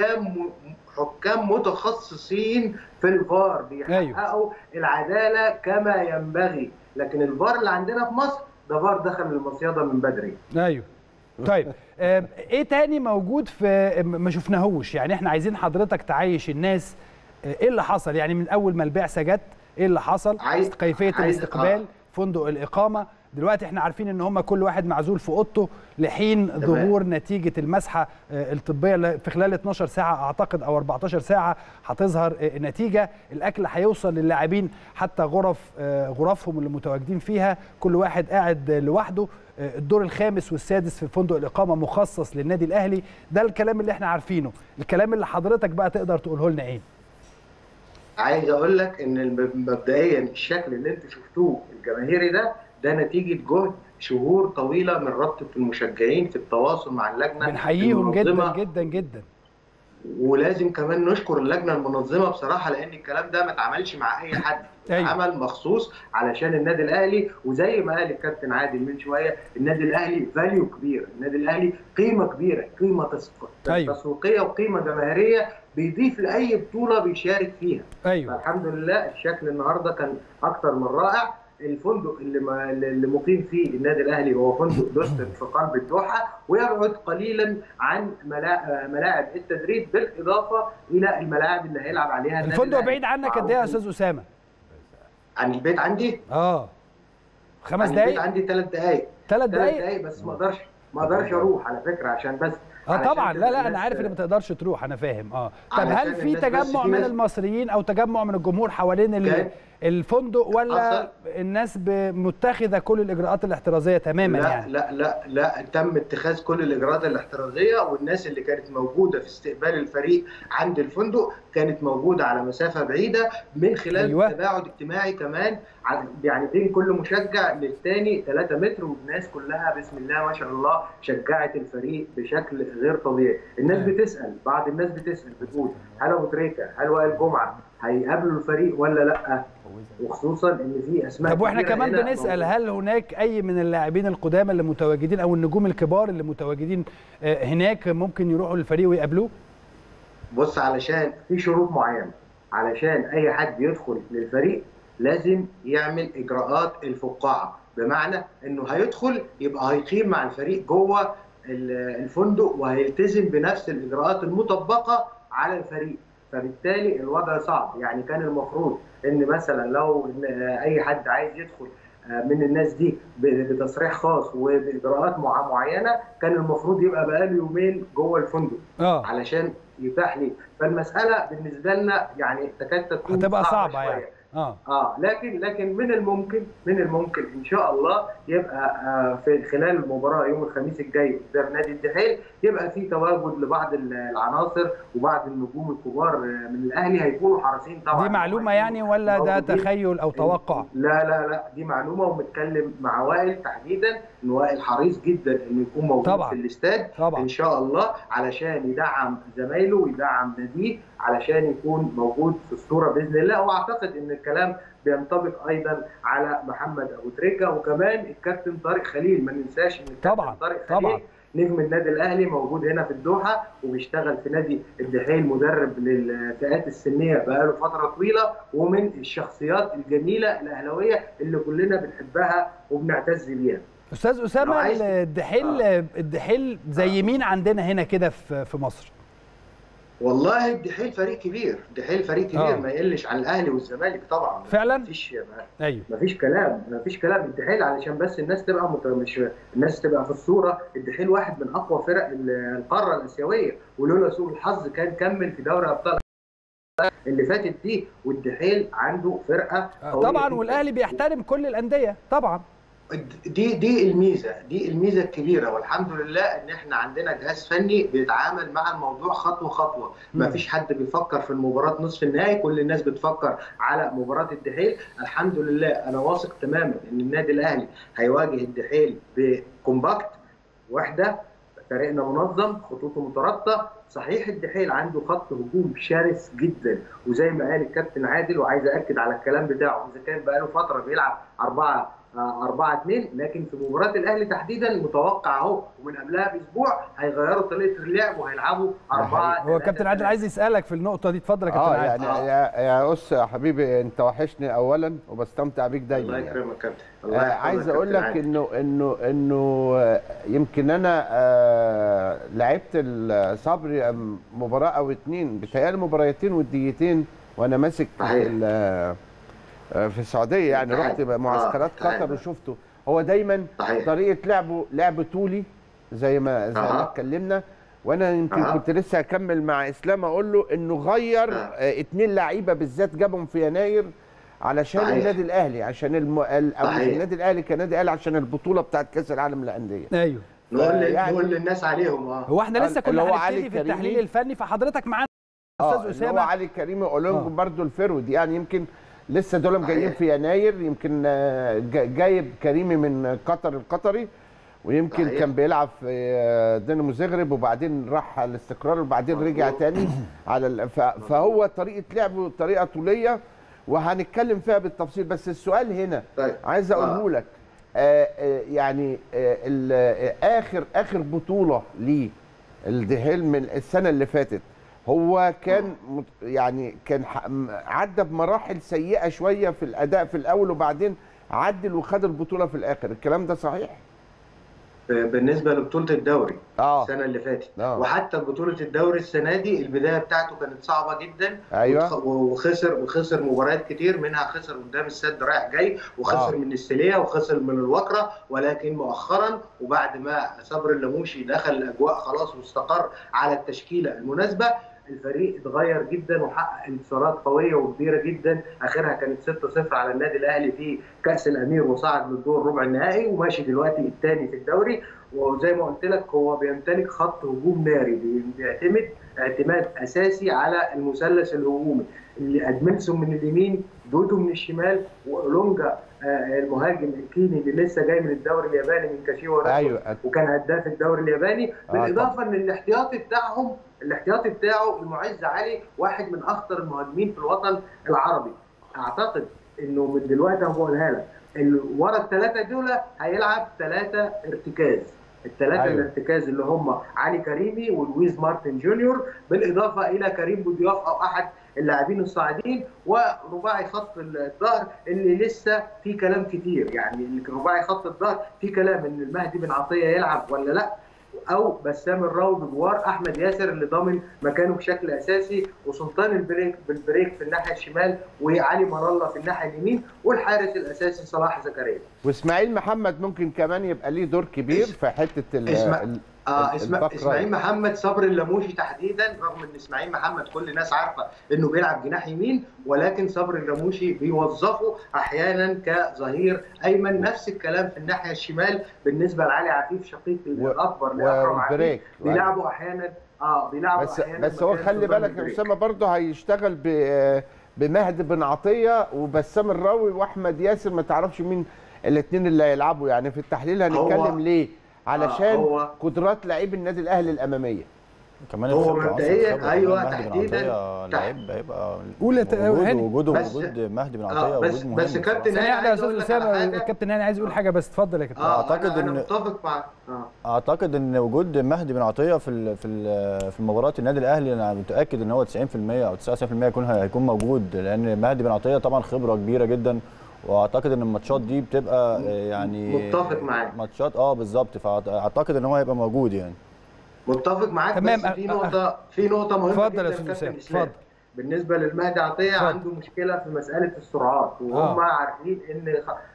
حكام متخصصين في الفار بيحققوا العداله كما ينبغي، لكن الفار اللي عندنا في مصر ده فار دخل المصيده من بدري. ايوه طيب ايه تاني موجود في ما شفناهوش؟ يعني احنا عايزين حضرتك تعيش الناس ايه اللي حصل، يعني من اول ما البعثه جت ايه اللي حصل، كيفيه الاستقبال، فندق الاقامه. دلوقتي احنا عارفين ان هم كل واحد معزول في اوضته لحين ظهور نتيجه المسحه الطبيه في خلال 12 ساعه اعتقد او 14 ساعه هتظهر النتيجه. الاكل هيوصل للاعبين حتى غرفهم اللي متواجدين فيها، كل واحد قاعد لوحده. الدور الخامس والسادس في فندق الاقامه مخصص للنادي الاهلي. ده الكلام اللي احنا عارفينه. الكلام اللي حضرتك بقى تقدر تقوله لنا ايه؟ عايز اقول لك ان مبدئيا الشكل اللي انتوا شفتوه الجماهيري ده نتيجه جهد شهور طويله من رابطه المشجعين في التواصل مع اللجنه. بنحييهم جدا جدا جدا، ولازم كمان نشكر اللجنه المنظمه بصراحه، لان الكلام ده ما اتعملش مع اي حد، اتعمل مخصوص علشان النادي الاهلي. وزي ما قال الكابتن عادل من شويه، النادي الاهلي فاليو كبير، النادي الاهلي قيمه كبيره، قيمه تسويقيه وقيمه جماهيريه بيضيف لاي بطوله بيشارك فيها. فالحمد لله الشكل النهارده كان اكتر من رائع. الفندق اللي مقيم فيه النادي الاهلي هو فندق دوستن في قلب الدوحه، ويبعد قليلا عن ملاعب التدريب بالاضافه الى الملاعب اللي هيلعب عليها النادي. الفندق بعيد عنك قد ايه يا استاذ اسامه؟ عن البيت عندي 5 دقائق. البيت عندي 3 دقائق. 3 دقائق بس ما اقدرش اروح على فكره عشان بس طبعا لا انا عارف ان ما تقدرش تروح، انا فاهم. طب هل في تجمع من المصريين او تجمع من الجمهور حوالين الفندق ولا الناس متخذه كل الاجراءات الاحترازيه تماما؟ لا يعني لا تم اتخاذ كل الاجراءات الاحترازيه، والناس اللي كانت موجوده في استقبال الفريق عند الفندق كانت موجوده على مسافه بعيده من خلال تباعد اجتماعي كمان، يعني بين كل مشجع للثاني 3 متر، والناس كلها بسم الله ما شاء الله شجعت الفريق بشكل غير طبيعي. الناس بتسال، بعض الناس بتسال بتقول هل ابو تريكه هل وائل جمعه هيقابلوا الفريق ولا لا، وخصوصا ان في اسماء. طب واحنا كمان بنسال هل هناك اي من اللاعبين القدامى اللي متواجدين او النجوم الكبار اللي متواجدين هناك ممكن يروحوا للفريق ويقابلوه؟ بص، علشان في شروط معينه، علشان اي حد يدخل للفريق لازم يعمل اجراءات الفقاعه، بمعنى انه هيدخل يبقى هيقيم مع الفريق جوه الفندق وهيلتزم بنفس الاجراءات المطبقه على الفريق، فبالتالي الوضع صعب. يعني كان المفروض ان مثلا لو اي حد عايز يدخل من الناس دي بتصريح خاص وباجراءات معينه، كان المفروض يبقى بقاله يومين جوه الفندق علشان يتاح لي. فالمساله بالنسبه لنا يعني تكاد تكون هتبقى صعبه يعني. لكن من الممكن ان شاء الله يبقى في خلال المباراه يوم الخميس الجاي قدام نادي الدحيل يبقى في تواجد لبعض العناصر وبعض النجوم الكبار من الاهلي هيكونوا حريصين طبعا. دي معلومه يعني ولا ده تخيل او توقع؟ لا دي معلومه، ومتكلم مع وائل تحديدا ان وائل حريص جدا انه يكون موجود طبعا في الاستاد طبعا ان شاء الله علشان يدعم زمايله ويدعم ناديه علشان يكون موجود في الصوره باذن الله. واعتقد ان الكلام بينطبق ايضا على محمد ابو تريكه وكمان الكابتن طارق خليل. ما ننساش ان الكابتن طارق خليل نجم النادي الاهلي موجود هنا في الدوحه وبيشتغل في نادي الدحيل مدرب للفئات السنيه بقاله فتره طويله، ومن الشخصيات الجميله الاهلاويه اللي كلنا بنحبها وبنعتز بيها. استاذ اسامه، الدحيل زي مين عندنا هنا كده في مصر؟ والله الدحيل فريق كبير، ما يقلش عن الاهلي والزمالك طبعا. فعلا مفيش كلام. الدحيل علشان بس الناس تبقى الناس تبقى في الصوره، الدحيل واحد من اقوى فرق القاره الاسيويه، ولولا سوء الحظ كان كمل في دوري ابطال اللي فاتت دي. والدحيل عنده فرقه طبعا، والاهلي بيحترم كل الانديه طبعا. دي الميزه الكبيره، والحمد لله ان احنا عندنا جهاز فني بيتعامل مع الموضوع خطوه خطوه. ما فيش حد بيفكر في المباراه نصف النهائي، كل الناس بتفكر على مباراه الدحيل. الحمد لله انا واثق تماما ان النادي الاهلي هيواجه الدحيل بكومباكت، وحده، فريقنا منظم، خطوطه مترابطه. صحيح الدحيل عنده خط هجوم شرس جدا، وزي ما قال الكابتن عادل وعايز اكد على الكلام بتاعه، اذا كان بقاله فتره بيلعب 4-2، لكن في مباراه الاهلي تحديدا متوقع اهو ومن قبلها باسبوع هيغيروا طريقه اللعب وهيلعبوا 4. هو الكابتن عادل عايز يسالك في النقطه دي، اتفضل يا كابتن عادل. يعني يا يا حبيبي، انت وحشني اولا وبستمتع بيك دايما. الله يكرمك يا كابتن. عايز اقول لك انه يمكن انا لعبت الصبري مباراه او 2، بتهيألي مباراتين وديتين وانا ماسك في السعوديه، يعني رحت معسكرات قطر وشفته. هو دايما طريقه لعبه طولي زي ما اتكلمنا، وانا يمكن كنت لسه هكمل مع اسلام اقول له انه غير 2 لعيبه بالذات جابهم في يناير علشان النادي الاهلي، عشان النادي الاهلي كنادي اهلي عشان البطوله بتاعت كاس العالم للانديه. ايوه، نقول للناس عليهم. هو احنا لسه كنا هنبتدي في التحليل الفني، فحضرتك معانا استاذ اسامه. هو علي كريمي اولونج برضو الفيرود، يعني يمكن لسه دول جايين في يناير، يمكن جايب كريمي من قطر القطري، ويمكن كان بيلعب في دينامو زغرب وبعدين راح على الاستقرار وبعدين رجع تاني على فهو طريقه لعبه طريقه طوليه وهنتكلم فيها بالتفصيل. بس السؤال هنا عايز اقوله لك، يعني اخر بطوله ليه الدحيل من السنه اللي فاتت، هو كان يعني كان عدى بمراحل سيئه شويه في الاداء في الاول وبعدين عدل وخد البطوله في الاخر، الكلام ده صحيح؟ بالنسبه لبطوله الدوري السنه اللي فاتت وحتى بطوله الدوري السنه دي البدايه بتاعته كانت صعبه جدا. ايوه، وخسر مباريات كتير، منها خسر قدام السد رايح جاي، وخسر من السليه، وخسر من الوكره. ولكن مؤخرا وبعد ما صبر اللموشي دخل الاجواء خلاص واستقر على التشكيله المناسبه، الفريق اتغير جدا وحقق انتصارات قويه وكبيره جدا، اخرها كانت 6-0 على النادي الاهلي في كاس الامير وصعد للدور ربع النهائي، وماشي دلوقتي الثاني في الدوري. وزي ما قلت لك هو بيمتلك خط هجوم ناري، بيعتمد اعتماد اساسي على المثلث الهجومي اللي ادمنسون من اليمين، دودو من الشمال، واولونجا المهاجم الكيني اللي لسه جاي من الدوري الياباني من كاشيوا، أيوة. وكان هداف الدوري الياباني. بالاضافه ان الاحتياطي بتاعه المعز علي واحد من اخطر المهاجمين في الوطن العربي. اعتقد انه من دلوقتي انا بقولها لك ورا الثلاثه دول هيلعب 3 ارتكاز، الثلاثه أيوة. الارتكاز اللي هم علي كريمي ولويز مارتن جونيور، بالاضافه الى كريم بوضياف او احد اللاعبين الصاعدين، ورباعي خط الظهر اللي لسه في كلام كتير. يعني رباعي خط الظهر في كلام ان المهدي بن عطيه يلعب ولا لا، او بسام الراوي بجوار احمد ياسر اللي ضامن مكانه بشكل اساسي، وسلطان بالبريك في الناحيه الشمال، وعلي مر الله في الناحيه اليمين، والحارس الاساسي صلاح زكريا. واسماعيل محمد ممكن كمان يبقى ليه دور كبير في حته اسماعيل محمد، صبر اللموشي تحديدا، رغم ان اسماعيل محمد كل الناس عارفه انه بيلعب جناح يمين، ولكن صبر اللموشي بيوظفه احيانا كظهير ايمن. نفس الكلام في الناحيه الشمال بالنسبه لعلي عفيف شقيق الاكبر لاكرم عفيف، بيلعبوا احيانا بس هو خلي بالك يا اسامه برضه هيشتغل بمهدي بن عطيه وبسام الراوي واحمد ياسر، ما تعرفش مين الاثنين اللي هيلعبوا. يعني في التحليل هنتكلم ليه؟ علشان قدرات لعيب النادي الاهلي الاماميه. كمان هو مبدئيا ايوه تحديدا لعيب هيبقى وجود مهدي بن عطيه وجود مهم. بس كابتن هاني يا استاذ اسامه، الكابتن هاني عايز يقول حاجه، بس اتفضل يا كابتن. اعتقد ان وجود مهدي بن عطيه في مباراه النادي الاهلي، انا متاكد ان هو 90% او 99% هيكون موجود، لان مهدي بن عطيه طبعا خبره كبيره جدا، واعتقد ان الماتشات دي بتبقى يعني متفق معاك ماتشات بالظبط، فاعتقد ان هو هيبقى موجود يعني. متفق معاك. بس في نقطه مهمه جدا يا استاذ اسامه. اتفضل. بالنسبه للمهدي عطيه عنده مشكله في مساله السرعات، وهم عارفين ان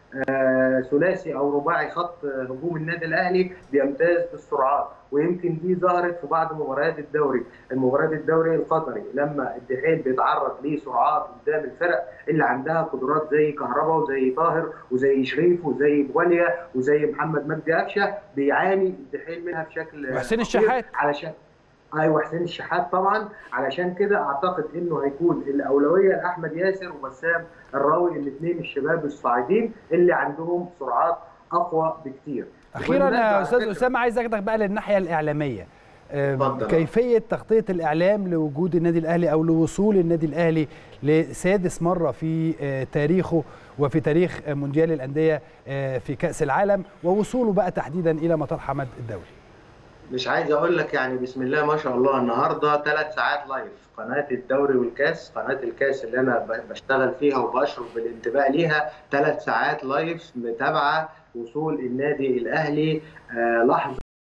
ثلاثي او رباعي خط هجوم النادي الاهلي بيمتاز بالسرعات، ويمكن دي ظهرت في بعض مباريات الدوري القطري، لما الدحيل بيتعرض لسرعات قدام الفرق اللي عندها قدرات زي كهربا وزي طاهر وزي شريف وزي بواليا وزي محمد مجدي قفشه، بيعاني الدحيل منها بشكل وحسين الشحات حسين الشحات طبعا. علشان كده اعتقد انه هيكون الاولويه لاحمد ياسر وبسام الراوي، الاثنين الشباب الصاعدين اللي عندهم سرعات اقوى بكتير. اخيرا يا استاذ اسامه، عايز اخدك بقى للناحيه الاعلاميه. كيفيه تغطيه الاعلام لوجود النادي الاهلي او لوصول النادي الاهلي لسادس مره في تاريخه وفي تاريخ مونديال الانديه في كاس العالم، ووصوله بقى تحديدا الى مطار حمد الدولي. مش عايز اقول لك يعني بسم الله ما شاء الله، النهارده 3 ساعات لايف، قناه الدوري والكاس، قناه الكاس اللي انا بشتغل فيها وبشرف بالانتباه ليها، 3 ساعات لايف متابعه وصول النادي الاهلي لحظه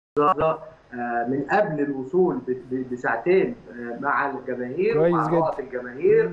من قبل الوصول بساعتين مع الجماهير ومع رؤى الجماهير،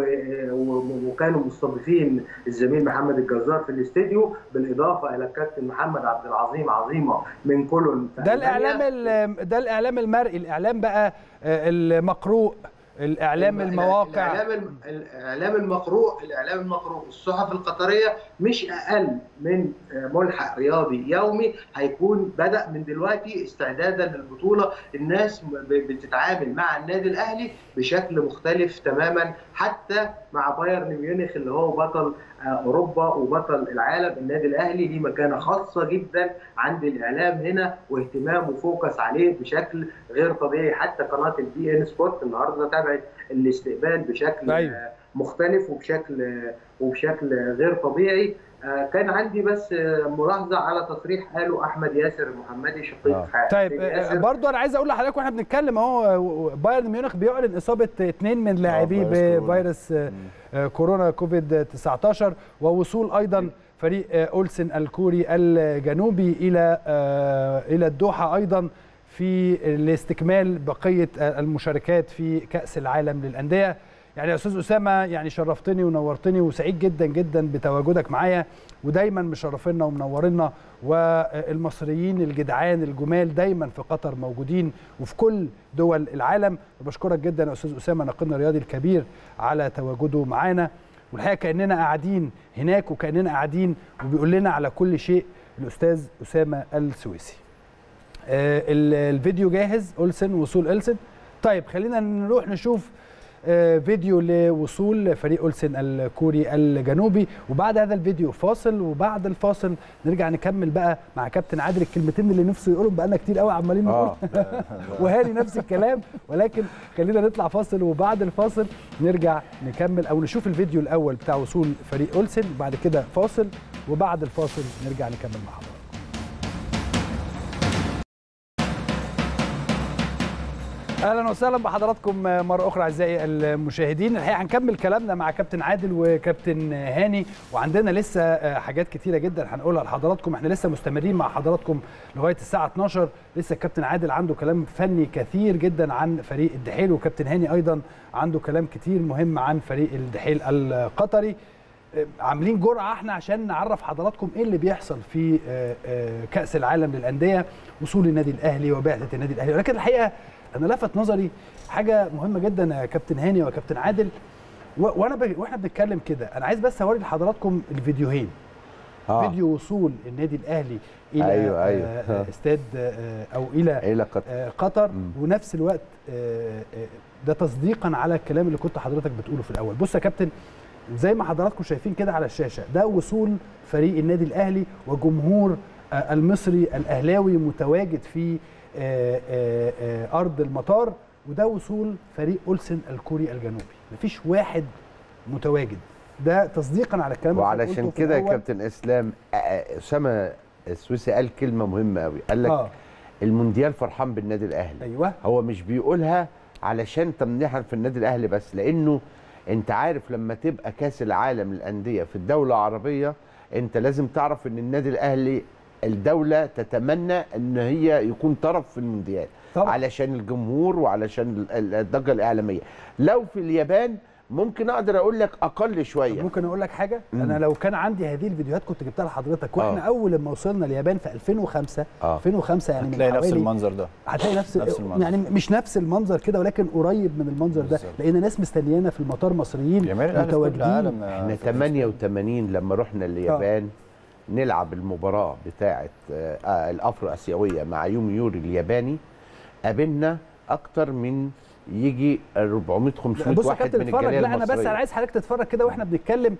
وكانوا مستضيفين الزميل محمد الجزار في الاستديو، بالاضافه الى الكابتن محمد عبد العظيم عظيمه من كولون. ده الاعلام المرئي، الاعلام بقى المقروء، الاعلام المواقع، الاعلام المقروء، الصحف القطريه مش اقل من ملحق رياضي يومي هيكون بدا من دلوقتي استعدادا للبطوله. الناس بتتعامل مع النادي الاهلي بشكل مختلف تماما، حتى مع بايرن ميونخ اللي هو بطل اوروبا وبطل العالم. النادي الاهلي ليه مكانه خاصه جدا عند الاعلام هنا، واهتمام وفوكس عليه بشكل غير طبيعي. حتى قناه البي ان سبورت النهارده تابعت الاستقبال بشكل مختلف وبشكل غير طبيعي. كان عندي بس ملاحظه على تصريح قاله احمد ياسر المحمدي شقيق طيب برضو انا عايز اقول لحضرتك واحنا بنتكلم اهو، بايرن ميونخ بيعلن اصابه 2 من لاعبيه بفيروس كورونا كوفيد 19، ووصول ايضا فريق اولسن الكوري الجنوبي الى الدوحه ايضا في لاستكمال بقيه المشاركات في كاس العالم للانديه. يعني يا استاذ اسامه يعني شرفتني ونورتني وسعيد جدا جدا بتواجدك معايا، ودايما مشرفينا ومنورينا، والمصريين الجدعان الجمال دايما في قطر موجودين وفي كل دول العالم. بشكرك جدا يا استاذ اسامه ناقدنا الرياضي الكبير على تواجده معانا، والحقيقه كاننا قاعدين هناك وكاننا قاعدين وبيقول لنا على كل شيء الاستاذ اسامه السويسي. الفيديو جاهز، أولسن وصول أولسن. طيب خلينا نروح نشوف فيديو لوصول فريق أولسن الكوري الجنوبي، وبعد هذا الفيديو فاصل، وبعد الفاصل نرجع نكمل بقى مع كابتن عادل الكلمتين اللي نفسه يقولهم بقالنا كتير قوي عمالين نقول وهاني نفس الكلام، ولكن خلينا نطلع فاصل وبعد الفاصل نرجع نكمل او نشوف الفيديو الاول بتاع وصول فريق أولسن، وبعد كده فاصل، وبعد الفاصل نرجع نكمل مع حضرتك. اهلا وسهلا بحضراتكم مره اخرى اعزائي المشاهدين. الحقيقه هنكمل كلامنا مع كابتن عادل وكابتن هاني، وعندنا لسه حاجات كتيره جدا هنقولها لحضراتكم. احنا لسه مستمرين مع حضراتكم لغايه الساعه 12، لسه الكابتن عادل عنده كلام فني كثير جدا عن فريق الدحيل، وكابتن هاني ايضا عنده كلام كتير مهم عن فريق الدحيل القطري. عاملين جرعه احنا عشان نعرف حضراتكم ايه اللي بيحصل في كاس العالم للانديه، وصول النادي الاهلي وبعثه النادي الاهلي. ولكن الحقيقه انا لفت نظري حاجه مهمه جدا يا كابتن هاني وكابتن عادل، واحنا بنتكلم كده انا عايز بس اوري لحضراتكم الفيديوهين. فيديو وصول النادي الاهلي الى استاد او الى قطر، ونفس الوقت ده تصديقا على الكلام اللي كنت حضرتك بتقوله في الاول. بص يا كابتن، زي ما حضراتكم شايفين كده على الشاشه، ده وصول فريق النادي الاهلي وجمهور المصري الاهلاوي متواجد في ارض المطار، وده وصول فريق أولسن الكوري الجنوبي، مفيش واحد متواجد. ده تصديقا على الكلام اللي وعلشان كده يا كابتن اسلام اسامه السويسي قال كلمه مهمه قوي، قال لك المونديال فرحان بالنادي الاهلي. ايوه، هو مش بيقولها علشان تمنيحا في النادي الاهلي بس، لانه انت عارف لما تبقى كاس العالم للانديه في الدوله العربيه انت لازم تعرف ان النادي الاهلي الدولة تتمنى ان هي يكون طرف في المونديال طبعا، علشان الجمهور وعلشان الضجة الإعلامية. لو في اليابان ممكن اقدر اقول لك اقل شويه. ممكن اقول لك حاجه؟ انا لو كان عندي هذه الفيديوهات كنت جبتها لحضرتك، واحنا اول لما وصلنا اليابان في 2005 2005 يعني هتلاقي نفس المنظر ده، هتلاقي نفس المنظر. يعني مش نفس المنظر كده ولكن قريب من المنظر ده، لقينا ناس مستنيانا في المطار مصريين متواجدين. احنا 88 لما رحنا اليابان نلعب المباراه بتاعه الافرو اسيويه مع يوميوري الياباني، قابلنا اكتر من يجي 400 500 واحد من الجاليه المصريه. لا انا بس انا عايز حضرتك تتفرج كده واحنا بنتكلم،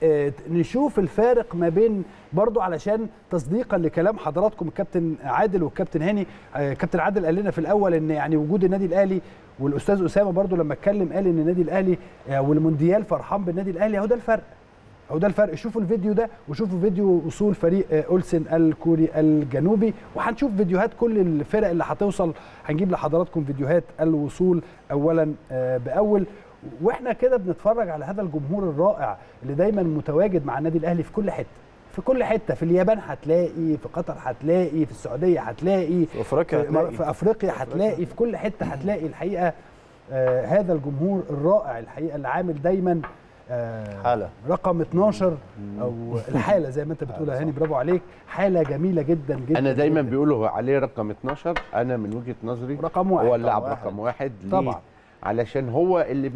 نشوف الفارق ما بين برضو علشان تصديقا لكلام حضراتكم الكابتن عادل والكابتن هاني. كابتن عادل قال لنا في الاول ان يعني وجود النادي الاهلي، والاستاذ اسامه برضو لما اتكلم قال ان النادي الاهلي والمونديال فرحان بالنادي الاهلي. اهو ده الفرق، اهو ده الفرق. شوفوا الفيديو ده وشوفوا فيديو وصول فريق أولسن الكوري الجنوبي، وهنشوف فيديوهات كل الفرق اللي هتوصل. هنجيب لحضراتكم فيديوهات الوصول اولا باول، واحنا كده بنتفرج على هذا الجمهور الرائع اللي دايما متواجد مع النادي الاهلي في كل حته، في كل حته. في اليابان هتلاقي، في قطر هتلاقي، في السعوديه هتلاقي، في افريقيا هتلاقي، في افريقيا هتلاقي، في كل حته هتلاقي الحقيقه هذا الجمهور الرائع الحقيقه اللي عامل دايما حالة رقم 12 او الحاله زي ما انت بتقول يا هاني، برافو عليك، حاله جميله جدا جدا. انا دايما بيقولوا عليه رقم 12، انا من وجهه نظري رقم واحد، هو اللاعب رقم واحد طبعا، علشان هو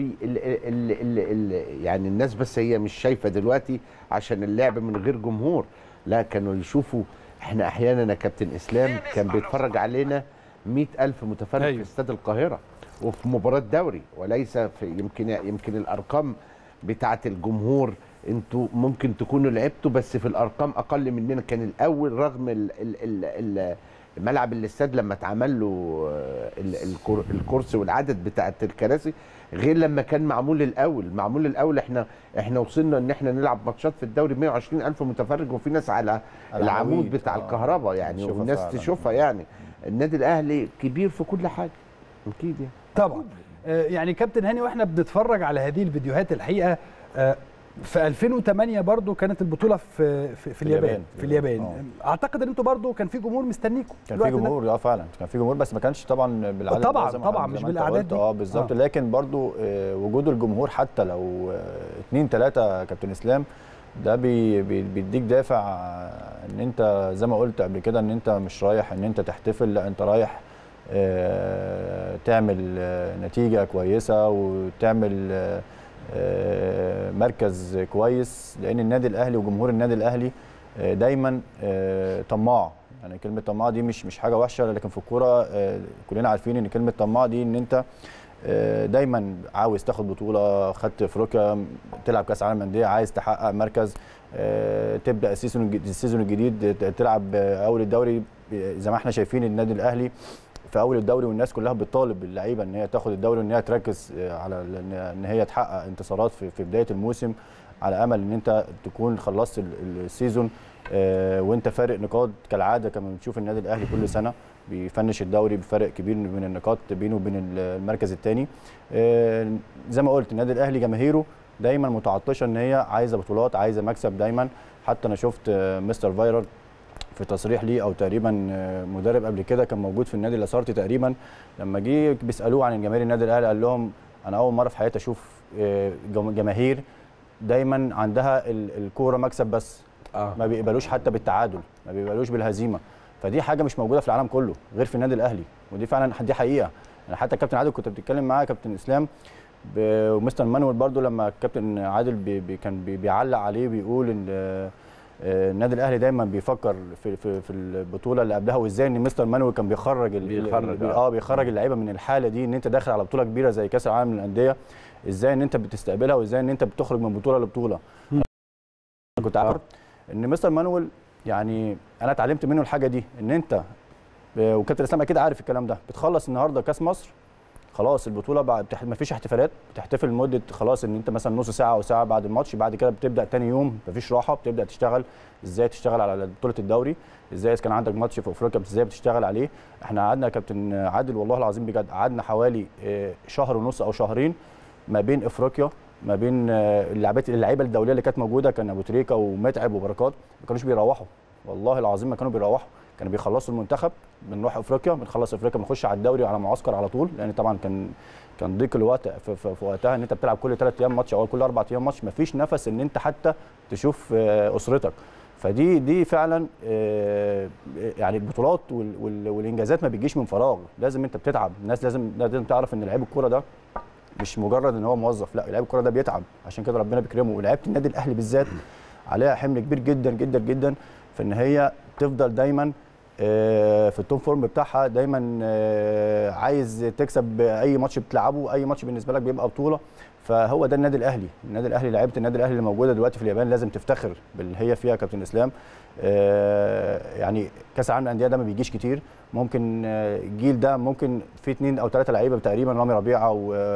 اللي يعني الناس بس هي مش شايفه دلوقتي عشان اللعب من غير جمهور، لا كانوا يشوفوا. احنا احيانا يا كابتن اسلام كان بيتفرج علينا 100,000 متفرج في استاد القاهره وفي مباراه دوري، وليس في يمكن الارقام بتاعه الجمهور انتوا ممكن تكونوا لعبتوا بس في الارقام اقل مننا. كان الاول رغم ملعب الاستاد لما اتعمل له الكرسي والعدد بتاعه الكراسي غير لما كان معمول الاول. احنا وصلنا ان احنا نلعب ماتشات في الدوري 120,000 متفرج، وفي ناس على العمود بتاع الكهرباء يعني، والناس تشوفها يعني. النادي الاهلي كبير في كل حاجه اكيد يعني. طبعا يعني كابتن هاني، واحنا بنتفرج على هذه الفيديوهات الحقيقه في 2008 برضو كانت البطوله في اليابان. في اليابان اعتقد ان انتوا برضو كان في جمهور مستنيكم. كان في جمهور فعلا كان في جمهور، بس ما كانش طبعا بالعدد طبعا مش بالاعداد دي بالظبط. لكن برضو وجود الجمهور حتى لو 2-3 كابتن اسلام ده بيديك دافع ان انت زي ما قلت قبل كده ان انت مش رايح ان انت تحتفل، لا انت رايح تعمل نتيجه كويسه وتعمل مركز كويس، لان النادي الاهلي وجمهور النادي الاهلي دايما طماع. يعني كلمه طماع دي مش حاجه وحشه، لكن في الكوره كلنا عارفين ان كلمه طماع دي ان انت دايما عاوز تاخد بطوله، خدت افريقيا، تلعب كاس عالم انديه، عايز تحقق مركز، تبدا السيزون الجديد تلعب اول الدوري. زي ما احنا شايفين النادي الاهلي في اول الدوري والناس كلها بتطالب اللعيبه ان هي تاخد الدوري وان هي تركز على ان هي تحقق انتصارات في بدايه الموسم، على امل ان انت تكون خلصت السيزون وانت فارق نقاط كالعاده. كما بنشوف النادي الاهلي كل سنه بيفنش الدوري بفرق كبير من النقاط بينه وبين المركز الثاني. زي ما قلت النادي الاهلي جماهيره دايما متعطشه ان هي عايزه بطولات، عايزه مكسب دايما. حتى انا شفت مستر فايرر في تصريح ليه او تقريبا مدرب قبل كده كان موجود في النادي الاسارتي تقريبا، لما جه بيسالوه عن جماهير النادي الاهلي قال لهم انا اول مره في حياتي اشوف جماهير دايما عندها الكوره مكسب بس، ما بيقبلوش حتى بالتعادل، ما بيقبلوش بالهزيمه. فدي حاجه مش موجوده في العالم كله غير في النادي الاهلي، ودي فعلا دي حقيقه. يعني حتى الكابتن عادل كنت بتتكلم معاه كابتن اسلام ومستر مانويل برضو، لما الكابتن عادل كان بيعلق عليه بيقول ان النادي الاهلي دايما بيفكر في البطوله اللي قبلها، وازاي ان مستر مانويل كان بيخرج اللعيبه من الحاله دي، ان انت داخل على بطوله كبيره زي كاس العالم للانديه، ازاي ان انت بتستقبلها وازاي ان انت بتخرج من بطوله لبطوله. كنت عارف ان مستر مانويل يعني انا اتعلمت منه الحاجه دي، ان انت وكابتن اسلام اكيد عارف الكلام ده، بتخلص النهارده كاس مصر خلاص البطوله بعد ما فيش احتفالات، بتحتفل لمده خلاص ان انت مثلا نص ساعه او ساعه بعد الماتش، بعد كده بتبدا تاني يوم ما فيش راحه، بتبدا تشتغل ازاي تشتغل على بطوله الدوري، ازاي اذا كان عندك ماتش في افريقيا ازاي بتشتغل عليه. احنا قعدنا يا كابتن عادل والله العظيم بجد قعدنا حوالي شهر ونص او شهرين ما بين افريقيا، ما بين اللعيبه الدوليه اللي كانت موجوده، كان ابو تريكه ومتعب وبركات ما كانوش بيروحوا، والله العظيم ما كانوا بيروحوا، كانوا بيخلصوا المنتخب بنروح افريقيا، بنخلص افريقيا بنخش على الدوري على معسكر على طول، لان طبعا كان ضيق الوقت في وقتها ان انت بتلعب كل 3 ايام ماتش او كل 4 ايام ماتش، مفيش نفس ان انت حتى تشوف اسرتك. فدي فعلا يعني البطولات والانجازات ما بتجيش من فراغ، لازم انت بتتعب. الناس لازم تعرف ان لعيب الكوره ده مش مجرد ان هو موظف، لا لعيب الكوره ده بيتعب، عشان كده ربنا بيكرمه. ولعيبه النادي الاهلي بالذات عليها حمل كبير جدا جدا جدا في ان هي تفضل دايما في التوب فورم بتاعها، دايما عايز تكسب اي ماتش بتلعبه، اي ماتش بالنسبه لك بيبقى بطوله. فهو ده النادي الاهلي. النادي الاهلي لعيبه النادي الاهلي اللي موجوده دلوقتي في اليابان لازم تفتخر باللي هي فيها كابتن اسلام. يعني كاس العالم للانديه ده ما بيجيش كتير، ممكن الجيل ده ممكن في 2 أو 3 لعيبه تقريبا، رامي ربيعه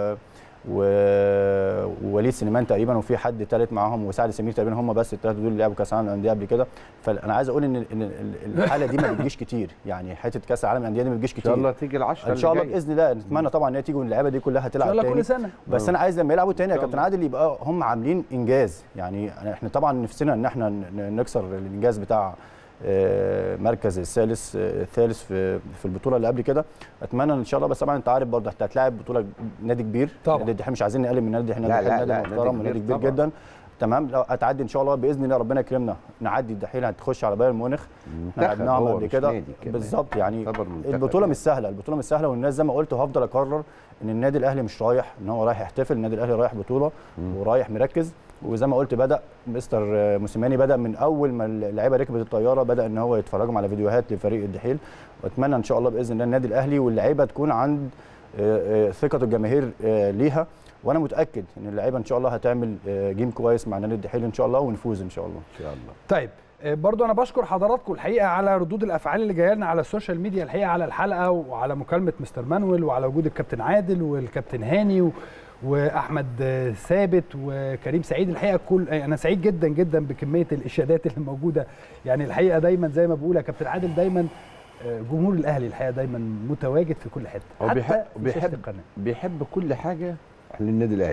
ووليد سليمان تقريبا، وفي حد ثالث معاهم وسعد سمير تقريبا، هم بس ال3 دول اللي لعبوا كاس العالم للانديه قبل كده. فانا عايز اقول ان الحاله دي ما بتجيش كتير، يعني حته كاس العالم للانديه دي ما بتجيش كتير. ان شاء الله تيجي ال10 ان شاء الله باذن الله، نتمنى طبعا ان هي تيجي واللعيبه دي كلها تلعب تاني ان شاء الله كل سنه. بس انا عايز لما يلعبوا تاني يا كابتن عادل يبقى هم عاملين انجاز. يعني احنا طبعا نفسنا ان احنا نكسر الانجاز بتاع مركز الثالث في البطوله اللي قبل كده، اتمنى ان شاء الله. بس طبعا انت عارف برضه انت هتلاعب بطوله نادي كبير طبعا، نادي الدحيل مش عايزين نقلل من نادي الدحيل، نادي محترم ونادي كبير جدا. تمام، لو هتعدي ان شاء الله باذن الله ربنا يكرمنا نعدي الدحيل، هتخش على بايرن ميونخ احنا لعبناهم قبل كده بالظبط. يعني البطوله مش سهله، والناس زي ما قلت وهفضل اكرر ان النادي الاهلي مش رايح ان هو رايح يحتفل، النادي الاهلي رايح بطوله ورايح مركز. وزي ما قلت بدا مستر موسيماني بدا من اول ما اللعيبه ركبت الطياره بدا ان هو يتفرجوا على فيديوهات لفريق الدحيل، واتمنى ان شاء الله باذن الله النادي الاهلي واللعيبه تكون عند ثقه الجماهير ليها، وانا متاكد ان اللعيبه ان شاء الله هتعمل جيم كويس مع نادي الدحيل ان شاء الله ونفوز ان شاء الله. ان شاء الله. طيب برضو انا بشكر حضراتكم الحقيقه على ردود الافعال اللي جايه لنا على السوشيال ميديا الحقيقه على الحلقه، وعلى مكالمه مستر مانويل، وعلى وجود الكابتن عادل والكابتن هاني واحمد ثابت وكريم سعيد. الحقيقه انا سعيد جدا جدا بكميه الاشادات اللي موجوده. يعني الحقيقه دايما زي ما بقول يا كابتن عادل، دايما جمهور الاهلي الحقيقه دايما متواجد في كل حته، هو بيحب كل حاجه للنادي الاهلي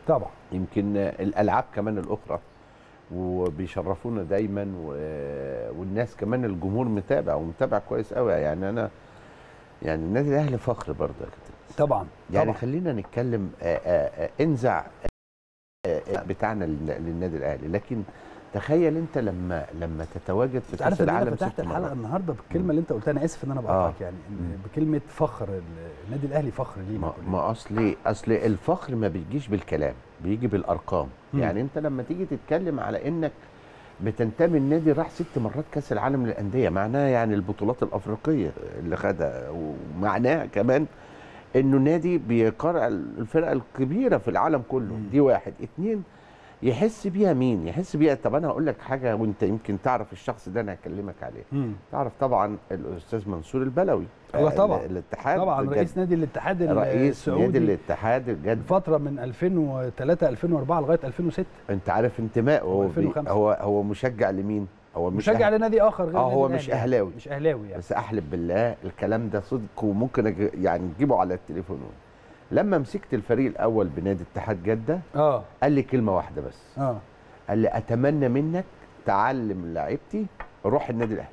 طبعا. يمكن الالعاب كمان الاخرى وبيشرفونا دايما والناس كمان الجمهور متابع ومتابع كويس قوي. يعني انا يعني النادي الاهلي فخر برضه يا كابتن. طبعا يعني طبعا. خلينا نتكلم انزع بتاعنا للنادي الاهلي، لكن تخيل انت لما تتواجد في كاس العالم. انا فتحت الحلقه النهارده بالكلمه اللي انت قلتها، انا اسف ان انا بقاطعك يعني بكلمه فخر النادي الاهلي، فخر لينا. ما اصل الفخر ما بيجيش بالكلام، بيجي بالارقام. يعني انت لما تيجي تتكلم على انك بتنتمي النادي راح 6 مرات كاس العالم للانديه، معناها يعني البطولات الافريقيه اللي خدها، ومعناها كمان انه نادي بيقارع الفرق الكبيره في العالم كله. دي 1. 2 يحس بيها مين؟ يحس بيها. طب انا هقول لك حاجه وانت يمكن تعرف الشخص ده انا هكلمك عليه. تعرف طبعا الاستاذ منصور البلوي. طبعا الاتحاد طبعا رئيس نادي الاتحاد رئيس السعودي. نادي الاتحاد جد فتره من 2003 2004 لغايه 2006. انت عارف انتمائه. هو مشجع لمين؟ هو مشجع لنادي اخر غير هو مش اهلاوي. مش اهلاوي يعني. بس احلف بالله الكلام ده صدق، وممكن يعني نجيبه على التليفون. لما مسكت الفريق الاول بنادي اتحاد جده قال لي كلمه واحده بس. قال لي اتمنى منك تعلم لعيبتي روح النادي الاهلي.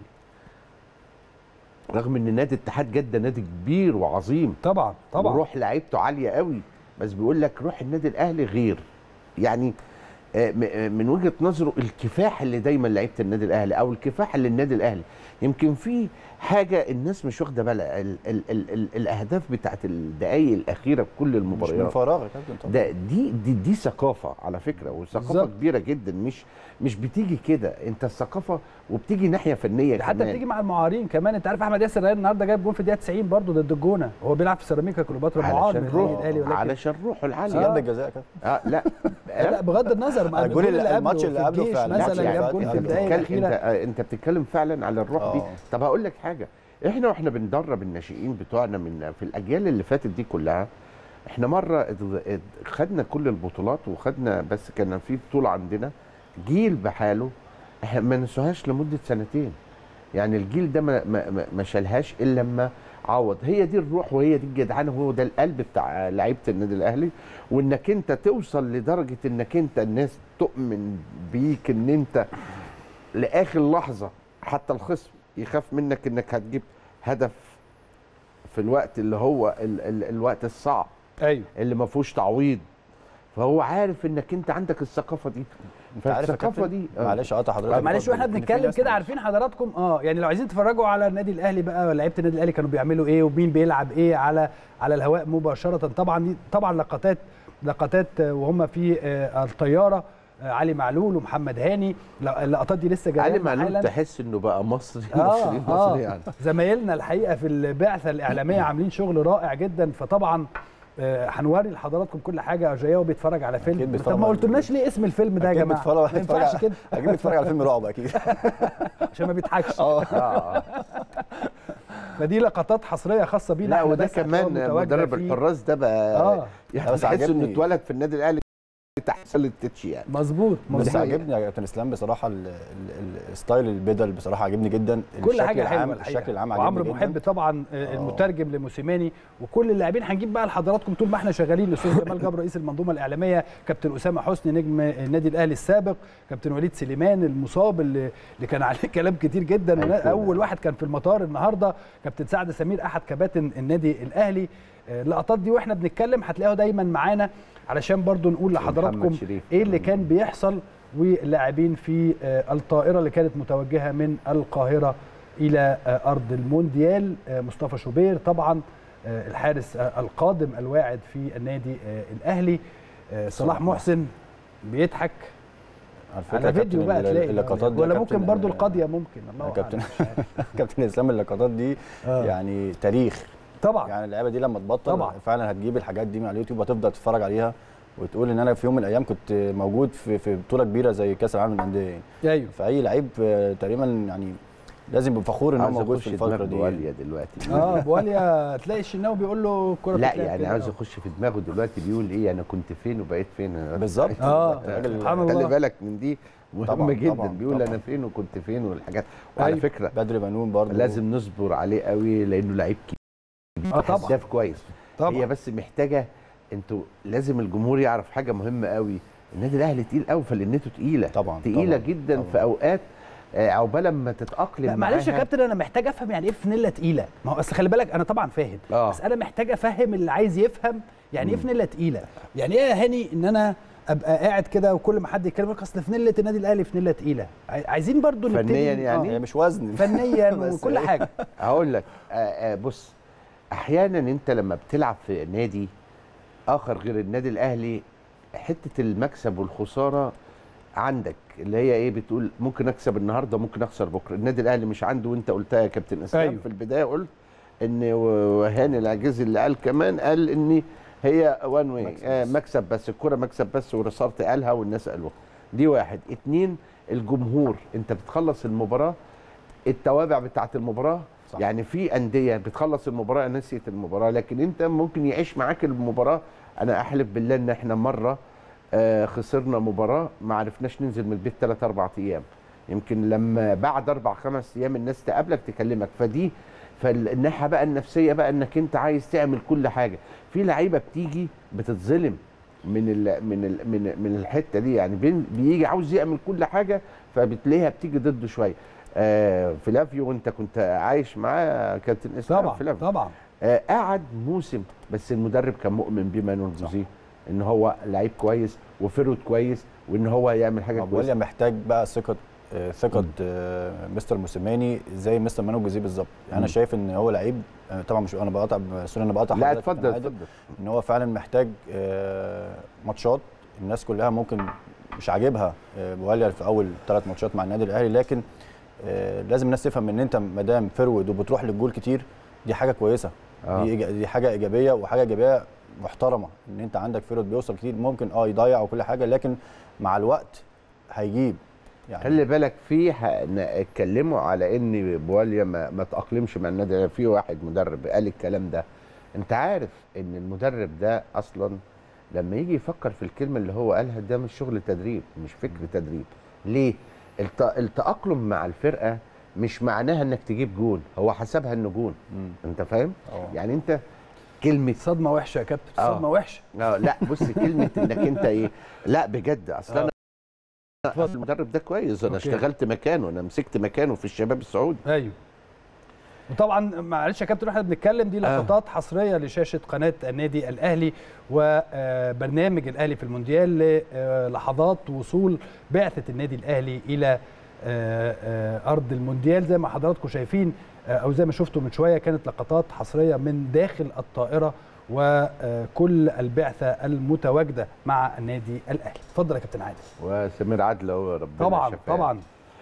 رغم ان نادي اتحاد جده نادي كبير وعظيم طبعا طبعا، وروح لعيبته عاليه قوي، بس بيقول لك روح النادي الاهلي غير. يعني من وجهه نظره الكفاح اللي دايما لعيبه النادي الاهلي او الكفاح اللي النادي الاهلي يمكن في حاجه الناس مش واخده بالها. الاهداف بتاعت الدقائق الاخيره في كل المباريات مش من فراغ يا كابتن طبعا. دي ثقافه على فكره، وثقافه كبيره جدا. مش بتيجي كده، انت الثقافه وبتيجي ناحيه فنيه حتى بتيجي مع المعارين كمان. انت عارف احمد ياسر النهارده جايب جون في الدقيقه 90 برضه ضد الجونه، هو بيلعب في سيراميكا كليوباترا معار من النادي الاهلي، ولكن علشان روحه العاليه ضربه جزاء كده. لا لا بغض النظر مع الجول الماتش اللي قبله فعلا مثلا جاب جون في الدقيقه الاخيره. انت بتتكلم فعلا على الروح دي. طب هقول لك حاجه، احنا واحنا بندرب الناشئين بتوعنا في الاجيال اللي فاتت دي كلها، احنا مره خدنا كل البطولات وخدنا، بس كان في بطوله عندنا جيل بحاله احنا ما نسوهاش لمده 2 سنين. يعني الجيل ده ما شالهاش الا لما عوض. هي دي الروح وهي دي الجدعانه وهو ده القلب بتاع لعيبه النادي الاهلي. وانك انت توصل لدرجه انك انت الناس تؤمن بيك، ان انت لاخر لحظه حتى الخصم يخاف منك انك هتجيب هدف في الوقت اللي هو الوقت الصعب. ايوه، اللي ما فيهوش تعويض. فهو عارف انك انت عندك الثقافه دي. فالثقافه دي معلش اقطع حضرتك. معلش واحنا بنتكلم كده عارفين حضراتكم يعني لو عايزين تتفرجوا على النادي الاهلي بقى، لعيبه النادي الاهلي كانوا بيعملوا ايه ومين بيلعب ايه على الهواء مباشره. طبعا لقطات وهم في الطياره، علي معلول ومحمد هاني. اللقطات دي لسه جايه علي معلول تحس انه بقى مصري يعني. زمايلنا الحقيقه في البعثه الاعلاميه عاملين شغل رائع جدا. فطبعا هنوري لحضراتكم كل حاجه. جايو بيتفرج على فيلم. طب ما قلتولناش ليه اسم الفيلم ده يا جماعه؟ ما ينفعش كده. اكيد بيتفرج على فيلم رعب اكيد عشان ما بيضحكش. فدي لقطات حصريه خاصه بينا. لا وده كمان مدرب الحراس ده بقى يعني تحس انه اتولد في النادي الاهلي تحت سله التتشي يعني. مظبوط. بس عاجبني يا كابتن اسلام بصراحه الستايل البدل بصراحه عاجبني جدا. كل حاجه حلوه الشكل العام عاجبني وعمرو محب طبعا المترجم لموسيماني وكل اللاعبين. هنجيب بقى لحضراتكم طول ما احنا شغالين الاستاذ جمال جاب رئيس المنظومه الاعلاميه، كابتن اسامه حسني نجم النادي الاهلي السابق، كابتن وليد سليمان المصاب اللي كان عليه كلام كتير جدا. اول واحد كان في المطار النهارده كابتن سعد سمير احد كباتن النادي الاهلي. اللقطات دي واحنا بنتكلم هتلاقوها دايما معانا علشان برضو نقول لحضراتكم ايه اللي كان بيحصل واللاعبين في الطائره اللي كانت متوجهه من القاهره الى ارض المونديال. مصطفى شوبير طبعا الحارس القادم الواعد في النادي الاهلي. صلاح محسن بيضحك على فيديو بقى تلاقي اللقطات دي، ولا ممكن برضو القضيه ممكن الله كابتن كابتن اسلام اللقطات دي يعني تاريخ طبعا. يعني اللعيبه دي لما تبطل طبعا فعلا هتجيب الحاجات دي من على اليوتيوب وهتفضل تتفرج عليها وتقول ان انا في يوم من الايام كنت موجود في بطوله كبيره زي كاس العالم للانديه. ايوه. فاي لعيب تقريبا يعني لازم يبقى فخور ان هو موجود في الفتره دي. بواليا دلوقتي بواليا تلاقي الشناوي بيقول له الكوره لا يعني عاوز اخش في دماغه دلوقتي بيقول ايه انا كنت فين وبقيت فين. بالظبط. سبحان الله. خلي بالك من دي مهمه جدا. طبعا بيقول طبعا انا فين وكنت فين والحاجات. وعلى فكره بدر بنون برضه لازم نصبر عليه قوي لانه لعيب كبير. طبعا هداف كويس طبعا. هي بس محتاجه انتوا لازم الجمهور يعرف حاجه مهمه قوي، النادي الاهلي تقيل قوي، فلنته تقيله طبعا تقيله جدا طبعا. في اوقات عقبال ما تتاقلم معاها. معلش يا كابتن، انا محتاج افهم يعني ايه فانيلا تقيله. ما هو اصل خلي بالك انا طبعا فاهم، بس انا محتاج افهم اللي عايز يفهم يعني ايه فانيلا تقيله. يعني ايه يا هاني ان انا ابقى قاعد كده وكل ما حد يتكلم لك اصل فانيلا النادي الاهلي فانيلا تقيله؟ عايزين برضو نبتدي فنيا يعني هي مش وزن فنيا وكل حاجه. هقول لك بص، احيانا انت لما بتلعب في نادي اخر غير النادي الاهلي، حته المكسب والخساره عندك اللي هي ايه، بتقول ممكن اكسب النهارده ممكن اخسر بكره. النادي الاهلي مش عنده، وانت قلتها يا كابتن اسلام. أيوه. في البدايه قلت ان وهاني العجيزي اللي قال كمان، قال ان هي وان واي مكسب بس، الكره مكسب بس، ورصارت قالها والناس قالوها. دي واحد. اتنين، الجمهور، انت بتخلص المباراه التوابع بتاعت المباراه صح. يعني في انديه بتخلص المباراه نسيت المباراه، لكن انت ممكن يعيش معاك المباراه. انا احلف بالله ان احنا مره خسرنا مباراه ما عرفناش ننزل من البيت 3-4 ايام، يمكن لما بعد 4-5 ايام الناس تقابلك تكلمك. فدي فالناحيه بقى النفسيه بقى، انك انت عايز تعمل كل حاجه. في لعيبه بتيجي بتتظلم من الحته دي، يعني بيجي عاوز يعمل كل حاجه، فبتلاقيها بتيجي ضده شويه. فلافيو وانت كنت عايش معاه كابتن اسلام. طبعا فلافيو طبعا قعد موسم، بس المدرب كان مؤمن بيه مانويل جوزيه ان هو لعيب كويس وفيرود كويس وان هو يعمل حاجه كويسه. بوليا محتاج بقى ثقه مستر موسيماني زي مستر مانويل جوزيه بالظبط. يعني انا شايف ان هو لعيب، طبعا مش انا بقاطع، انا بقاطع. لا اتفضل. ان هو فعلا محتاج ماتشات. الناس كلها ممكن مش عاجبها بوليا في اول 3 ماتشات مع النادي الاهلي، لكن لازم الناس تفهم ان انت ما دام فيرود وبتروح للجول كتير، دي حاجه كويسه. دي حاجه ايجابيه، وحاجه ايجابيه محترمه ان انت عندك فيرود بيوصل كتير. ممكن يضيع وكل حاجه، لكن مع الوقت هيجيب. يعني خلي بالك في اتكلموا على ان بواليا ما تاقلمش مع النادي. في واحد مدرب قال الكلام ده. انت عارف ان المدرب ده اصلا لما يجي يفكر في الكلمه اللي هو قالها، ده مش شغل تدريب، مش فكر تدريب. ليه؟ التاقلم مع الفرقه مش معناها انك تجيب جول، هو حسبها انه جول. انت فاهم؟ يعني انت كلمه صدمه وحشه يا كابتن، صدمه وحشه. لا بص، كلمه انك انت ايه، لا بجد اصلا المدرب ده كويس، انا اشتغلت مكانه، انا مسكت مكانه في الشباب السعودي. ايوه. وطبعا معلش يا كابتن احنا بنتكلم دي لقطات حصريه لشاشه قناه النادي الاهلي وبرنامج الاهلي في المونديال للحظات وصول بعثه النادي الاهلي الى ارض المونديال. زي ما حضراتكم شايفين او زي ما شفتوا من شويه، كانت لقطات حصريه من داخل الطائره وكل البعثه المتواجده مع النادي الاهلي. اتفضل يا كابتن عادل. وسمير عادل اهو، ربنا طبعا شفاه. طبعا.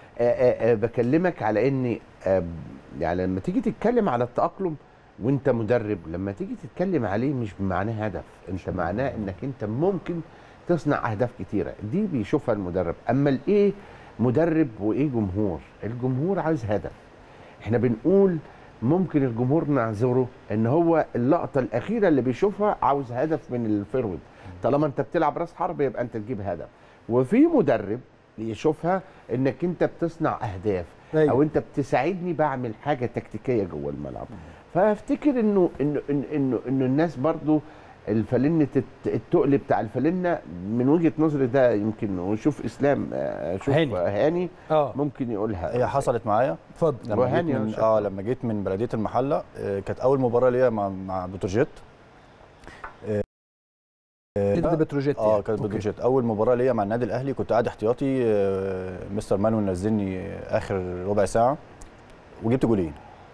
بكلمك على ان يعني لما تيجي تتكلم على التاقلم وانت مدرب، لما تيجي تتكلم عليه مش بمعناه هدف، انت معناه انك انت ممكن تصنع اهداف كتيره، دي بيشوفها المدرب. اما الايه مدرب وايه جمهور، الجمهور عايز هدف. احنا بنقول ممكن الجمهور نعذره ان هو اللقطه الاخيره اللي بيشوفها عاوز هدف من الفيرود. طالما انت بتلعب راس حرب يبقى انت تجيب هدف. وفي مدرب يشوفها انك انت بتصنع اهداف. أيوة. او انت بتساعدني بعمل حاجه تكتيكيه جوه الملعب. فافتكر انه الناس برضو الفلنه التقل بتاع الفلنه من وجهه نظري ده يمكن نشوف اسلام شوف هاني ممكن يقولها. هي حصلت معايا. اتفضل. لما جيت من بلديه المحله، كانت اول مباراه ليا مع بتروجيت. ضد بتروجيت. كانت بتروجيت اول مباراه ليا مع النادي الاهلي. كنت قاعد احتياطي، مستر مانويل نزلني اخر ربع ساعه وجبت جولين.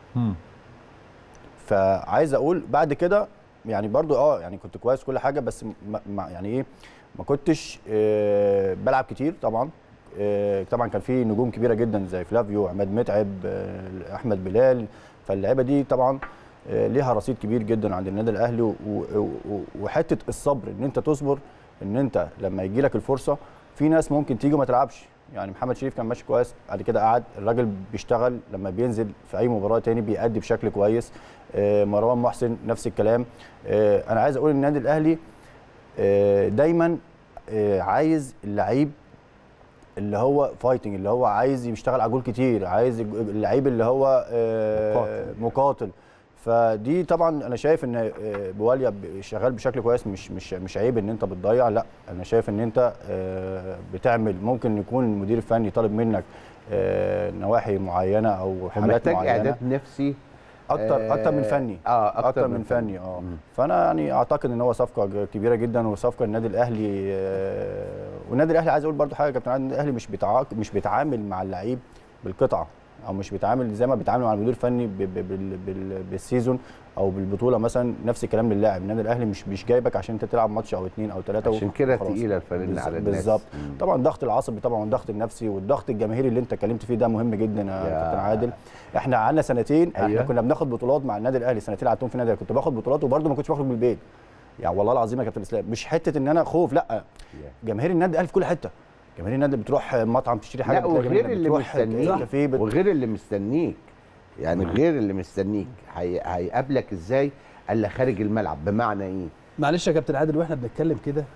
فعايز اقول بعد كده يعني برضو يعني كنت كويس كل حاجه، بس يعني ايه، ما كنتش بلعب كتير. طبعا كان في نجوم كبيره جدا زي فلافيو، عماد متعب، احمد بلال. فاللعيبه دي طبعا ليها رصيد كبير جدا عند النادي الاهلي. وحته الصبر، ان انت تصبر، ان انت لما يجي لك الفرصه، في ناس ممكن تيجي وما تلعبش. يعني محمد شريف كان ماشي كويس، بعد كده قعد. الراجل بيشتغل، لما بينزل في اي مباراه تاني بيأدي بشكل كويس. مروان محسن نفس الكلام. انا عايز اقول النادي الاهلي دايما عايز اللعيب اللي هو فايتنج، اللي هو عايز يشتغل على جول كتير، عايز اللعيب اللي هو مقاتل. فدي طبعا انا شايف ان بواليا شغال بشكل كويس، مش عيب ان انت بتضيع، لا انا شايف ان انت بتعمل. ممكن يكون المدير الفني طالب منك نواحي معينه او حاجات معينه، محتاج اعداد نفسي اكتر من فني. اكتر من فني. فانا يعني اعتقد ان هو صفقه كبيره جدا، وصفقه النادي الاهلي. والنادي الاهلي عايز اقول برضو حاجه يا كابتن عادل، النادي الاهلي مش بيتعامل مع اللعيب بالقطعه، او مش بيتعامل زي ما بيتعامل مع المدير الفني بالسيزون او بالبطوله مثلا. نفس الكلام للاعب، النادي الاهلي مش جايبك عشان انت تلعب ماتش او 2 أو 3 عشان كده تقيله الفانيلا على الناس. بالظبط. طبعا الضغط العصبي طبعا، والضغط النفسي والضغط الجماهيري اللي انت اتكلمت فيه ده مهم جدا يا كابتن عادل. احنا قعدنا سنتين احنا كنا بناخد بطولات مع النادي الاهلي، سنتين قعدتهم في النادي الاهلي كنت باخد بطولات وبرده ما كنتش بخرج من البيت. يعني والله العظيم يا كابتن اسلام مش حته ان انا خوف، لا جماهير النادي الاهلي في كل حته. جماهير النادي بتروح مطعم تشتري حاجه، لا وغير اللي مستنيك، وغير اللي مستنيك يعني غير اللي مستنيك هيقابلك ازاي الا خارج الملعب. بمعنى ايه؟ معلش يا كابتن عادل، واحنا بنتكلم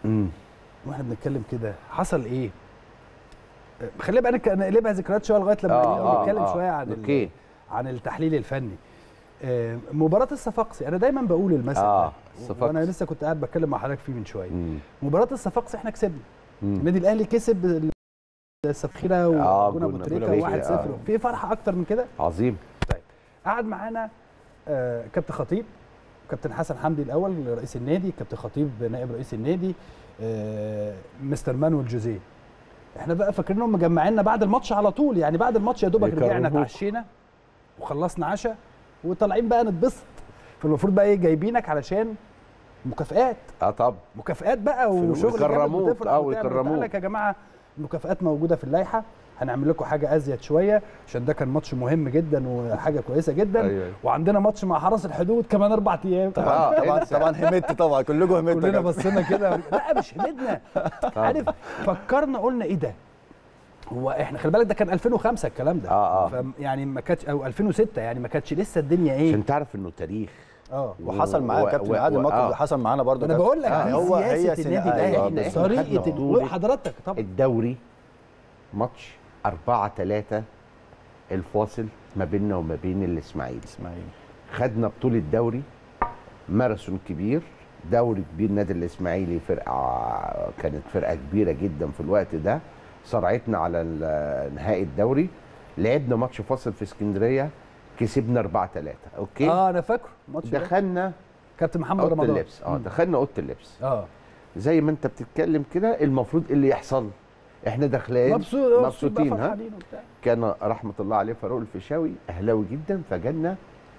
كده حصل ايه؟ خلينا بقى نقلبها ذكريات شويه لغايه لما نتكلم شويه عن التحليل الفني. مباراه الصفاقسي انا دايما بقول المثل وانا لسه كنت قاعد بتكلم مع حضرتك فيه من شويه. مباراه الصفاقسي احنا كسبنا، النادي الاهلي كسب السفخيره وجونا ابو تريكه 1-0. في فرحه اكتر من كده؟ عظيم. طيب قعد معانا كابتن خطيب، كابتن حسن حمدي الاول رئيس النادي، كابتن خطيب نائب رئيس النادي، مستر مانويل جوزيه. احنا بقى فاكرينهم مجمعيننا بعد الماتش على طول، يعني بعد الماتش يا دوبك رجعنا اتعشينا وخلصنا عشاء وطالعين بقى نتبسط. فالمفروض بقى ايه جايبينك علشان مكافآت. طب مكافآت بقى وشغل يكرموك يكرموك لك يا جماعه. المكافآت موجوده في اللائحه، هنعمل لكم حاجه ازيد شويه عشان ده كان ماتش مهم جدا وحاجه كويسه جدا. أيوة. وعندنا ماتش مع حرس الحدود كمان 4 ايام. طبعا همدت، طبعا كلكم همدتوا، كلنا بصينا كده. لا مش همدنا، عارف فكرنا قلنا ايه ده؟ هو احنا خلي بالك ده كان 2005 الكلام ده. يعني ما كانتش او 2006، يعني ما كانتش لسه الدنيا ايه، عشان تعرف انه تاريخ. وحصل معايا كابتن عادل الموقف ده حصل معانا برضه. انا بقول لك هي سياسه النادي الاهلي، طريقه حضرتك طبعا. الدوري ماتش 4-3 الفاصل ما بيننا وما بين الاسماعيلي. خدنا بطوله دوري، ماراثون كبير، دوري كبير. نادي الاسماعيلي كانت فرقه كبيره جدا في الوقت ده، صرعتنا على نهائي الدوري. لعبنا ماتش فاصل في اسكندريه، كسبنا 4-3. اوكي انا فاكره الماتش ده. دخلنا كابتن محمد رمضان اللبس. دخلنا اوضه اللبس. زي ما انت بتتكلم كده، المفروض اللي يحصل احنا داخلين مبسوطين. كان رحمه الله عليه فاروق الفيشاوي اهلاوي جدا، فجالنا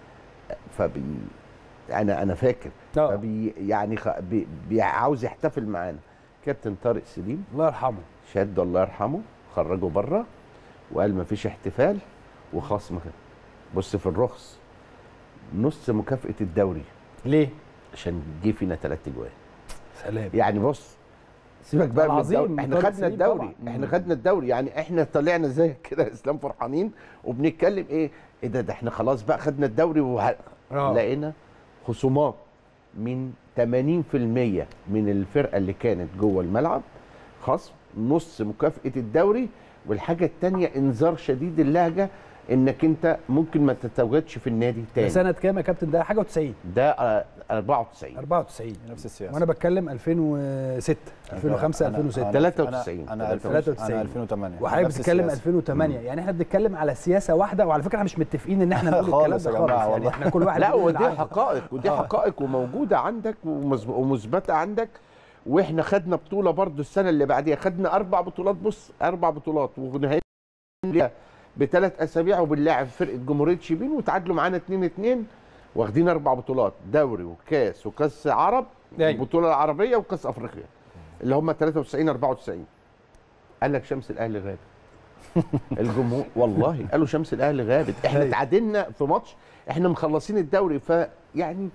انا فاكر يعني عاوز يحتفل معانا. كابتن طارق سليم الله يرحمه شد الله يرحمه، خرجه بره وقال ما فيش احتفال وخصم. بص في الرخص نص مكافأة الدوري. ليه؟ عشان جه فينا 3 اجوان. سلام. يعني بص سيبك بقى من الدوري، احنا خدنا الدوري. احنا خدنا الدوري، يعني احنا طلعنا زي كده اسلام فرحانين وبنتكلم ايه ده احنا خلاص بقى خدنا الدوري لقينا خصومات من 80% من الفرقه اللي كانت جوه الملعب، خصم نص مكافأة الدوري. والحاجه الثانيه انذار شديد اللهجه، انك انت ممكن ما تتواجدش في النادي تاني. ده سنه كام يا كابتن؟ ده حاجه و90. ده 94 نفس السياسه. وانا بتكلم 2006 2005 2006 93 انا 2008 وحضرتك بتتكلم 2008. يعني احنا بنتكلم على سياسه واحده، وعلى فكره احنا مش متفقين ان احنا نقول الكلام ده خالص. يعني احنا كل واحد لا ودي حقائق، ودي حقائق وموجوده عندك ومثبته عندك. واحنا خدنا بطوله برضو السنه اللي بعديها، خدنا 4 بطولات. بص 4 بطولات ونهايه ب3 اسابيع، وبنلاعب فرقه جمهوريه شبين وتعادلوا معانا 2-2. واخدين 4 بطولات، دوري وكاس وكاس عرب، البطوله العربيه وكاس افريقيا اللي هم 93 94. قال لك شمس الاهلي غابت. الجمهور والله قالوا شمس الاهلي غابت. احنا تعادلنا في ماتش، احنا مخلصين الدوري، فيعني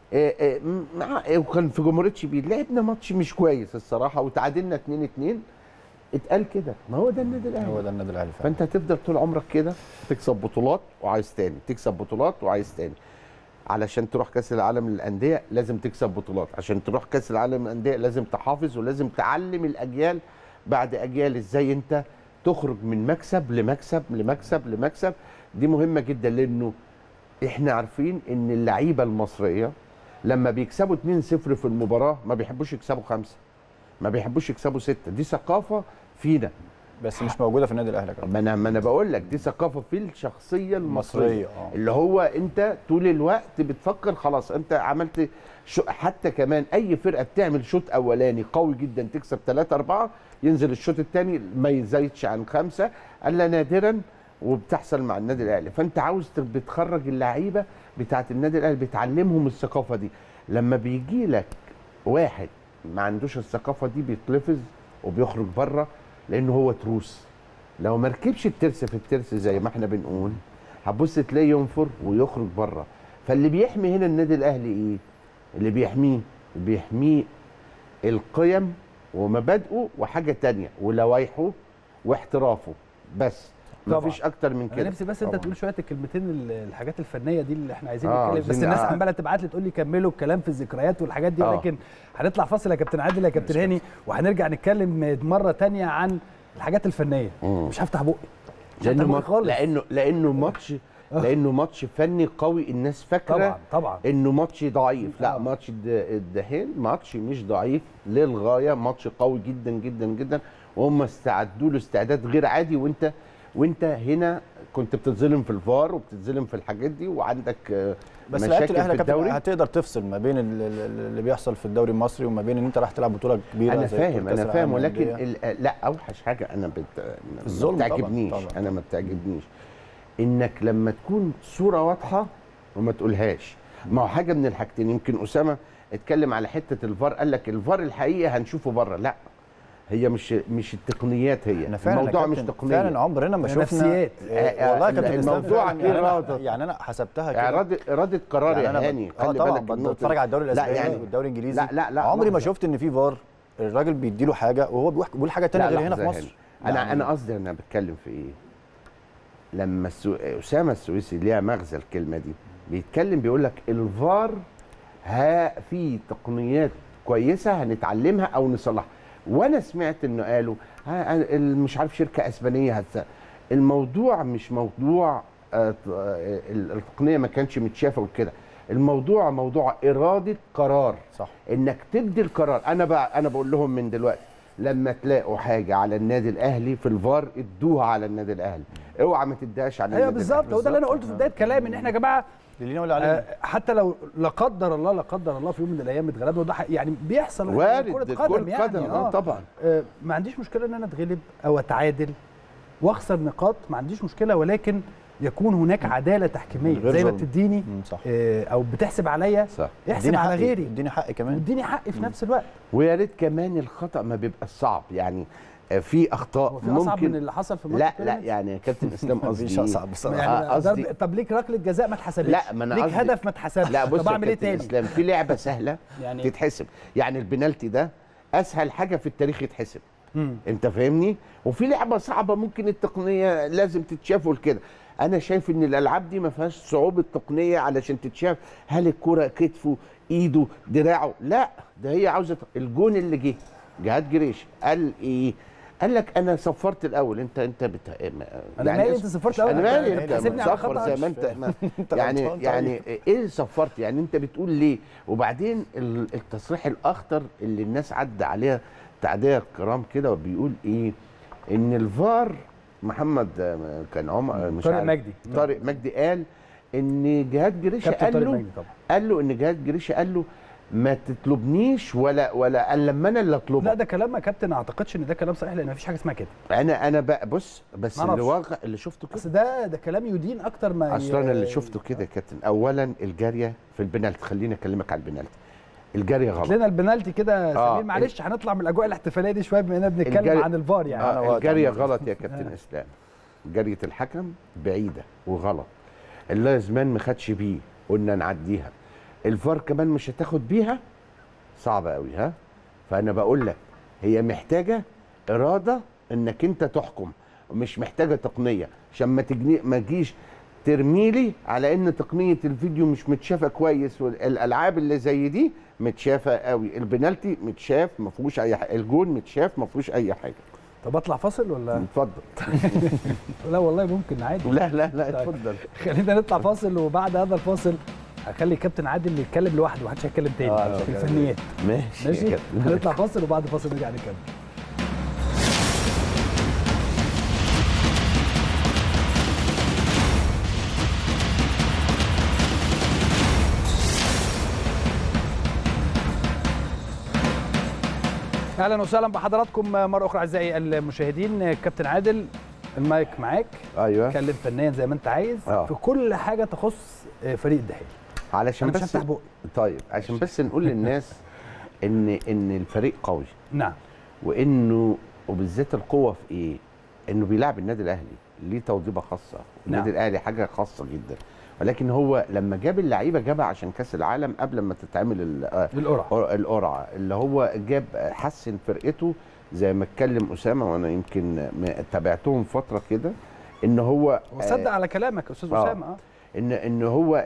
وكان في جمهوريه شبين لعبنا ماتش مش كويس الصراحه وتعادلنا 2-2. اتقال كده، ما هو ده النادي الاهلي. هو ده النادي الاهلي. فانت هتفضل طول عمرك كده تكسب بطولات وعايز تاني، تكسب بطولات وعايز تاني. علشان تروح كاس العالم للانديه لازم تكسب بطولات، عشان تروح كاس العالم للانديه لازم تحافظ ولازم تعلم الاجيال بعد اجيال ازاي انت تخرج من مكسب لمكسب لمكسب لمكسب. دي مهمه جدا، لانه احنا عارفين ان اللعيبه المصريه لما بيكسبوا 2-0 في المباراه ما بيحبوش يكسبوا 5، ما بيحبوش يكسبوا 6. دي ثقافه فينا بس مش موجوده في النادي الاهلي. ما انا بقول لك دي ثقافه في الشخصيه المصريه اللي هو انت طول الوقت بتفكر خلاص انت عملت حتى كمان اي فرقه بتعمل شوط اولاني قوي جدا تكسب 3-4 ينزل الشوط الثاني ما يزيدش عن 5 الا نادرا، وبتحصل مع النادي الاهلي. فانت عاوز بتخرج اللعيبه بتاعه النادي الاهلي، بتعلمهم الثقافه دي. لما بيجي لك واحد ما عندوش الثقافه دي بيتلفظ وبيخرج بره، لانه هو تروس. لو ما ركبش الترس في الترس زي ما احنا بنقول هتبص تلاقيه ينفر ويخرج بره. فاللي بيحمي هنا النادي الاهلي ايه؟ اللي بيحميه القيم ومبادئه وحاجه تانية ولوائحه واحترافه بس، مفيش اكتر من كده. انا نفسي بس انت تقول شويه الكلمتين الحاجات الفنيه دي اللي احنا عايزين نتكلم، بس الناس عماله تبعت لي تقول لي كملوا الكلام في الذكريات والحاجات دي، لكن هنطلع فاصل يا كابتن عادل يا كابتن هاني، وهنرجع نتكلم مره ثانيه عن الحاجات الفنيه. مش هفتح بقي لانه ماتش فني قوي. الناس فاكره طبعا انه ماتش ضعيف. لا، ماتش الدحيل ماتش مش ضعيف للغايه، ماتش قوي جدا جدا جدا، وهم استعدوا له استعداد غير عادي. وانت هنا كنت بتتظلم في الفار وبتتظلم في الحاجات دي، وعندك بس مشاكل في الدوري. هتقدر تفصل ما بين اللي بيحصل في الدوري المصري وما بين ان انت راح تلعب بطوله كبيره. انا فاهم ولكن لا، اوحش حاجه انا ما بتعجبنيش. انا ما بتعجبنيش انك لما تكون صوره واضحه وما تقولهاش. ما هو حاجه من الحاجتين. يمكن اسامه اتكلم على حته الفار، قال لك الفار الحقيقه هنشوفه بره. لا، هي مش التقنيات، هي الموضوع مش تقنيه. فعلا عمرنا ما شفنا نفسيات. والله يا كابتن الموضوع اراده. يعني انا حسبتها كده، اراده قرار يا هاني. خلي بالك بتفرج على الدوري الاسباني والدوري الانجليزي. لا عمري ما شفت ان في فار الراجل بيديله حاجه وهو بيقول حاجه ثانيه غير هنا في مصر. انا قصدي انا بتكلم في ايه؟ لما اسامه السويسي ليها مغزى الكلمه دي، بيتكلم بيقول لك الفار في تقنيات كويسه هنتعلمها او نصلحها. وانا سمعت انه قالوا مش عارف شركه اسبانيه الموضوع مش موضوع التقنيه ما كانش متشافه وكده. الموضوع موضوع اراده قرار. صح. انك تدي القرار. انا بقول لهم من دلوقتي لما تلاقوا حاجه على النادي الاهلي في الفار ادوها على النادي الاهلي، اوعى ما تديهاش على النادي الاهلي. بالظبط، هو ده اللي انا قلته في بدايه كلامي، ان احنا يا جماعه حتى لو لا قدر الله في يوم من الايام اتغلبنا، وده يعني بيحصل وارد كرة قدم يعني طبعا. ما عنديش مشكله ان انا اتغلب او اتعادل واخسر نقاط، ما عنديش مشكله، ولكن يكون هناك عداله تحكيميه. زي ما بتديني او بتحسب عليا احسب على غيري، اديني حقي كمان، اديني حقي في نفس الوقت. ويا ريت كمان الخطا ما بيبقى صعب. يعني في اخطاء ممكن اصعب من اللي حصل في ماتش لا يعني يا كابتن اسلام قصدي مش اصعب بصراحه. يعني طب ليك ركله جزاء ما اتحسبتش، لا ما انا ليك هدف ما اتحسبش، لا بص طب اعمل ايه تاني؟ اسلام في لعبه سهله يعني تتحسب. يعني البنالتي ده اسهل حاجه في التاريخ يتحسب. انت فاهمني؟ وفي لعبه صعبه ممكن التقنيه لازم تتشاف وكده. انا شايف ان الالعاب دي ما فيهاش صعوبه تقنيه علشان تتشاف. هل الكره كتفه ايده دراعه؟ لا، ده هي عاوزه الجون اللي جهاد جريش قال ايه؟ قال لك انا صفرت الاول. انت انا مالي انت صفرت الاول؟ انا مالي انت مصفر زي ما انت يعني ايه صفرت؟ يعني انت بتقول ليه؟ وبعدين التصريح الاخطر اللي الناس عدى عليها تعديه الكرام كده وبيقول ايه؟ ان الفار محمد كان عمر مش طارق مجدي قال ان جهاد جريشه قال له ان جهاد جريشه قال له ما تطلبنيش ولا قال لما انا اللي اطلبك. لا ده كلام يا كابتن، ما اعتقدش ان ده كلام صحيح، لان مفيش حاجه اسمها كده. انا بقى بص، بس الواقع اللي شفته كده، بس ده كلام يدين اكتر ما اصلا انا اللي شفته كده يا كابتن. اولا الجاريه في البنالتي، خليني اكلمك على البنالتي. الجاريه غلط. لنا البنالتي كده سمير، معلش هنطلع من الاجواء الاحتفاليه دي شويه بما اننا بنتكلم عن الفار. يعني الجاريه غلط يا كابتن اسلام. جاريه الحكم بعيده وغلط. اللازمان ما خدش بيه، قلنا نعديها. الفار كمان مش هتاخد بيها، صعبه قوي. فانا بقول لك هي محتاجه اراده انك انت تحكم، مش محتاجه تقنيه. عشان ما تجيش ترميلي على ان تقنيه الفيديو مش متشافه كويس. والالعاب اللي زي دي متشافه قوي. البنالتي متشاف ما فيهوش اي حاجه، الجون متشاف ما فيهوش اي حاجه. طب اطلع فاصل ولا؟ اتفضل. لا والله ممكن عادي. لا اتفضل. خلينا نطلع فاصل، وبعد هذا الفاصل هخلي كابتن عادل يتكلم لوحده، محدش هيتكلم تاني في الفنيات. ماشي. هنطلع فاصل وبعد فاصل نرجع نكمل. اهلا وسهلا بحضراتكم مره اخرى اعزائي المشاهدين. كابتن عادل المايك معاك. ايوه. اتكلم فنيا زي ما انت عايز في كل حاجه تخص فريق الدحيل. علشان بس طيب عشان بس نقول للناس ان الفريق قوي. نعم. وانه وبالذات القوه في ايه؟ انه بيلعب النادي الاهلي ليه توضيبه خاصه. النادي الاهلي حاجه خاصه جدا، ولكن هو لما جاب اللعيبه جابها عشان كاس العالم قبل ما تتعمل القرعه اللي هو جاب حسن فرقته زي ما اتكلم اسامه، وانا يمكن تابعتهم فتره كده ان هو وصدق على كلامك يا استاذ اسامه. ان هو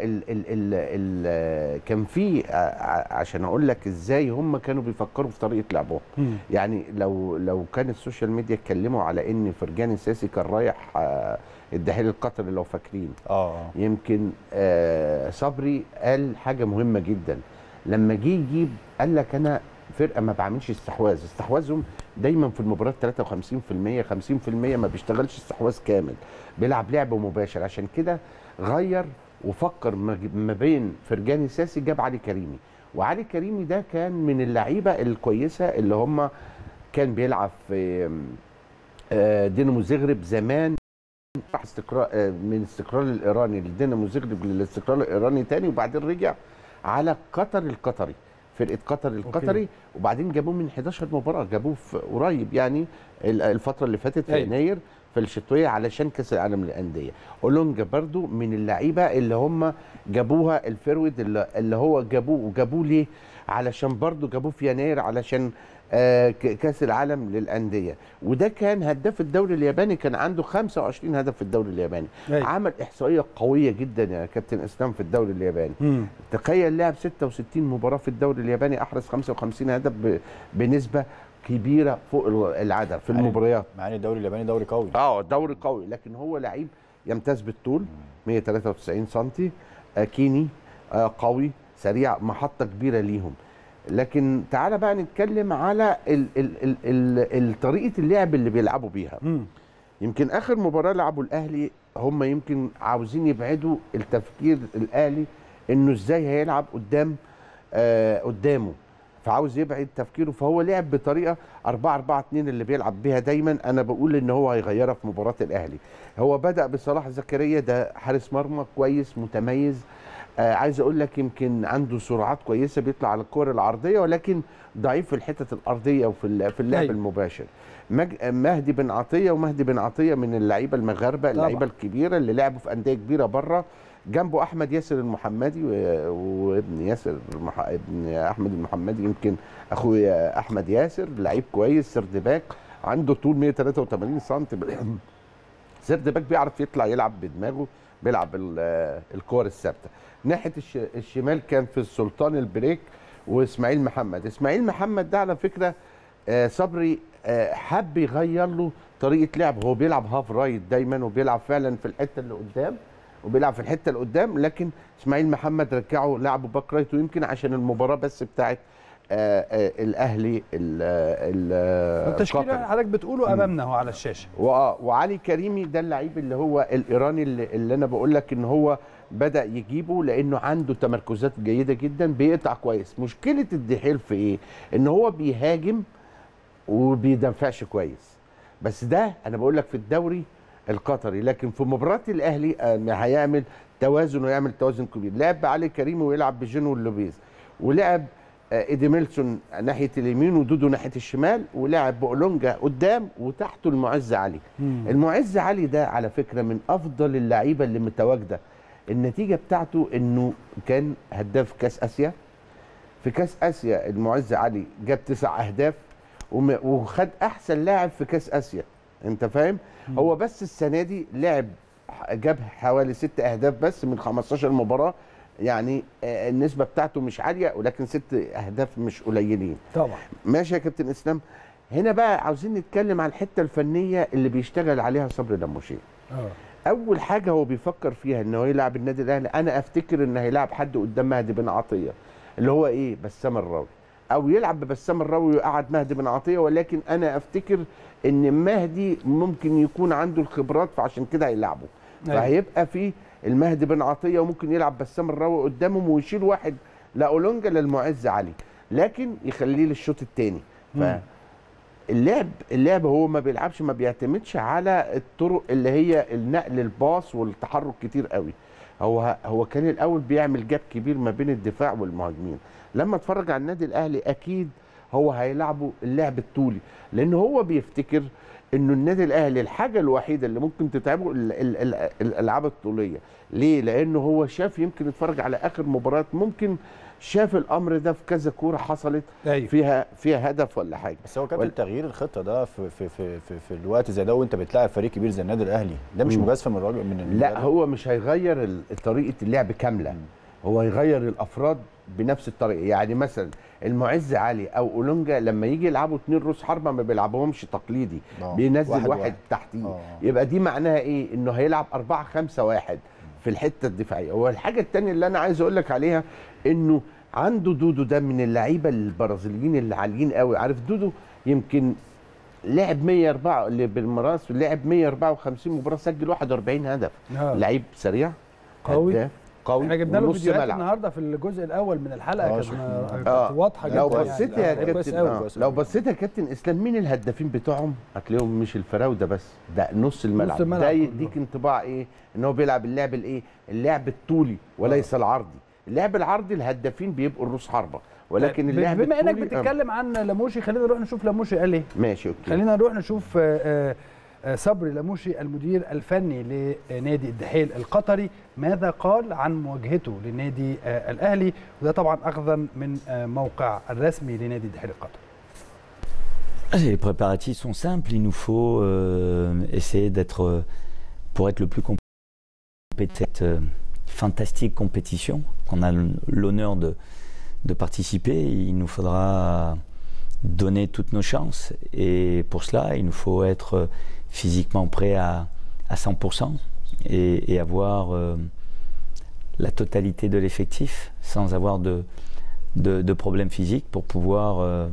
كان في عشان اقول لك ازاي هم كانوا بيفكروا في طريقه لعبهم. يعني لو كان السوشيال ميديا اتكلموا على ان فرجاني ساسي كان رايح الدحيل القطري لو فاكرين. يمكن صبري قال حاجه مهمه جدا لما جه يجيب، قال لك انا فرقه ما بعملش استحواذهم دايما في المباريات 53% 50% ما بيشتغلش استحواذ كامل، بيلعب لعب مباشر. عشان كده غير وفكر ما بين فرجاني ساسي، جاب علي كريمي، وعلي كريمي ده كان من اللعيبه الكويسه اللي هم كان بيلعب في دينامو زغرب زمان، راح استقرار من الاستقرار الايراني لدينامو زغرب للاستقرار الايراني تاني، وبعدين رجع على قطر القطري، فرقه قطر القطري. وبعدين جابوه من 11 مباراه، جابوه في قريب يعني الفتره اللي فاتت في يناير في الشتويه علشان كاس العالم للانديه. اولونجا برضو من اللعيبه اللي هم جابوها الفيرود اللي هو جابوه ليه؟ علشان برضو جابوه في يناير علشان كاس العالم للانديه، وده كان هداف الدوري الياباني، كان عنده 25 هدف في الدوري الياباني. عمل احصائيه قويه جدا يا كابتن اسلام في الدوري الياباني. تخيل لعب 66 مباراه في الدوري الياباني، احرز 55 هدف بنسبه كبيره فوق العدد في المباريات. مع ان الدوري الياباني دوري قوي. دوري قوي، لكن هو لعيب يمتاز بالطول، 193 سم، كيني، قوي، سريع، محطه كبيره ليهم. لكن تعالى بقى نتكلم على طريقه اللعب اللي بيلعبوا بيها. يمكن اخر مباراه لعبوا الاهلي هم يمكن عاوزين يبعدوا التفكير الاهلي انه ازاي هيلعب قدامه، فعاوز يبعد تفكيره، فهو لعب بطريقه 4-4-2 اللي بيلعب بيها دايما. انا بقول ان هو هيغيرها في مباراه الاهلي. هو بدا بصلاح زكريا، ده حارس مرمى كويس متميز، عايز اقول لك يمكن عنده سرعات كويسه، بيطلع على الكور العرضيه، ولكن ضعيف في الحته الارضيه وفي اللعب المباشر. مهدي بن عطيه من اللعيبه المغاربه، اللعيبه الكبيره اللي لعبوا في انديه كبيره بره. جنبه احمد ياسر المحمدي، وابن ياسر ابن احمد المحمدي يمكن اخويا احمد ياسر، لعيب كويس، سرد باك، عنده طول 183 سم، سرد باك بيعرف يطلع يلعب بدماغه، بيلعب الكور الثابته. ناحيه الشمال كان في السلطان البريك واسماعيل محمد ده على فكره صبري حب يغير له طريقه لعب. هو بيلعب هاف رايت دايما، وبيلعب فعلا في الحته اللي قدام، لكن اسماعيل محمد رجعه لعبه باك رايت، ويمكن عشان المباراه بس بتاعت الاهلي التشكيل اللي حضرتك بتقوله امامنا هو على الشاشه. وعلي كريمي ده اللعيب اللي هو الايراني اللي انا بقول لك ان هو بدا يجيبه لانه عنده تمركزات جيده جدا، بيقطع كويس. مشكله الدحيل في ايه؟ ان هو بيهاجم وبيدافعش كويس، بس ده انا بقول لك في الدوري القطري، لكن في مباراه الاهلي هيعمل توازن ويعمل توازن كبير. لعب بعلي كريمي ويلعب بجنو لوبيز، ولعب ايديميلسون ناحيه اليمين ودودو ناحيه الشمال، ولعب بأولونجا قدام وتحته المعز علي. المعز علي ده على فكره من افضل اللعيبه اللي متواجده. النتيجه بتاعته انه كان هداف كاس اسيا. في كاس اسيا المعز علي جاب 9 اهداف وخد احسن لاعب في كاس اسيا، انت فاهم؟ هو بس السنه دي جاب حوالي 6 اهداف بس من 15 مباراه، يعني النسبه بتاعته مش عاليه، ولكن 6 اهداف مش قليلين. طبعا. ماشي يا كابتن اسلام. هنا بقى عاوزين نتكلم عن الحته الفنيه اللي بيشتغل عليها صبري لموشيه. اول حاجه هو بيفكر فيها ان هو يلعب النادي الاهلي، انا افتكر ان هيلعب حد قدام مهدي بن عطيه اللي هو ايه بسام الراوي، او يلعب ببسام الراوي ويقعد مهدي بن عطيه، ولكن انا افتكر ان مهدي ممكن يكون عنده الخبرات فعشان كده هيلعبه. فهيبقى في المهدي بن عطيه وممكن يلعب بسام الراوي قدامهم ويشيل واحد لاولونجا للمعز علي، لكن يخليه للشوط الثاني. اللعب هو ما بيلعبش، ما بيعتمدش على الطرق اللي هي النقل الباص والتحرك كتير قوي. هو كان الاول بيعمل جاب كبير ما بين الدفاع والمهاجمين. لما اتفرج على النادي الاهلي اكيد هو هيلعبه اللعب الطولي، لان هو بيفتكر انه النادي الاهلي الحاجه الوحيده اللي ممكن تتعبه الالعاب الطوليه. ليه؟ لانه هو شاف، يمكن اتفرج على اخر مباراه، ممكن شاف الامر ده في كذا كوره حصلت فيها هدف ولا حاجه. بس هو كابتن تغيير الخطه ده في الوقت زي ده وانت بتلاعب فريق كبير زي النادي الاهلي، ده مش مجازفه من الراجل من لا، هو مش هيغير طريقه اللعب كامله، هو هيغير الافراد بنفس الطريقه. يعني مثلا المعز علي او اولونجا لما يجي يلعبوا 2 رؤوس حربه ما بيلعبوهمش تقليدي، بينزل واحد تحتيه. يبقى دي معناها ايه؟ انه هيلعب 4-5-1 في الحته الدفاعيه. والحاجه الثانيه اللي انا عايز اقول لك عليها انه عنده دودو، ده من اللعيبه البرازيليين اللي عاليين قوي. عارف دودو يمكن لعب 104 اللي بالمراس، لعب 154 مباراه، سجل 41 هدف. لعيب سريع قوي قوي. احنا جبنا له فيديوهات النهارده في الجزء الاول من الحلقه كانت واضحه جدا. لو بصيت يا كابتن لو بصيت يا كابتن اسلام مين الهدافين بتوعهم هتلاقيهم مش الفراوده بس، ده نص الملعب. ده يديك انطباع ايه؟ ان هو بيلعب اللعب الايه؟ اللعب الطولي وليس العرضي. اللعب العرضي الهدافين بيبقوا الروس حربه، ولكن اللعب بما انك بتتكلم عن لاموشي خلينا نروح نشوف لاموشي قال ايه. ماشي اوكي. خلينا نروح نشوف صبري لاموشي المدير الفني لنادي الدحيل القطري ماذا قال عن مواجهته للنادي الاهلي، وده طبعا اخذا من موقع الرسمي لنادي الدحيل القطري. Les préparatifs sont simples, il nous faut essayer d'être, pour être le plus compétent de cette fantastique compétition qu'on a l'honneur de participer, il nous faudra donner toutes nos chances et pour cela il nous faut être physiquement prêt à 100% et avoir la totalité de l'effectif sans avoir de problèmes physiques pour pouvoir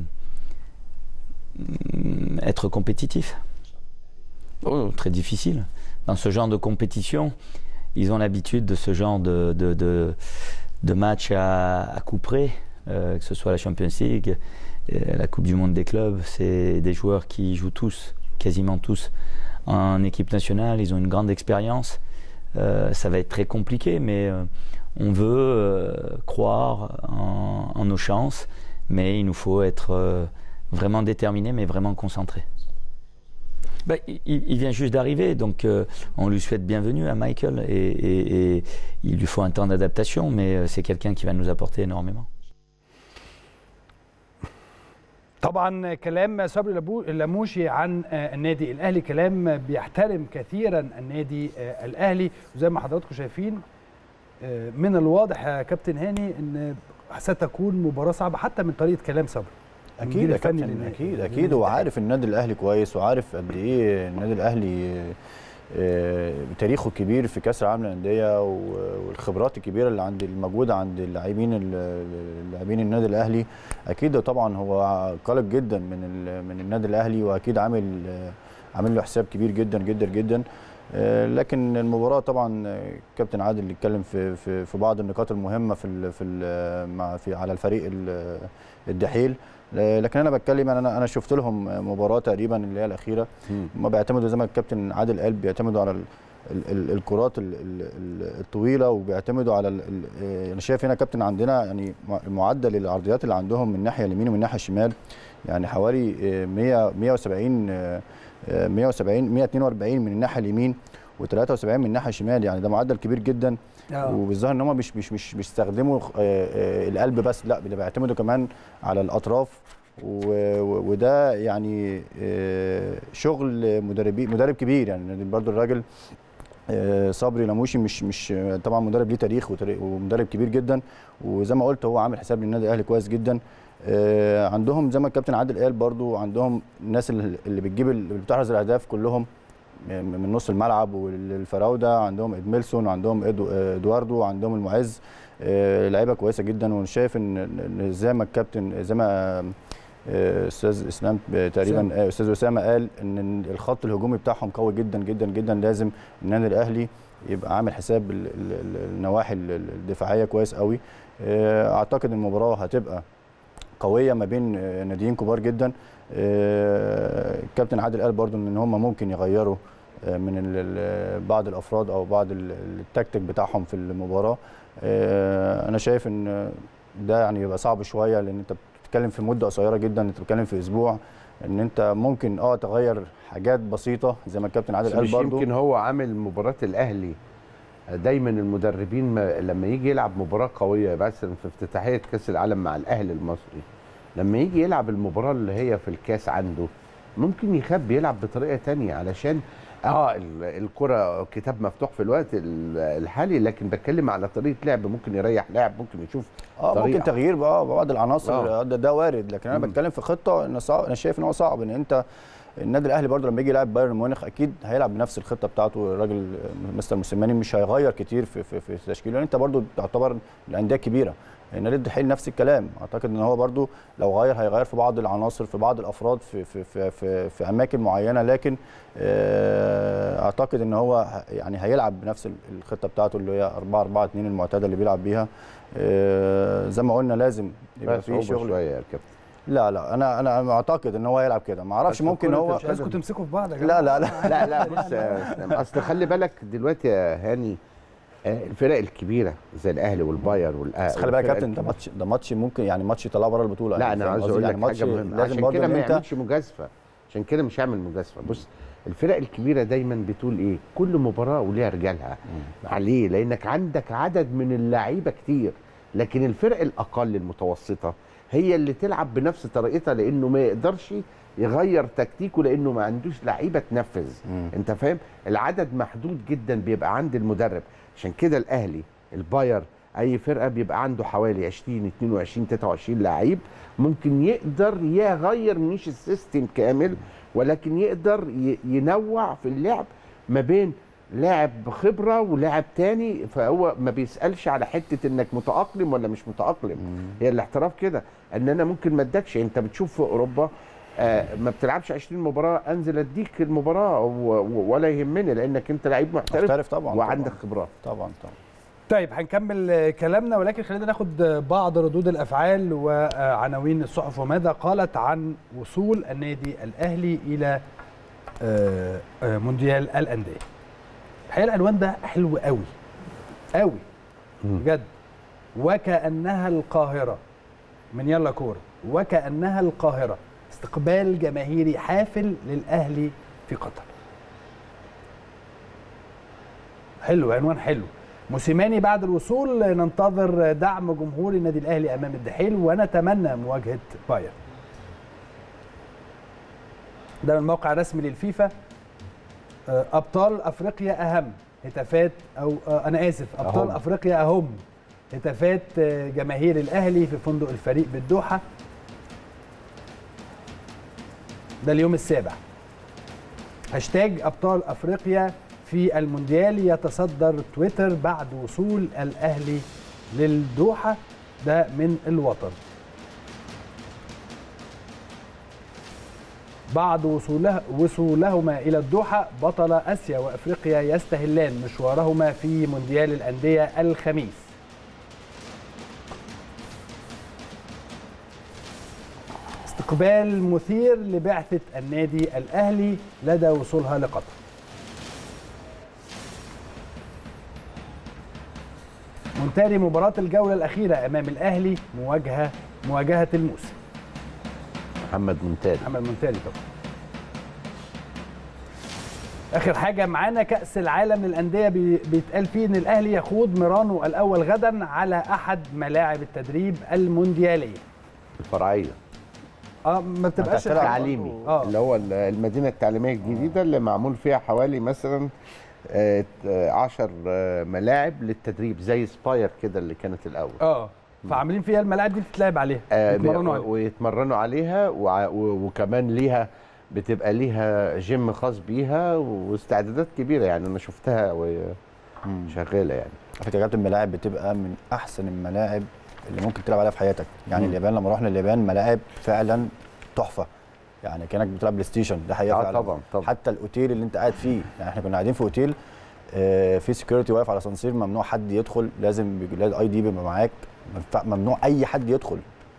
être compétitif. Oh, très difficile. Dans ce genre de compétition, ils ont l'habitude de ce genre de match à coup près, que ce soit la Champions League, la Coupe du Monde des clubs. C'est des joueurs qui jouent tous, quasiment tous, en équipe nationale. Ils ont une grande expérience. Ça va être très compliqué, mais on veut croire en nos chances. Mais il nous faut être vraiment déterminé, mais vraiment concentré. Il vient juste d'arriver, donc on lui souhaite bienvenue à Michael et il lui faut un temps d'adaptation, mais c'est quelqu'un qui va nous apporter énormément. طبعا كلام صبري لاموشي عن النادي الاهلي كلام بيحترم كثيرا النادي الاهلي، وزي ما حضراتكم شايفين من الواضح يا كابتن هاني ان ستكون مباراه صعبه حتى من طريقه كلام صبري. اكيد يا كابتن، اكيد هو عارف النادي الاهلي كويس وعارف قد ايه النادي الاهلي تاريخه كبير في كاس العالم للانديه والخبرات الكبيره اللي الموجوده عند اللاعبين النادي الاهلي. اكيد طبعا هو قلق جدا من النادي الاهلي، واكيد عامل له حساب كبير جدا جدا جدا. لكن المباراه طبعا كابتن عادل اللي اتكلم في بعض النقاط المهمه في على الفريق الدحيل. لكن انا بتكلم انا شفت لهم مباراه تقريبا اللي هي الاخيره، هم بيعتمدوا زي ما الكابتن عادل قال، بيعتمدوا على الكرات الطويله، وبيعتمدوا على انا شايف هنا كابتن عندنا يعني معدل العرضيات اللي عندهم من الناحيه اليمين ومن الناحيه الشمال يعني حوالي 142 من الناحيه اليمين و73 من الناحيه الشمال، يعني ده معدل كبير جدا. وبالظاهر ان هم مش بيستخدموا القلب بس، لا ده بيعتمدوا كمان على الاطراف، وده يعني شغل مدرب كبير يعني. برضو الراجل صبري لاموشي مش طبعا مدرب ليه تاريخ ومدرب كبير جدا، وزي ما قلت هو عامل حساب للنادي الاهلي كويس جدا. عندهم زي ما الكابتن عادل قال برضو، عندهم الناس اللي بتجيب اللي بتحرز الاهداف كلهم من نص الملعب والفراوده، عندهم ادميلسون وعندهم ادواردو وعندهم المعز، لعيبه كويسه جدا. وانا شايف ان زي ما الكابتن زي ما استاذ اسلام تقريبا استاذ اسامه قال ان الخط الهجومي بتاعهم قوي جدا جدا جدا. لازم النادي الاهلي يبقى عامل حساب النواحي الدفاعيه كويس قوي. اعتقد المباراه هتبقى قويه ما بين ناديين كبار جدا. الكابتن عادل قال برضو ان هم ممكن يغيروا من بعض الافراد او بعض التكتيك بتاعهم في المباراه. انا شايف ان ده يعني يبقى صعب شويه، لان انت بتتكلم في مده قصيره جدا، انت بتتكلم في اسبوع، ان انت ممكن تغير حاجات بسيطه زي ما الكابتن عادل قال برضو. يمكن هو عامل مباراه الاهلي دايما المدربين لما يجي يلعب مباراه قويه مثلا في افتتاحيه كاس العالم مع الاهلي المصري، لما يجي يلعب المباراه اللي هي في الكاس عنده ممكن يخبي يلعب بطريقه ثانيه علشان الكره كتاب مفتوح في الوقت الحالي، لكن بتكلم على طريقه لعب ممكن يريح لاعب، ممكن يشوف ممكن تغيير بعض العناصر ده وارد، لكن انا بتكلم في خطه انا شايف ان هو صعب ان انت النادي الاهلي برضه لما يجي يلعب بايرن ميونخ اكيد هيلعب بنفس الخطه بتاعته. الراجل مستر موسيماني مش هيغير كتير في تشكيله، لان انت برضه تعتبر الانديه كبيره. النادي الدحيل نفس الكلام، اعتقد ان هو برضه لو هيغير في بعض العناصر في بعض الافراد في اماكن معينه، لكن اعتقد ان هو يعني هيلعب بنفس الخطه بتاعته اللي هي 4-4-2 المعتاده اللي بيلعب بيها. زي ما قلنا لازم يبقى في شغل شويه يا كابتن. لا انا اعتقد ان هو هيلعب كده، ما اعرفش ممكن هو مش عايزكم تمسكوا في بعض يا جماعه. لا بص اصل خلي بالك دلوقتي يا هاني الفرق الكبيره زي الاهلي والباير بس خلي بالك يا كابتن ده ماتش ممكن يعني ماتش يطلعه بره البطوله. لا انا عايز اقول لك يعني حاجه مهمه عشان كده ما يعملش مجازفه، عشان كده مش هيعمل مجازفه. بص الفرق الكبيره دايما بتقول ايه، كل مباراه وليها رجالها. ليه؟ لانك عندك عدد من اللعيبه كتير، لكن الفرق الاقل المتوسطه هي اللي تلعب بنفس طريقتها، لانه ما يقدرش يغير تكتيكه لانه ما عندوش لعيبه تنفذ. انت فاهم؟ العدد محدود جدا بيبقى عند المدرب، عشان كده الاهلي الباير اي فرقه بيبقى عنده حوالي 20 22 23 لعيب، ممكن يقدر يغير مش السيستم كامل، ولكن يقدر ينوع في اللعب ما بين لاعب خبره ولاعب تاني، فهو ما بيسالش على حته انك متاقلم ولا مش متاقلم. هي الاحتراف كده ان انا ممكن ما ادكش. انت بتشوف في اوروبا ما بتلعبش 20 مباراه انزل اديك المباراه ولا يهمني، لانك انت لعيب محترف طبعا وعندك خبرات. طبعا طيب هنكمل كلامنا، ولكن خلينا ناخد بعض ردود الافعال وعناوين الصحف وماذا قالت عن وصول النادي الاهلي الى مونديال الانديه. الحقيقه العنوان ده حلو قوي قوي بجد، وكأنها القاهرة من يلا كورة، وكأنها القاهرة، استقبال جماهيري حافل للأهلي في قطر. حلو، عنوان حلو. موسيماني بعد الوصول ننتظر دعم جمهور النادي الأهلي أمام الدحيل ونتمنى مواجهة بايرن. ده من الموقع الرسمي للفيفا. أبطال أفريقيا أهم هتافات أبطال أفريقيا أهم هتافات جماهير الأهلي في فندق الفريق بالدوحة. ده اليوم السابع. هاشتاج أبطال أفريقيا في المونديال يتصدر تويتر بعد وصول الأهلي للدوحة. ده من الوطن. بعد وصولهما إلى الدوحة بطل آسيا وأفريقيا يستهلان مشوارهما في مونديال الأندية الخميس. استقبال مثير لبعثة النادي الأهلي لدى وصولها لقطر. منتهي مباراة الجولة الأخيرة أمام الأهلي مواجهة الموسم. محمد منتالي طبعا. اخر حاجه معانا كاس العالم للانديه بيتقال فيه ان الاهلي يخوض ميرانو الاول غدا على احد ملاعب التدريب الموندياليه الفرعيه. ما بتبقاش التعليمي اللي هو المدينه التعليميه الجديده اللي معمول فيها حوالي مثلا 10 ملاعب للتدريب زي سباير كده اللي كانت الاول. فعاملين فيها الملاعب دي بتتلعب عليها ويتمرنوا عليها وكمان ليها بتبقى ليها جيم خاص بيها واستعدادات كبيره يعني انا شفتها وهي شغاله يعني. على فكره كابتن الملاعب بتبقى من احسن الملاعب اللي ممكن تلعب عليها في حياتك يعني. اليابان لما رحنا اليابان ملاعب فعلا تحفه يعني كانك بتلعب بلاي ستيشن ده حقيقه فعلا. طبعا حتى الاوتيل اللي انت قاعد فيه يعني احنا كنا قاعدين في اوتيل في سكيورتي واقف على سانسير ممنوع حد يدخل لازم الاي دي بيبقى معاك ممنوع اي حد يدخل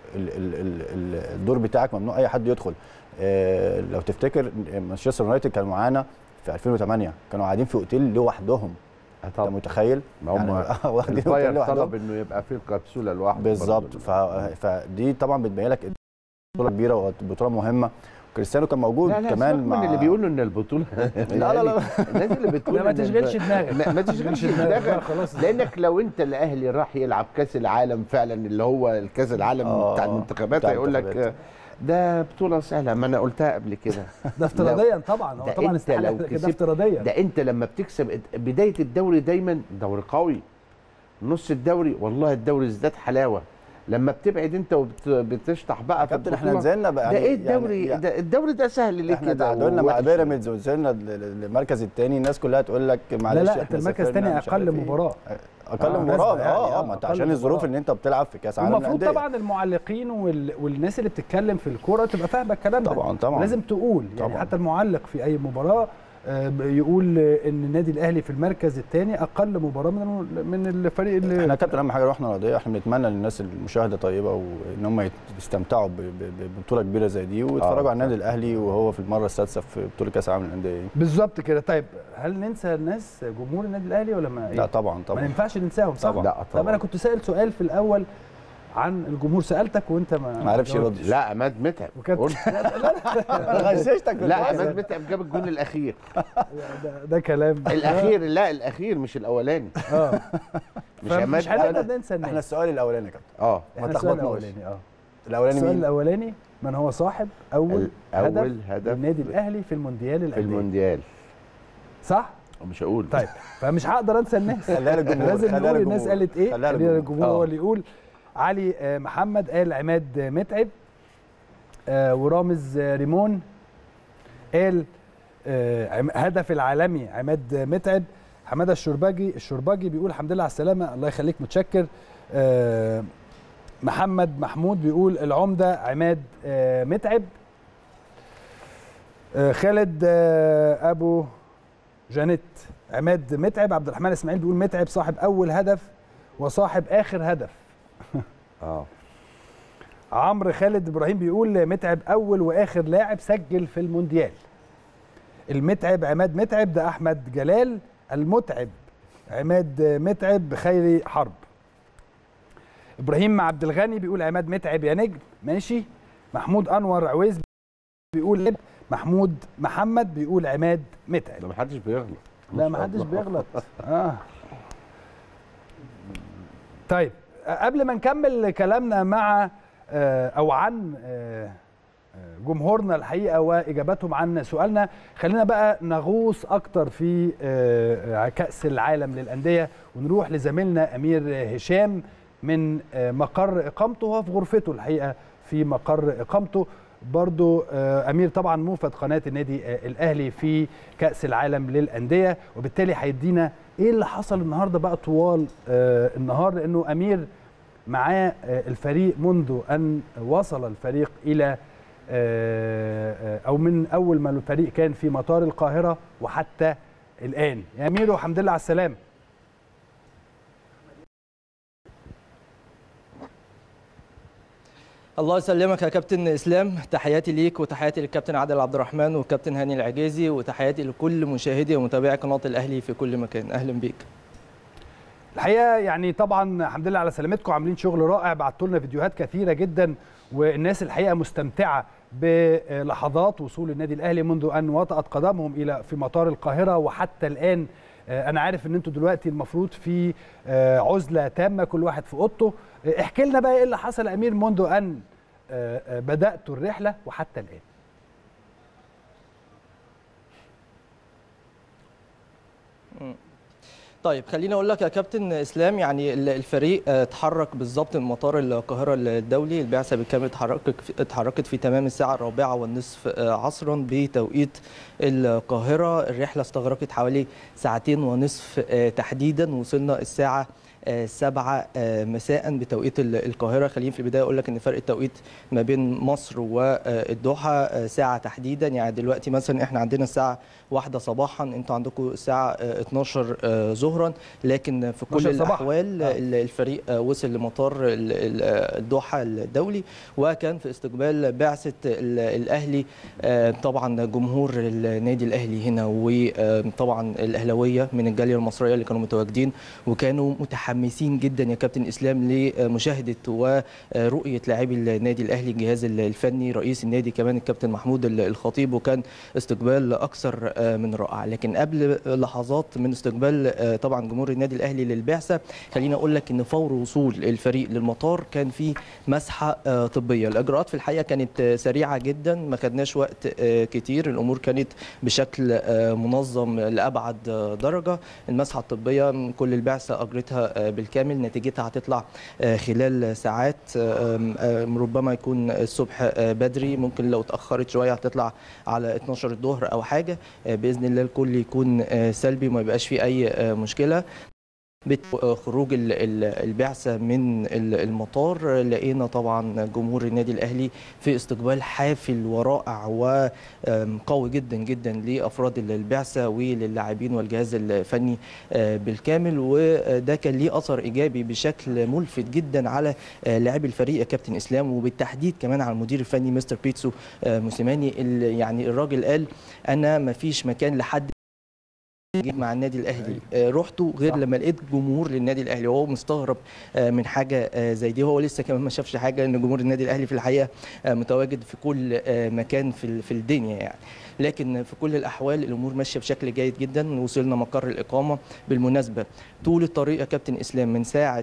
الدور بتاعك ممنوع اي حد يدخل. لو تفتكر مانشستر يونايتد كانوا معانا في 2008 كانوا قاعدين في اوتيل لوحدهم. انت متخيل؟ ما هم واخدين طلب انه يبقى في الكبسوله لوحده بالظبط. فدي طبعا بتبين لك بطوله كبيره وبطوله مهمه. كريستيانو كان موجود كمان مع اللي بيقولوا ان البطوله لا الناس اللي بتقول ما تشغلش دماغك ما تشغلش دماغك خلاص. لانك لو انت الاهلي راح يلعب كاس العالم فعلا اللي هو الكاس العالم بتاع المنتخبات هيقول لك ده بطوله سهله. ما انا قلتها قبل كده ده افتراضيا طبعا هو طبعا استحاله كده افتراضيا. ده انت لما بتكسب بدايه الدوري دايما دوري قوي نص الدوري والله الدوري ازداد حلاوه لما بتبعد انت وبتشطح بقى في كابتن احنا نزلنا بقى ده ايه الدوري يعني ده الدوري ده سهل ليه كده. احنا تعادلنا مع بيراميدز ونزلنا للمركز الثاني الناس كلها تقول لك معلش لا انت المركز الثاني اقل مباراه مباراه ما انت عشان الظروف ان انت بتلعب في كاس عالم. المفروض طبعا المعلقين والناس اللي بتتكلم في الكوره تبقى فاهمه الكلام ده طبعا لازم تقول يعني حتى المعلق في اي مباراه يقول ان النادي الاهلي في المركز الثاني اقل مباراه من الفريق اللي احنا كابتن اهم حاجه روحنا رياضيه. احنا بنتمنى للناس المشاهده طيبه وان هم يستمتعوا ببطوله كبيره زي دي ويتفرجوا على النادي الاهلي وهو في المره السادسه في بطوله كاس العالم للانديه. بالظبط كده. طيب هل ننسى الناس جمهور النادي الاهلي ولا ما؟ لا طبعا ما ينفعش ننساهم صح؟ طبعا. طب انا كنت سائل سؤال في الاول عن الجمهور سالتك وانت ما عرفش يرد. لا عماد متعب غششتك. لا عماد متعب جاب الجون الاخير ده كلام الاخير. لا الاخير مش الاولاني. مش عماد. مش هنقدر ننسى الناس. احنا السؤال الاولاني يا كابتن ما تلخبطناش. السؤال الاولاني من هو صاحب اول هدف النادي الاهلي في المونديال الانديه؟ في المونديال صح؟ مش هقول. طيب فمش هقدر انسى الناس. خليها للجمهور. لازم نقول الناس قالت ايه. خلينا للجمهور هو اللي يقول. علي محمد قال عماد متعب ورامز ريمون قال هدف العالمي عماد متعب. حماده الشرباجي بيقول الحمد لله على السلامه الله يخليك متشكر. محمد محمود بيقول العمده عماد متعب. خالد ابو جانيت عماد متعب. عبد الرحمن اسماعيل بيقول متعب صاحب اول هدف وصاحب اخر هدف. عمرو خالد ابراهيم بيقول متعب اول واخر لاعب سجل في المونديال. المتعب عماد متعب ده احمد جلال. المتعب عماد متعب خيري حرب. ابراهيم عبد الغني بيقول عماد متعب يا نجم ماشي. محمود انور عويز بيقول محمود محمد بيقول عماد متعب. ده محدش بيغلط. لا محدش بيغلط. طيب قبل ما نكمل كلامنا مع او عن جمهورنا الحقيقه واجاباتهم عن سؤالنا خلينا بقى نغوص اكتر في كأس العالم للأندية ونروح لزميلنا امير هشام من مقر اقامته. هو في غرفته الحقيقه في مقر اقامته برضو. امير طبعا موفد قناه النادي الاهلي في كأس العالم للأندية وبالتالي هيدينا ايه اللي حصل النهارده بقى طوال النهار لانه امير معاه الفريق منذ ان وصل الفريق الى او من اول ما الفريق كان في مطار القاهره وحتى الان. يا امير والحمد لله على السلامه. الله يسلمك يا كابتن اسلام. تحياتي ليك وتحياتي للكابتن عادل عبد الرحمن والكابتن هاني العجيزي وتحياتي لكل مشاهدي ومتابعي قناه الاهلي في كل مكان. اهلا بيك. الحقيقه يعني طبعا الحمد لله على سلامتكم. عاملين شغل رائع. بعتوا لنا فيديوهات كثيره جدا والناس الحقيقه مستمتعه بلحظات وصول النادي الاهلي منذ ان وطأت قدمهم الى في مطار القاهره وحتى الان. انا عارف ان انتوا دلوقتي المفروض في عزله تامه كل واحد في اوضته. احكي لنا بقى ايه اللي حصل يا امير منذ ان بداتوا الرحله وحتى الان. طيب خليني اقول لك يا كابتن اسلام، يعني الفريق اتحرك بالظبط من مطار القاهره الدولي. البعثه بالكامل اتحركت في تمام الساعه 4:30 عصرا بتوقيت القاهره. الرحله استغرقت حوالي 2.5 ساعات تحديدا. وصلنا الساعه 7 مساء بتوقيت القاهره. خليني في البدايه اقول لك ان فرق التوقيت ما بين مصر والدوحه ساعه تحديدا. يعني دلوقتي مثلا احنا عندنا الساعه 1 صباحا، انتوا عندكم الساعه 12 ظهرا، لكن في كل الاحوال الفريق وصل لمطار الدوحه الدولي، وكان في استقبال بعثه الاهلي طبعا جمهور النادي الاهلي هنا، وطبعا الاهلاويه من الجاليه المصريه اللي كانوا متواجدين، وكانوا متحمسين جدا يا كابتن اسلام لمشاهده ورؤيه لاعبي النادي الاهلي، الجهاز الفني، رئيس النادي كمان الكابتن محمود الخطيب، وكان استقبال اكثر من رائع. لكن قبل لحظات من استقبال طبعا جمهور النادي الاهلي للبعثه، خليني اقول لك ان فور وصول الفريق للمطار كان في مسحه طبيه. الاجراءات في الحقيقه كانت سريعه جدا، ما خدناش وقت كتير، الامور كانت بشكل منظم لابعد درجه. المسحه الطبيه كل البعثه اجرتها بالكامل، نتيجتها هتطلع خلال ساعات، ربما يكون الصبح بدري، ممكن لو اتاخرت شويه هتطلع على 12 الظهر او حاجه. باذن الله الكل يكون سلبي وما يبقاش فيه اي مشكله. بخروج البعثة من المطار لقينا طبعا جمهور النادي الأهلي في استقبال حافل ورائع وقوي جدا جدا لأفراد البعثة وللاعبين والجهاز الفني بالكامل، وده كان ليه أثر إيجابي بشكل ملفت جدا على لاعبي الفريق يا كابتن إسلام، وبالتحديد كمان على المدير الفني مستر بيتسو موسيماني. يعني الراجل قال أنا ما فيش مكان لحد مع النادي الاهلي رحته غير لما لقيت جمهور للنادي الاهلي، وهو مستغرب من حاجه زي دي. هو لسه كمان ما شافش حاجه، لان جمهور النادي الاهلي في الحقيقه متواجد في كل مكان في الدنيا يعني. لكن في كل الاحوال الامور ماشيه بشكل جيد جدا. وصلنا مقر الاقامه. بالمناسبه طول الطريق يا كابتن اسلام من ساعه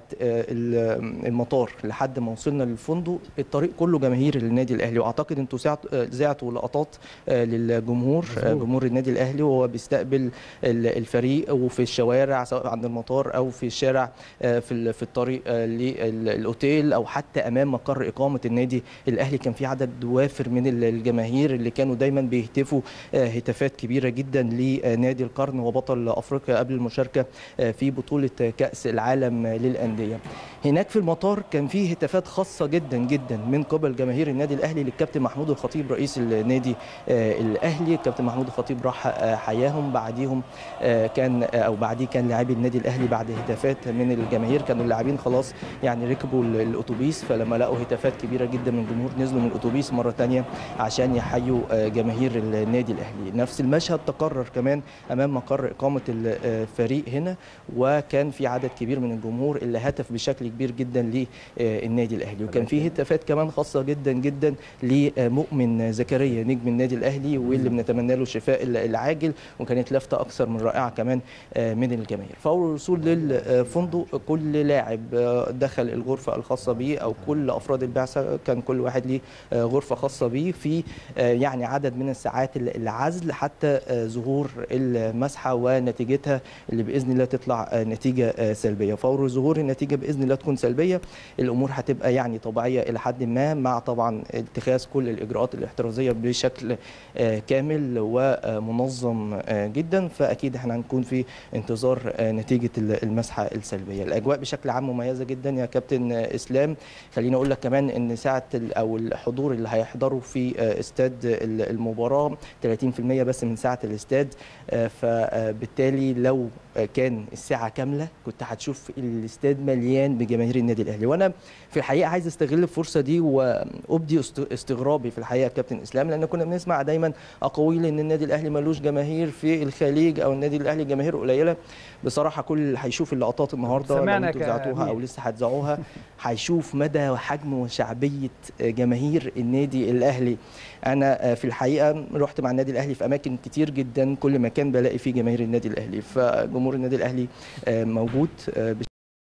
المطار لحد ما وصلنا للفندق، الطريق كله جماهير للنادي الاهلي، واعتقد انتوا زعتوا لقطات للجمهور، جمهور النادي الاهلي وهو بيستقبل الفريق، وفي الشوارع سواء عند المطار او في الشارع في الطريق للاوتيل او حتى امام مقر اقامه النادي الاهلي. كان في عدد وافر من الجماهير اللي كانوا دايما بيهتفوا هتافات كبيره جدا لنادي القرن وبطل افريقيا قبل المشاركه في بطوله كاس العالم للانديه. هناك في المطار كان في هتافات خاصه جدا جدا من قبل جماهير النادي الاهلي للكابتن محمود الخطيب رئيس النادي الاهلي. الكابتن محمود الخطيب راح حياهم، بعديه كان لاعبي النادي الاهلي بعد هتافات من الجماهير. كانوا اللاعبين خلاص يعني ركبوا الاتوبيس، فلما لقوا هتافات كبيره جدا من الجمهور نزلوا من الاتوبيس مره ثانيه عشان يحيوا جماهير النادي الاهلي. نفس المشهد تكرر كمان امام مقر اقامه الفريق هنا، وكان في عدد كبير من الجمهور اللي هتف بشكل كبير جدا للنادي الاهلي. وكان في هتافات كمان خاصه جدا جدا لمؤمن زكريا نجم النادي الاهلي، واللي بنتمنى له الشفاء العاجل، وكانت لافته اكثر من رائعه كمان من الجماهير. فور الوصول للفندق كل لاعب دخل الغرفه الخاصه به، او كل افراد البعثه كان كل واحد ليه غرفه خاصه به في يعني عدد من الساعات العزل حتى ظهور المسحه ونتيجتها اللي باذن الله تطلع نتيجه سلبيه. فور ظهور النتيجه باذن الله تكون سلبيه، الامور هتبقى يعني طبيعيه الى حد ما، مع طبعا اتخاذ كل الاجراءات الاحترازيه بشكل كامل ومنظم جدا. فاكيد احنا هنكون في انتظار نتيجه المسحه السلبيه. الاجواء بشكل عام مميزه جدا يا كابتن اسلام. خليني اقول لك كمان ان ساعه او الحضور اللي هيحضروا في استاد المباراه 30% بس من ساعه الاستاد، فبالتالي لو كان الساعه كامله كنت هتشوف الاستاد مليان بجماهير النادي الاهلي. وانا في الحقيقه عايز استغل الفرصه دي وابدي استغرابي في الحقيقه يا كابتن اسلام، لان كنا بنسمع دايما اقاويل ان النادي الاهلي ملوش جماهير في الخليج، او النادي الاهلي جماهير قليله. بصراحه كل اللي هيشوف اللقطات النهارده لو انتوا ذاعتوها او لسه هتذاعوها هيشوف مدى وحجم وشعبيه جماهير النادي الاهلي. انا في الحقيقه رحت مع النادي الاهلي في اماكن كتير جدا، كل مكان بلاقي فيه جماهير النادي الاهلي، فجمهور النادي الاهلي موجود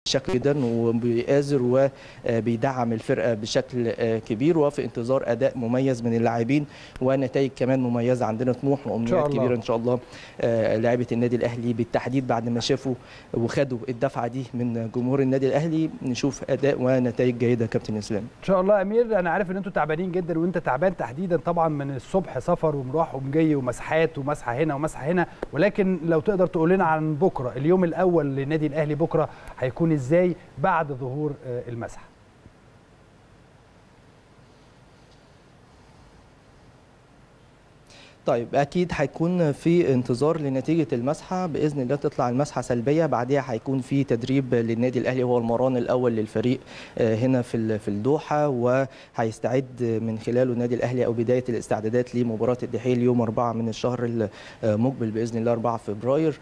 بشكل جدا وبيآزر وبيدعم الفرقه بشكل كبير، وفي انتظار اداء مميز من اللاعبين ونتائج كمان مميزه. عندنا طموح وامنيات كبيره ان شاء الله لاعيبه النادي الاهلي بالتحديد بعد ما شافوا وخدوا الدفعه دي من جمهور النادي الاهلي، نشوف اداء ونتائج جيده. كابتن اسلام ان شاء الله. امير انا عارف ان انتوا تعبانين جدا وانت تعبان تحديدا طبعا من الصبح، سفر ومروح ومجي ومسحات ومسحه هنا ومسحه هنا، ولكن لو تقدر تقول لنا عن بكره، اليوم الاول للنادي الاهلي بكره هيكون ازاي بعد ظهور المسحه؟ طيب اكيد هيكون في انتظار لنتيجه المسحه، باذن الله تطلع المسحه سلبيه، بعدها هيكون في تدريب للنادي الاهلي، هو المران الاول للفريق هنا في الدوحه، وهيستعد من خلاله النادي الاهلي او بدايه الاستعدادات لمباراه الدحيل يوم 4 من الشهر المقبل باذن الله 4 فبراير.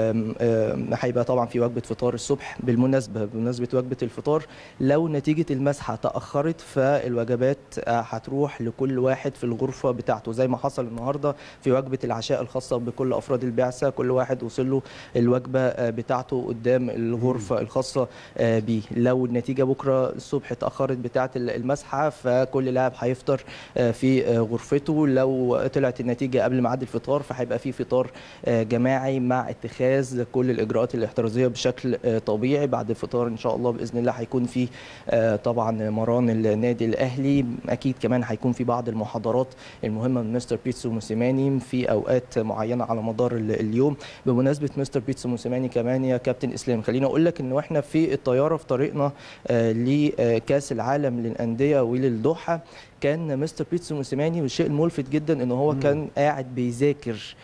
هيبقى طبعا في وجبه فطار الصبح. بمناسبه وجبه الفطار، لو نتيجه المسحه تاخرت فالوجبات هتروح لكل واحد في الغرفه بتاعته، زي ما حصل النهارده في وجبه العشاء الخاصه بكل افراد البعثه، كل واحد وصل له الوجبه بتاعته قدام الغرفه الخاصه بيه. لو النتيجه بكره الصبح اتاخرت بتاعه المسحه فكل لاعب هيفطر في غرفته. لو طلعت النتيجه قبل ميعاد الفطار فهيبقى في فطار جماعي مع اتخاذ كل الاجراءات الاحترازيه بشكل طبيعي. بعد الفطار ان شاء الله باذن الله هيكون في طبعا مران النادي الاهلي، اكيد كمان هيكون في بعض المحاضرات المهمه من مستر بيتسو موسيماني في اوقات معينه على مدار اليوم. بمناسبه مستر بيتسو موسيماني كمان يا كابتن اسلام، خليني اقول لك ان احنا في الطياره في طريقنا لكاس العالم للانديه وللدوحه، كان مستر بيتسو موسيماني، والشيء الملفت جدا ان هو كان قاعد بيذاكر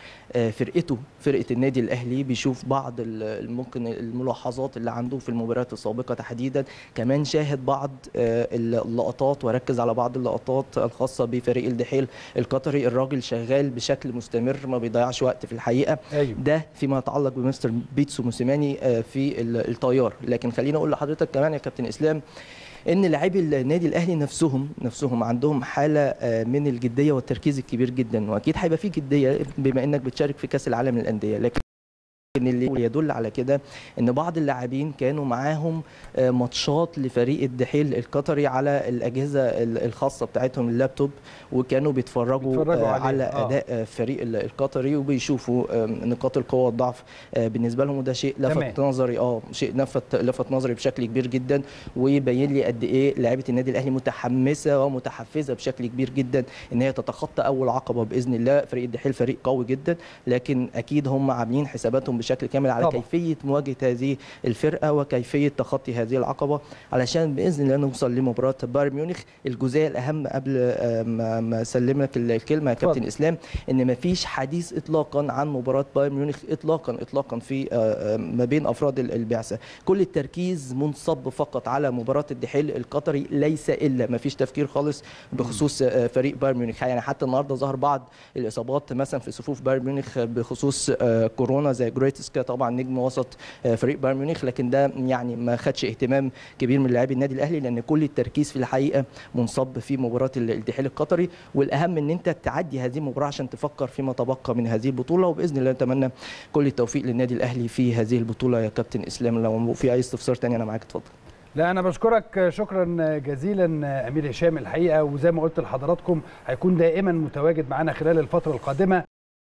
فرقه النادي الاهلي، بيشوف بعض ممكن الملاحظات اللي عنده في المباريات السابقه تحديدا، كمان شاهد بعض اللقطات وركز على بعض اللقطات الخاصه بفريق الدحيل القطري. الراجل شغال بشكل مستمر، ما بيضيعش وقت في الحقيقه. أيوه. ده فيما يتعلق بمستر بيتسو موسيماني في الطيار. لكن خليني اقول لحضرتك كمان يا كابتن اسلام ان لاعبي النادي الاهلي نفسهم عندهم حاله من الجديه والتركيز الكبير جدا، واكيد هيبقى في جديه بما انك بتشارك في كاس العالم للانديه. لكن اللي يدل على كده ان بعض اللاعبين كانوا معاهم ماتشات لفريق الدحيل القطري على الاجهزه الخاصه بتاعتهم، اللابتوب، وكانوا بيتفرجوا على اداء فريق القطري وبيشوفوا نقاط القوه والضعف بالنسبه لهم، وده شيء لفت نظري شيء لفت نظري بشكل كبير جدا، ويبين لي قد ايه لاعيبه النادي الاهلي متحمسه ومتحفزه بشكل كبير جدا ان هي تتخطى اول عقبه باذن الله. فريق الدحيل فريق قوي جدا، لكن اكيد هم عاملين حساباتهم بشكل كامل على طبعا كيفيه مواجهه هذه الفرقه وكيفيه تخطي هذه العقبه، علشان باذن الله نوصل لمباراه بايرن ميونخ. الجزئيه الاهم قبل ما اسلم لك الكلمه يا كابتن اسلام، ان ما فيش حديث اطلاقا عن مباراه بايرن ميونخ اطلاقا في ما بين افراد البعثه. كل التركيز منصب فقط على مباراه الدحيل القطري، ليس الا ما فيش تفكير خالص بخصوص فريق بايرن ميونخ. يعني حتى النهارده ظهر بعض الاصابات مثلا في صفوف بايرن ميونخ بخصوص كورونا، زي جريتسكا طبعا نجم وسط فريق بايرن ميونخ، لكن ده يعني ما خدش اهتمام كبير من لاعبي النادي الاهلي، لان كل التركيز في الحقيقه منصب في مباراه الدحيل القطري. والاهم ان انت تعدي هذه المباراه عشان تفكر فيما تبقى من هذه البطوله، وباذن الله نتمنى كل التوفيق للنادي الاهلي في هذه البطوله يا كابتن اسلام. لو في اي استفسار ثاني انا معاك، اتفضل. لا انا بشكرك شكرا جزيلا امير هشام الحقيقه، وزي ما قلت لحضراتكم هيكون دائما متواجد معنا خلال الفتره القادمه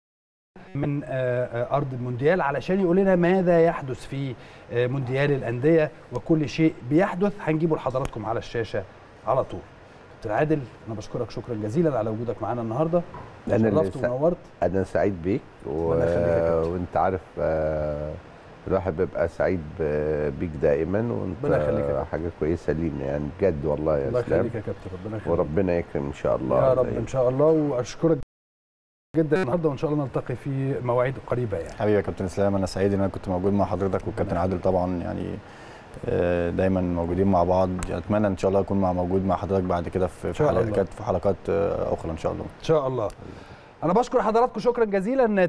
من ارض المونديال علشان يقول لنا ماذا يحدث في مونديال الانديه، وكل شيء بيحدث هنجيبه لحضراتكم على الشاشه على طول. كابتن عادل انا بشكرك شكرا جزيلا على وجودك معانا النهارده، شرفت ونورت. انا سعيد بيك وانت عارف الواحد بيبقى سعيد بيك دائما، وانت حاجه كويسه لينا يعني بجد والله يا اسلام. الله يخليك يا كابتن، ربنا يخليك وربنا يكرم ان شاء الله يا رب ان شاء الله. واشكرك جدا النهارده، وان شاء الله نلتقي في مواعيد قريبه يعني. حبيبي يا كابتن اسلام، انا سعيد ان انا كنت موجود مع حضرتك والكابتن عادل طبعا، يعني دايما موجودين مع بعض. اتمنى ان شاء الله اكون موجود مع حضرتك بعد كده في حلقات اخرى ان شاء الله. ان شاء الله. انا بشكر حضراتكم شكرا جزيلا.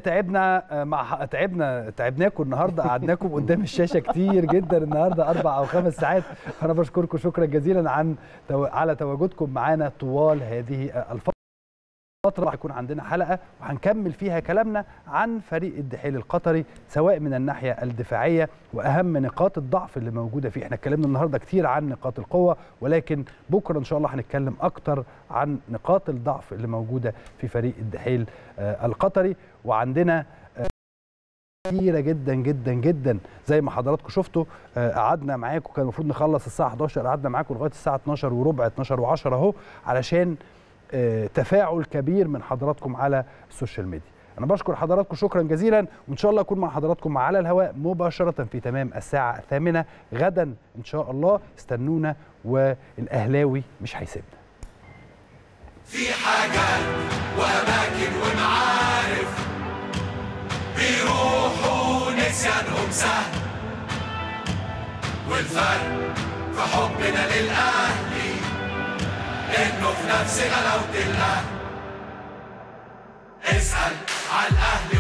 تعبناكم النهارده، قعدناكم قدام الشاشه كتير جدا النهارده 4 أو 5 ساعات، فانا بشكركم شكرا جزيلا على تواجدكم معانا طوال هذه الفتره. الفتره هيكون عندنا حلقه وهنكمل فيها كلامنا عن فريق الدحيل القطري، سواء من الناحيه الدفاعيه واهم نقاط الضعف اللي موجوده فيه. احنا اتكلمنا النهارده كتير عن نقاط القوه، ولكن بكره ان شاء الله هنتكلم اكتر عن نقاط الضعف اللي موجوده في فريق الدحيل القطري. وعندنا كتيرة جدا جدا جدا زي ما حضراتكم شفتوا. قعدنا معاكم، كان المفروض نخلص الساعه 11، قعدنا معاكم لغايه الساعه 12 وربع، 12 و10 اهو، علشان تفاعل كبير من حضراتكم على السوشيال ميديا. انا بشكر حضراتكم شكرا جزيلا، وان شاء الله اكون مع حضراتكم على الهواء مباشره في تمام الساعه 8 غدا ان شاء الله. استنونا والاهلاوي مش هيسيبنا. في حاجات واماكن ومعارف بيروحوا نسيانهم سهل، والفرق في حبنا للأهلي إنه في نفس غلاوة الأهل. اسأل على الأهلي